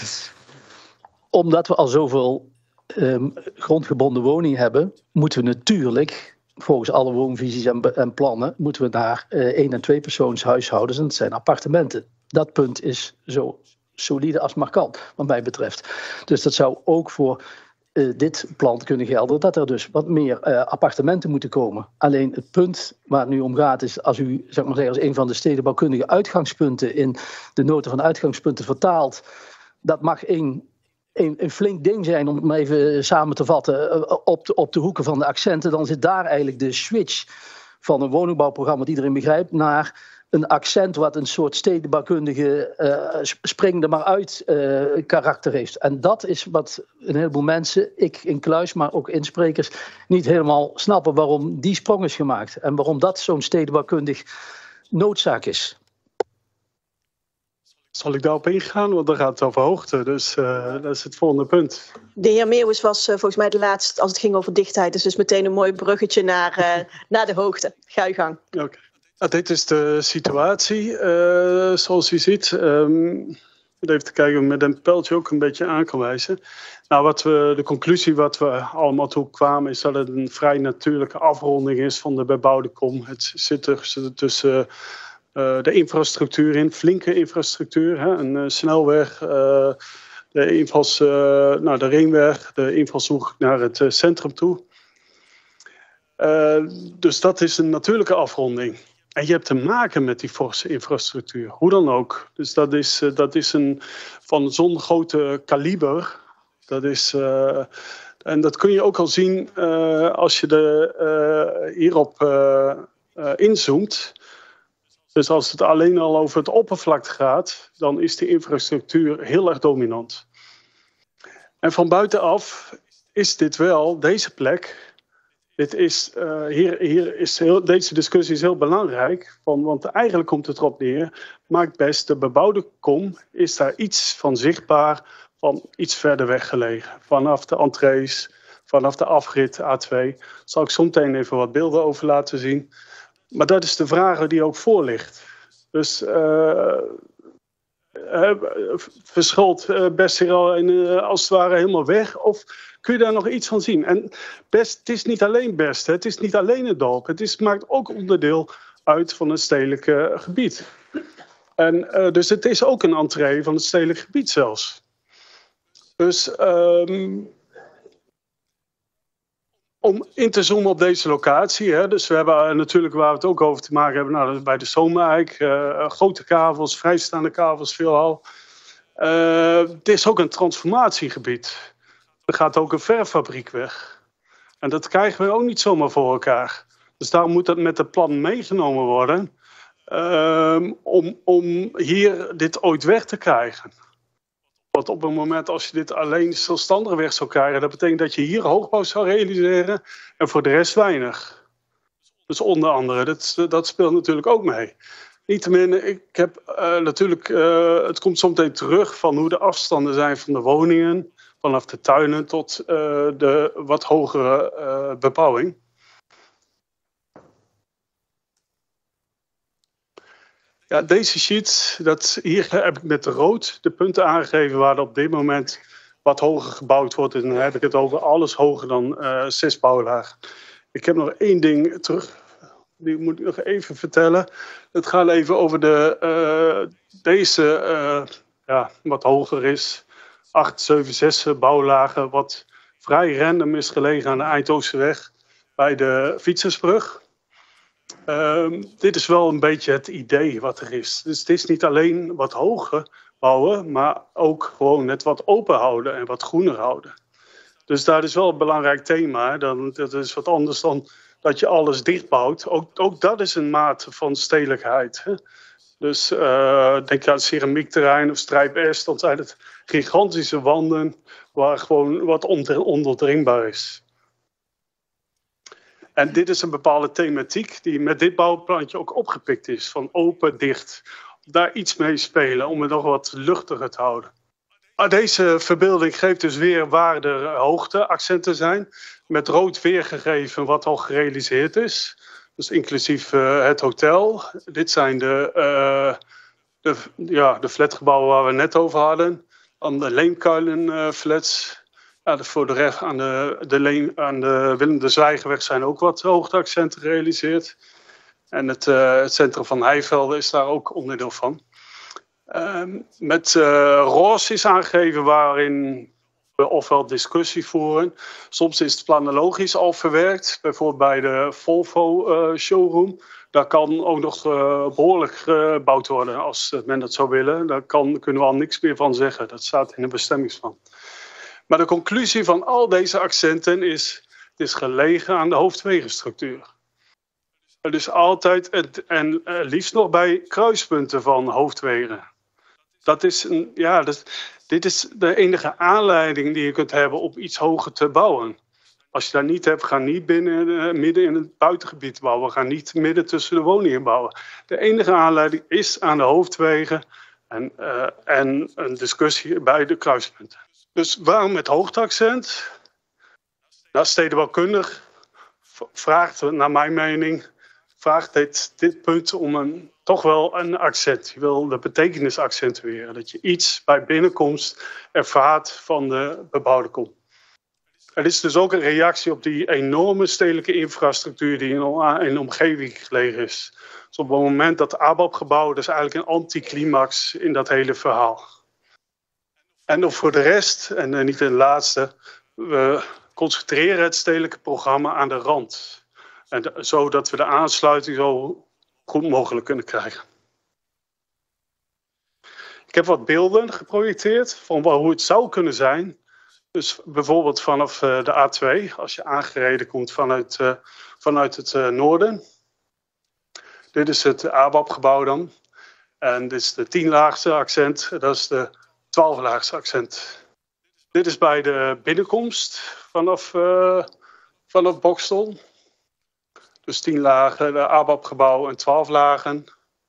Omdat we al zoveel Um, grondgebonden woning hebben, moeten we natuurlijk, volgens alle woonvisies en, en plannen, moeten we naar uh, één- en tweepersoons huishoudens, en dat zijn appartementen. Dat punt is zo solide als maar kan, wat mij betreft. Dus dat zou ook voor uh, dit plan kunnen gelden, dat er dus wat meer uh, appartementen moeten komen. Alleen het punt waar het nu om gaat is, als u, zeg maar zeggen, als een van de stedenbouwkundige uitgangspunten in de nota van uitgangspunten vertaalt, dat mag één Een, een flink ding zijn, om het maar even samen te vatten, op de, op de hoeken van de accenten, dan zit daar eigenlijk de switch van een woningbouwprogramma dat iedereen begrijpt, naar een accent wat een soort stedenbouwkundige uh, spring er maar uit uh, karakter heeft. En dat is wat een heleboel mensen, ik in kluis, maar ook insprekers, niet helemaal snappen waarom die sprong is gemaakt. En waarom dat zo'n stedenbouwkundig noodzaak is. Zal ik daarop ingaan? Want dan gaat het over hoogte. Dus uh, dat is het volgende punt. De heer Meeuwis was uh, volgens mij de laatste als het ging over dichtheid. Dus, dus meteen een mooi bruggetje naar, uh, naar de hoogte. Ga uw gang. Oké. Okay. Nou, dit is de situatie uh, zoals u ziet. Um, even te kijken of ik met een pijltje ook een beetje aan kan wijzen. Nou, wat we, de conclusie wat we allemaal toe kwamen is dat het een vrij natuurlijke afronding is van de bebouwde kom. Het zit tussen... tussen Uh, de infrastructuur in, flinke infrastructuur, hè, een uh, snelweg, uh, de, invals, uh, nou, de ringweg, de invalshoek naar het uh, centrum toe. Uh, dus dat is een natuurlijke afronding. En je hebt te maken met die forse infrastructuur, hoe dan ook. Dus dat is, uh, dat is een, van zo'n grote kaliber. Dat is, uh, en dat kun je ook al zien uh, als je de, uh, hierop uh, uh, inzoomt. Dus als het alleen al over het oppervlak gaat, dan is de infrastructuur heel erg dominant. En van buitenaf is dit wel, deze plek, dit is, uh, hier, hier is heel, deze discussie is heel belangrijk, van, want eigenlijk komt het erop neer, maakt best de bebouwde kom, is daar iets van zichtbaar, van iets verder weg gelegen. Vanaf de entrees, vanaf de afrit A twee, daar zal ik zo meteen even wat beelden over laten zien. Maar dat is de vraag die ook voor ligt. Dus uh, uh, verschilt uh, best hier al in, uh, als het ware helemaal weg? Of kun je daar nog iets van zien? En best, het is niet alleen best, hè? Het is niet alleen het dorp. Het is, maakt ook onderdeel uit van het stedelijke gebied. En, uh, dus het is ook een entree van het stedelijk gebied zelfs. Dus... Um, Om in te zoomen op deze locatie, hè, dus we hebben natuurlijk waar we het ook over te maken hebben, nou, dat is bij de Zomereik, uh, grote kavels, vrijstaande kavels veelal. Uh, het is ook een transformatiegebied. Er gaat ook een verfabriek weg. En dat krijgen we ook niet zomaar voor elkaar. Dus daarom moet dat met het plan meegenomen worden, uh, om, om hier dit ooit weg te krijgen. Want op het moment als je dit alleen zelfstandig weg zou krijgen, dat betekent dat je hier hoogbouw zou realiseren en voor de rest weinig. Dus onder andere, dat, dat speelt natuurlijk ook mee. Niettemin, ik heb uh, natuurlijk, uh, het komt soms meteen terug van hoe de afstanden zijn van de woningen, vanaf de tuinen tot uh, de wat hogere uh, bebouwing. Ja, deze sheet, dat, hier heb ik met de rood de punten aangegeven waar er op dit moment wat hoger gebouwd wordt. En dan heb ik het over alles hoger dan uh, zes bouwlagen. Ik heb nog één ding terug, die moet ik nog even vertellen. Het gaat even over de, uh, deze, uh, ja, wat hoger is. acht, zeven, zes bouwlagen, wat vrij random is gelegen aan de Eindhovenweg bij de Fietsersbrug. Um, dit is wel een beetje het idee wat er is. Dus het is niet alleen wat hoger bouwen, maar ook gewoon net wat open houden en wat groener houden. Dus dat is wel een belangrijk thema. Dan, dat is wat anders dan dat je alles dichtbouwt. Ook, ook dat is een mate van stedelijkheid. Hè? Dus uh, denk aan het ceramiekterrein of Strijp S, dan zijn het gigantische wanden waar gewoon wat ondoordringbaar is. En dit is een bepaalde thematiek die met dit bouwplantje ook opgepikt is. Van open, dicht. Daar iets mee spelen om het nog wat luchtiger te houden. Deze verbeelding geeft dus weer waar de hoogteaccenten zijn. Met rood weergegeven wat al gerealiseerd is. Dus inclusief uh, het hotel. Dit zijn de, uh, de, ja, de flatgebouwen waar we net over hadden. Dan de Leemkuilen uh, flats. Ja, de, voor de rest aan de, de, Leen, aan de Willem de Zwijgerweg zijn ook wat hoogteaccenten gerealiseerd. En het, uh, het centrum van Heivelde is daar ook onderdeel van. Uh, met uh, roze is aangegeven waarin we ofwel discussie voeren. Soms is het planologisch al verwerkt. Bijvoorbeeld bij de Volvo uh, showroom. Daar kan ook nog uh, behoorlijk gebouwd worden als men dat zou willen. Daar kan, kunnen we al niks meer van zeggen. Dat staat in de bestemmingsplan. Maar de conclusie van al deze accenten is, het is gelegen aan de hoofdwegenstructuur. Dus altijd, het, en uh, liefst nog bij kruispunten van hoofdwegen. Dat is een, ja, dat, dit is de enige aanleiding die je kunt hebben om iets hoger te bouwen. Als je dat niet hebt, ga niet binnen, uh, midden in het buitengebied bouwen. Ga niet midden tussen de woningen bouwen. De enige aanleiding is aan de hoofdwegen en, uh, en een discussie bij de kruispunten. Dus waarom met hoogteaccent? Nou, stedenbouwkundig vraagt, naar mijn mening, vraagt dit, dit punt om een, toch wel een accent. Je wil de betekenis accentueren. Dat je iets bij binnenkomst ervaart van de bebouwde kom. Er is dus ook een reactie op die enorme stedelijke infrastructuur die in de omgeving gelegen is. Dus op het moment dat A B A P-gebouw, dat is eigenlijk een anticlimax in dat hele verhaal. En nog voor de rest, en uh, niet in de laatste, we concentreren het stedelijke programma aan de rand. En de, zodat we de aansluiting zo goed mogelijk kunnen krijgen. Ik heb wat beelden geprojecteerd van hoe het zou kunnen zijn. Dus bijvoorbeeld vanaf uh, de A twee, als je aangereden komt vanuit, uh, vanuit het uh, noorden. Dit is het A B A P-gebouw dan. En dit is de tienlaagste accent, dat is de twaalflaagste accent. Dit is bij de binnenkomst vanaf, uh, vanaf Boxtel. Dus tien lagen, de A B A P-gebouw en twaalf lagen.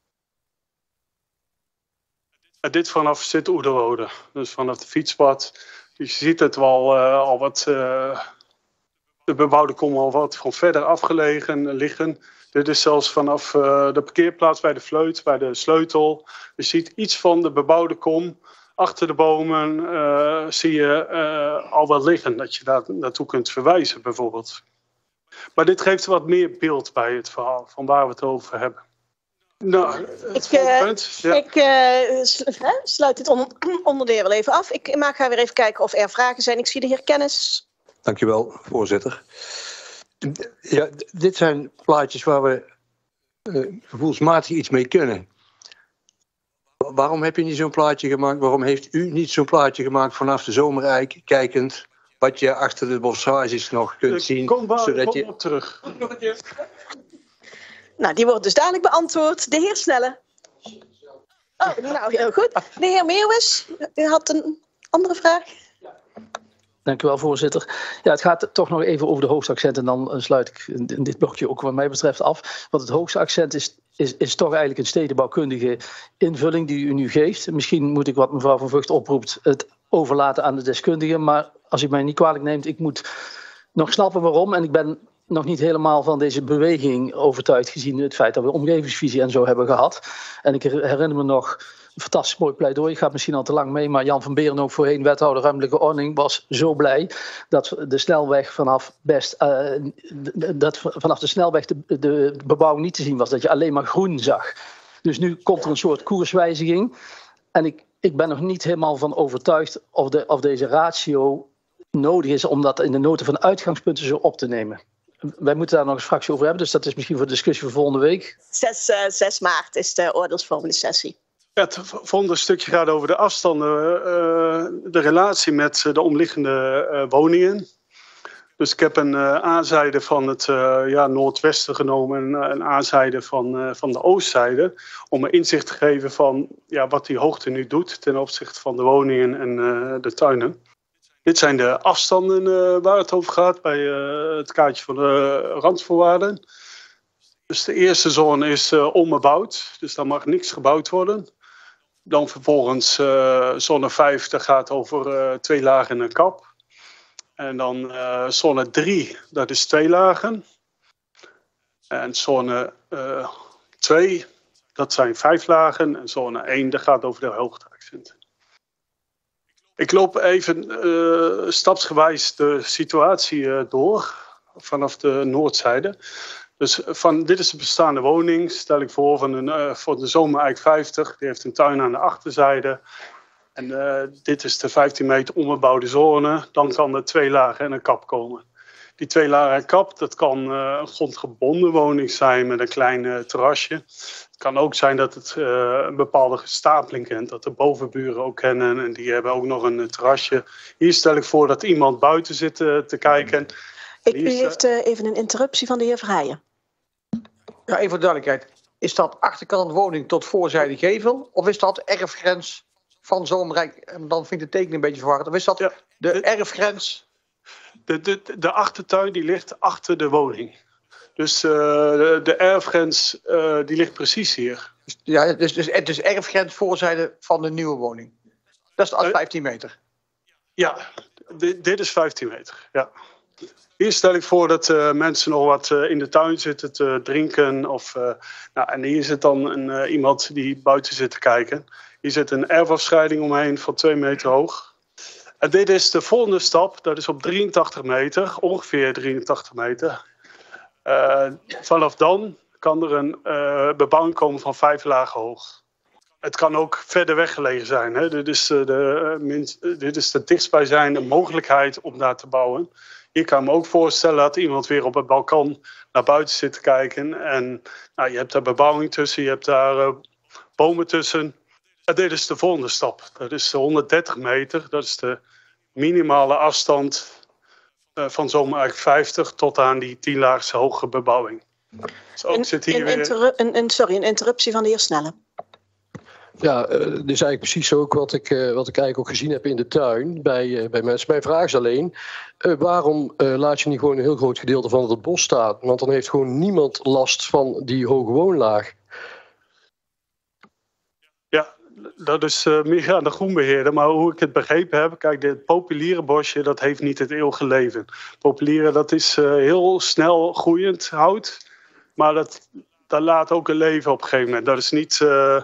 En dit vanaf Sint-Oederode, dus vanaf de fietspad. Dus je ziet het wel uh, al wat, uh, de bebouwde kom al wat van verder afgelegen liggen. Dit is zelfs vanaf uh, de parkeerplaats bij de Vleut, bij de sleutel. Je ziet iets van de bebouwde kom. Achter de bomen uh, zie je uh, al wat liggen, dat je daar naartoe kunt verwijzen bijvoorbeeld. Maar dit geeft wat meer beeld bij het verhaal, van waar we het over hebben. Nou, ik uh, ja. ik uh, sluit dit on onderdeel wel even af. Ik maak, ga weer even kijken of er vragen zijn. Ik zie de heer Kennis. Dankjewel, voorzitter. Ja, dit zijn plaatjes waar we uh, gevoelsmatig iets mee kunnen. Waarom heb je niet zo'n plaatje gemaakt? Waarom heeft u niet zo'n plaatje gemaakt vanaf de Zomereik, kijkend wat je achter de bossages nog kunt zien? Kom maar, zodat kom je... op terug. Nou, die wordt dus dadelijk beantwoord. De heer Snelle. Oh, nou heel goed. De heer Meeuwis, u had een Andere vraag? Dank u wel, voorzitter. Ja, het gaat toch nog even over de hoogste accent en dan uh, sluit ik in dit blokje ook wat mij betreft af. Want het hoogste accent is, is, is toch eigenlijk een stedenbouwkundige invulling die u nu geeft. Misschien moet ik wat mevrouw Van Vught oproept het overlaten aan de deskundigen. Maar als u mij niet kwalijk neemt, ik moet nog snappen waarom. En ik ben nog niet helemaal van deze beweging overtuigd gezien het feit dat we omgevingsvisie en zo hebben gehad. En ik herinner me nog een fantastisch mooi pleidooi. Ik ga misschien al te lang mee, maar Jan van Beeren, ook voorheen wethouder ruimtelijke ordening, was zo blij dat de snelweg vanaf best uh, dat vanaf de snelweg de, de bebouwing niet te zien was, dat je alleen maar groen zag. Dus nu komt er een soort koerswijziging. En ik, ik ben nog niet helemaal van overtuigd of, de, of deze ratio nodig is om dat in de noten van uitgangspunten zo op te nemen. Wij moeten daar nog eens fractie over hebben, dus dat is misschien voor de discussie voor volgende week. zes maart is de oordeelsvormende sessie. Ja, het volgende stukje gaat over de afstanden, uh, de relatie met de omliggende uh, woningen. Dus ik heb een uh, aanzijde van het uh, ja, noordwesten genomen en een aanzijde van, uh, van de oostzijde. Om een inzicht te geven van ja, wat die hoogte nu doet ten opzichte van de woningen en uh, de tuinen. Dit zijn de afstanden uh, waar het over gaat bij uh, het kaartje van de randvoorwaarden. Dus de eerste zone is uh, onbebouwd, dus daar mag niks gebouwd worden. Dan vervolgens uh, zone vijf, dat gaat over uh, twee lagen en een kap. En dan uh, zone drie, dat is twee lagen. En zone uh, twee, dat zijn vijf lagen. En zone één, dat gaat over de hoogteaccenten. Ik loop even uh, stapsgewijs de situatie uh, door vanaf de noordzijde. Dus van dit is de bestaande woning, stel ik voor van een, uh, voor de Zomereik vijftig. Die heeft een tuin aan de achterzijde. En uh, dit is de vijftien meter onbebouwde zone. Dan kan er twee lagen en een kap komen. Die twee lagen en kap, dat kan uh, een grondgebonden woning zijn met een klein uh, terrasje. Het kan ook zijn dat het uh, een bepaalde gestapeling kent. Dat de bovenburen ook kennen en die hebben ook nog een uh, terrasje. Hier stel ik voor dat iemand buiten zit uh, te kijken. Ik, u heeft uh, even een interruptie van de heer Verheijen. Ja, even voor de duidelijkheid. Is dat achterkant woning tot voorzijde gevel? Of is dat erfgrens van Zomereik? En dan vind ik de tekening een beetje verwarrend. Of is dat ja, de, de erfgrens? De, de, de achtertuin die ligt achter de woning. Dus uh, de, de erfgrens uh, die ligt precies hier. Ja, dus, dus het is erfgrens voorzijde van de nieuwe woning. Dat is als vijftien meter. Ja, dit, dit is vijftien meter. Ja. Hier stel ik voor dat uh, mensen nog wat uh, in de tuin zitten te drinken. Of, uh, nou, en hier zit dan een, uh, iemand die buiten zit te kijken. Hier zit een erfafscheiding omheen van twee meter hoog. En dit is de volgende stap. Dat is op drieëntachtig meter, ongeveer drieëntachtig meter. Uh, vanaf dan kan er een uh, bebouwing komen van vijf lagen hoog. Het kan ook verder weggelegen zijn. Hè? Dit is uh, de, uh, minst, uh, dit is de dichtstbijzijnde mogelijkheid om daar te bouwen. Je kan me ook voorstellen dat iemand weer op het balkon naar buiten zit te kijken. En nou, je hebt daar bebouwing tussen, je hebt daar uh, bomen tussen. En dit is de volgende stap. Dat is de honderddertig meter. Dat is de minimale afstand uh, van Zomereik vijftig tot aan die tienlaagse hoge bebouwing. Dus ook een, zit hier een, weer... interru een, een, sorry, een interruptie van de heer Snelle. Ja, uh, dit is eigenlijk precies ook wat ik, uh, wat ik eigenlijk ook gezien heb in de tuin bij, uh, bij mensen. Mijn vraag is alleen, uh, waarom uh, laat je niet gewoon een heel groot gedeelte van het bos staan? Want dan heeft gewoon niemand last van die hoge woonlaag. Ja, dat is uh, meer aan de groenbeheerder. Maar hoe ik het begrepen heb, kijk, dit populiere bosje, dat heeft niet het eeuwige leven. Populiere, dat is uh, heel snel groeiend hout. Maar dat, dat laat ook een leven op een gegeven moment. Dat is niet... Uh,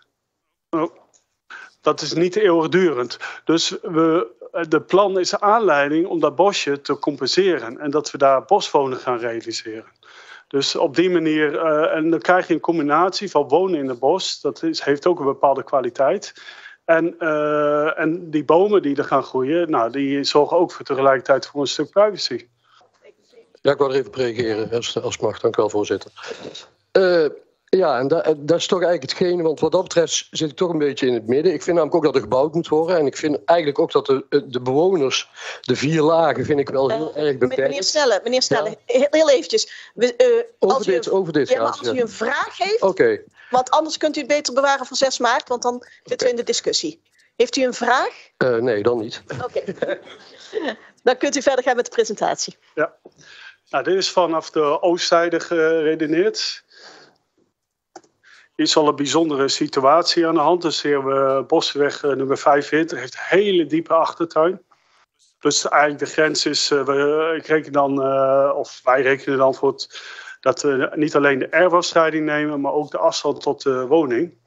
Dat is niet eeuwigdurend. Dus we, de plan is aanleiding om dat bosje te compenseren. En dat we daar boswonen gaan realiseren. Dus op die manier, uh, en dan krijg je een combinatie van wonen in het bos. Dat is, heeft ook een bepaalde kwaliteit. En, uh, en die bomen die er gaan groeien, nou, die zorgen ook voor tegelijkertijd voor een stuk privacy. Ja, ik wil er even op reageren als, als mag. Dank u wel, voorzitter. Uh, Ja, en dat, dat is toch eigenlijk hetgene, want wat dat betreft zit ik toch een beetje in het midden. Ik vind namelijk ook dat er gebouwd moet worden. En ik vind eigenlijk ook dat de, de bewoners, de vier lagen, vind ik wel heel uh, erg beperkt. Meneer Snelle, meneer Snelle, ja. heel, heel eventjes. We, uh, over, als dit, u, over dit ja, maar gaat als het. u een vraag heeft, okay. Want anders kunt u het beter bewaren voor zes maart, want dan zitten we in de discussie. Heeft u een vraag? Uh, nee, dan niet. Oké. Okay. Dan kunt u verder gaan met de presentatie. Ja. Nou, dit is vanaf de oostzijde geredeneerd. Hier is al een bijzondere situatie aan de hand. Dus hier we Bosweg nummer vijfenveertig heeft een hele diepe achtertuin. Dus eigenlijk de grens is, uh, we, ik reken dan, uh, of wij rekenen dan voor het, dat we niet alleen de erfafscheiding nemen, maar ook de afstand tot de woning.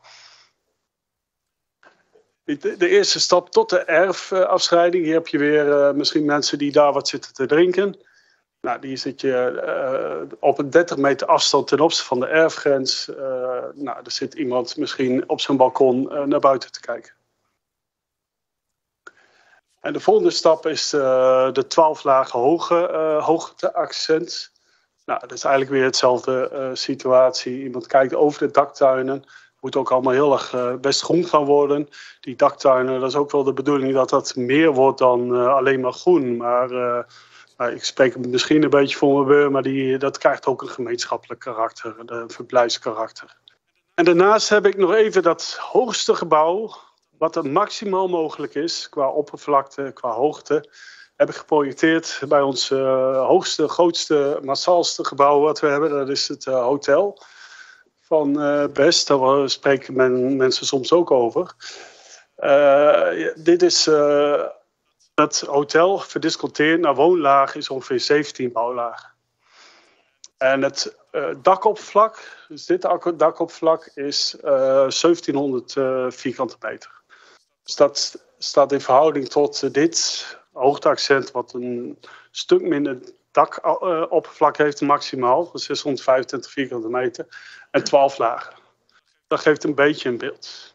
De, de eerste stap tot de erfafscheiding, hier heb je weer uh, misschien mensen die daar wat zitten te drinken. Nou, die zit je uh, op een dertig meter afstand ten opzichte van de erfgrens. Uh, nou, er zit iemand misschien op zijn balkon uh, naar buiten te kijken. En de volgende stap is uh, de twaalf lagen hoge uh, hoogteaccent. Nou, dat is eigenlijk weer hetzelfde uh, situatie. Iemand kijkt over de daktuinen. Moet ook allemaal heel erg uh, best groen gaan worden. Die daktuinen, dat is ook wel de bedoeling dat dat meer wordt dan uh, alleen maar groen. Maar uh, nou, ik spreek misschien een beetje voor mijn beur, maar die, dat krijgt ook een gemeenschappelijk karakter, een verblijfskarakter. En daarnaast heb ik nog even dat hoogste gebouw, wat er maximaal mogelijk is qua oppervlakte, qua hoogte, heb ik geprojecteerd bij ons uh, hoogste, grootste, massaalste gebouw wat we hebben. Dat is het uh, hotel van uh, Best. Daar spreken men, mensen soms ook over. Uh, dit is uh, het hotel verdisconteerd naar woonlaag is ongeveer zeventien bouwlagen. En het uh, dakoppervlak, dus dit dakoppervlak is uh, zeventienhonderd uh, vierkante meter. Dus dat staat in verhouding tot uh, dit hoogteaccent, wat een stuk minder dakoppervlak uh, heeft maximaal, zeshonderdvijfentwintig vierkante meter, en twaalf lagen. Dat geeft een beetje een beeld.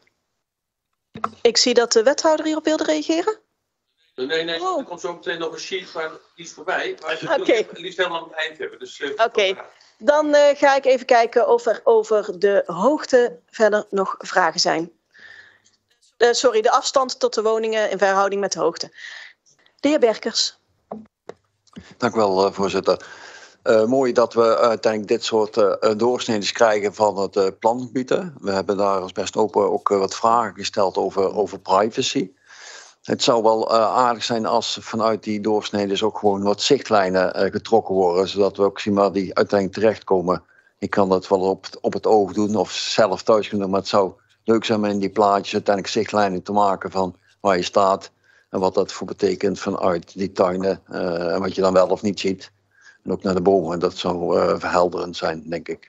Ik zie dat de wethouder hierop wilde reageren. Nee, nee, oh. Er komt zo meteen nog een sheet, maar die is voorbij. Maar je okay. wil het liefst helemaal aan het eind hebben. Dus, uh, Oké, okay. Dan uh, ga ik even kijken of er over de hoogte verder nog vragen zijn. Uh, sorry, de afstand tot de woningen in verhouding met de hoogte. De heer Berkers. Dank u wel, uh, voorzitter. Uh, mooi dat we uiteindelijk dit soort uh, doorsneden krijgen van het uh, plangebied. We hebben daar als Best Open ook uh, wat vragen gesteld over, over privacy. Het zou wel uh, aardig zijn als vanuit die doorsneden ook gewoon wat zichtlijnen uh, getrokken worden, zodat we ook zien waar die uiteindelijk terechtkomen. Ik kan dat wel op, op het oog doen of zelf thuis kunnen, maar het zou leuk zijn om in die plaatjes uiteindelijk zichtlijnen te maken van waar je staat en wat dat voor betekent vanuit die tuinen uh, en wat je dan wel of niet ziet. En ook naar de bomen, dat zou uh, verhelderend zijn, denk ik.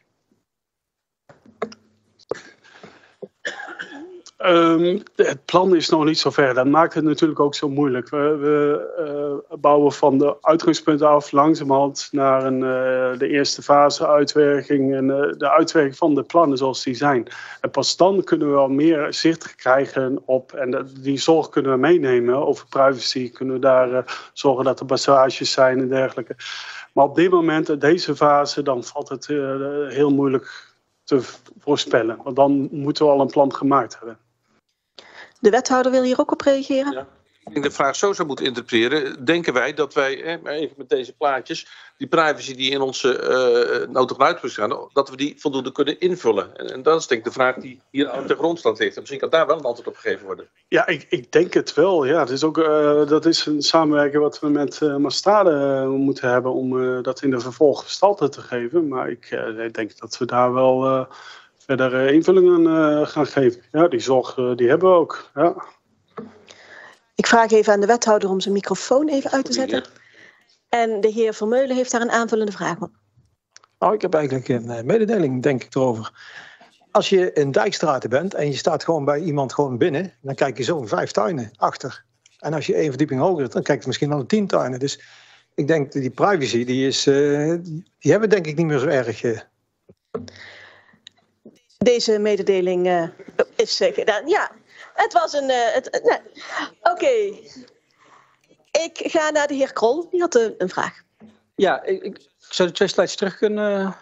Um, het plan is nog niet zo ver. Dat maakt het natuurlijk ook zo moeilijk. We, we uh, bouwen van de uitgangspunten af langzamerhand naar een, uh, de eerste fase uitwerking en uh, de uitwerking van de plannen zoals die zijn. En pas dan kunnen we wel meer zicht krijgen op, en de, die zorg kunnen we meenemen over privacy, kunnen we daar uh, zorgen dat er passages zijn en dergelijke. Maar op dit moment, in deze fase, dan valt het uh, heel moeilijk te voorspellen. Want dan moeten we al een plan gemaakt hebben. De wethouder wil hier ook op reageren. Ja. Ik denk de vraag zo zou moeten interpreteren. Denken wij dat wij, hè, even met deze plaatjes, die privacy die in onze uh, nota van uitvoering gaat, dat we die voldoende kunnen invullen? En, en dat is denk ik de vraag die hier aan de grondslag ligt. En misschien kan daar wel een antwoord op gegeven worden. Ja, ik, ik denk het wel. Ja, het is ook, uh, dat is een samenwerking wat we met uh, Mastade uh, moeten hebben om uh, dat in de vervolg gestalte te geven. Maar ik uh, denk dat we daar wel uh, verder uh, invullingen uh, gaan geven. Ja, die zorg uh, die hebben we ook. Ja. Ik vraag even aan de wethouder om zijn microfoon even uit te zetten. En de heer Vermeulen heeft daar een aanvullende vraag op. Nou, ik heb eigenlijk een mededeling, denk ik, erover. Als je in Dijkstraten bent en je staat gewoon bij iemand gewoon binnen, dan kijk je zo vijf tuinen achter. En als je één verdieping hoger zit, dan kijk je misschien al tien tuinen. Dus ik denk dat die privacy, die, is, uh, die hebben we denk ik niet meer zo erg. Uh. Deze mededeling uh, is uh, gedaan. Ja. Het was een... Uh, nee. Oké. Okay. Ik ga naar de heer Krol. Die had een, een vraag. Ja, ik, ik, ik zou de twee slides terug kunnen... Uh,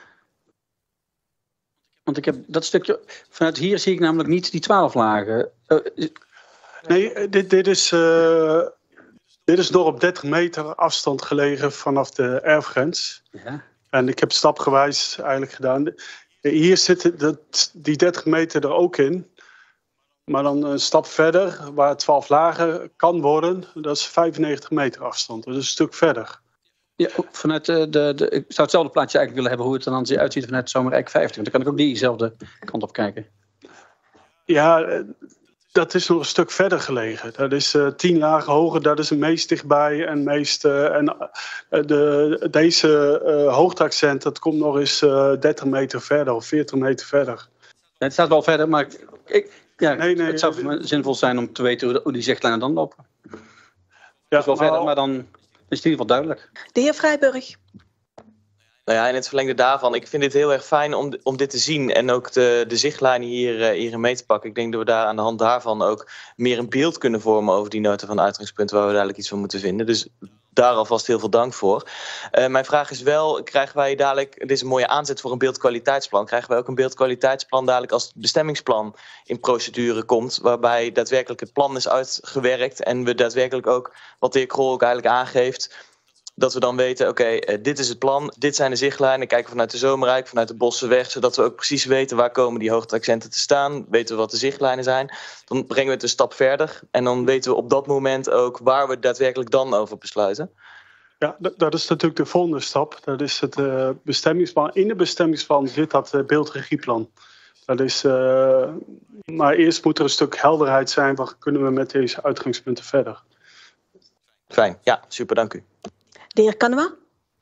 want ik heb dat stukje... Vanuit hier zie ik namelijk niet die twaalf lagen. Uh, nee, dit, dit, is, uh, dit is nog op dertig meter afstand gelegen vanaf de erfgrens. Ja. En ik heb stapgewijs eigenlijk gedaan. Hier zit dat, die dertig meter er ook in. Maar dan een stap verder, waar het twaalf lager kan worden, dat is vijfennegentig meter afstand. Dat is een stuk verder. Ja, vanuit de, de, de, ik zou hetzelfde plaatje eigenlijk willen hebben hoe het er dan uitziet vanuit Zomereik vijftig. Want dan kan ik ook diezelfde kant op kijken. Ja, dat is nog een stuk verder gelegen. Dat is uh, tien lagen hoger, dat is het meest dichtbij. En, meest, uh, en uh, de, deze uh, hoogteaccent, dat komt nog eens uh, dertig meter verder of veertig meter verder. Ja, het staat wel verder, maar ik, ja, nee, nee, het zou voor me zinvol zijn om te weten hoe, de, hoe die zichtlijnen dan lopen. Ja, het is wel maar, verder, maar dan is het in ieder geval duidelijk. De heer Vrijburg. Nou ja, in het verlengde daarvan, ik vind het heel erg fijn om, om dit te zien en ook de, de zichtlijnen hier, uh, hierin mee te pakken. Ik denk dat we daar aan de hand daarvan ook meer een beeld kunnen vormen over die nota van uitgangspunten waar we dadelijk iets van moeten vinden. Dus daar alvast heel veel dank voor. Uh, mijn vraag is wel, krijgen wij dadelijk, dit is een mooie aanzet voor een beeldkwaliteitsplan, krijgen wij ook een beeldkwaliteitsplan dadelijk als het bestemmingsplan in procedure komt, waarbij daadwerkelijk het plan is uitgewerkt en we daadwerkelijk ook, wat de heer Krol ook eigenlijk aangeeft, dat we dan weten, oké, okay, uh, dit is het plan, dit zijn de zichtlijnen, kijken vanuit de Zomerrijk, vanuit de Bossenweg, zodat we ook precies weten waar komen die hoogteaccenten te staan, weten we wat de zichtlijnen zijn. Dan brengen we het een stap verder en dan weten we op dat moment ook waar we daadwerkelijk dan over besluiten. Ja, d- dat is natuurlijk de volgende stap. Dat is het uh, bestemmingsplan. In het bestemmingsplan zit dat uh, beeldregieplan. Dat is, uh, maar eerst moet er een stuk helderheid zijn, wat kunnen we met deze uitgangspunten verder. Fijn, ja, super, dank u. De heer Kanema?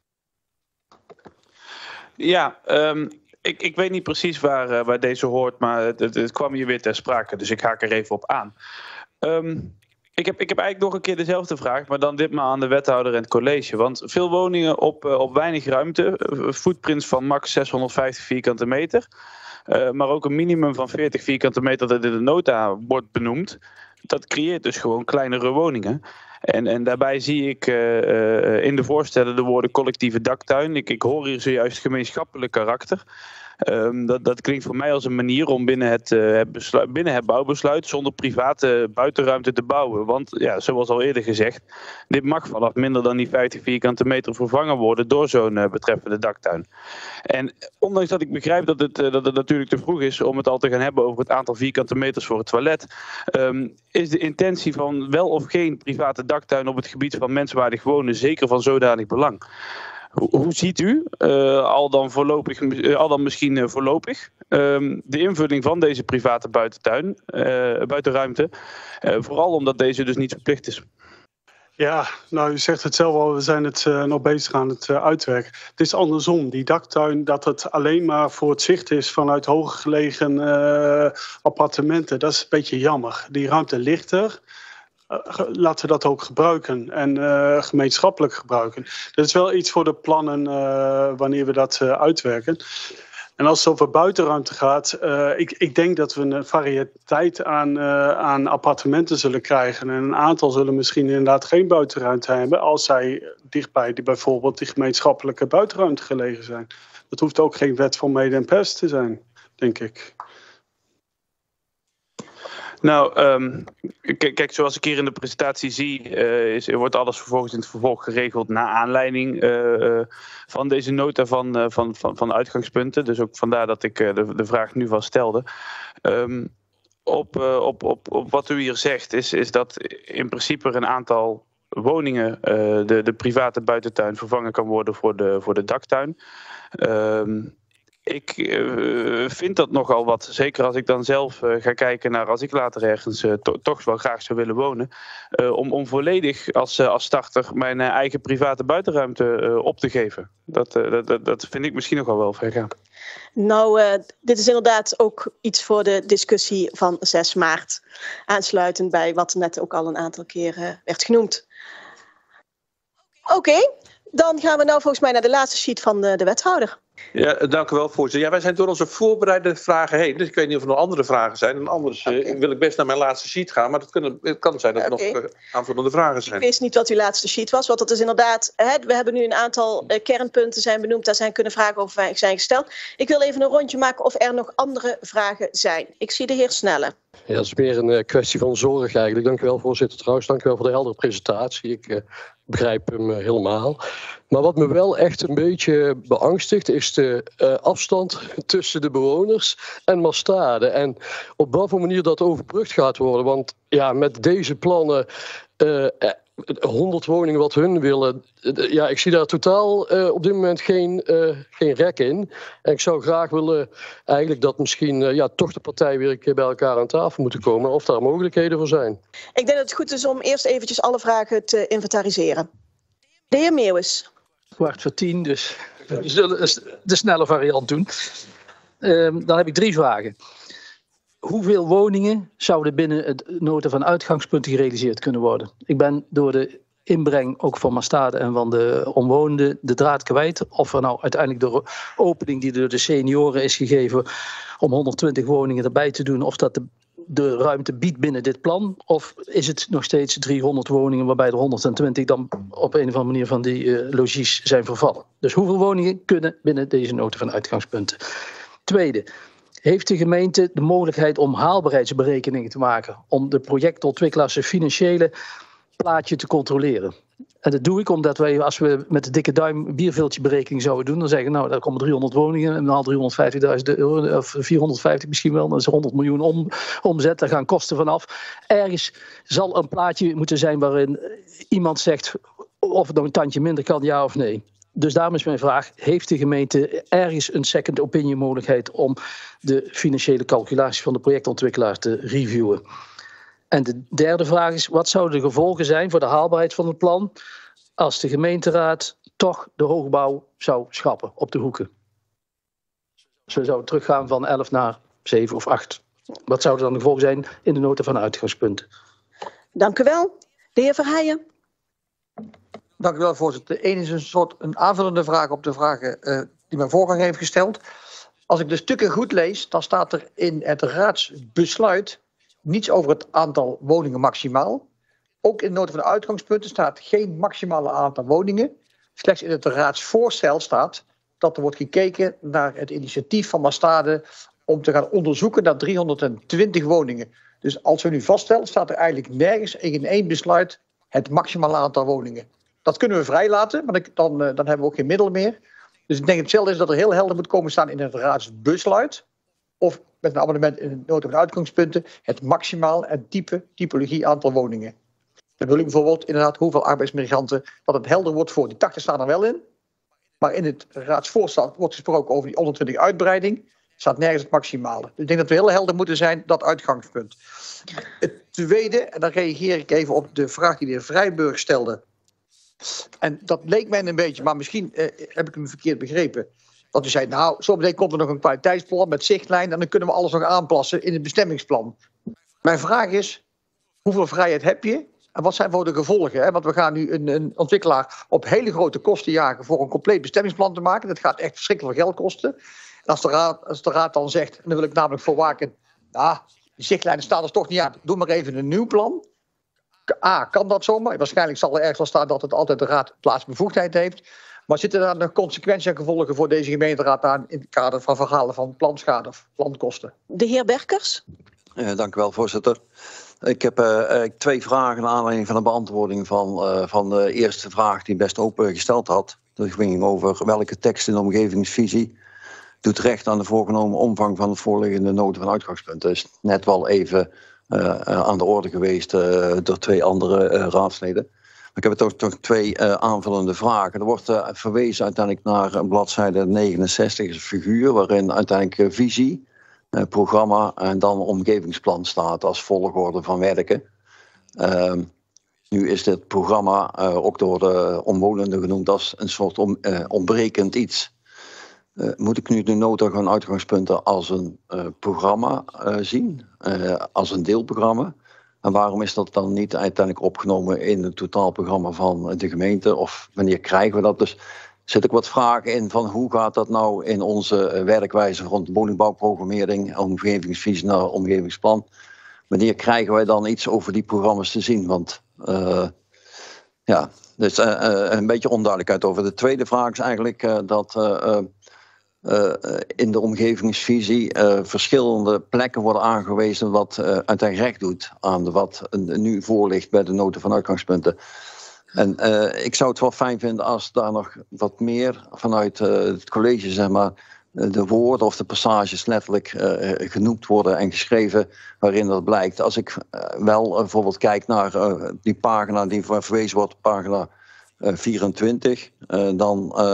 Ja, um, ik, ik weet niet precies waar, uh, waar deze hoort, maar het, het, het kwam hier weer ter sprake, dus ik haak er even op aan. Um, ik, heb, ik heb eigenlijk nog een keer dezelfde vraag, maar dan ditmaal aan de wethouder en het college. Want veel woningen op, uh, op weinig ruimte, uh, footprints van max zeshonderdvijftig vierkante meter, uh, maar ook een minimum van veertig vierkante meter dat in de nota wordt benoemd. Dat creëert dus gewoon kleinere woningen. En, en daarbij zie ik uh, uh, in de voorstellen de woorden collectieve daktuin. Ik, ik hoor hier zojuist gemeenschappelijk karakter. Um, dat, dat klinkt voor mij als een manier om binnen het, uh, het, besluit, binnen het bouwbesluit zonder private buitenruimte te bouwen. Want ja, zoals al eerder gezegd, dit mag vanaf minder dan die vijftig vierkante meter vervangen worden door zo'n uh, betreffende daktuin. En ondanks dat ik begrijp dat het, uh, dat het natuurlijk te vroeg is om het al te gaan hebben over het aantal vierkante meters voor het toilet, um, is de intentie van wel of geen private daktuin op het gebied van menswaardig wonen zeker van zodanig belang. Hoe ziet u, uh, al, dan voorlopig, uh, al dan misschien uh, voorlopig, um, de invulling van deze private buitentuin, uh, buitenruimte, uh, vooral omdat deze dus niet verplicht is? Ja, nou u zegt het zelf al, we zijn het uh, nog bezig aan het uh, uitwerken. Het is andersom, die daktuin, dat het alleen maar voor het zicht is vanuit hoger gelegen uh, appartementen. Dat is een beetje jammer. Die ruimte ligt er. Uh, laten we dat ook gebruiken en uh, gemeenschappelijk gebruiken. Dat is wel iets voor de plannen uh, wanneer we dat uh, uitwerken. En als het over buitenruimte gaat, uh, ik, ik denk dat we een variëteit aan, uh, aan appartementen zullen krijgen. En een aantal zullen misschien inderdaad geen buitenruimte hebben als zij dichtbij die, bijvoorbeeld die gemeenschappelijke buitenruimte gelegen zijn. Dat hoeft ook geen wet van mede en pers te zijn, denk ik. Nou, um, k- kijk, zoals ik hier in de presentatie zie, uh, is, wordt alles vervolgens in het vervolg geregeld naar aanleiding uh, uh, van deze nota van, uh, van, van, van uitgangspunten. Dus ook vandaar dat ik uh, de, de vraag nu van stelde. Um, op, uh, op, op, op wat u hier zegt, is, is dat in principe er een aantal woningen, uh, de, de private buitentuin, vervangen kan worden voor de, voor de daktuin. Um, Ik uh, vind dat nogal wat, zeker als ik dan zelf uh, ga kijken naar als ik later ergens uh, to- toch wel graag zou willen wonen, uh, om, om volledig als, uh, als starter mijn uh, eigen private buitenruimte uh, op te geven. Dat, uh, dat, dat vind ik misschien nogal wel ver gaan. Nou, uh, dit is inderdaad ook iets voor de discussie van zes maart. Aansluitend bij wat net ook al een aantal keren werd genoemd. Oké, okay, dan gaan we nou volgens mij naar de laatste sheet van de, de wethouder. Ja, dank u wel, voorzitter. Ja, wij zijn door onze voorbereide vragen heen. Dus ik weet niet of er nog andere vragen zijn. En anders uh, okay. wil ik best naar mijn laatste sheet gaan. Maar het, kunnen, het kan zijn dat er okay. nog uh, aanvullende vragen zijn. Ik wist niet wat uw laatste sheet was. Want dat is inderdaad... Hè, we hebben nu een aantal uh, kernpunten zijn benoemd. Daar zijn kunnen vragen over zijn gesteld. Ik wil even een rondje maken of er nog andere vragen zijn. Ik zie de heer Snelle. Ja, dat is meer een uh, kwestie van zorg eigenlijk. Dank u wel, voorzitter. Trouwens, dank u wel voor de heldere presentatie. Ik uh, begrijp hem helemaal. Maar wat me wel echt een beetje beangstigt is de uh, afstand tussen de bewoners en Mastade. En op wat voor manier dat overbrugd gaat worden. Want ja, met deze plannen, uh, honderd woningen wat hun willen, uh, ja, ik zie daar totaal uh, op dit moment geen, uh, geen rek in. En ik zou graag willen eigenlijk dat misschien uh, ja, toch de partijen weer een keer bij elkaar aan tafel moeten komen. Of daar mogelijkheden voor zijn. Ik denk dat het goed is om eerst eventjes alle vragen te inventariseren. De heer Meeuwis. Kwart voor tien, dus we zullen de snelle variant doen. Um, dan heb ik drie vragen. Hoeveel woningen zouden binnen het nota van uitgangspunt gerealiseerd kunnen worden? Ik ben door de inbreng ook van Mastade en van de omwonenden de draad kwijt. Of er nou uiteindelijk door de opening die door de senioren is gegeven om honderdtwintig woningen erbij te doen, of dat de de ruimte biedt binnen dit plan? Of is het nog steeds driehonderd woningen waarbij de honderdtwintig dan op een of andere manier van die uh, logies zijn vervallen? Dus hoeveel woningen kunnen binnen deze nota van uitgangspunten? Tweede, heeft de gemeente de mogelijkheid om haalbaarheidsberekeningen te maken om de projectontwikkelaars financiële plaatje te controleren? En dat doe ik omdat wij, als we met de dikke duim een bierveeltje-berekening zouden doen, dan zeggen nou, daar komen driehonderd woningen en dan haal driehonderdvijftigduizend euro, of vierhonderdvijftig misschien wel, dat is honderd miljoen om, omzet, daar gaan kosten vanaf. Ergens zal een plaatje moeten zijn waarin iemand zegt of het nog een tandje minder kan, ja of nee. Dus daarom is mijn vraag, heeft de gemeente ergens een second opinion mogelijkheid om de financiële calculatie van de projectontwikkelaar te reviewen? En de derde vraag is, wat zouden de gevolgen zijn voor de haalbaarheid van het plan als de gemeenteraad toch de hoogbouw zou schrappen op de hoeken? Dus we zouden teruggaan van elf naar zeven of acht. Wat zouden dan de gevolgen zijn in de nota van uitgangspunten? Dank u wel. De heer Verheijen. Dank u wel, voorzitter. Eén is een soort een aanvullende vraag op de vragen uh, die mijn voorganger heeft gesteld. Als ik de stukken goed lees, dan staat er in het raadsbesluit niets over het aantal woningen maximaal. Ook in de nota van de uitgangspunten staat geen maximale aantal woningen. Slechts in het raadsvoorstel staat dat er wordt gekeken naar het initiatief van Mastade om te gaan onderzoeken naar driehonderdtwintig woningen. Dus als we nu vaststellen, staat er eigenlijk nergens in één besluit het maximale aantal woningen. Dat kunnen we vrijlaten, maar dan, dan hebben we ook geen middelen meer. Dus ik denk hetzelfde is dat er heel helder moet komen staan in het raadsbesluit. Of met een amendement in de nota van uitgangspunten het maximaal en type, typologie aantal woningen. Dan wil ik bijvoorbeeld inderdaad hoeveel arbeidsmigranten, dat het helder wordt voor. Die tachtig staan er wel in. Maar in het raadsvoorstel wordt gesproken over die honderdtwintig uitbreiding. Staat nergens het maximale. Dus ik denk dat we heel helder moeten zijn, dat uitgangspunt. Het tweede, en dan reageer ik even op de vraag die de heer Vrijburg stelde. En dat leek mij een beetje, maar misschien eh, heb ik hem verkeerd begrepen. Want u zei, nou, zo meteen komt er nog een kwaliteitsplan met zichtlijn en dan kunnen we alles nog aanpassen in het bestemmingsplan. Mijn vraag is, hoeveel vrijheid heb je en wat zijn voor de gevolgen? Hè? Want we gaan nu een, een ontwikkelaar op hele grote kosten jagen voor een compleet bestemmingsplan te maken. Dat gaat echt verschrikkelijk veel geld kosten. En als de raad, als de raad dan zegt, en dan wil ik namelijk voor waken, nou, die zichtlijnen staan er toch niet aan, doe maar even een nieuw plan. A, kan dat zomaar? Waarschijnlijk zal er ergens wel staan dat het altijd de raad plaatsbevoegdheid heeft. Maar zitten daar nog consequenties en gevolgen voor deze gemeenteraad aan in het kader van verhalen van planschade of plankosten? De heer Berkers. Uh, dank u wel, voorzitter. Ik heb uh, twee vragen naar aanleiding van de beantwoording van, uh, van de eerste vraag die best open gesteld had. Dat ging over welke tekst in de omgevingsvisie doet recht aan de voorgenomen omvang van het voorliggende nota van uitgangspunten. Dat is net wel even uh, aan de orde geweest uh, door twee andere uh, raadsleden. Ik heb toch, toch twee uh, aanvullende vragen. Er wordt uh, verwezen uiteindelijk naar bladzijde negenenzestig, een figuur waarin uiteindelijk uh, visie, uh, programma en dan omgevingsplan staat als volgorde van werken. Uh, nu is dit programma uh, ook door de omwonenden genoemd als een soort om, uh, ontbrekend iets. Uh, moet ik nu de nota van uitgangspunten als een uh, programma uh, zien, uh, als een deelprogramma? En waarom is dat dan niet uiteindelijk opgenomen in het totaalprogramma van de gemeente? Of wanneer krijgen we dat? Dus zit ik wat vragen in van hoe gaat dat nou in onze werkwijze rond woningbouwprogrammering, omgevingsvisie naar omgevingsplan? Wanneer krijgen wij dan iets over die programma's te zien? Want uh, ja, dus uh, uh, een beetje onduidelijkheid over. De tweede vraag is eigenlijk uh, dat uh, uh, Uh, in de omgevingsvisie uh, verschillende plekken worden aangewezen wat uh, uiteindelijk recht doet aan de, wat uh, nu voor ligt bij de nota van uitgangspunten. En uh, ik zou het wel fijn vinden als daar nog wat meer vanuit uh, het college, zeg maar, de woorden of de passages letterlijk uh, genoemd worden en geschreven waarin dat blijkt. Als ik uh, wel uh, bijvoorbeeld kijk naar uh, die pagina die verwezen wordt, pagina uh, vierentwintig, uh, dan uh,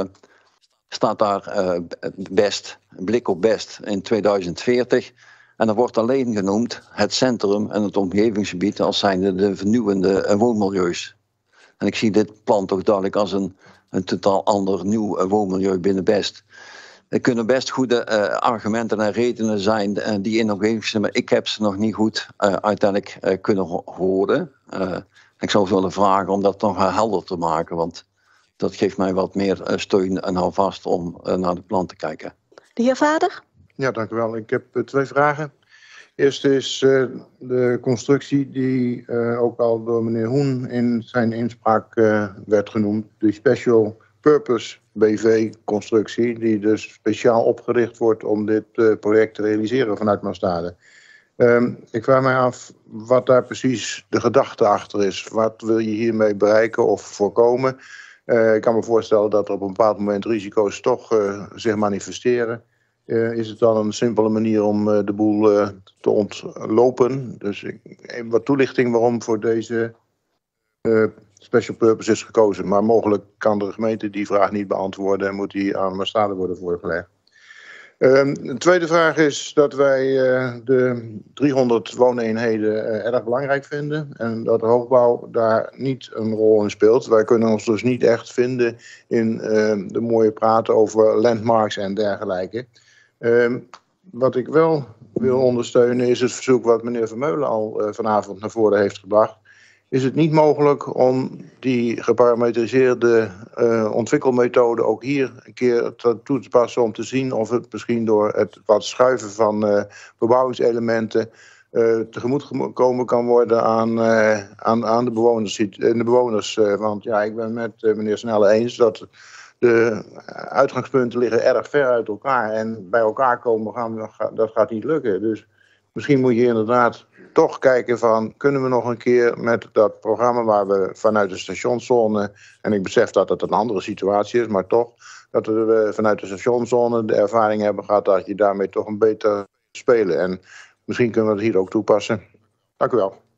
staat daar uh, best, blik op best in tweeduizend veertig. En er wordt alleen genoemd het centrum en het omgevingsgebied als zijnde de vernieuwende uh, woonmilieus. En ik zie dit plan toch duidelijk als een, een totaal ander nieuw uh, woonmilieu binnen Best. Er kunnen best goede uh, argumenten en redenen zijn uh, die in de omgeving, maar ik heb ze nog niet goed uh, uiteindelijk uh, kunnen ho- horen. Uh, ik zou willen vragen om dat nog helder te maken, want dat geeft mij wat meer uh, steun en houvast om uh, naar het plan te kijken. De heer Vader? Ja, dank u wel. Ik heb uh, twee vragen. Eerst is uh, de constructie die uh, ook al door meneer Hoen in zijn inspraak uh, werd genoemd, de Special Purpose B V-constructie, die dus speciaal opgericht wordt om dit uh, project te realiseren vanuit Maasstade. Um, ik vraag mij af wat daar precies de gedachte achter is. Wat wil je hiermee bereiken of voorkomen? Uh, ik kan me voorstellen dat er op een bepaald moment risico's toch uh, zich manifesteren. Uh, is het dan een simpele manier om uh, de boel uh, te ontlopen? Dus ik, wat toelichting waarom voor deze uh, special purpose is gekozen. Maar mogelijk kan de gemeente die vraag niet beantwoorden en moet die aan Maasstade worden voorgelegd. Um, een tweede vraag is dat wij uh, de driehonderd wooneenheden uh, erg belangrijk vinden. En dat de hoogbouw daar niet een rol in speelt. Wij kunnen ons dus niet echt vinden in uh, de mooie praten over landmarks en dergelijke. Um, wat ik wel wil ondersteunen is het verzoek wat meneer Vermeulen al uh, vanavond naar voren heeft gebracht. Is het niet mogelijk om die geparametriseerde uh, ontwikkelmethode ook hier een keer toe te passen om te zien of het misschien door het wat schuiven van uh, bebouwingselementen uh, tegemoet gekomen kan worden aan, uh, aan, aan de bewoners. De bewoners uh, want ja, ik ben met uh, meneer Snelle eens dat de uitgangspunten liggen erg ver uit elkaar en bij elkaar komen gaan, dat gaat niet lukken. Dus misschien moet je inderdaad toch kijken van, kunnen we nog een keer met dat programma waar we vanuit de stationszone, en ik besef dat het een andere situatie is, maar toch, dat we vanuit de stationszone de ervaring hebben gehad dat je daarmee toch een beter spelen. En misschien kunnen we het hier ook toepassen. Dank u wel.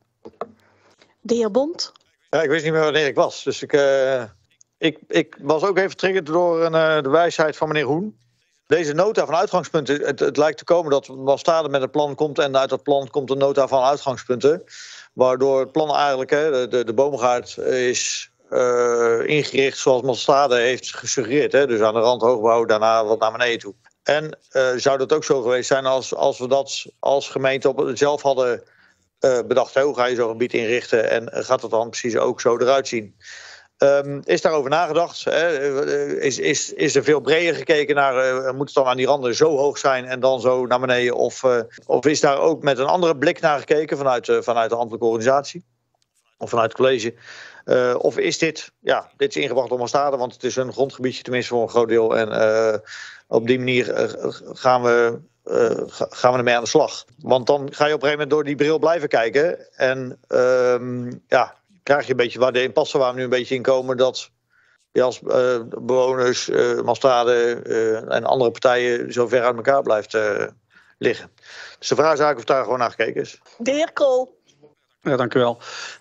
De heer Bond? Ja, ik wist niet meer wanneer ik was, dus ik, uh, ik, ik was ook even getriggerd door een, uh, de wijsheid van meneer Hoen. Deze nota van uitgangspunten, het, het lijkt te komen dat Maasstade met een plan komt en uit dat plan komt een nota van uitgangspunten. Waardoor het plan eigenlijk, hè, de, de, de boomgaard is uh, ingericht zoals Maasstade heeft gesuggereerd. Hè, dus aan de rand hoogbouw, daarna wat naar beneden toe. En uh, zou dat ook zo geweest zijn als, als we dat als gemeente op, zelf hadden uh, bedacht. Hè, hoe ga je zo'n gebied inrichten en gaat het dan precies ook zo eruit zien? Um, is daarover nagedacht? Hè? Is, is, is er veel breder gekeken naar, uh, moet het dan aan die randen zo hoog zijn en dan zo naar beneden? Of, uh, of is daar ook met een andere blik naar gekeken vanuit, uh, vanuit de ambtelijke organisatie? Of vanuit het college? Uh, of is dit, ja, dit is ingebracht door Maasstade, want het is een grondgebiedje tenminste voor een groot deel. En uh, op die manier uh, gaan we... Uh, gaan we ermee aan de slag. Want dan ga je op een gegeven moment door die bril blijven kijken. En uh, ja... krijg je een beetje waar de impasse waar we nu een beetje in komen, dat je als uh, bewoners, uh, Maasstade uh, en andere partijen zo ver uit elkaar blijft uh, liggen. Dus de vraag is eigenlijk of daar gewoon naar gekeken is. De heer Krol. Ja, dank u wel.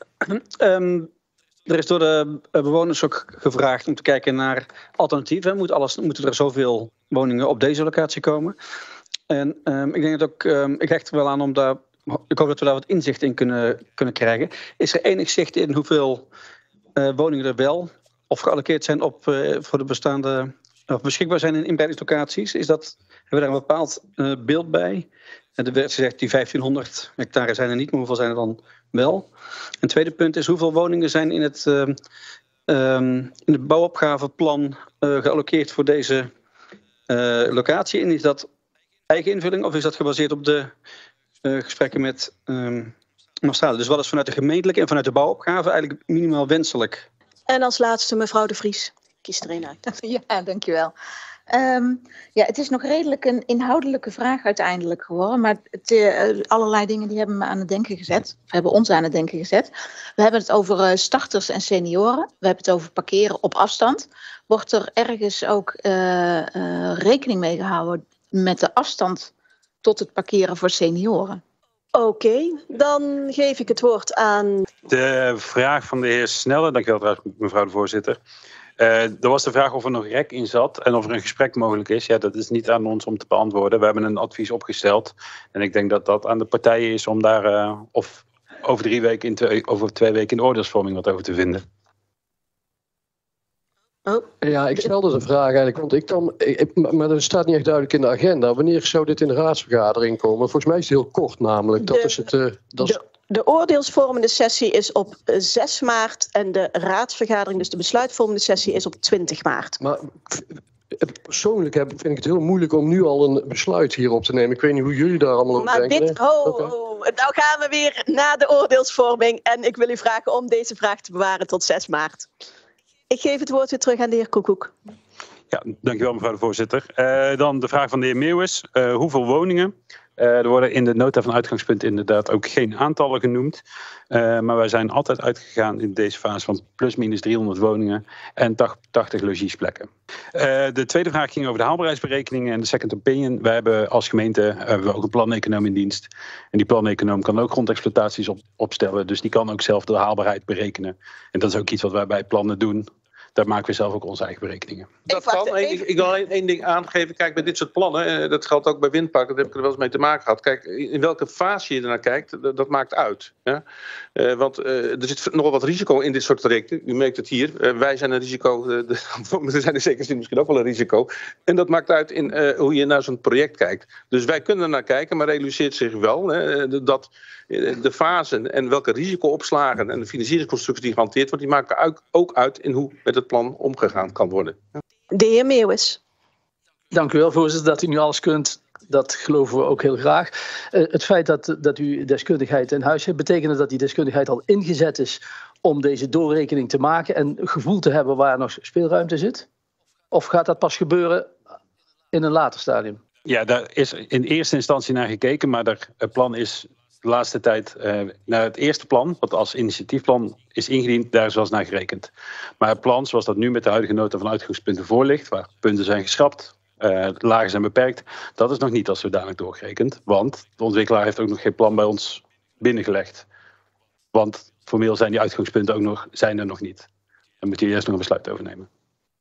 um, er is door de bewoners ook gevraagd om te kijken naar alternatieven. Moet alles, moeten er zoveel woningen op deze locatie komen? En um, ik denk dat ook, um, ik hecht er wel aan om daar, ik hoop dat we daar wat inzicht in kunnen, kunnen krijgen. Is er enig zicht in hoeveel uh, woningen er wel of gealloceerd zijn op, uh, voor de bestaande, of beschikbaar zijn in inbreidingslocaties? Is dat, hebben we daar een bepaald uh, beeld bij? En er werd gezegd die vijftienhonderd hectare zijn er niet, maar hoeveel zijn er dan wel? Een tweede punt is hoeveel woningen zijn in het, uh, um, in het bouwopgaveplan uh, gealloceerd voor deze uh, locatie? En is dat eigen invulling of is dat gebaseerd op de uh, gesprekken met um, Maasstade? Dus wat is vanuit de gemeentelijke en vanuit de bouwopgave eigenlijk minimaal wenselijk? En als laatste mevrouw De Vries. Kies er een uit. Ja, dankjewel. Um, ja, het is nog redelijk een inhoudelijke vraag uiteindelijk geworden. Maar het, uh, allerlei dingen die hebben me aan het denken gezet. Of hebben ons aan het denken gezet. We hebben het over uh, starters en senioren. We hebben het over parkeren op afstand. Wordt er ergens ook uh, uh, rekening mee gehouden met de afstand tot het parkeren voor senioren? Oké, okay, dan geef ik het woord aan... De vraag van de heer Snelle, dankjewel trouwens mevrouw de voorzitter. Uh, er was de vraag of er nog rek in zat en of er een gesprek mogelijk is. Ja, dat is niet aan ons om te beantwoorden. We hebben een advies opgesteld. En ik denk dat dat aan de partijen is om daar uh, of over drie weken in twee, over twee weken in de oordeelsvorming wat over te vinden. Oh. Ja, ik stelde de vraag eigenlijk, want ik kan, ik, maar er staat niet echt duidelijk in de agenda. Wanneer zou dit in de raadsvergadering komen? Volgens mij is het heel kort namelijk. Dat de, is het, uh, dat is... De, de oordeelsvormende sessie is op zes maart en de raadsvergadering, dus de besluitvormende sessie, is op twintig maart. Maar persoonlijk heb, vind ik het heel moeilijk om nu al een besluit hierop te nemen. Ik weet niet hoe jullie daar allemaal over maar denken. Dit, ho, okay. ho, nou gaan we weer naar de oordeelsvorming en ik wil u vragen om deze vraag te bewaren tot zes maart. Ik geef het woord weer terug aan de heer Koekoek. Ja, dankjewel mevrouw de voorzitter. Uh, dan de vraag van de heer Meeuwis. Uh, hoeveel woningen? Uh, er worden in de nota van uitgangspunt inderdaad ook geen aantallen genoemd. Uh, maar wij zijn altijd uitgegaan in deze fase van plus minus driehonderd woningen en tachtig logiesplekken. Uh, de tweede vraag ging over de haalbaarheidsberekeningen en de second opinion. Wij hebben als gemeente uh, hebben we ook een planeconoom in dienst. En die planeconoom kan ook grondexploitaties op, opstellen. Dus die kan ook zelf de haalbaarheid berekenen. En dat is ook iets wat wij bij plannen doen. Daar maken we zelf ook onze eigen berekeningen. Dat kan. Ik, ik wil alleen één ding aangeven. Kijk, bij dit soort plannen, dat geldt ook bij windparken, daar heb ik er wel eens mee te maken gehad. Kijk, in welke fase je ernaar kijkt, dat, dat maakt uit. Ja? Uh, want uh, er zit nogal wat risico in dit soort trajecten. U merkt het hier. Uh, wij zijn een risico, uh, de, er zijn in zekere zin misschien ook wel een risico. En dat maakt uit in uh, hoe je naar zo'n project kijkt. Dus wij kunnen er naar kijken, maar realiseert zich wel hè, dat de fasen en welke risicoopslagen en de financieringsconstructie die gehanteerd wordt, die maken ook uit in hoe met het plan omgegaan kan worden. De heer Meeuwis. Dank u wel, voorzitter, dat u nu alles kunt. Dat geloven we ook heel graag. Uh, het feit dat, dat u deskundigheid in huis hebt, betekent dat die deskundigheid al ingezet is om deze doorrekening te maken en gevoel te hebben waar nog speelruimte zit? Of gaat dat pas gebeuren in een later stadium? Ja, daar is in eerste instantie naar gekeken, maar er, het plan is de laatste tijd uh, naar het eerste plan, wat als initiatiefplan is ingediend, daar is wel eens naar gerekend. Maar het plan, zoals dat nu met de huidige nota van uitgangspunten voor ligt, waar punten zijn geschrapt, uh, lagen zijn beperkt, dat is nog niet als zodanig doorgerekend. Want de ontwikkelaar heeft ook nog geen plan bij ons binnengelegd. Want formeel zijn die uitgangspunten ook nog, zijn er nog niet. Dan moet je eerst nog een besluit over nemen.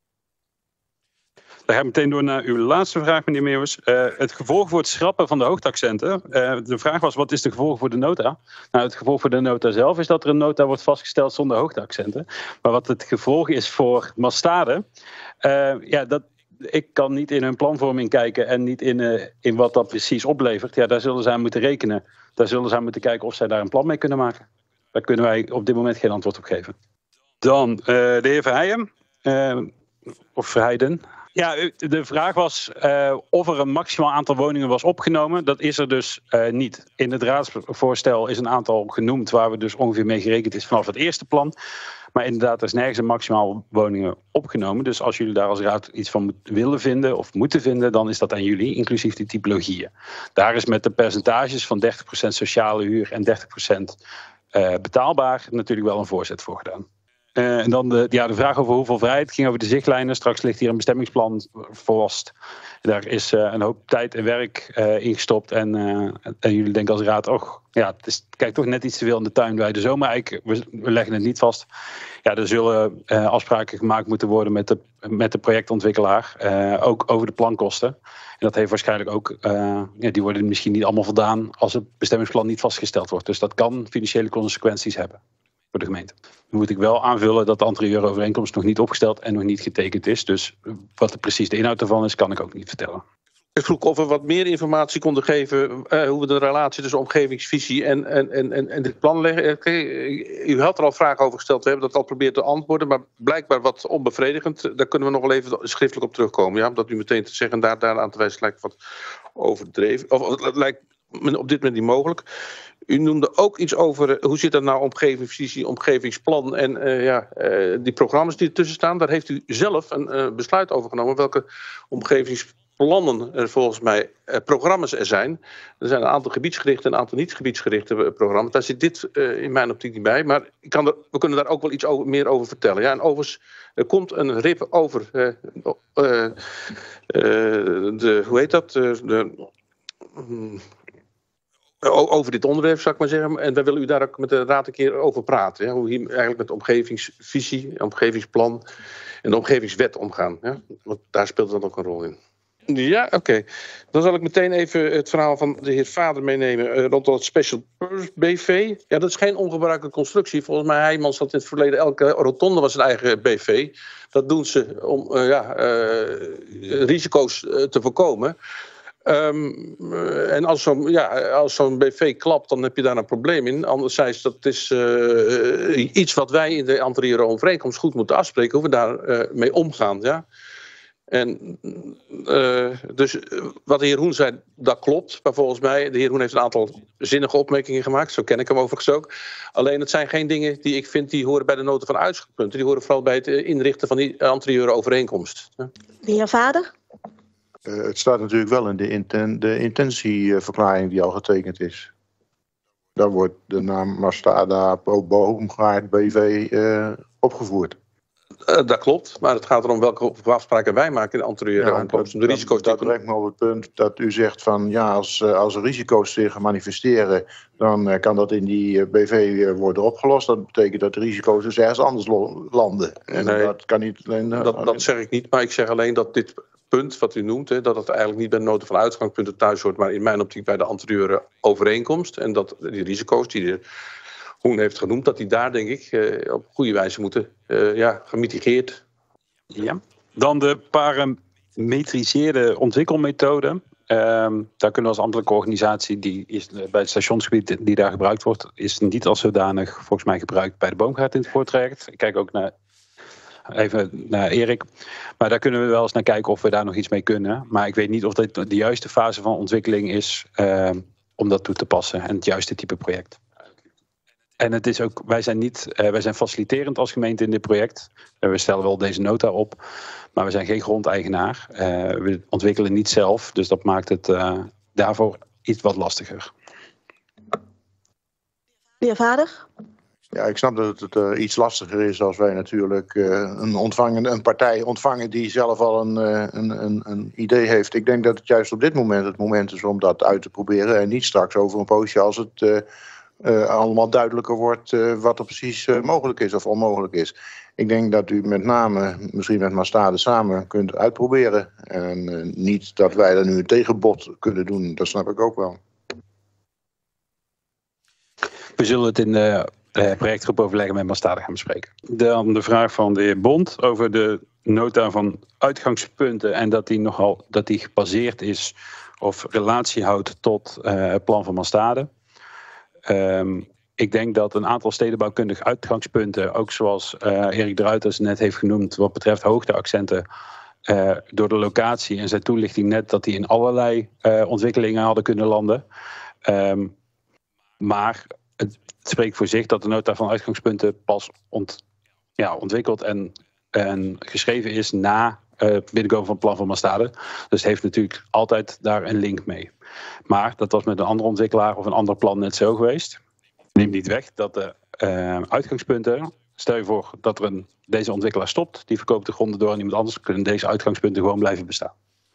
Dan ga ik meteen door naar uw laatste vraag, meneer Meeuwis. Uh, het gevolg voor het schrappen van de hoogteaccenten. Uh, de vraag was, wat is de gevolg voor de nota? Nou, het gevolg voor de nota zelf is dat er een nota wordt vastgesteld zonder hoogteaccenten. Maar wat het gevolg is voor Mastade, uh, ja, dat, ik kan niet in hun planvorming kijken en niet in, uh, in wat dat precies oplevert. Ja, daar zullen zij aan moeten rekenen. Daar zullen zij moeten kijken of zij daar een plan mee kunnen maken. Daar kunnen wij op dit moment geen antwoord op geven. Dan uh, de heer Verheijen, uh, of Verheijden. Ja, de vraag was uh, of er een maximaal aantal woningen was opgenomen. Dat is er dus uh, niet. In het raadsvoorstel is een aantal genoemd waar we dus ongeveer mee gerekend is vanaf het eerste plan. Maar inderdaad, er is nergens een maximaal woningen opgenomen. Dus als jullie daar als raad iets van willen vinden of moeten vinden, dan is dat aan jullie, inclusief die typologieën. Daar is met de percentages van dertig procent sociale huur en dertig procent uh, betaalbaar natuurlijk wel een voorzet voor gedaan. Uh, en dan de, ja, de vraag over hoeveel vrijheid ging over de zichtlijnen. Straks ligt hier een bestemmingsplan vast. Daar is uh, een hoop tijd en werk uh, ingestopt. En, uh, en jullie denken als raad, och, ja, het is, kijk toch net iets te veel in de tuin bij de zomereik. We, we leggen het niet vast. Ja, er zullen uh, afspraken gemaakt moeten worden met de, met de projectontwikkelaar. Uh, ook over de plankosten. En dat heeft waarschijnlijk ook, uh, ja, die worden misschien niet allemaal voldaan als het bestemmingsplan niet vastgesteld wordt. Dus dat kan financiële consequenties hebben voor de gemeente. Dan moet ik wel aanvullen dat de anterieure overeenkomst nog niet opgesteld en nog niet getekend is. Dus wat er precies de inhoud ervan is, kan ik ook niet vertellen. Ik vroeg of we wat meer informatie konden geven uh, hoe we de relatie tussen omgevingsvisie en, en, en, en dit plan leggen. Okay, u had er al vragen over gesteld, we hebben dat al geprobeerd te antwoorden, maar blijkbaar wat onbevredigend. Daar kunnen we nog wel even schriftelijk op terugkomen. Ja? Omdat u meteen te zeggen, daar, daar aan te wijzen lijkt wat overdreven. Of het lijkt op dit moment niet mogelijk. U noemde ook iets over uh, hoe zit dat nou omgevingsvisie, omgevingsplan en uh, ja, uh, die programma's die ertussen staan. Daar heeft u zelf een uh, besluit over genomen welke omgevingsplannen er volgens mij uh, programma's er zijn. Er zijn een aantal gebiedsgerichte en een aantal niet-gebiedsgerichte uh, programma's. Daar zit dit uh, in mijn optiek niet bij, maar ik kan er, we kunnen daar ook wel iets over, meer over vertellen. Ja, en overigens, er komt een R I P over uh, uh, uh, de, hoe heet dat? Uh, de, um, over dit onderwerp, zou ik maar zeggen. En wij willen u daar ook met de raad een keer over praten. Ja? Hoe hier eigenlijk met de omgevingsvisie, omgevingsplan en de omgevingswet omgaan. Ja? Want daar speelt dan ook een rol in. Ja, oké. Okay. Dan zal ik meteen even het verhaal van de heer Vader meenemen uh, rondom het Special Purpose B V. Ja, dat is geen ongebruikelijke constructie. Volgens mij Heijmans had in het verleden elke rotonde was een eigen B V. Dat doen ze om uh, ja, uh, risico's uh, te voorkomen. Um, en als zo'n ja, als zo'n B V klapt, dan heb je daar een probleem in. Anderzijds, dat is uh, iets wat wij in de anterieure overeenkomst goed moeten afspreken, hoe we daar uh, mee omgaan. Ja? En uh, dus wat de heer Hoen zei, dat klopt. Maar volgens mij, de heer Hoen heeft een aantal zinnige opmerkingen gemaakt. Zo ken ik hem overigens ook. Alleen het zijn geen dingen die ik vind die horen bij de nota van uitgangspunten. Die horen vooral bij het inrichten van die anterieure overeenkomst. Ja? De heer Vader? Uh, het staat natuurlijk wel in de, inten de intentieverklaring die al getekend is. Daar wordt de naam Mastada Pro Boomgaard B V uh, opgevoerd. Uh, dat klopt, maar het gaat erom welke afspraken wij maken in de anterieure ja, overeenkomst. De risico's dat brengt me op het punt dat u zegt van ja, als, als er risico's zich manifesteren, dan uh, kan dat in die uh, B V uh, worden opgelost. Dat betekent dat de risico's dus ergens anders landen. En nee, dat kan niet alleen. Uh, dat, dat zeg ik niet, maar ik zeg alleen dat dit punt wat u noemt, hè, dat het eigenlijk niet bij de nota van uitgangspunten thuis hoort, maar in mijn optiek bij de anterieure overeenkomst. En dat die risico's die de Hoen heeft genoemd, dat die daar denk ik uh, op goede wijze moeten uh, ja, gemitigeerd. Ja. Dan de parametriseerde ontwikkelmethode. Um, daar kunnen we als ambtelijke organisatie, die is bij het stationsgebied die daar gebruikt wordt, is niet als zodanig volgens mij gebruikt bij de boomgaard in het voortraject. Ik kijk ook naar Even naar Erik. Maar daar kunnen we wel eens naar kijken of we daar nog iets mee kunnen. Maar ik weet niet of dit de juiste fase van ontwikkeling is uh, om dat toe te passen. En het juiste type project. En het is ook, wij zijn niet, uh, wij zijn faciliterend als gemeente in dit project. Uh, we stellen wel deze nota op. Maar we zijn geen grondeigenaar. Uh, we ontwikkelen niet zelf. Dus dat maakt het uh, daarvoor iets wat lastiger. De heer Vader? Ja, ik snap dat het uh, iets lastiger is als wij natuurlijk uh, een, ontvangen, een partij ontvangen die zelf al een, uh, een, een, een idee heeft. Ik denk dat het juist op dit moment het moment is om dat uit te proberen. En niet straks over een poosje als het uh, uh, allemaal duidelijker wordt uh, wat er precies uh, mogelijk is of onmogelijk is. Ik denk dat u met name misschien met Mastade samen kunt uitproberen. En uh, niet dat wij er nu een tegenbod kunnen doen, dat snap ik ook wel. We zullen het in de uh, projectgroep overleggen met Mastade gaan bespreken. Dan de vraag van de heer Bond over de nota van uitgangspunten en dat die nogal dat die gebaseerd is of relatie houdt tot uh, het plan van Mastade. Um, ik denk dat een aantal stedenbouwkundige uitgangspunten, ook zoals uh, Erik de Ruiters net heeft genoemd wat betreft hoogteaccenten, uh, door de locatie en zijn toelichting net dat die in allerlei uh, ontwikkelingen hadden kunnen landen. Um, maar het spreekt voor zich dat de nota van uitgangspunten pas ont, ja, ontwikkeld en, en geschreven is na uh, het binnenkomen van het plan van Mastade. Dus het heeft natuurlijk altijd daar een link mee. Maar dat was met een andere ontwikkelaar of een ander plan net zo geweest. Neemt niet weg dat de uh, uitgangspunten, stel je voor dat er een, deze ontwikkelaar stopt, die verkoopt de gronden door aan iemand anders, kunnen deze uitgangspunten gewoon blijven bestaan.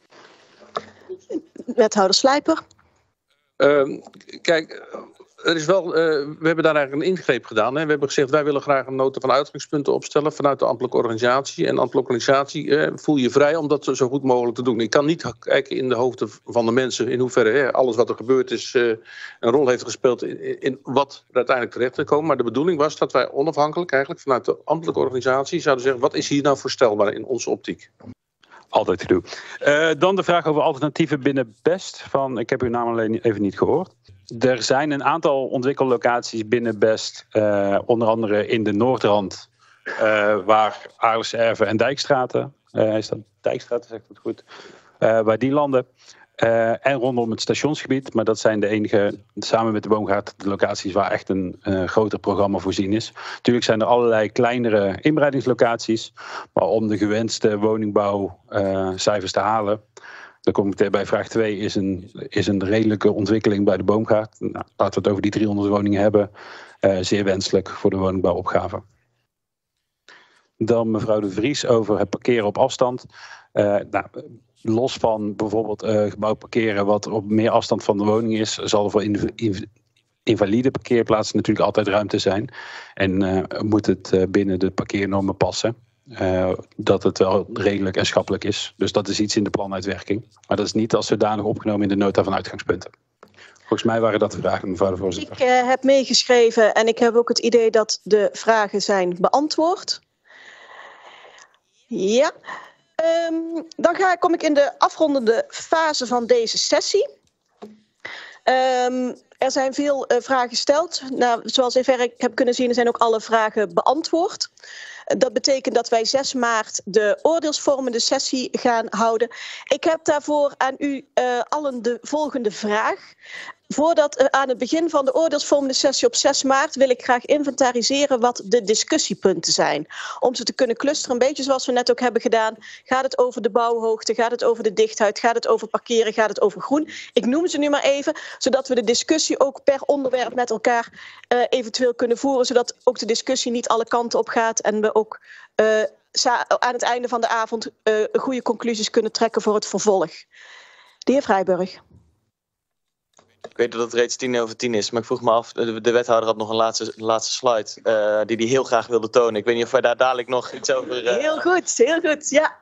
Wethouder Slijper. Uh, kijk, er is wel, uh, we hebben daar eigenlijk een ingreep gedaan. Hè. We hebben gezegd, wij willen graag een nota van uitgangspunten opstellen vanuit de ambtelijke organisatie. En de ambtelijke organisatie uh, voel je vrij om dat zo goed mogelijk te doen. Ik kan niet kijken in de hoofden van de mensen in hoeverre hè, alles wat er gebeurd is uh, een rol heeft gespeeld in, in wat er uiteindelijk terecht is gekomen. Maar de bedoeling was dat wij onafhankelijk eigenlijk vanuit de ambtelijke organisatie zouden zeggen, wat is hier nou voorstelbaar in onze optiek? Altijd te doen. Uh, dan de vraag over alternatieven binnen BEST. Van, ik heb uw naam alleen even niet gehoord. Er zijn een aantal ontwikkellocaties binnen BEST. Uh, onder andere in de Noordrand. Uh, waar Aarleserve en Dijkstraten. Uh, is dat Dijkstraten, zegt het goed. Uh, waar die landen. Uh, en rondom het stationsgebied. Maar dat zijn de enige, samen met de Boomgaard, de locaties waar echt een uh, groter programma voorzien is. Natuurlijk zijn er allerlei kleinere inbreidingslocaties. Maar om de gewenste woningbouwcijfers uh, te halen. Dan kom ik bij vraag twee. Is een, is een redelijke ontwikkeling bij de Boomgaard. Nou, laten we het over die driehonderd woningen hebben. Uh, zeer wenselijk voor de woningbouwopgave. Dan mevrouw De Vries over het parkeren op afstand. Uh, nou, los van bijvoorbeeld uh, gebouw parkeren wat op meer afstand van de woning is, zal er voor inv inv invalide parkeerplaatsen natuurlijk altijd ruimte zijn. En uh, moet het uh, binnen de parkeernormen passen. Uh, dat het wel redelijk en schappelijk is. Dus dat is iets in de planuitwerking. Maar dat is niet als zodanig opgenomen in de nota van uitgangspunten. Volgens mij waren dat de vragen, mevrouw de voorzitter. Ik uh, heb meegeschreven en ik heb ook het idee dat de vragen zijn beantwoord. Ja. Um, dan ga, kom ik in de afrondende fase van deze sessie. Um, er zijn veel uh, vragen gesteld. Nou, zoals zover ik heb kunnen zien, zijn ook alle vragen beantwoord. Uh, dat betekent dat wij zes maart de oordeelsvormende sessie gaan houden. Ik heb daarvoor aan u uh, allen de volgende vraag. Voordat uh, aan het begin van de oordeelsvormende sessie op zes maart wil ik graag inventariseren wat de discussiepunten zijn. Om ze te kunnen clusteren, een beetje zoals we net ook hebben gedaan. Gaat het over de bouwhoogte, gaat het over de dichtheid, gaat het over parkeren, gaat het over groen? Ik noem ze nu maar even, zodat we de discussie ook per onderwerp met elkaar uh, eventueel kunnen voeren. Zodat ook de discussie niet alle kanten op gaat en we ook uh, aan het einde van de avond uh, goede conclusies kunnen trekken voor het vervolg. De heer Vrijburg. Ik weet dat het reeds tien over tien is, maar ik vroeg me af, de, de wethouder had nog een laatste, laatste slide uh, die hij heel graag wilde tonen. Ik weet niet of wij daar dadelijk nog iets over... Uh... Heel goed, heel goed, ja.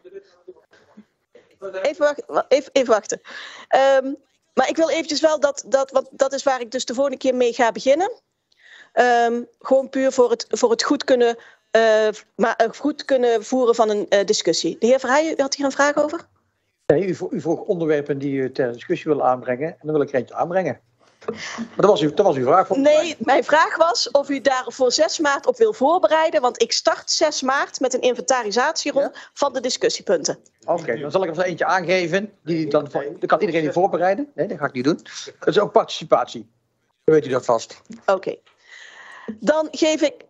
Even, wacht, even, even wachten. Um, maar ik wil eventjes wel dat, dat, want dat is waar ik dus de volgende keer mee ga beginnen. Um, gewoon puur voor het, voor het goed, kunnen, uh, maar, uh, goed kunnen voeren van een uh, discussie. De heer Verheijen, u had hier een vraag over? Nee, u, u vroeg onderwerpen die u ter discussie wil aanbrengen. En dan wil ik er eentje aanbrengen. Maar dat was, u, dat was uw vraag. Nee, mijn vraag was of u daar voor zes maart op wil voorbereiden. Want ik start zes maart met een inventarisatierond ja? van de discussiepunten. Oké, okay, dan zal ik er zo eentje aangeven. Die dan, dan kan iedereen die voorbereiden. Nee, dat ga ik niet doen. Dat is ook participatie. Dan weet u dat vast. Oké. Okay. Dan geef ik...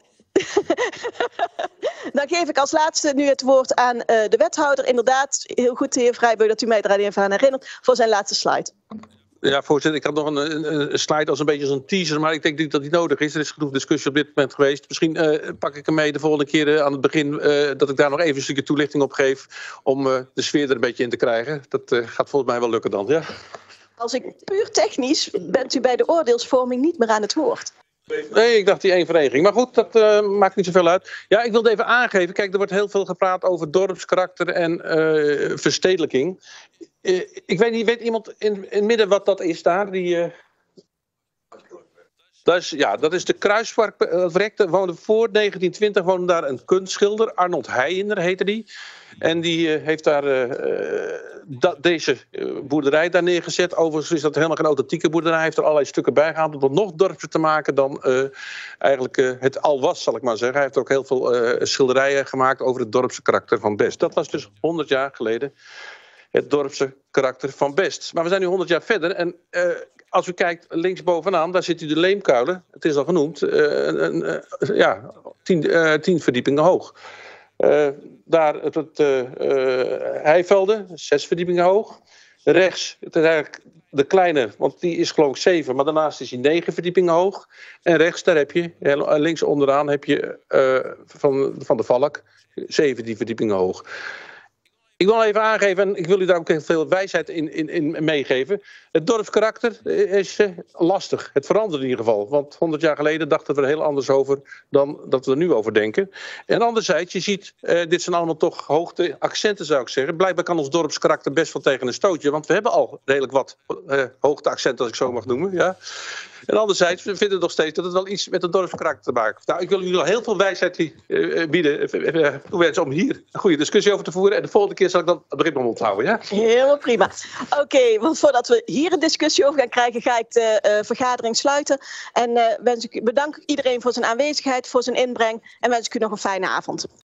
Dan geef ik als laatste nu het woord aan uh, de wethouder. Inderdaad, heel goed, de heer Vrijburg, dat u mij er even aan herinnert voor zijn laatste slide. Ja, voorzitter, ik had nog een, een, een slide als een beetje als een teaser, maar ik denk niet dat die nodig is. Er is genoeg discussie op dit moment geweest. Misschien uh, pak ik hem mee de volgende keer uh, aan het begin, uh, dat ik daar nog even een stukje toelichting op geef, om uh, de sfeer er een beetje in te krijgen. Dat uh, gaat volgens mij wel lukken dan, ja. Als ik puur technisch, bent u bij de oordeelsvorming niet meer aan het woord. Nee, ik dacht die één vereniging. Maar goed, dat uh, maakt niet zoveel uit. Ja, ik wilde even aangeven. Kijk, er wordt heel veel gepraat over dorpskarakter en uh, verstedelijking. Uh, ik weet niet, weet iemand in, in het midden wat dat is daar? Die, uh... dat is, ja, dat is de Kruispark. Uh, woonde voor negentien twintig woonde daar een kunstschilder. Arnold Heijener heette die. En die uh, heeft daar uh, dat, deze uh, boerderij daar neergezet. Overigens is dat helemaal geen authentieke boerderij. Hij heeft er allerlei stukken bij gehaald om het nog dorpser te maken dan uh, eigenlijk uh, het al was, zal ik maar zeggen. Hij heeft ook heel veel uh, schilderijen gemaakt over het dorpse karakter van Best. Dat was dus honderd jaar geleden het dorpse karakter van Best. Maar we zijn nu honderd jaar verder en uh, als u kijkt linksbovenaan, daar zit u de Leemkuilen. Het is al genoemd, uh, een, uh, ja, tien, uh, tien verdiepingen hoog. Uh, daar het, het uh, uh, Heivelden, zes verdiepingen hoog. Rechts, het is eigenlijk de kleine, want die is geloof ik zeven, maar daarnaast is hij negen verdiepingen hoog. En rechts, daar heb je, links onderaan heb je uh, van, van de Valk, zeven die verdiepingen hoog. Ik wil even aangeven, en ik wil u daar ook heel veel wijsheid in, in, in meegeven. Het dorpskarakter is uh, lastig. Het verandert in ieder geval. Want honderd jaar geleden dachten we er heel anders over dan dat we er nu over denken. En anderzijds, je ziet, uh, dit zijn allemaal toch hoogte accenten zou ik zeggen. Blijkbaar kan ons dorpskarakter best wel tegen een stootje. Want we hebben al redelijk wat uh, hoogteaccenten, als ik zo mag noemen. Ja. En anderzijds, we vinden nog steeds dat het wel iets met het dorpskarakter te maken heeft. Nou, ik wil jullie al heel veel wijsheid uh, bieden. Uh, uh, om hier een goede discussie over te voeren. En de volgende keer zal ik dan het begrip nog onthouden. Ja? Helemaal prima. Oké, okay, want voordat we hier een discussie over gaan krijgen, ga ik de uh, vergadering sluiten. En uh, wens ik, bedank iedereen voor zijn aanwezigheid, voor zijn inbreng. En wens ik u nog een fijne avond.